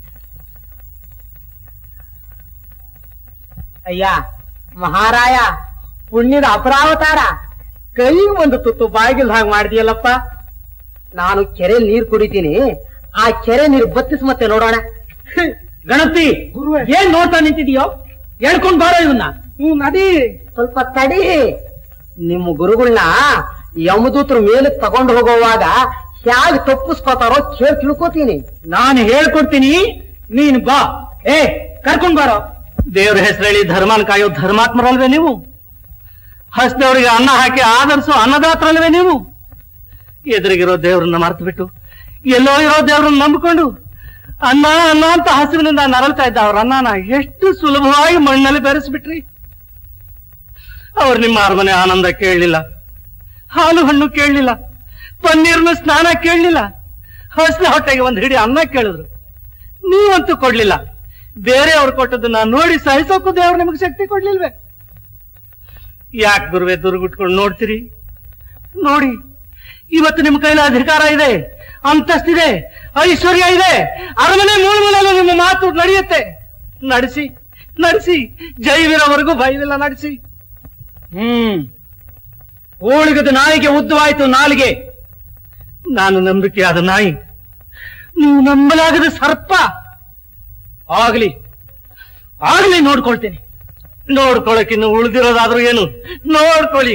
ಅಯ್ಯ ಮಹಾರಾಯ, ಪುಣ್ಯದ ಅಪರಾವತಾರ, ಕೈ ಒಂದು ತುತ್ತು ಬಾಗಿಲ್ ಹಾಗೆ ಮಾಡಿದೆಯಲ್ಲಪ್ಪ. ನಾನು ಕೆರೆ ನೀರು ಕುಡಿತೀನಿ, ಆ ಕೆರೆ ನೀರು ಬತ್ತಿಸ್ ಮತ್ತೆ ನೋಡೋಣ. ಗಣಪತಿ, ಏನ್ ನೋಡ್ತಾ ನಿಂತಿದೀಯೋ? ಹೇಳ್ಕೊಂಡ್ ಬಾರೋ ಇವನ್ನ. ಹ್ಮ್, ನಡಿ. ಸ್ವಲ್ಪ ತಡಿ. ನಿಮ್ಮ ಗುರುಗಳನ್ನ ಯಮದೂತ್ರ ಮೇಲೆ ತಗೊಂಡು ಹೋಗುವಾಗ ಹೇಗೆ ತಪ್ಪಿಸ್ಕೋತಾರೋ ಕೇಳಿ ತಿಳ್ಕೋತೀನಿ. ನಾನು ಹೇಳ್ಕೊಡ್ತೀನಿ, ನೀನ್ ಬಾ. ಏ, ಕರ್ಕೊಂಡ್ ಬಾರೋ. ದೇವ್ರ ಹೆಸರೇಳಿ ಧರ್ಮನ ಕಾಯೋ ಧರ್ಮಾತ್ಮರಲ್ವೇ ನೀವು? ಹಸ್ದವ್ರಿಗೆ ಅನ್ನ ಹಾಕಿ ಆಧರಿಸೋ ಅನ್ನದಾತ್ರಲ್ವೇ ನೀವು? ಎದುರಿಗಿರೋ ದೇವ್ರನ್ನ ಮರ್ತು ಬಿಟ್ಟು ಎಲ್ಲೋ ಇರೋ ದೇವ್ರನ್ನ ನಂಬಿಕೊಂಡು ಅನ್ನ ಅನ್ನ ಅಂತ ಹಸಿವಿನಿಂದ ನರಳ್ತಾ ಇದ್ದ ಅವ್ರ ಅನ್ನನ ಎಷ್ಟು ಸುಲಭವಾಗಿ ಮಣ್ಣಲ್ಲಿ ಬೆರೆಸ್ಬಿಟ್ರಿ. ಅವ್ರು ನಿಮ್ಮ ಅರಮನೆ ಆನಂದ ಕೇಳಲಿಲ್ಲ, ಹಾಲು ಹಣ್ಣು ಕೇಳಲಿಲ್ಲ, ಪನ್ನೀರ್ನ ಸ್ನಾನ ಕೇಳಲಿಲ್ಲ, ಹಸಿದ ಹೊಟ್ಟೆಗೆ ಒಂದು ಹಿಡಿ ಅನ್ನ ಕೇಳಿದ್ರು. ನೀವಂತೂ ಕೊಡ್ಲಿಲ್ಲ. ಬೇರೆ ಅವ್ರು ಕೊಟ್ಟದನ್ನ ನೋಡಿ ಸಹಿಸೋಕು ದೇವ್ರು ನಿಮಗೆ ಶಕ್ತಿ ಕೊಡ್ಲಿಲ್ವೇ? ಯಾಕೆ ಗುರುವೆ ದುರ್ಗುಟ್ಕೊಂಡು ನೋಡ್ತೀರಿ? ನೋಡಿ, ಇವತ್ತು ನಿಮ್ಮ ಕೈಲಿ ಅಧಿಕಾರ ಇದೆ, ಅಂತಸ್ತಿದೆ, ಐಶ್ವರ್ಯ ಇದೆ, ಅರಮನೆ ಮೂಲ ಮೂಲೆಯಲ್ಲೂ ನಿಮ್ಮ ಮಾತು ನಡೆಯುತ್ತೆ. ನಡೆಸಿ ನಡೆಸಿ, ಜೈವಿರೋವರೆಗೂ ಭಯವಿಲ್ಲ, ನಡೆಸಿ. ಹ್ಮ್, ಹೋಳಿಗದ ನಾಯಿಗೆ ಉದ್ದವಾಯ್ತು ನಾಲಿಗೆ. ನಾನು ನಂಬಿಕೆಯಾದ ನಾಯಿ, ನೀವು ನಂಬಲಾಗದ ಸರ್ಪ. ಆಗ್ಲಿ ಆಗ್ಲಿ, ನೋಡ್ಕೊಳ್ತೇನೆ. ನೋಡ್ಕೊಳಕ್ಕಿನ್ನು ಉಳಿದಿರೋದಾದ್ರೂ ಏನು, ನೋಡ್ಕೊಳ್ಳಿ.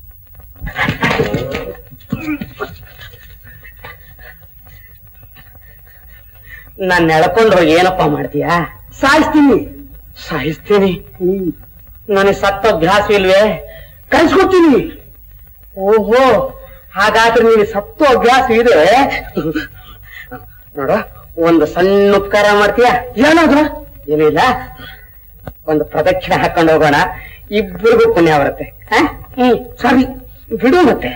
ನಾನು ಎಳ್ಕೊಂಡು ಹೋಗಿ ಏನಪ್ಪಾ ಮಾಡ್ತೀಯಾ? ಸಾಯಿಸ್ತೀನಿ. ಸಾಯಿಸ್ತೀನಿ? ಹ್ಮ್, ನನಗೆ ಸತ್ತ ಅಭ್ಯಾಸ ಇಲ್ವೇ? ಕಳ್ಸ್ಕೊಡ್ತೀನಿ. ಓಹೋ, ಹಾಗಾದ್ರೆ ನೀನು ಸತ್ತು ಅಭ್ಯಾಸ ಇದೆ. ನೋಡ, ಒಂದು ಸಣ್ಣ ಉಪಕಾರ ಮಾಡ್ತೀಯಾ? ಏನಾದ್ರು? ಏನಿಲ್ಲ, ಒಂದು ಪ್ರದಕ್ಷಿಣೆ ಹಾಕೊಂಡು ಹೋಗೋಣ, ಇಬ್ಬರಿಗೂ ಪುಣ್ಯ ಬರುತ್ತೆ. ಹ್ಮ್, ಸರಿ, ಬಿಡು. ಮತ್ತೆ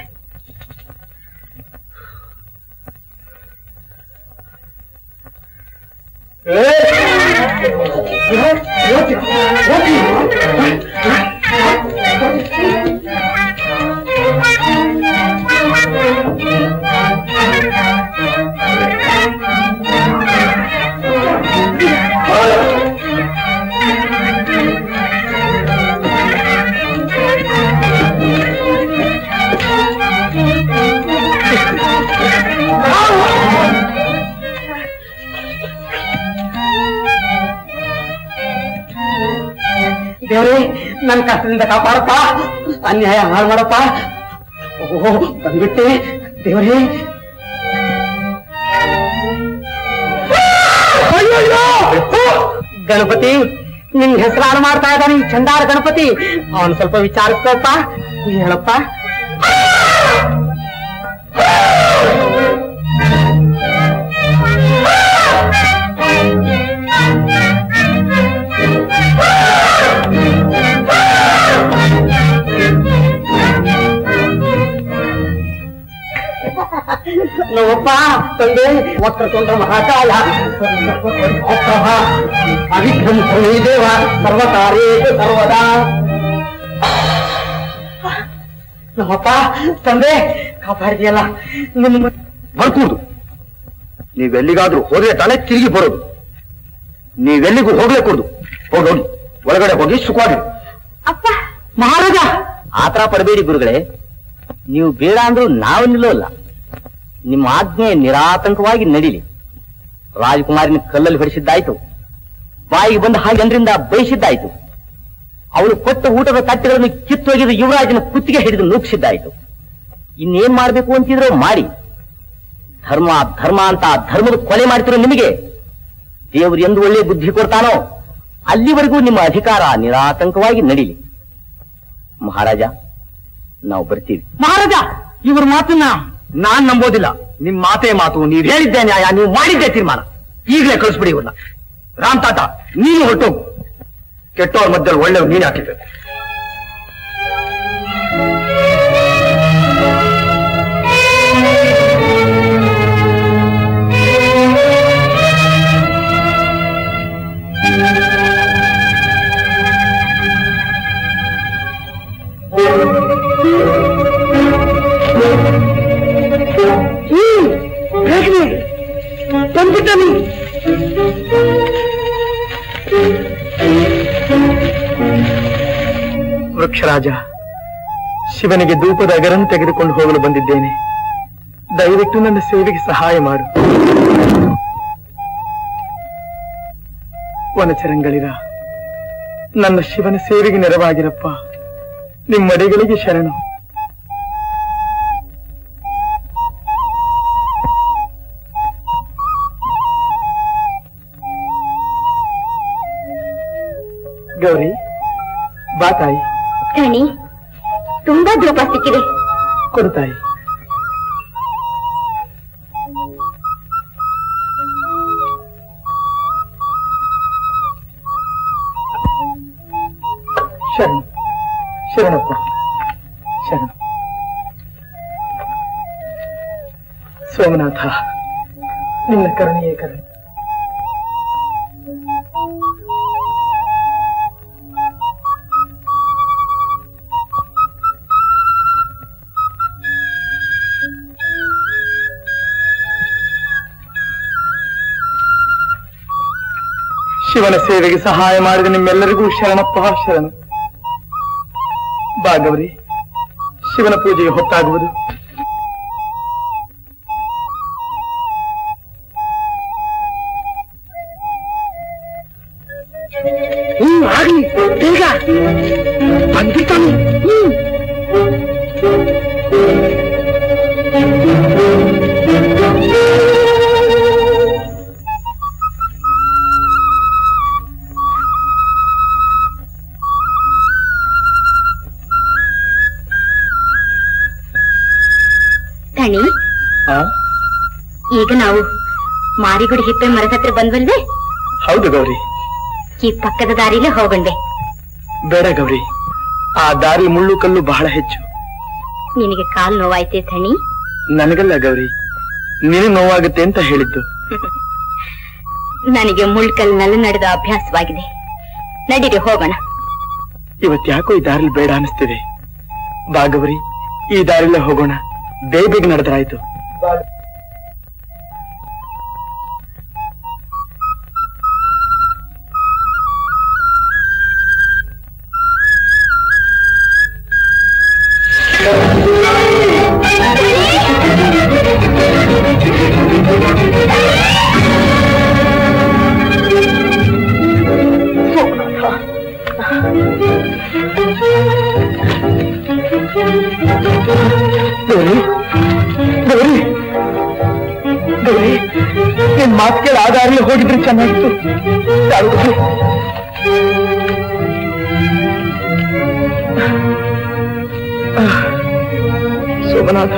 ದೇವ್ರೇ, ನನ್ನ ಕಷ್ಟದಿಂದ ಕಾಪಾಡಪ್ಪ. ಅನ್ಯಾಯ ಹಾಳು ಮಾಡಪ್ಪ. ಓಹೋ ಬಂದ್ಬಿಟ್ಟೆ ದೇವರೇ. ಗಣಪತಿ ನಿನ್ ಹೆಸರಾಳು ಮಾಡ್ತಾ ಇದ್ದಾನೆ ಈ ಚಂಡಾಳ ಗಣಪತಿ. ಅವನು ಸ್ವಲ್ಪ ವಿಚಾರಿಸ್ಕೊಪ್ಪ, ಹೇಳಪ್ಪ. ನಮ್ಮಪ್ಪ ತಂದೆ ವಕ್ರತುಂಡ ಮಹಾಕಾಯ ಅವಿಕ್ರಮ ದೇವ ಸರ್ವಕಾರ್ಯೇಷು ಸರ್ವದಾ. ನಮ್ಮಪ್ಪ ತಂದೆ ಕಾಪಾಡಿದೆಯಲ್ಲ ನಿಮ್ಮ ಬರ್ಕೂದು. ನೀವೆಲ್ಲಿಗಾದ್ರೂ ಹೋದ್ರೆ ತಾನೇ ತಿರುಗಿ ಬರೋದು. ನೀವೆಲ್ಲಿಗೂ ಹೋಗ್ಲೇಕೂಡುದು. ಹೋಗಿ ಹೋಗಿ ಒಳಗಡೆ ಹೋಗಿ ಸುಖವಾಗಿ. ಅಪ್ಪ ಮಹಾರಾಜ ಆತರ ಪಡಬೇಡಿ ಗುರುಗಳೇ. ನೀವು ಬೇಡ ಅಂದ್ರೂ ನಾವು ನಿಲ್ಲೋಲ್ಲ. ನಿಮ್ಮ ಆಜ್ಞೆ ನಿರಾತಂಕವಾಗಿ ನಡೀಲಿ. ರಾಜಕುಮಾರಿನ ಕಲ್ಲಲ್ಲಿ ಹೊಡಿಸಿದ್ದಾಯ್ತು, ಬಾಯಿಗೆ ಬಂದ ಹಾಗೆ ಜನರಿಂದ ಬಯಸಿದ್ದಾಯ್ತು, ಅವಳು ಕೊಟ್ಟ ಊಟದ ತಟ್ಟೆಗಳನ್ನು ಕಿತ್ತೊಗೆದು ಯುವರಾಜನ ಕುತ್ತಿಗೆ ಹಿಡಿದು ನೂಕಿಸಿದ್ದಾಯ್ತು. ಇನ್ನೇನ್ ಮಾಡ್ಬೇಕು ಅಂತಿದ್ರೋ ಮಾಡಿ. ಧರ್ಮ ಧರ್ಮ ಅಂತ ಧರ್ಮದ ಕೊಲೆ ಮಾಡ್ತಿರೋ ನಿಮಗೆ ದೇವರು ಎಂದು ಒಳ್ಳೆ ಬುದ್ಧಿ ಕೊಡ್ತಾನೋ ಅಲ್ಲಿವರೆಗೂ ನಿಮ್ಮ ಅಧಿಕಾರ ನಿರಾತಂಕವಾಗಿ ನಡೀಲಿ. ಮಹಾರಾಜ ನಾವು ಬರ್ತೀವಿ. ಮಹಾರಾಜ ಇವ್ರ ಮಾತನ್ನ ನಾನ್ ನಂಬೋದಿಲ್ಲ. ನಿಮ್ ಮಾತೇ ಮಾತು, ನೀವ್ ಹೇಳಿದ್ದೆ ನ್ಯಾಯ, ನೀವು ಮಾಡಿದ್ದೆ ತೀರ್ಮಾನ. ಈಗಲೇ ಕಳಿಸ್ಬಿಡಿ ಇವ್ರನ್ನ. ರಾಮ್ ತಾತ ನೀನು ಹೊರಟೋಗು. ಕೆಟ್ಟವ್ರ ಮಧ್ಯದಲ್ಲಿ ಒಳ್ಳೆಯವ್ರು ನೀನ್ ಹಾಕಿದ್ದೆ. ಬಂದ್ಬಿಟ್ಟನು. ವೃಕ್ಷರಾಜ, ಶಿವನಿಗೆ ಧೂಪದ ಅಗರನ್ನು ತೆಗೆದುಕೊಂಡು ಹೋಗಲು ಬಂದಿದ್ದೇನೆ. ದಯವಿಟ್ಟು ನನ್ನ ಸೇವೆಗೆ ಸಹಾಯ ಮಾಡು. ವನಚರಂಗಳಿರ ನನ್ನ ಶಿವನ ಸೇವೆಗೆ ನೆರವಾಗಿರಪ್ಪ. ನಿಮ್ಮಡಿಗಳಿಗೆ ಶರಣು. ಗೌರಿ ಬಾ ತಾಯಿ. ರಾಣಿ ತುಂಬಾ ಧೂಪ ಸಿಕ್ಕಿದೆ, ಕೊಡು ತಾಯಿ. ಶರಣ ಶರಣಪ್ಪ ಶರಣ. ಸೋಮನಾಥ ನಿನ್ನ ಕರುಣೆಯೇ ಕರುಣೆ. ಶಿವನ ಸೇವೆಗೆ ಸಹಾಯ ಮಾಡಿದ ನಿಮ್ಮೆಲ್ಲರಿಗೂ ಶರಣಪ್ಪ ಶರಣು. ಬಾ ಗೌರಿ, ಶಿವನ ಪೂಜೆಗೆ ಹೊತ್ತಾಗುವುದು. ಹ್ಮ್ ಆಗ್ಲಿ ಬೇಗ ಬಂದ್ಬಿಡ್ತಾನೆ. ಹ್ಮ್ ರಾಣಿ, ಈಗ ನಾವು ಮಾರಿಗುಡಿ ಹಿಪ್ಪೆ ಮರದ ಹತ್ರ ಬಂದ್ವಲ್ವೇ? ಹೌದು ಗೌರಿ. ಈ ಪಕ್ಕದ ದಾರಿಲೇ ಹೋಗಂಡೆ. ಬೇಡ ಗೌರಿ, ಆ ದಾರಿ ಮುಳ್ಳು ಕಲ್ಲು ಬಹಳ ಹೆಚ್ಚು. ನಿನಗೆ ಕಾಲು ನೋವಾಯ್ತೆ ಥಣಿ? ನನಗಲ್ಲ ಗೌರಿ, ನೀನು ನೋವಾಗುತ್ತೆ ಅಂತ ಹೇಳಿದ್ದು. ನನಗೆ ಮುಳ್ಕಲ್ನಲ್ಲಿ ನಡೆದ ಅಭ್ಯಾಸವಾಗಿದೆ. ನಡೀರಿ ಹೋಗೋಣ. ಇವತ್ ಯಾಕೋ ಈ ದಾರಿಲಿ ಬೇಡ ಅನಿಸ್ತಿದೆ. ಬಾ ಗೌರಿ, ಈ ದಾರಿಲೇ ಹೋಗೋಣ. ಬೇಗ ಬೇಗ ನಡೆದ್ರಾಯ್ತು. ಗೌರಿ ಗೌರಿ ಗೌರಿ ನಿನ್ ಮಾತು ಕೇಳಿ ಆದಾಗಲೇ ಹೋಗಿದ್ರೆ ಚೆನ್ನಾಗಿತ್ತು. ಸೋಮನಾಥ,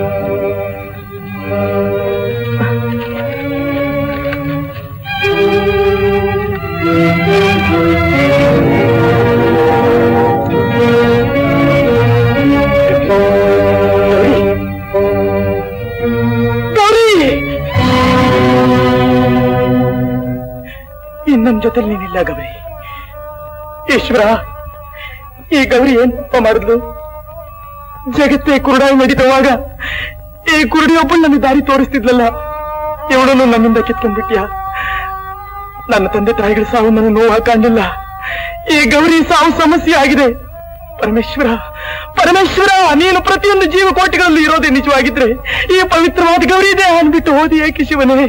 ಇನ್ ನಮ್ ಜೊತೆ ನೀನಿಲ್ಲ ಗೌರಿ. ಈಶ್ವರ, ಈ ಗೌರಿ ಏನ್ ಪಾಪ ಮಾಡಿದ್ಲು? ಜಗತ್ತೇ ಕುರುಡಾಗಿ ನಡೀತವಾಗ ಈ ಕುರುಡಿಯೊಬ್ಬಳು ನನ್ನ ದಾರಿ ತೋರಿಸ್ತಿದ್ಲಲ್ಲ, ಇವಳನ್ನು ನನ್ನಿಂದ ಕಿತ್ಕೊಂಡ್ಬಿಟ್ಯಾ. ನನ್ನ ತಂದೆ ತಾಯಿಗಳ ಸಾವು ನನ್ನ ನೋವು ಹಾಕೊಂಡಿಲ್ಲ, ಈ ಗೌರಿ ಸಾವು ಸಮಸ್ಯೆ ಆಗಿದೆ. ಪರಮೇಶ್ವರ, ಪರಮೇಶ್ವರ, ನೀನು ಪ್ರತಿಯೊಂದು ಜೀವಕೋಟಿಗಳಲ್ಲೂ ಇರೋದೇ ನಿಜವಾಗಿದ್ರೆ ಈ ಪವಿತ್ರವಾದ ಗೌರಿ ದೇಹ ಅಂದ್ಬಿಟ್ಟು ಹೋದಿ ಏಕೆ ಶಿವನೇ?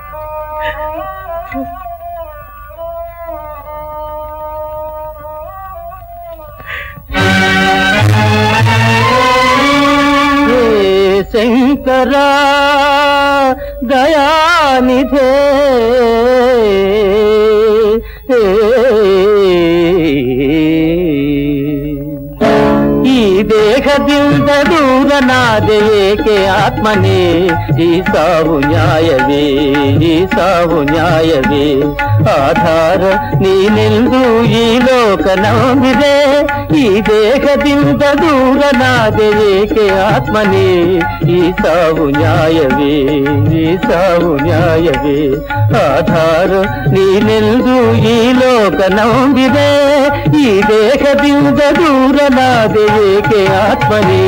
ಶಂಕರ ದಯಾನಿಧೇ ಈ ದೇಹದಿಂದ ದೂರನಾದೆ ಏಕೆ ಆತ್ಮನೇ? ಈ ಸಾವು ನ್ಯಾಯವೇ, ಈ ಸಾವು ನ್ಯಾಯವೇ? ಆಧಾರ ನೀನೆಂದು ಈ ಲೋಕ ನಂಬಿದೆ, ಈ ದೇಹದಿಂದ ದೂರನಾದೆ ಏಕೆ ಆತ್ಮನೇ? ಈ ಸಾವು ನ್ಯಾಯವೇ, ಈ ಸಾವು ನ್ಯಾಯವೇ? ಆಧಾರ ನೀನೆಂದು ಈ ಲೋಕ ನಂಬಿದೆ, ಈ ದೇಹದಿಂದ ದೂರನಾದೆ ಏಕೆ ಆತ್ಮನೇ?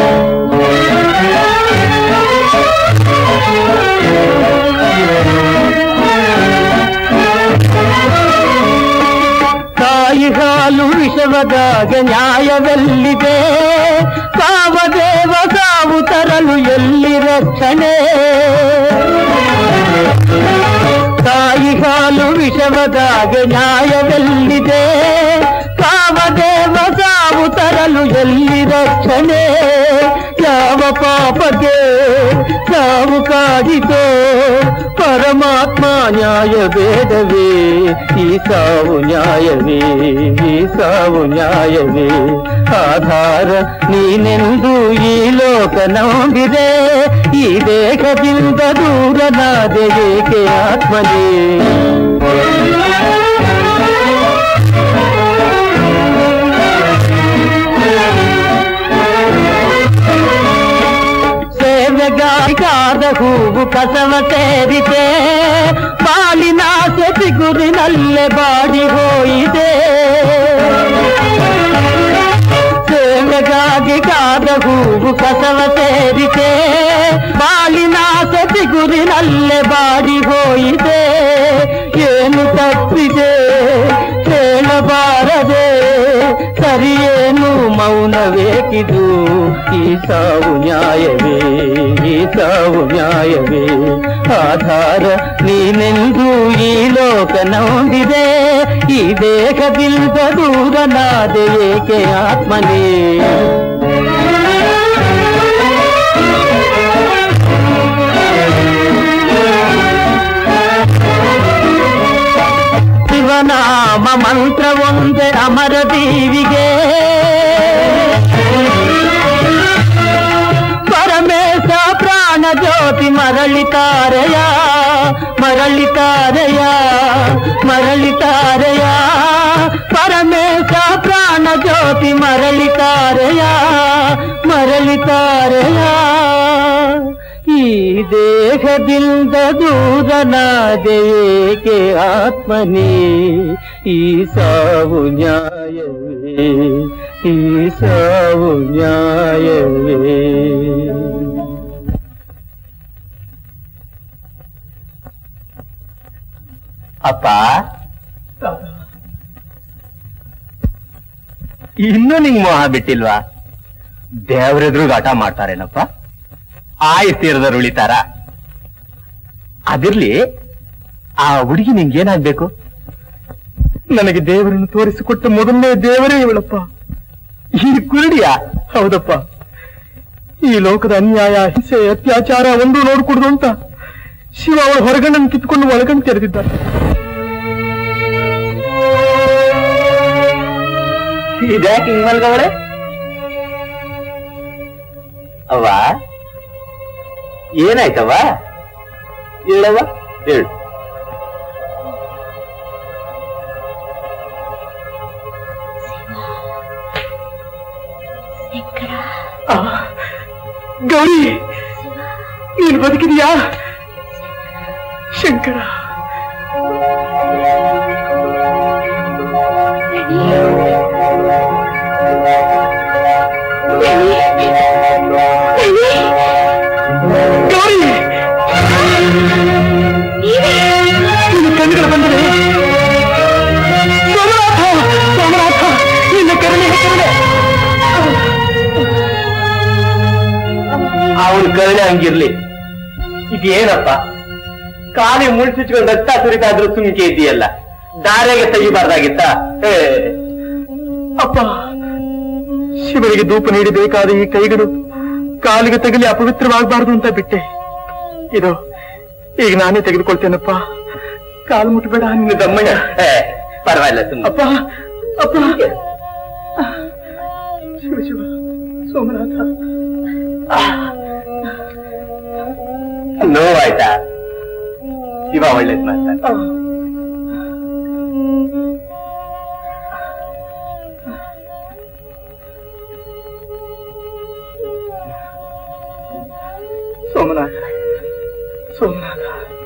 ತಾಯಿ ಹಾಲು ವಿಷವದಾಗ ನ್ಯಾಯವೆಲ್ಲಿದೆ? ಸಾವದೇವ ಸಾವು ತರಲು ಎಲ್ಲಿ ರಕ್ಷಣೆ? ತಾಯಿ ಹಾಲು ವಿಷವದಾಗ ನ್ಯಾಯವೆಲ್ಲಿದೆ? ಸಾವದೇವ ಸಾವು ತರಲು ಎಲ್ಲಿ ರಕ್ಷಣೆ? ಯಾವ ಪಾಪಕ್ಕೆ ಸಾವು ಕಾಡಿತೋ? ಪರಮಾತ್ಮ ನ್ಯಾಯ ಬೇಡವೇ? ಈ ಸಾವು ನ್ಯಾಯವೇ, ಈ ಸಾವು ನ್ಯಾಯವೇ? ಆಧಾರ ನೀನೆಂದು ಈ ಲೋಕ ನಂಬಿದೆ, ಈ ದೇಹದಿಂದ ದೂರನಾದೆ ಏಕೆ ಆತ್ಮನೇ? ಸೇವೆಗಾದ ಹೂವು ಕಸವ ಸೇರಿದೆ, ಬಾಲಿನ ಸೆತಿಗುರಿನಲ್ಲೇ ಬಾಡಿ ಹೋಯಿದೆ. ಸೇವೆಗಾಗಿ ಕಾದ ಹೂವು ಕಸವ ಸೇರಿದೆ, ಬಾಲಿನ ಸೆತಿಗುರಿನಲ್ಲೇ ಬಾಡಿ ಹೋಯಿದೆ. ಏನು ತಪ್ಪಿದೆ ಹೇಳಬಾರದೆ, ಸರಿಯೇನು ಮೌನವೇಕಿದು? ಈ ಸಾವು ನ್ಯಾಯವೇ, ಈ ಸಾವು ನ್ಯಾಯವೇ? ಆಧಾರ ನೀನೆಂದು ಈ ಲೋಕ ನಂಬಿದೆ, ಈ ದೇಹದಿಂದ ದೂರನಾದೆ ಏಕೆ ಆತ್ಮನೇ? ಶಿವನಾಮ ಮಂತ್ರ ಒಂದೇ ಅಮರ ದೀವಿಗೆ, ಪರಮೇಶ ಪ್ರಾಣ ಜ್ಯೋತಿ ಮರಳಿತಾರೆಯ, ಮರಳಿತಾರೆಯ, ಮರಳಿತಾರೆಯ. ಪರಮೇಶ ಪ್ರಾಣ ಜ್ಯೋತಿ ಮರಳಿತಾರೆಯ, ಮರಳಿತಾರೆಯ. ಈ ದೇಹದಿಂದ ದೂರನಾದೆ ಏಕೆ ಆತ್ಮನೇ? ಈ ಸಾವು ನ್ಯಾಯವೇ, ಈ ಸಾವು ನ್ಯಾಯವೇ? ಅಪ್ಪ, ಇನ್ನೂ ನಿಂಗ್ ಮೋಹ ಬಿಟ್ಟಿಲ್ವಾ? ದೇವ್ರೆದ್ರು ಆಟ ಮಾಡ್ತಾರೇನಪ್ಪ? ಆಯ್ತು ತೀರದವ್ರು ಉಳಿತಾರ? ಅದಿರ್ಲಿ, ಆ ಹುಡುಗಿ ನಿಂಗೇನಾಗ್ಬೇಕು? ನನಗೆ ದೇವರನ್ನು ತೋರಿಸಿಕೊಟ್ಟ ಮೊದಲನೇ ದೇವರೇ ಇವಳಪ್ಪ. ಈ ಕುರುಡಿಯ? ಹೌದಪ್ಪ, ಈ ಲೋಕದ ಅನ್ಯಾಯ ಹಿಂಸೆ ಅತ್ಯಾಚಾರ ಒಂದು ನೋಡ್ಕೊಡುದು ಅಂತ ಶಿವ ಅವಳ ಹೊರಗಣ್ಣನ್ನು ಕಿತ್ಕೊಂಡು ಒಳಗಣ್ಣು ತೆರೆದಿದ್ದಾರೆ. ಇದ್ಯಾಕೆ ಹಿಂಗ್ ಮಲ್ಗವಳೆ? ಅವ್ವ ಏನಾಯ್ತವ್ವ? ಹೇಳವ್ವ ಹೇಳು. ಗೌರಿ, ನೀನು ಬದುಕಿದೀಯಾ? ಶಂಕರ, ಗೌರಿ, ನಿನ್ನ ಕಣ್ಣುಗಳು ಬಂದರೆ ಸೋಮನಾಥ, ಸೋಮನಾಥ, ನಿನ್ನ ಕರುಣೆ ಕರುಣೆ. ಅವನ ಕರುಣೆ ಹಂಗಿರ್ಲಿ, ಇದೇನಪ್ಪ ಕಾಲಿ ಮುಳ್ಸಿಚ್ಕೊಂಡು ರಕ್ತ ಸುರಿತಾ ಇದ್ರು ಸುಮ್ಕೆ ಇದೆಯಲ್ಲ, ದಾರ್ಯಾಗೆ ತೆಗಿಬಾರ್ದಾಗಿತ್ತ? ಅಪ್ಪ, ಶಿವನಿಗೆ ಧೂಪ ನೀಡಬೇಕಾದ ಈ ಕೈಗಳು ಕಾಲಿಗೆ ತಗಲಿ ಅಪವಿತ್ರವಾಗಬಾರದು ಅಂತ ಬಿಟ್ಟೆ. ಇದು ಈಗ ನಾನೇ ತೆಗೆದುಕೊಳ್ತೇನಪ್ಪ. ಕಾಲು ಮುಟ್ಟಬೇಡ ನಿನ್ನ ದಮ್ಮಯ್ಯ. ಪರವಾಗಿಲ್ಲ ಸುಮ್ಮನೆ. ಅಪ್ಪ ಅಪ್ಪ, ಶಿವ ಶಿವ ಸೋಮನಾಥ. ನೋವಾಯ್ತಾ? ಶಿವ ಒಳ್ಳೇದ್ ಮಾತಾಡ. ಸೋಮನಾಥ, ಸೋಮನಾಥ.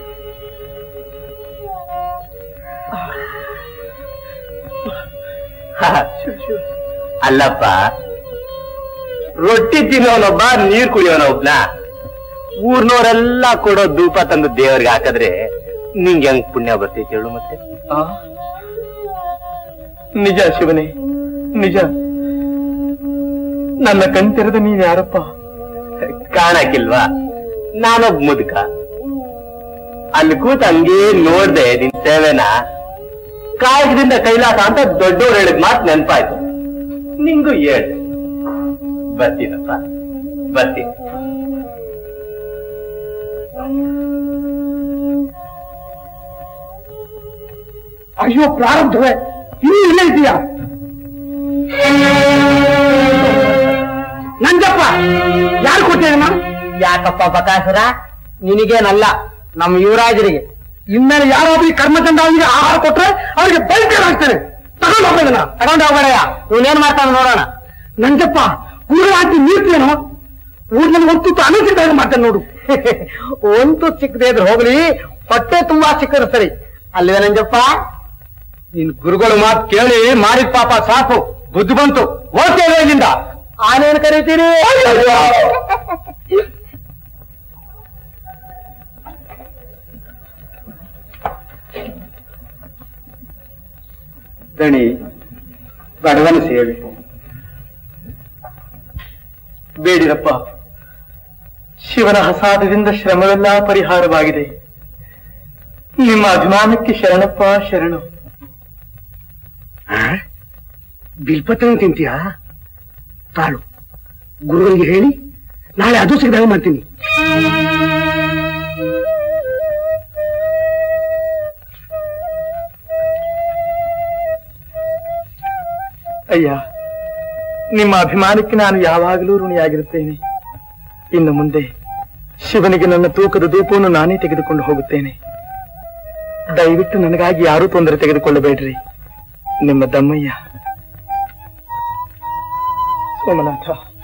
ಶಿವ ಶಿವ. ಅಲ್ಲಪ್ಪ, ರೊಟ್ಟಿ ತಿನ್ನೋನೊಬ್ಬ ನೀರ್ ಕುಡಿಯೋನೊಬ್ನ ಊರ್ನವರೆಲ್ಲ ಕೊಡೋ ಧೂಪ ತಂದು ದೇವರಿಗೆ ಹಾಕಿದ್ರೆ ನಿಂಗೆ ಹೆಂಗ್ ಪುಣ್ಯ ಬರ್ತೈತಿ ಹೇಳು? ಮತ್ತೆ ನಿಜ ಶಿವನೇ, ನಿಜ. ನನ್ನ ಕಣ್ತೆರೆದ ನೀನ್ ಯಾರಪ್ಪ? ಕಾಣಕ್ಕಿಲ್ವಾ? ನಾನೊಬ್ಬ ಮುದುಕ. ಅಲ್ಲಿ ಕೂತ್ ಹಂಗೇ ನೋಡ್ದೆ ನಿನ್ ಸೇವೆನ. ಕಾಯಕದಿಂದ ಕೈಲಾಸ ಅಂತ ದೊಡ್ಡವ್ರು ಹೇಳಿದ್ ಮಾತು ನೆನಪಾಯ್ತು. ನಿಂಗೂ ಹೇಳ್ದೆ. ಬರ್ತೀನಪ್ಪ, ಬರ್ತೀನಿ. ಅಯ್ಯೋ ಪ್ರಾರಂಭವೇ, ಇನ್ನೂ ಇಲ್ಲೇ ಇದೆಯಾ? ನಂಜಪ್ಪ, ಯಾರು ಕೊಟ್ಟೇನಮ್ಮ? ಯಾಕಪ್ಪ ಬಕಾಸುರ, ನಿನಗೇನಲ್ಲ, ನಮ್ಮ ಯುವರಾಜರಿಗೆ. ಇನ್ಮೇಲೆ ಯಾರಾದ್ರೂ ಈ ಕರ್ಮಚಂಡಾವಿಗೆ ಆಹಾರ ಕೊಟ್ರೆ ಅವರಿಗೆ ಬೈಕೇರ್ ಆಗ್ತೇನೆ. ತಗೊಂಡು ಹೋಗ್ಬೇಕನ್ನ, ತಗೊಂಡು ಹೋಗ್ಬೇಡಯ್ಯ. ಇವನೇನ್ ಮಾಡ್ತಾನೆ ನೋಡೋಣ. ನಂಜಪ್ಪ, ಗುರು ಹಾಕಿ ನೀಡ್ತೇನೋ? ಊರ್ನಲ್ಲಿ ಒಂದು ಅನುಚಿತ ಮಾಡ್ತೇನೆ ನೋಡು. ಒಂದು ಚಿಕ್ಕದೇ ಇದ್ರೆ ಹೋಗ್ಲಿ, ಹೊಟ್ಟೆ ತುಂಬಾ ಚಿಕ್ಕದು ಸರಿ ಅಲ್ವೇ ನಂಜಪ್ಪ? ನಿನ್ ಗುರುಗಳು ಮಾತು ಕೇಳಿ ಮಾಡಿದ ಪಾಪ ಸಾಕು, ಬುದ್ಧಿ ಬಂತು. ಹೋಗ್ತೇವೆ ಇಲ್ಲಿಂದ. ಆನೇನ್ ಕರೀತೀರಿ? ದಣಿ, ಬಡವನ ಸೇವೆ ಬೇಡಿರಪ್ಪ. ಶಿವನ ಹಸಾದದಿಂದ ಶ್ರಮವೆಲ್ಲ ಪರಿಹಾರವಾಗಿದೆ. ನಿಮ್ಮ ಅಭಿಮಾನಕ್ಕೆ ಶರಣಪ್ಪ ಶರಣು. ಬಿಲ್ಪತ್ರ ತಿಂತೀಯಾ? ತಾಳು, ಗುರುಗಳಿಗೆ ಹೇಳಿ ನಾಳೆ ಅದು ಸಿಗದಾಗ ಮಾಡ್ತೀನಿ. ಅಯ್ಯ, ನಿಮ್ಮ ಅಭಿಮಾನಕ್ಕೆ ನಾನು ಯಾವಾಗಲೂ ಋಣಿಯಾಗಿರುತ್ತೇನೆ. ಇನ್ನು ಮುಂದೆ ಶಿವನಿಗೆ ನನ್ನ ತೂಕದ ಧೂಪವನ್ನು ನಾನೇ ತೆಗೆದುಕೊಂಡು ಹೋಗುತ್ತೇನೆ. ದಯವಿಟ್ಟು ನನಗಾಗಿ ಯಾರೂ ತೊಂದರೆ ತೆಗೆದುಕೊಳ್ಳಬೇಡ್ರಿ. ನಿಮ್ಮ ದಮ್ಮಯ್ಯ. ಸೋಮನಾಥ.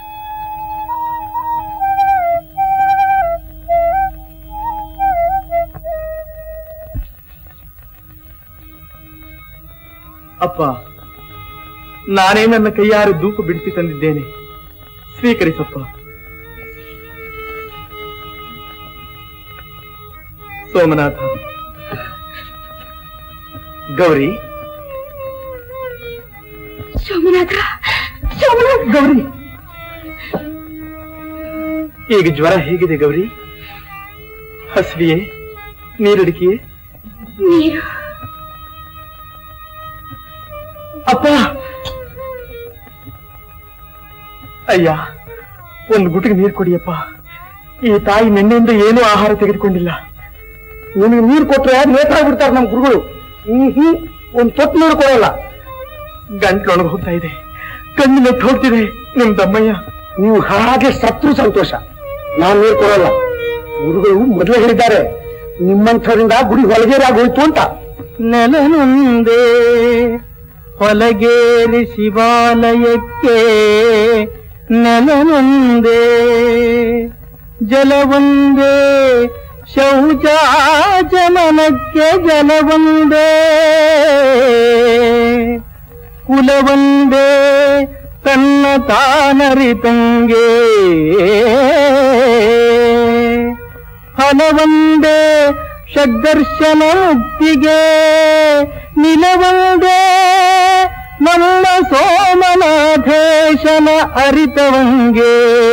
ಅಪ್ಪ, ನಾನೇ ನನ್ನ ಕೈಯಾರು ಧೂಪ ಬಿಡಿಸಿ ತಂದಿದ್ದೇನೆ, ಸ್ವೀಕರಿಸಪ್ಪ. ಸೋಮನಾಥ. ಗೌರಿ. ಸೋಮನಾಥ, ಸೋಮನಾಥ. ಗೌರಿ, ಈಗ ಜ್ವರ ಹೇಗಿದೆ ಗೌರಿ? ಹಸಿವೆಯೇ? ನೀರಡಿಕೆಯೇ? ನೀರು. ಅಪ್ಪ, ಅಯ್ಯ, ಒಂದು ಗುಟಿಗೆ ನೀರು ಕೊಡಿಯಪ್ಪ. ಈ ತಾಯಿ ನಿನ್ನೆಯಿಂದ ಏನೂ ಆಹಾರ ತೆಗೆದುಕೊಂಡಿಲ್ಲ. ನಿನಗೆ ನೀರು ಕೊಟ್ರೆ ನೇತ್ರ ಬಿಡ್ತಾರೆ ನಮ್ಮ ಗುರುಗಳು. ಹ್ಮ್ ಹ್ಮ್ ಒಂದ್ ತೊಟ್ಟು ನೀರು ಕೊಡಲ್ಲ. ಗಂಟ್ಲೊಳಗೆ ಹೋಗ್ತಾ ಇದೆ, ಕಣ್ಣು ನೆಟ್ಟು ಹೋಗ್ತಿದೆ ನಿಮ್ ದಮ್ಮಯ್ಯ. ನೀವು ಹಾಗೆ ಸತ್ರು ಸಂತೋಷ, ನಾನ್ ನೀರು ಕೊಡಲ್ಲ. ಗುರುಗಳು ಮೊದಲೇ ಹೇಳಿದ್ದಾರೆ, ನಿಮ್ಮಂಥವರಿಂದ ಗುಡಿ ಹೊಲಗೇರಾಗಿ ಹೋಯ್ತು ಅಂತ. ನೆಲನೊಂದೇ ಹೊಲಗೇರಿ ಶಿವಾಲಯಕ್ಕೆ, ನೆಲನೊಂದೇ ಜಲವೊಂದೇ ಶೌಚಾಚಮನಕ್ಕೆ, ಜಲವೊಂದೇ ಕುಲವೊಂದೇ ತನ್ನ ತಾನರಿತಂಗೆ, ಫಲವೊಂದೇ ಷಡ್ದರ್ಶನ ಮುಕ್ತಿಗೆ, ನಿಲವೊಂದೇ ನಮ್ಮ ಸೋಮನಾಥೇಶನ ಅರಿತವಂಗೆ.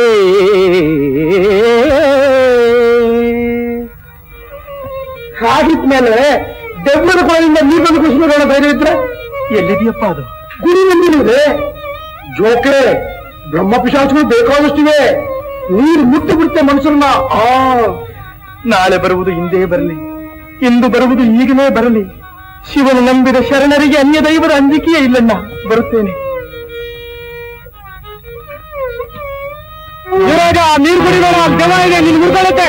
ಹಾಗಿದ್ಮೇಲೆ ದೆವ್ವದ ಕೊಳದಿಂದ ನೀರು ಬಂದು ಕೃಷ್ಣ ಧೈರ್ಯ ಇದ್ರೆ ಎಲ್ಲಿದೆಯಪ್ಪ ಅದು? ಗುಡಿ ನಂಬಿದೆ ಜೋಕೆ. ಬ್ರಹ್ಮ ಪಿಶಾಚಗಳು ಬೇಕಾದಷ್ಟಿವೆ. ನೀರು ಮುಟ್ಟು ಬಿಡುತ್ತೆ ಮನುಷ್ಯರನ್ನ. ಆ ನಾಳೆ ಬರುವುದು ಹಿಂದೆ ಬರಲಿ, ಇಂದು ಬರುವುದು ಈಗಲೇ ಬರಲಿ. ಶಿವನು ನಂಬಿದ ಶರಣರಿಗೆ ಅನ್ಯ ದೈವದ ಅಂಜಿಕೆಯೇ ಇಲ್ಲಣ್ಣ. ಬರುತ್ತೇನೆ. ನೀರು ಕುಡಿಯೋಣ, ಜನ ಇದೆ, ನೀನು ಮುರ್ಕೊಳ್ಳುತ್ತೆ.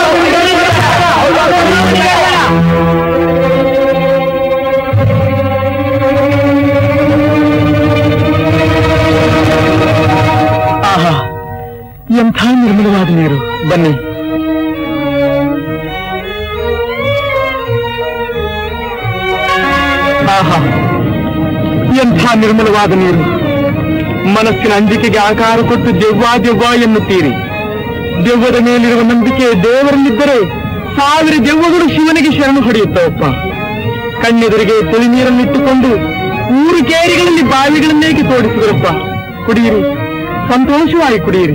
ಆಹಾ, ಎಂಥ ನಿರ್ಮಲವಾದ ನೀರು. ಬನ್ನಿ. ಆಹಾ, ಎಂಥ ನಿರ್ಮಲವಾದ ನೀರು. ಮನಸ್ಸಿನ ಅಂಜಿಕೆಗೆ ಆಕಾರ ಕೊಟ್ಟು ದೆವ್ವ ದೆವ್ವ ಎನ್ನುತ್ತೀರಿ. ದೆವ್ವದ ಮೇಲಿರುವ ನಂಬಿಕೆ ದೇವರಲ್ಲಿದ್ದರೆ ಸಾವಿರ ದೆವ್ವಗಳು ಶಿವನಿಗೆ ಶರಣು ಹೊಡೆಯುತ್ತವಪ್ಪ. ಕಣ್ಣೆದುರಿಗೆ ತುಳಿ ನೀರನ್ನಿಟ್ಟುಕೊಂಡು ಊರು ಕೇರಿಗಳಲ್ಲಿ ಬಾವಿಗಳನ್ನೇಕೆ ತೋಡಿಸಿದರಪ್ಪ. ಕುಡಿಯಿರಿ, ಸಂತೋಷವಾಗಿ ಕುಡಿಯಿರಿ.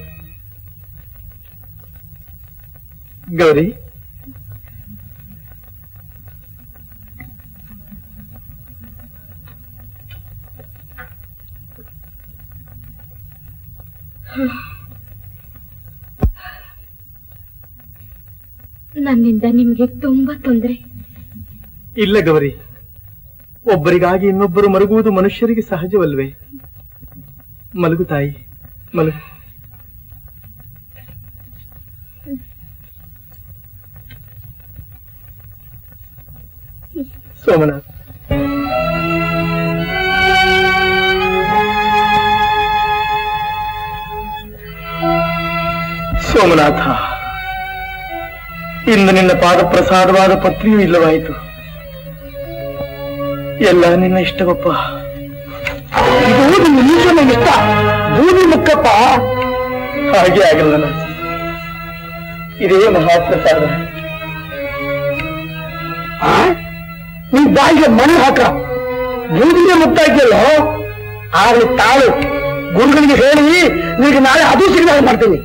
ಗೌರಿ, ನನ್ನಿಂದ ನಿಮ್ಗೆ ತುಂಬಾ ತೊಂದರೆ. ಇಲ್ಲ ಗೌರಿ, ಒಬ್ಬರಿಗಾಗಿ ಇನ್ನೊಬ್ಬರು ಮಲಗುವುದು ಮನುಷ್ಯರಿಗೆ ಸಹಜವಲ್ವೇ? ಮಲಗು ತಾಯಿ, ಮಲಗು. ಸೋಮನಾಥ್, ಸೋಮನಾಥ, ಇಂದು ನಿನ್ನ ಪಾದ ಪ್ರಸಾದವಾದ ಪತ್ರಿಯೂ ಇಲ್ಲವಾಯಿತು. ಎಲ್ಲ ನಿನ್ನ ಇಷ್ಟವಪ್ಪ. ನಿನ್ನ ಇಷ್ಟ, ಭೂಮಿ ಮುಕ್ಕಪ್ಪ. ಹಾಗೆ ಆಗಲ್ಲ, ಇದೇ ಮಹಾಪ್ರಸಾದ. ನೀ ಬಾಯಿಗೆ ಮಣ್ಣು ಹಾಕ, ಬೂದಿಗೆ ಮುಕ್ತ ಇದೆಯಲ್ಲ. ಆಗ್ಲಿ ತಾಳು, ಗುರುಗಳಿಗೆ ಹೇಳಿ ನಿನಗೆ ನಾಳೆ ಅದು ಸಿಗ್ದಾಗ ಮಾಡ್ತೀನಿ.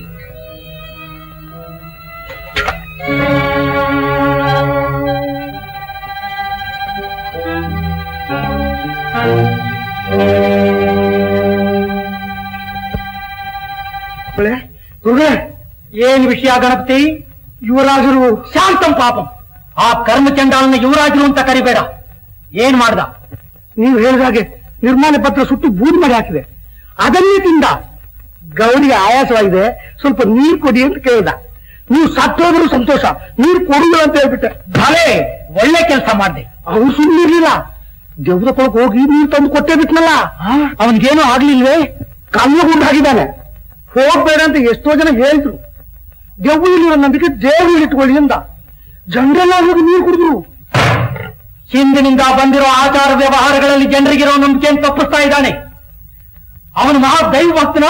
ಏನ್ ವಿಷಯ ಗಣಪತಿ? ಯುವರಾಜರು ಶಾಂತಂ ಪಾಪಂ. ಆ ಕರ್ಮಚಂಡಾಲನ ಯುವರಾಜರು ಅಂತ ಕರಿಬೇಡ. ಏನ್ ಮಾಡ್ದ? ನೀವು ಹೇಳಿದಾಗೆ ನಿರ್ಮಾಣ ಪತ್ರ ಸುಟ್ಟು ಬೂದಿ ಮಾಡಿ ಹಾಕಿದೆ. ಅದನ್ನೇ ತಿಂದ. ಗೌರಿಗೆ ಆಯಾಸವಾಗಿದೆ, ಸ್ವಲ್ಪ ನೀರು ಕೊಡಿ ಅಂತ ಕೇಳಿದ. ನೀವು ಸತ್ತೋದ್ರು ಸಂತೋಷ, ನೀರು ಕೊಡುವ ಅಂತ ಹೇಳ್ಬಿಟ್ಟೆ. ಭಲೆ, ಒಳ್ಳೆ ಕೆಲಸ ಮಾಡ್ದೆ. ಅವ್ರು ಸುಮ್ಮನಿರ್ಲಿಲ್ಲ. ದೇವ್ರ ಕೊಳಕ್ ಹೋಗಿ ನೀರು ತಂದು ಕೊಟ್ಟೇ ಬಿಟ್ನಲ್ಲ. ಅವನ್ಗೇನೋ ಆಗ್ಲಿಲ್ವೇ? ಕಲ್ಲು ಗುಂಡಾಗಿದ್ದಾನೆ. ಹೋಗ್ಬೇಡ ಅಂತ ಎಷ್ಟೋ ಜನ ಹೇಳಿದ್ರು. ದೆವ್ವದಲ್ಲಿರೋ ನಂಬಿಕೆ ದೇವ್ರು ಇಟ್ಕೊಳ್ಳಿ ಅಂದ. ಜನರೆಲ್ಲ ಹೋಗಿ ನೀರು ಕುಡಿದ್ರು. ಹಿಂದಿನಿಂದ ಬಂದಿರೋ ಆಚಾರ ವ್ಯವಹಾರಗಳಲ್ಲಿ ಜನರಿಗಿರೋ ನಂಬಿಕೆಯನ್ನು ತಪ್ಪಿಸ್ತಾ ಇದ್ದಾನೆ. ಅವನು ಮಹಾ ದೈವ ಭಕ್ತನ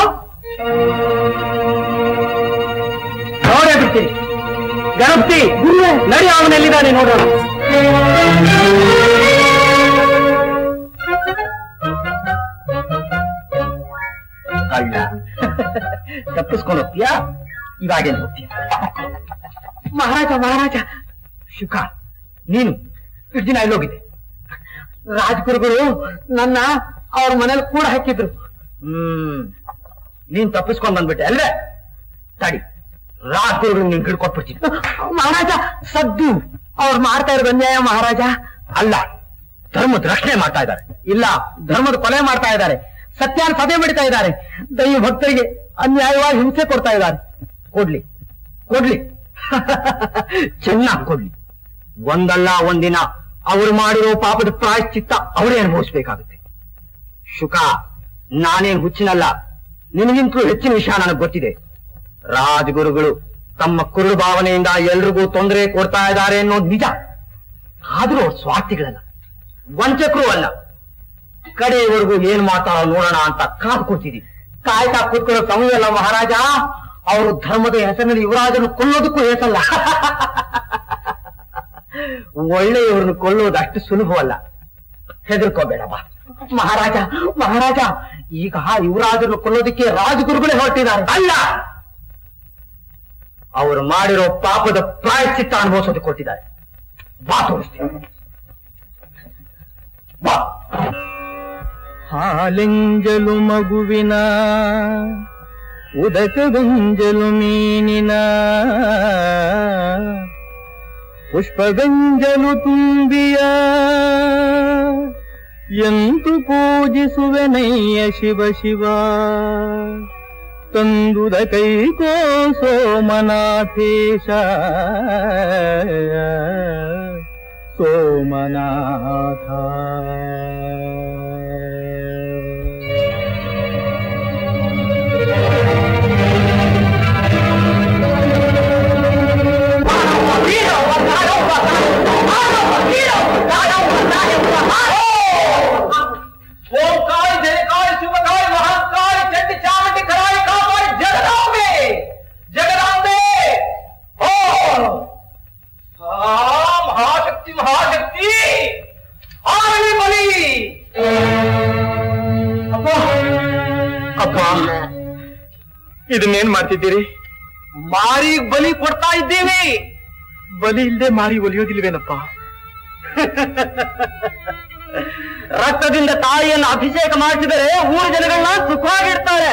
ನೋಡೇ ಬಿಡ್ತೀನಿ. ಗಣಪತಿ, ನಡಿ, ಅವನೆಲ್ಲಿದ್ದಾನೆ ನೋಡೋಣ. ಅಲ್ಲ, ತಪ್ಪಿಸ್ಕೊಂಡು ಹೋಗ್ತೀಯಾ? ಇವಾಗೇನು ಹೋಗ್ತೀಯ? ಮಹಾರಾಜ ಮಹಾರಾಜ ಶುಕ, ನೀನು ಇಷ್ಟು ದಿನ ಎಲ್ಲೋಗಿದ್ದೆ? ರಾಜಗುರುಗಳು ನನ್ನ ಅವ್ರ ಮನೇಲಿ ಕೂಡ ಹಾಕಿದ್ರು. ಹ್ಮ್, ನೀನ್ ತಪ್ಪಿಸ್ಕೊಂಡ್ ಬಂದ್ಬಿಟ್ಟೆ ಅಲ್ವೇ? ತಡಿ, ರಾತ್ರಿ ನಿನ್ ಹಿಡ್ಕೊಟ್ಬಿಡ್ತೀನಿ. ಮಹಾರಾಜ, ಸದ್ದು ಅವ್ರು ಮಾಡ್ತಾ ಇರೋದು ಅನ್ಯಾಯ ಮಹಾರಾಜ. ಅಲ್ಲ, ಧರ್ಮದ ರಕ್ಷಣೆ ಮಾಡ್ತಾ ಇದ್ದಾರೆ. ಇಲ್ಲ, ಧರ್ಮದ ಕೊಲೆ ಮಾಡ್ತಾ ಇದ್ದಾರೆ. ಸತ್ಯಾನ ಸಭೆ ಬಿಡ್ತಾ ಇದ್ದಾರೆ. ದೈವ ಭಕ್ತರಿಗೆ ಅನ್ಯಾಯವಾಗಿ ಹಿಂಸೆ ಕೊಡ್ತಾ ಇದ್ದಾರೆ. ಕೊಡ್ಲಿ ಕೊಡ್ಲಿ ಚೆನ್ನಾಗಿ ಕೊಡ್ಲಿ. ಒಂದಲ್ಲ ಒಂದಿನ ಅವ್ರು ಮಾಡಿರೋ ಪಾಪದ ಪ್ರಾಯಶ್ಚಿತ್ತ ಅವರೇ ಅನುಭವಿಸ್ಬೇಕಾಗುತ್ತೆ. ಶುಕ, ನಾನೇನ್ ಹುಚ್ಚಿನಲ್ಲ. ನಿನಗಿಂತಲೂ ಹೆಚ್ಚಿನ ವಿಷಯ ನನಗೆ ಗೊತ್ತಿದೆ. ರಾಜಗುರುಗಳು ತಮ್ಮ ಕುರುಡು ಭಾವನೆಯಿಂದ ಎಲ್ರಿಗೂ ತೊಂದರೆ ಕೊಡ್ತಾ ಇದ್ದಾರೆ ಅನ್ನೋದು ನಿಜ. ಆದ್ರೂ ಅವ್ರ ಸ್ವಾರ್ಥಿಗಳಲ್ಲ, ವಂಚಕರು ಅಲ್ಲ. ಕಡೆಯವರೆಗೂ ಏನ್ ಮಾಡ್ತಾರೋ ನೋಡೋಣ ಅಂತ ಕಾದು ಕೊಡ್ತಿದೀವಿ. ಕಾಯ್ತಾ ಕೂತ್ಕೊಳ್ಳೋ ಸಮಯ ಅಲ್ಲ ಮಹಾರಾಜ. ಅವರು ಧರ್ಮದ ಹೆಸರಿನಲ್ಲಿ ಯುವರಾಜನ್ನು ಕೊಲ್ಲೋದಕ್ಕೂ ಹೆಸಲ್ಲ. ಒಳ್ಳೆಯವ್ರನ್ನು ಕೊಲ್ಲೋದು ಅಷ್ಟು ಸುಲಭವಲ್ಲ. ಹೆದರ್ಕೋಬೇಡ ಬಾ ಮಹಾರಾಜ. ಮಹಾರಾಜ, ಈಗ ಯುವರಾಜರನ್ನು ಕೊಲ್ಲೋದಕ್ಕೆ ರಾಜಗುರುಗಳೇ ಹೊರಟಿದ್ದಾರೆ. ಅಲ್ಲ, ಅವರು ಮಾಡಿರೋ ಪಾಪದ ಪ್ರಾಯಶ್ಚಿತ್ತ ಅನುಭವಿಸೋದಕ್ಕೆ ಕೊಟ್ಟಿದ್ದಾರೆ. ಬಾ ತೋರಿಸ್ತೀನಿ, ಬಾ. ಹಾಲೆಂಜಲು ಮಗುವಿನ, ಉದಕಗಂಜಲು ಮೀನಿನ, ಪುಷ್ಪಗಂಜಲು ತುಂಬಿಯ, ಎಂತು ಪೂಜಿಸುವೆನಯ್ಯ ಶಿವ ಶಿವ. ತಂದುದ ಕೈಕೋ ಸೋಮನಾಥೇಶ, ಸೋಮನಾಥ. ओंकार जयकार शुभकार महाकाल चंडी चामुंडी कराई कामारी जगदांबे जगदांबे ओ महाशक्ति महाशक्ति आरली बली. ಅಪ್ಪ ಅಪ್ಪ, ಇದನ್ನೇನ್ ಮಾಡ್ತಿದ್ದೀರಿ? ಮಾರಿ ಬಲಿ ಕೊಡ್ತಾ ಇದ್ದೀವಿ. ಬಲಿ ಇಲ್ಲದೆ ಮಾರಿ ಒಲಿಯೋದಿಲ್ವೇನಪ್ಪ? ರಕ್ತದಿಂದ ತಾಯಿಯನ್ನು ಅಭಿಷೇಕ ಮಾಡಿಸಿದರೆ ಊರು ಜನಗಳನ್ನ ಸುಖವಾಗಿರ್ತಾರೆ.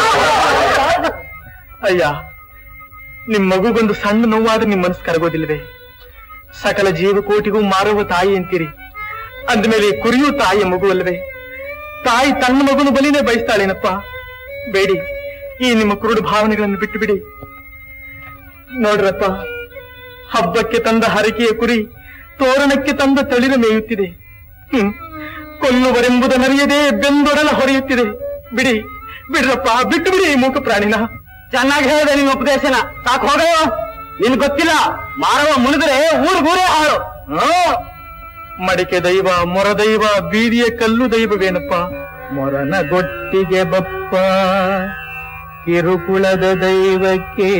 ಅಯ್ಯ, ನಿಮ್ ಮಗುಗೊಂದು ಸಣ್ಣ ನೋವಾದ್ರೆ ನಿಮ್ ಮನಸ್ಸು ಕರಗೋದಿಲ್ವೇ? ಸಕಲ ಜೀವಕೋಟಿಗೂ ಮಾರುವ ತಾಯಿ ಅಂತೀರಿ, ಅಂದ್ಮೇಲೆ ಕುರಿಯೂ ತಾಯಿಯ ಮಗು ಅಲ್ವೇ? ತಾಯಿ ತನ್ನ ಮಗುನು ಬಲಿನೇ ಬಯಸ್ತಾಳೇನಪ್ಪ? ಬೇಡಿ, ಈ ನಿಮ್ಮ ಕುರುಡು ಭಾವನೆಗಳನ್ನು ಬಿಟ್ಟು ಬಿಡಿ. ನೋಡ್ರಪ್ಪ, ಹಬ್ಬಕ್ಕೆ ತಂದ ಹರಕೆಯ ಕುರಿ ತೋರಣಕ್ಕೆ ತಂದ ತಳಿರ ಮೇಯುತ್ತಿದೆ. ಹ್ಮ್ ಕೊಲ್ಲುವರೆಂಬುದನ್ನರಿಯದೆ ಬೆಂದೊಡಲ ಹೊರೆಯುತ್ತಿದೆ. ಬಿಡಿ, ಬಿಡ್ರಪ್ಪ, ಬಿಟ್ಟು ಬಿಡಿ ಈ ಮೂಕ ಪ್ರಾಣಿನ. ಚೆನ್ನಾಗಿ ಹೇಳಿದೆ ನಿನ್ನ ಉಪದೇಶನ. ಸಾಕು ಹೋಗ. ನಿನ್ ಗೊತ್ತಿಲ್ಲ, ಮಾರವ ಮುನಿದ್ರೆ ಊರ್ಗೂರೇ ಹಾಳು. ಮಡಿಕೆ ದೈವ, ಮೊರ ದೈವ, ಬೀದಿಯ ಕಲ್ಲು ದೈವವೇನಪ್ಪ? ಮೊರನ ಗೊಟ್ಟಿಗೆ ಬಪ್ಪ, ಕಿರುಕುಳದ ದೈವಕ್ಕೆ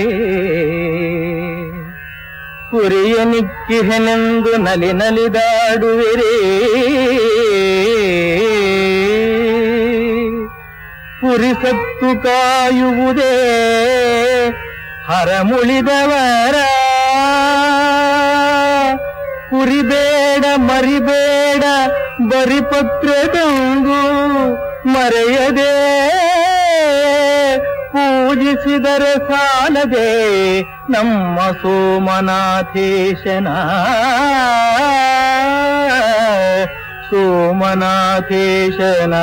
ಕುರಿಯ ನಿಕ್ಕಿಹೆನೆಂದು ನಲಿ ನಲಿದಾಡುವಿರೇ. ಕುರಿ ಸತ್ತು ಕಾಯುವುದೇ ಹರಮುಳಿದವರ. ಕುರಿಬೇಡ ಮರಿಬೇಡ ಬರಿಪತ್ರ ತಂದು ಮರೆಯದೆ ಪೂಜಿಸಿದರೆ ಸಾಲದೆ ನಮ್ಮ ಸೋಮನಾಥೇಶನ. ಸೋಮನಾಥೇಶನ.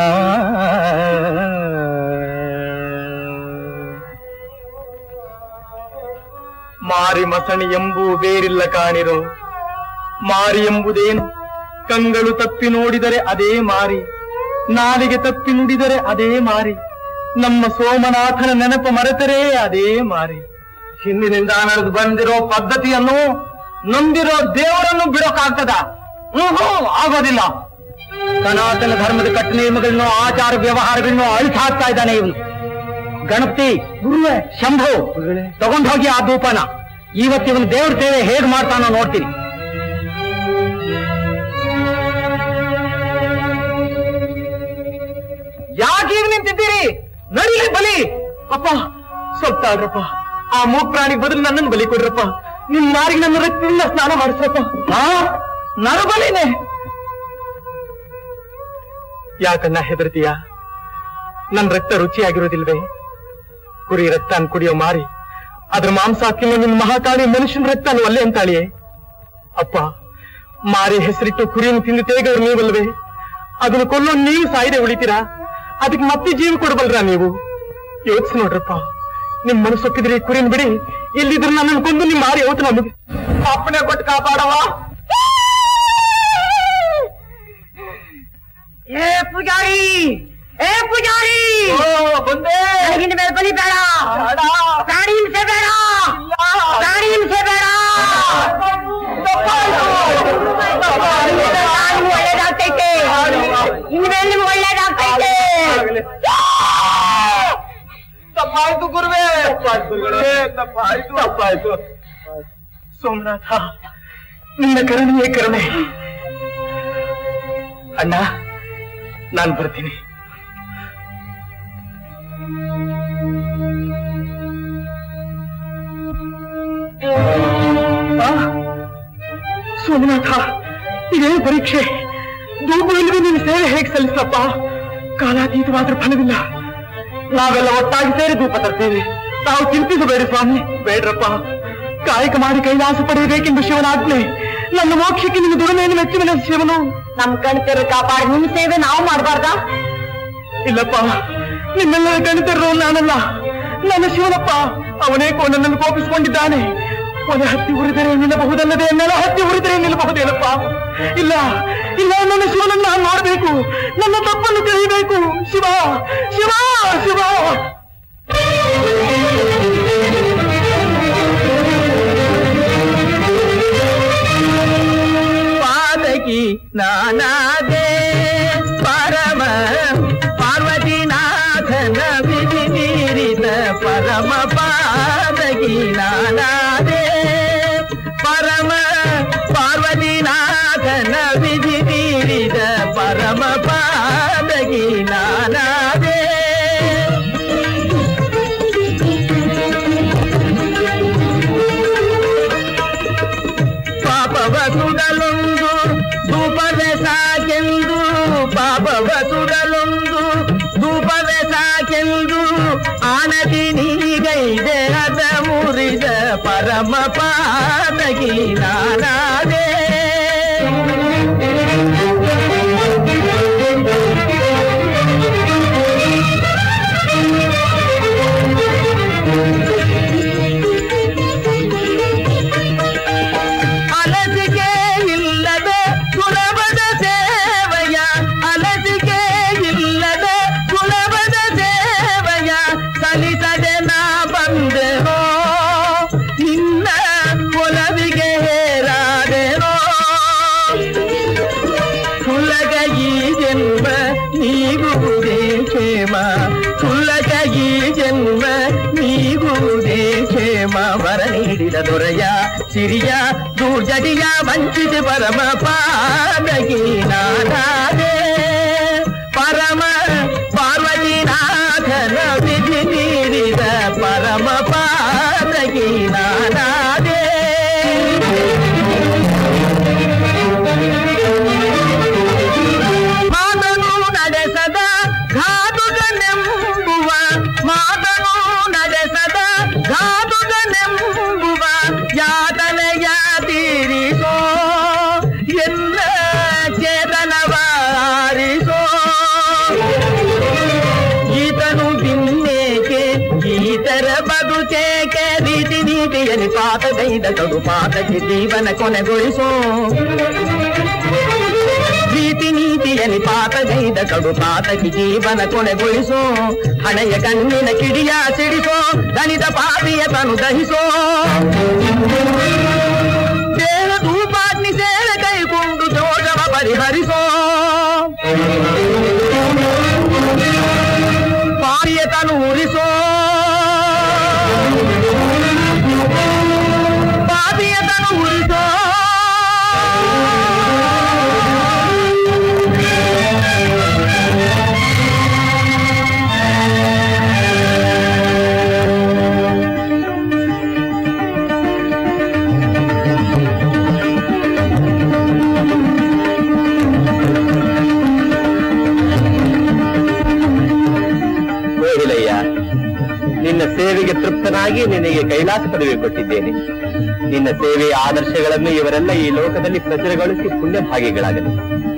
ಮಾರಿ ಮಸಣಿ ಎಂಬು ಬೇರಿಲ್ಲ ಕಾಣಿರೋ. ಮಾರಿ ಎಂಬುದೇನು? ಕಂಗಳು ತಪ್ಪಿ ನೋಡಿದರೆ ಅದೇ ಮಾರಿ, ನಾಲಿಗೆ ತಪ್ಪಿ ನುಡಿದರೆ ಅದೇ ಮಾರಿ. ನಮ್ಮ ಸೋಮನಾಥನ ನೆನಪು ಮರೆತರೇ ಅದೇ ಮಾರಿ. ಹಿಂದಿನಿಂದ ನಡೆದು ಬಂದಿರೋ ಪದ್ಧತಿಯನ್ನು ನಂಬಿರೋ ದೇವರನ್ನು ಬಿಡೋಕಾಗ್ತದ? ಹ್ಮ್ ಆಗೋದಿಲ್ಲ. ಸನಾತನ ಧರ್ಮದ ಕಟ್ಟುನಿಯಮಗಳನ್ನು, ಆಚಾರ ವ್ಯವಹಾರಗಳನ್ನು ಅಳಿಸಾಕ್ತಾ ಇದ್ದಾನೆ ಇವನು. ಗಣಪತಿ, ಗುರುವೇ, ಶಂಭು, ತಗೊಂಡು ಹೋಗಿ ಆ ಧೂಪನ. ಇವತ್ತಿವನು ದೇವ್ರ ಸೇವೆ ಹೇಗ್ ಮಾಡ್ತಾನೋ ನೋಡ್ತೀನಿ. ಯಾಕೀಗ ನಿಂತಿದ್ದೀರಿ? ನಡೀಲಿ ಬಲಿ. ಅಪ್ಪ, ಸ್ವಲ್ಪ ತಾಳ್ರಪ್ಪ. ಆ ಮೂಕ್ ಪ್ರಾಣಿಗೆ ಬದಲು ನನ್ನನ್ನು ಬಲಿ ಕೊಡ್ರಪ್ಪ. ನಿಮ್ ಮಾರಿಗೆ ನನ್ನ ರಕ್ತದಿಂದ ಸ್ನಾನ ಮಾಡಿಸ್ರಪ್ಪ. ನರಬಲಿನೇ. ಯಾಕನ್ನ ಹೆದರ್ತೀಯ? ನನ್ ರಕ್ತ ರುಚಿಯಾಗಿರೋದಿಲ್ವೇ? ಕುರಿ ರಕ್ತಾನ್ ಕುಡಿಯೋ ಮಾರಿ ಅದ್ರ ಮಾಂಸ ಹಾಕಿಲ್ಲ ನಿನ್ ಮಹಾಕಾಳಿ ಮನುಷ್ಯನ ರಕ್ತಾನು ಅಲ್ಲೇ ಅಂತಾಳಿಯೇ. ಅಪ್ಪ, ಮಾರಿ ಹೆಸರಿಟ್ಟು ಕುರಿಯನ್ನು ತಿಂದು ತೇಗವ್ರು ನೀವಲ್ವೇ? ಅದನ್ನು ಕೊಲ್ಲೋ ನೀವು ಸಾಯ್ದೆ ಉಳಿತೀರಾ? ಅದಕ್ಕೆ ಮತ್ತೆ ಜೀವ ಕೊಡಬಲ್ರಾ ನೀವು? ಯೋಚಿಸಿ ನೋಡ್ರಪ್ಪ, ನಿಮ್ ಮನಸ್ಸೊಪ್ಪಿದ್ರೆ ಕುರಿನ್ ಬಿಡಿ, ಇಲ್ಲಿದ್ರೆ ನನ್ನನ್ನು ಕೊಂದು ನಿಮ್ ಮಾರಿ ಹೋತು ನಮಗೆ. ಅಪ್ಪನೇ ಕೊಟ್ಟು ಕಾಪಾಡವ. ಏ ಪೂಜಾರಿ, ಏ ಪೂಜಾರಿ, ಬಂದೆ. ಬೆಳಗಿನ ಮೇಲೆ ಬಲಿ ಬೇಡ, ಪ್ರಾಣಿ ಹಿಂಸೆ ಬೇಡ, ಪ್ರಾಣಿ ಹಿಂಸೆ ಬೇಡ. ನಿಮ್ಗೆ ಒಳ್ಳೇದಾಗ್ತೈತೆ, ಇನ್ಮೇಲೆ ನಿಮ್ಗೆ ಒಳ್ಳೇದಾಗ್ತೈತೆ. ತಪ್ಪಾಯ್ತು ಗುರುವೇ, ತಪ್ಪಾಯ್ತು ತಪ್ಪಾಯ್ತು. ಸೋಮನಾಥ, ನಿನ್ನ ಕರುಣೆಯೇ ಕರುಣೆ. ಅಣ್ಣ, ನಾನು ಬರ್ತೀನಿ. ಸೋಮನಾಥ, ಇದೇ ಪರೀಕ್ಷೆ. ಧೂಪವಿಲ್ಲದೆ ನಿನ್ನ ಸೇವೆ ಹೇಗೆ ಸಲ್ಲಿಸಪ್ಪ? ಕಾಲಾತೀತವಾದ್ರೂ ಫಲವಿಲ್ಲ. ನಾವೆಲ್ಲ ಒಟ್ಟಾಗಿ ಸೇರಿ ಧೂಪ ತರ್ತೇವೆ. ತಾವು ಚಿಂತಿಸಬೇಡಿ ಸ್ವಾಮಿ. ಬೇಡ್ರಪ್ಪ, ಕಾಯಕ ಮಾಡಿ ಕೈಲಾಸ ಪಡೆಯಬೇಕೆಂದು ಶಿವನಾಜ್ಞೆ. ನನ್ನ ಮೋಕ್ಷಕ್ಕೆ ನಿಮ್ಮ ದುಡಿಮೆಯನ್ನು ಮೆಚ್ಚುವನ ಶಿವನು. ನಮ್ ಕಣ್ತೆರು ಕಾಪಾಡಿ ನಿಮ್ ಸೇವೆ ನಾವು ಮಾಡಬಾರ್ದ? ಇಲ್ಲಪ್ಪ, ನಿಮ್ಮೆಲ್ಲರ ಗಣಿತರು ನಾನಲ್ಲ, ನನ್ನ ಶಿವನಪ್ಪ. ಅವನೇ ನನ್ನನ್ನು ಕೋಪಿಸಿಕೊಂಡಿದ್ದಾನೆ. ಒಲೆ ಹತ್ತಿ ಉರಿದರೆ ನಿಲ್ಲಬಹುದಲ್ಲದೆ ನೆಲ ಹತ್ತಿ ಉರಿದರೆ ನಿಲ್ಲಬಹುದೇನಪ್ಪ? ಇಲ್ಲ ಇಲ್ಲ, ನನ್ನ ಶಿವನನ್ನು ನಾನು ನೋಡಬೇಕು, ನನ್ನ ತಪ್ಪನ್ನು ತಿಳಿಯಬೇಕು. ಶಿವ ಶಿವ ಶಿವ. ಪಾದಕಿ ನಾನಾದೆ ಪರಮ ಪಾರ್ವತಿನಾಥನ ವಿಧಿ ಮೀರಿದ ಪರಮ ಪಾದಕಿ ನಾನಾದೆ ಪರಮ ಪಾರ್ವತಿನಾಥನ ವಿಧಿ ಮೀರಿದ ಪರಮ ಪಾದಕಿ ನಾನಾದೆ. ಪಾಪವ ಸುಡಲೊಂದು ಧೂಪವೇ ಸಾಕೆಂದು, ಪಾಪವ ಸುಡಲೊಂದು ಧೂಪವೇ ಸಾಕೆಂದು ಆನತಿ ನೀಗೈದೆ ಅದ ಮುರಿದ ಪರಮ ಪಾದಕಿ ನಾನಾದೆ. ಅಲಸಿಕೆ ಇಲ್ಲದ ಸುಲಭದ ಸೇವೆಯ, ಅಲಸಿಕೆ ಇಲ್ಲದ ಸುಲಭದ ಸೇವೆಯ ಸಲ್ಲಿಸದೆ ನಾ ಬಂದೆನೋ, ನಿನ್ನ ಒಲವಿಗೆ ಹೇರಾದೆನೋ. ಸುಲಗ ಈ ಜನ್ಮ ನೀಗುವುದೇ ಕ್ಷೇಮ, ಸುಲಗ ಈ ಜನ್ಮ ನೀಗುವುದೇ ಕ್ಷೇಮ. ವರ ನೀಡಿದ ದೊರೆಯ ಸಿರಿಯ ದುರ್ಜಟಿಯ ವಂಚಿತ ಪರಮ ಪಾದಕಿ ನಾನಾದೆ ಪರಮ ಪಾರ್ವತಿನಾಥನ ವಿಧಿ ನೀಡಿದ ಪರಮ ಪಾದಕಿ ನಾನಾದೆ. ಮಾತನು ನಡೆಸದ ಘಾತುಕನೆಂಬುವ, ಮಾತನು ನಡೆಸದ ಘಾತುಕನೆಂಬುವ ಯಾತನೆಯ ತೀರಿಸೋ, ಎಲ್ಲ ಚೇತನವಾರಿಸೋ. ಈತನು ಬಿನ್ನೇಕೆ ಈತರ ಬದುಕೇಕೆ, ರೀತಿ ನೀತಿಯಲ್ಲಿ ಪಾತಗೈದ ಕಡು ಪಾತಕ್ಕೆ ಜೀವನ ಕೊನೆಗೊಳಿಸೋ. ರೀತಿ ನೀತಿಯಲ್ಲಿ ಪಾತಗೈದ ಕಡು ಪಾತಕ್ಕೆ ಜೀವನ ಕೊನೆಗೊಳಿಸೋ. ಹಣೆಯ ಕಣ್ಣಿನ ಕಿಡಿಯ ಸಿಡಿಸೋ, ದಣಿದ ಪಾಪಿಯ ತನು ದಹಿಸೋ. ದೇಹ ಧೂಪಾಗ್ನಿ ಸೇವೆ ಕೈಕೊಂಡು ದೋಷವ ಪರಿಹರಿಸೋ. ಪಾಪಿಯ ತನು ಉರಿಸೋ, ಪಾಪಿಯ ತನು ಉರಿಸೋ. ಸೇವೆಗೆ ತೃಪ್ತನಾಗಿ ನಿನಗೆ ಕೈಲಾಸ ಪದವಿ ಕೊಟ್ಟಿದ್ದೇನೆ. ನಿನ್ನ ಸೇವೆಯ ಆದರ್ಶಗಳನ್ನು ಇವರೆಲ್ಲ ಈ ಲೋಕದಲ್ಲಿ ಪ್ರಚುರಗೊಳಿಸಿ ಪುಣ್ಯ ಭಾಗಿಗಳಾಗಲಿ.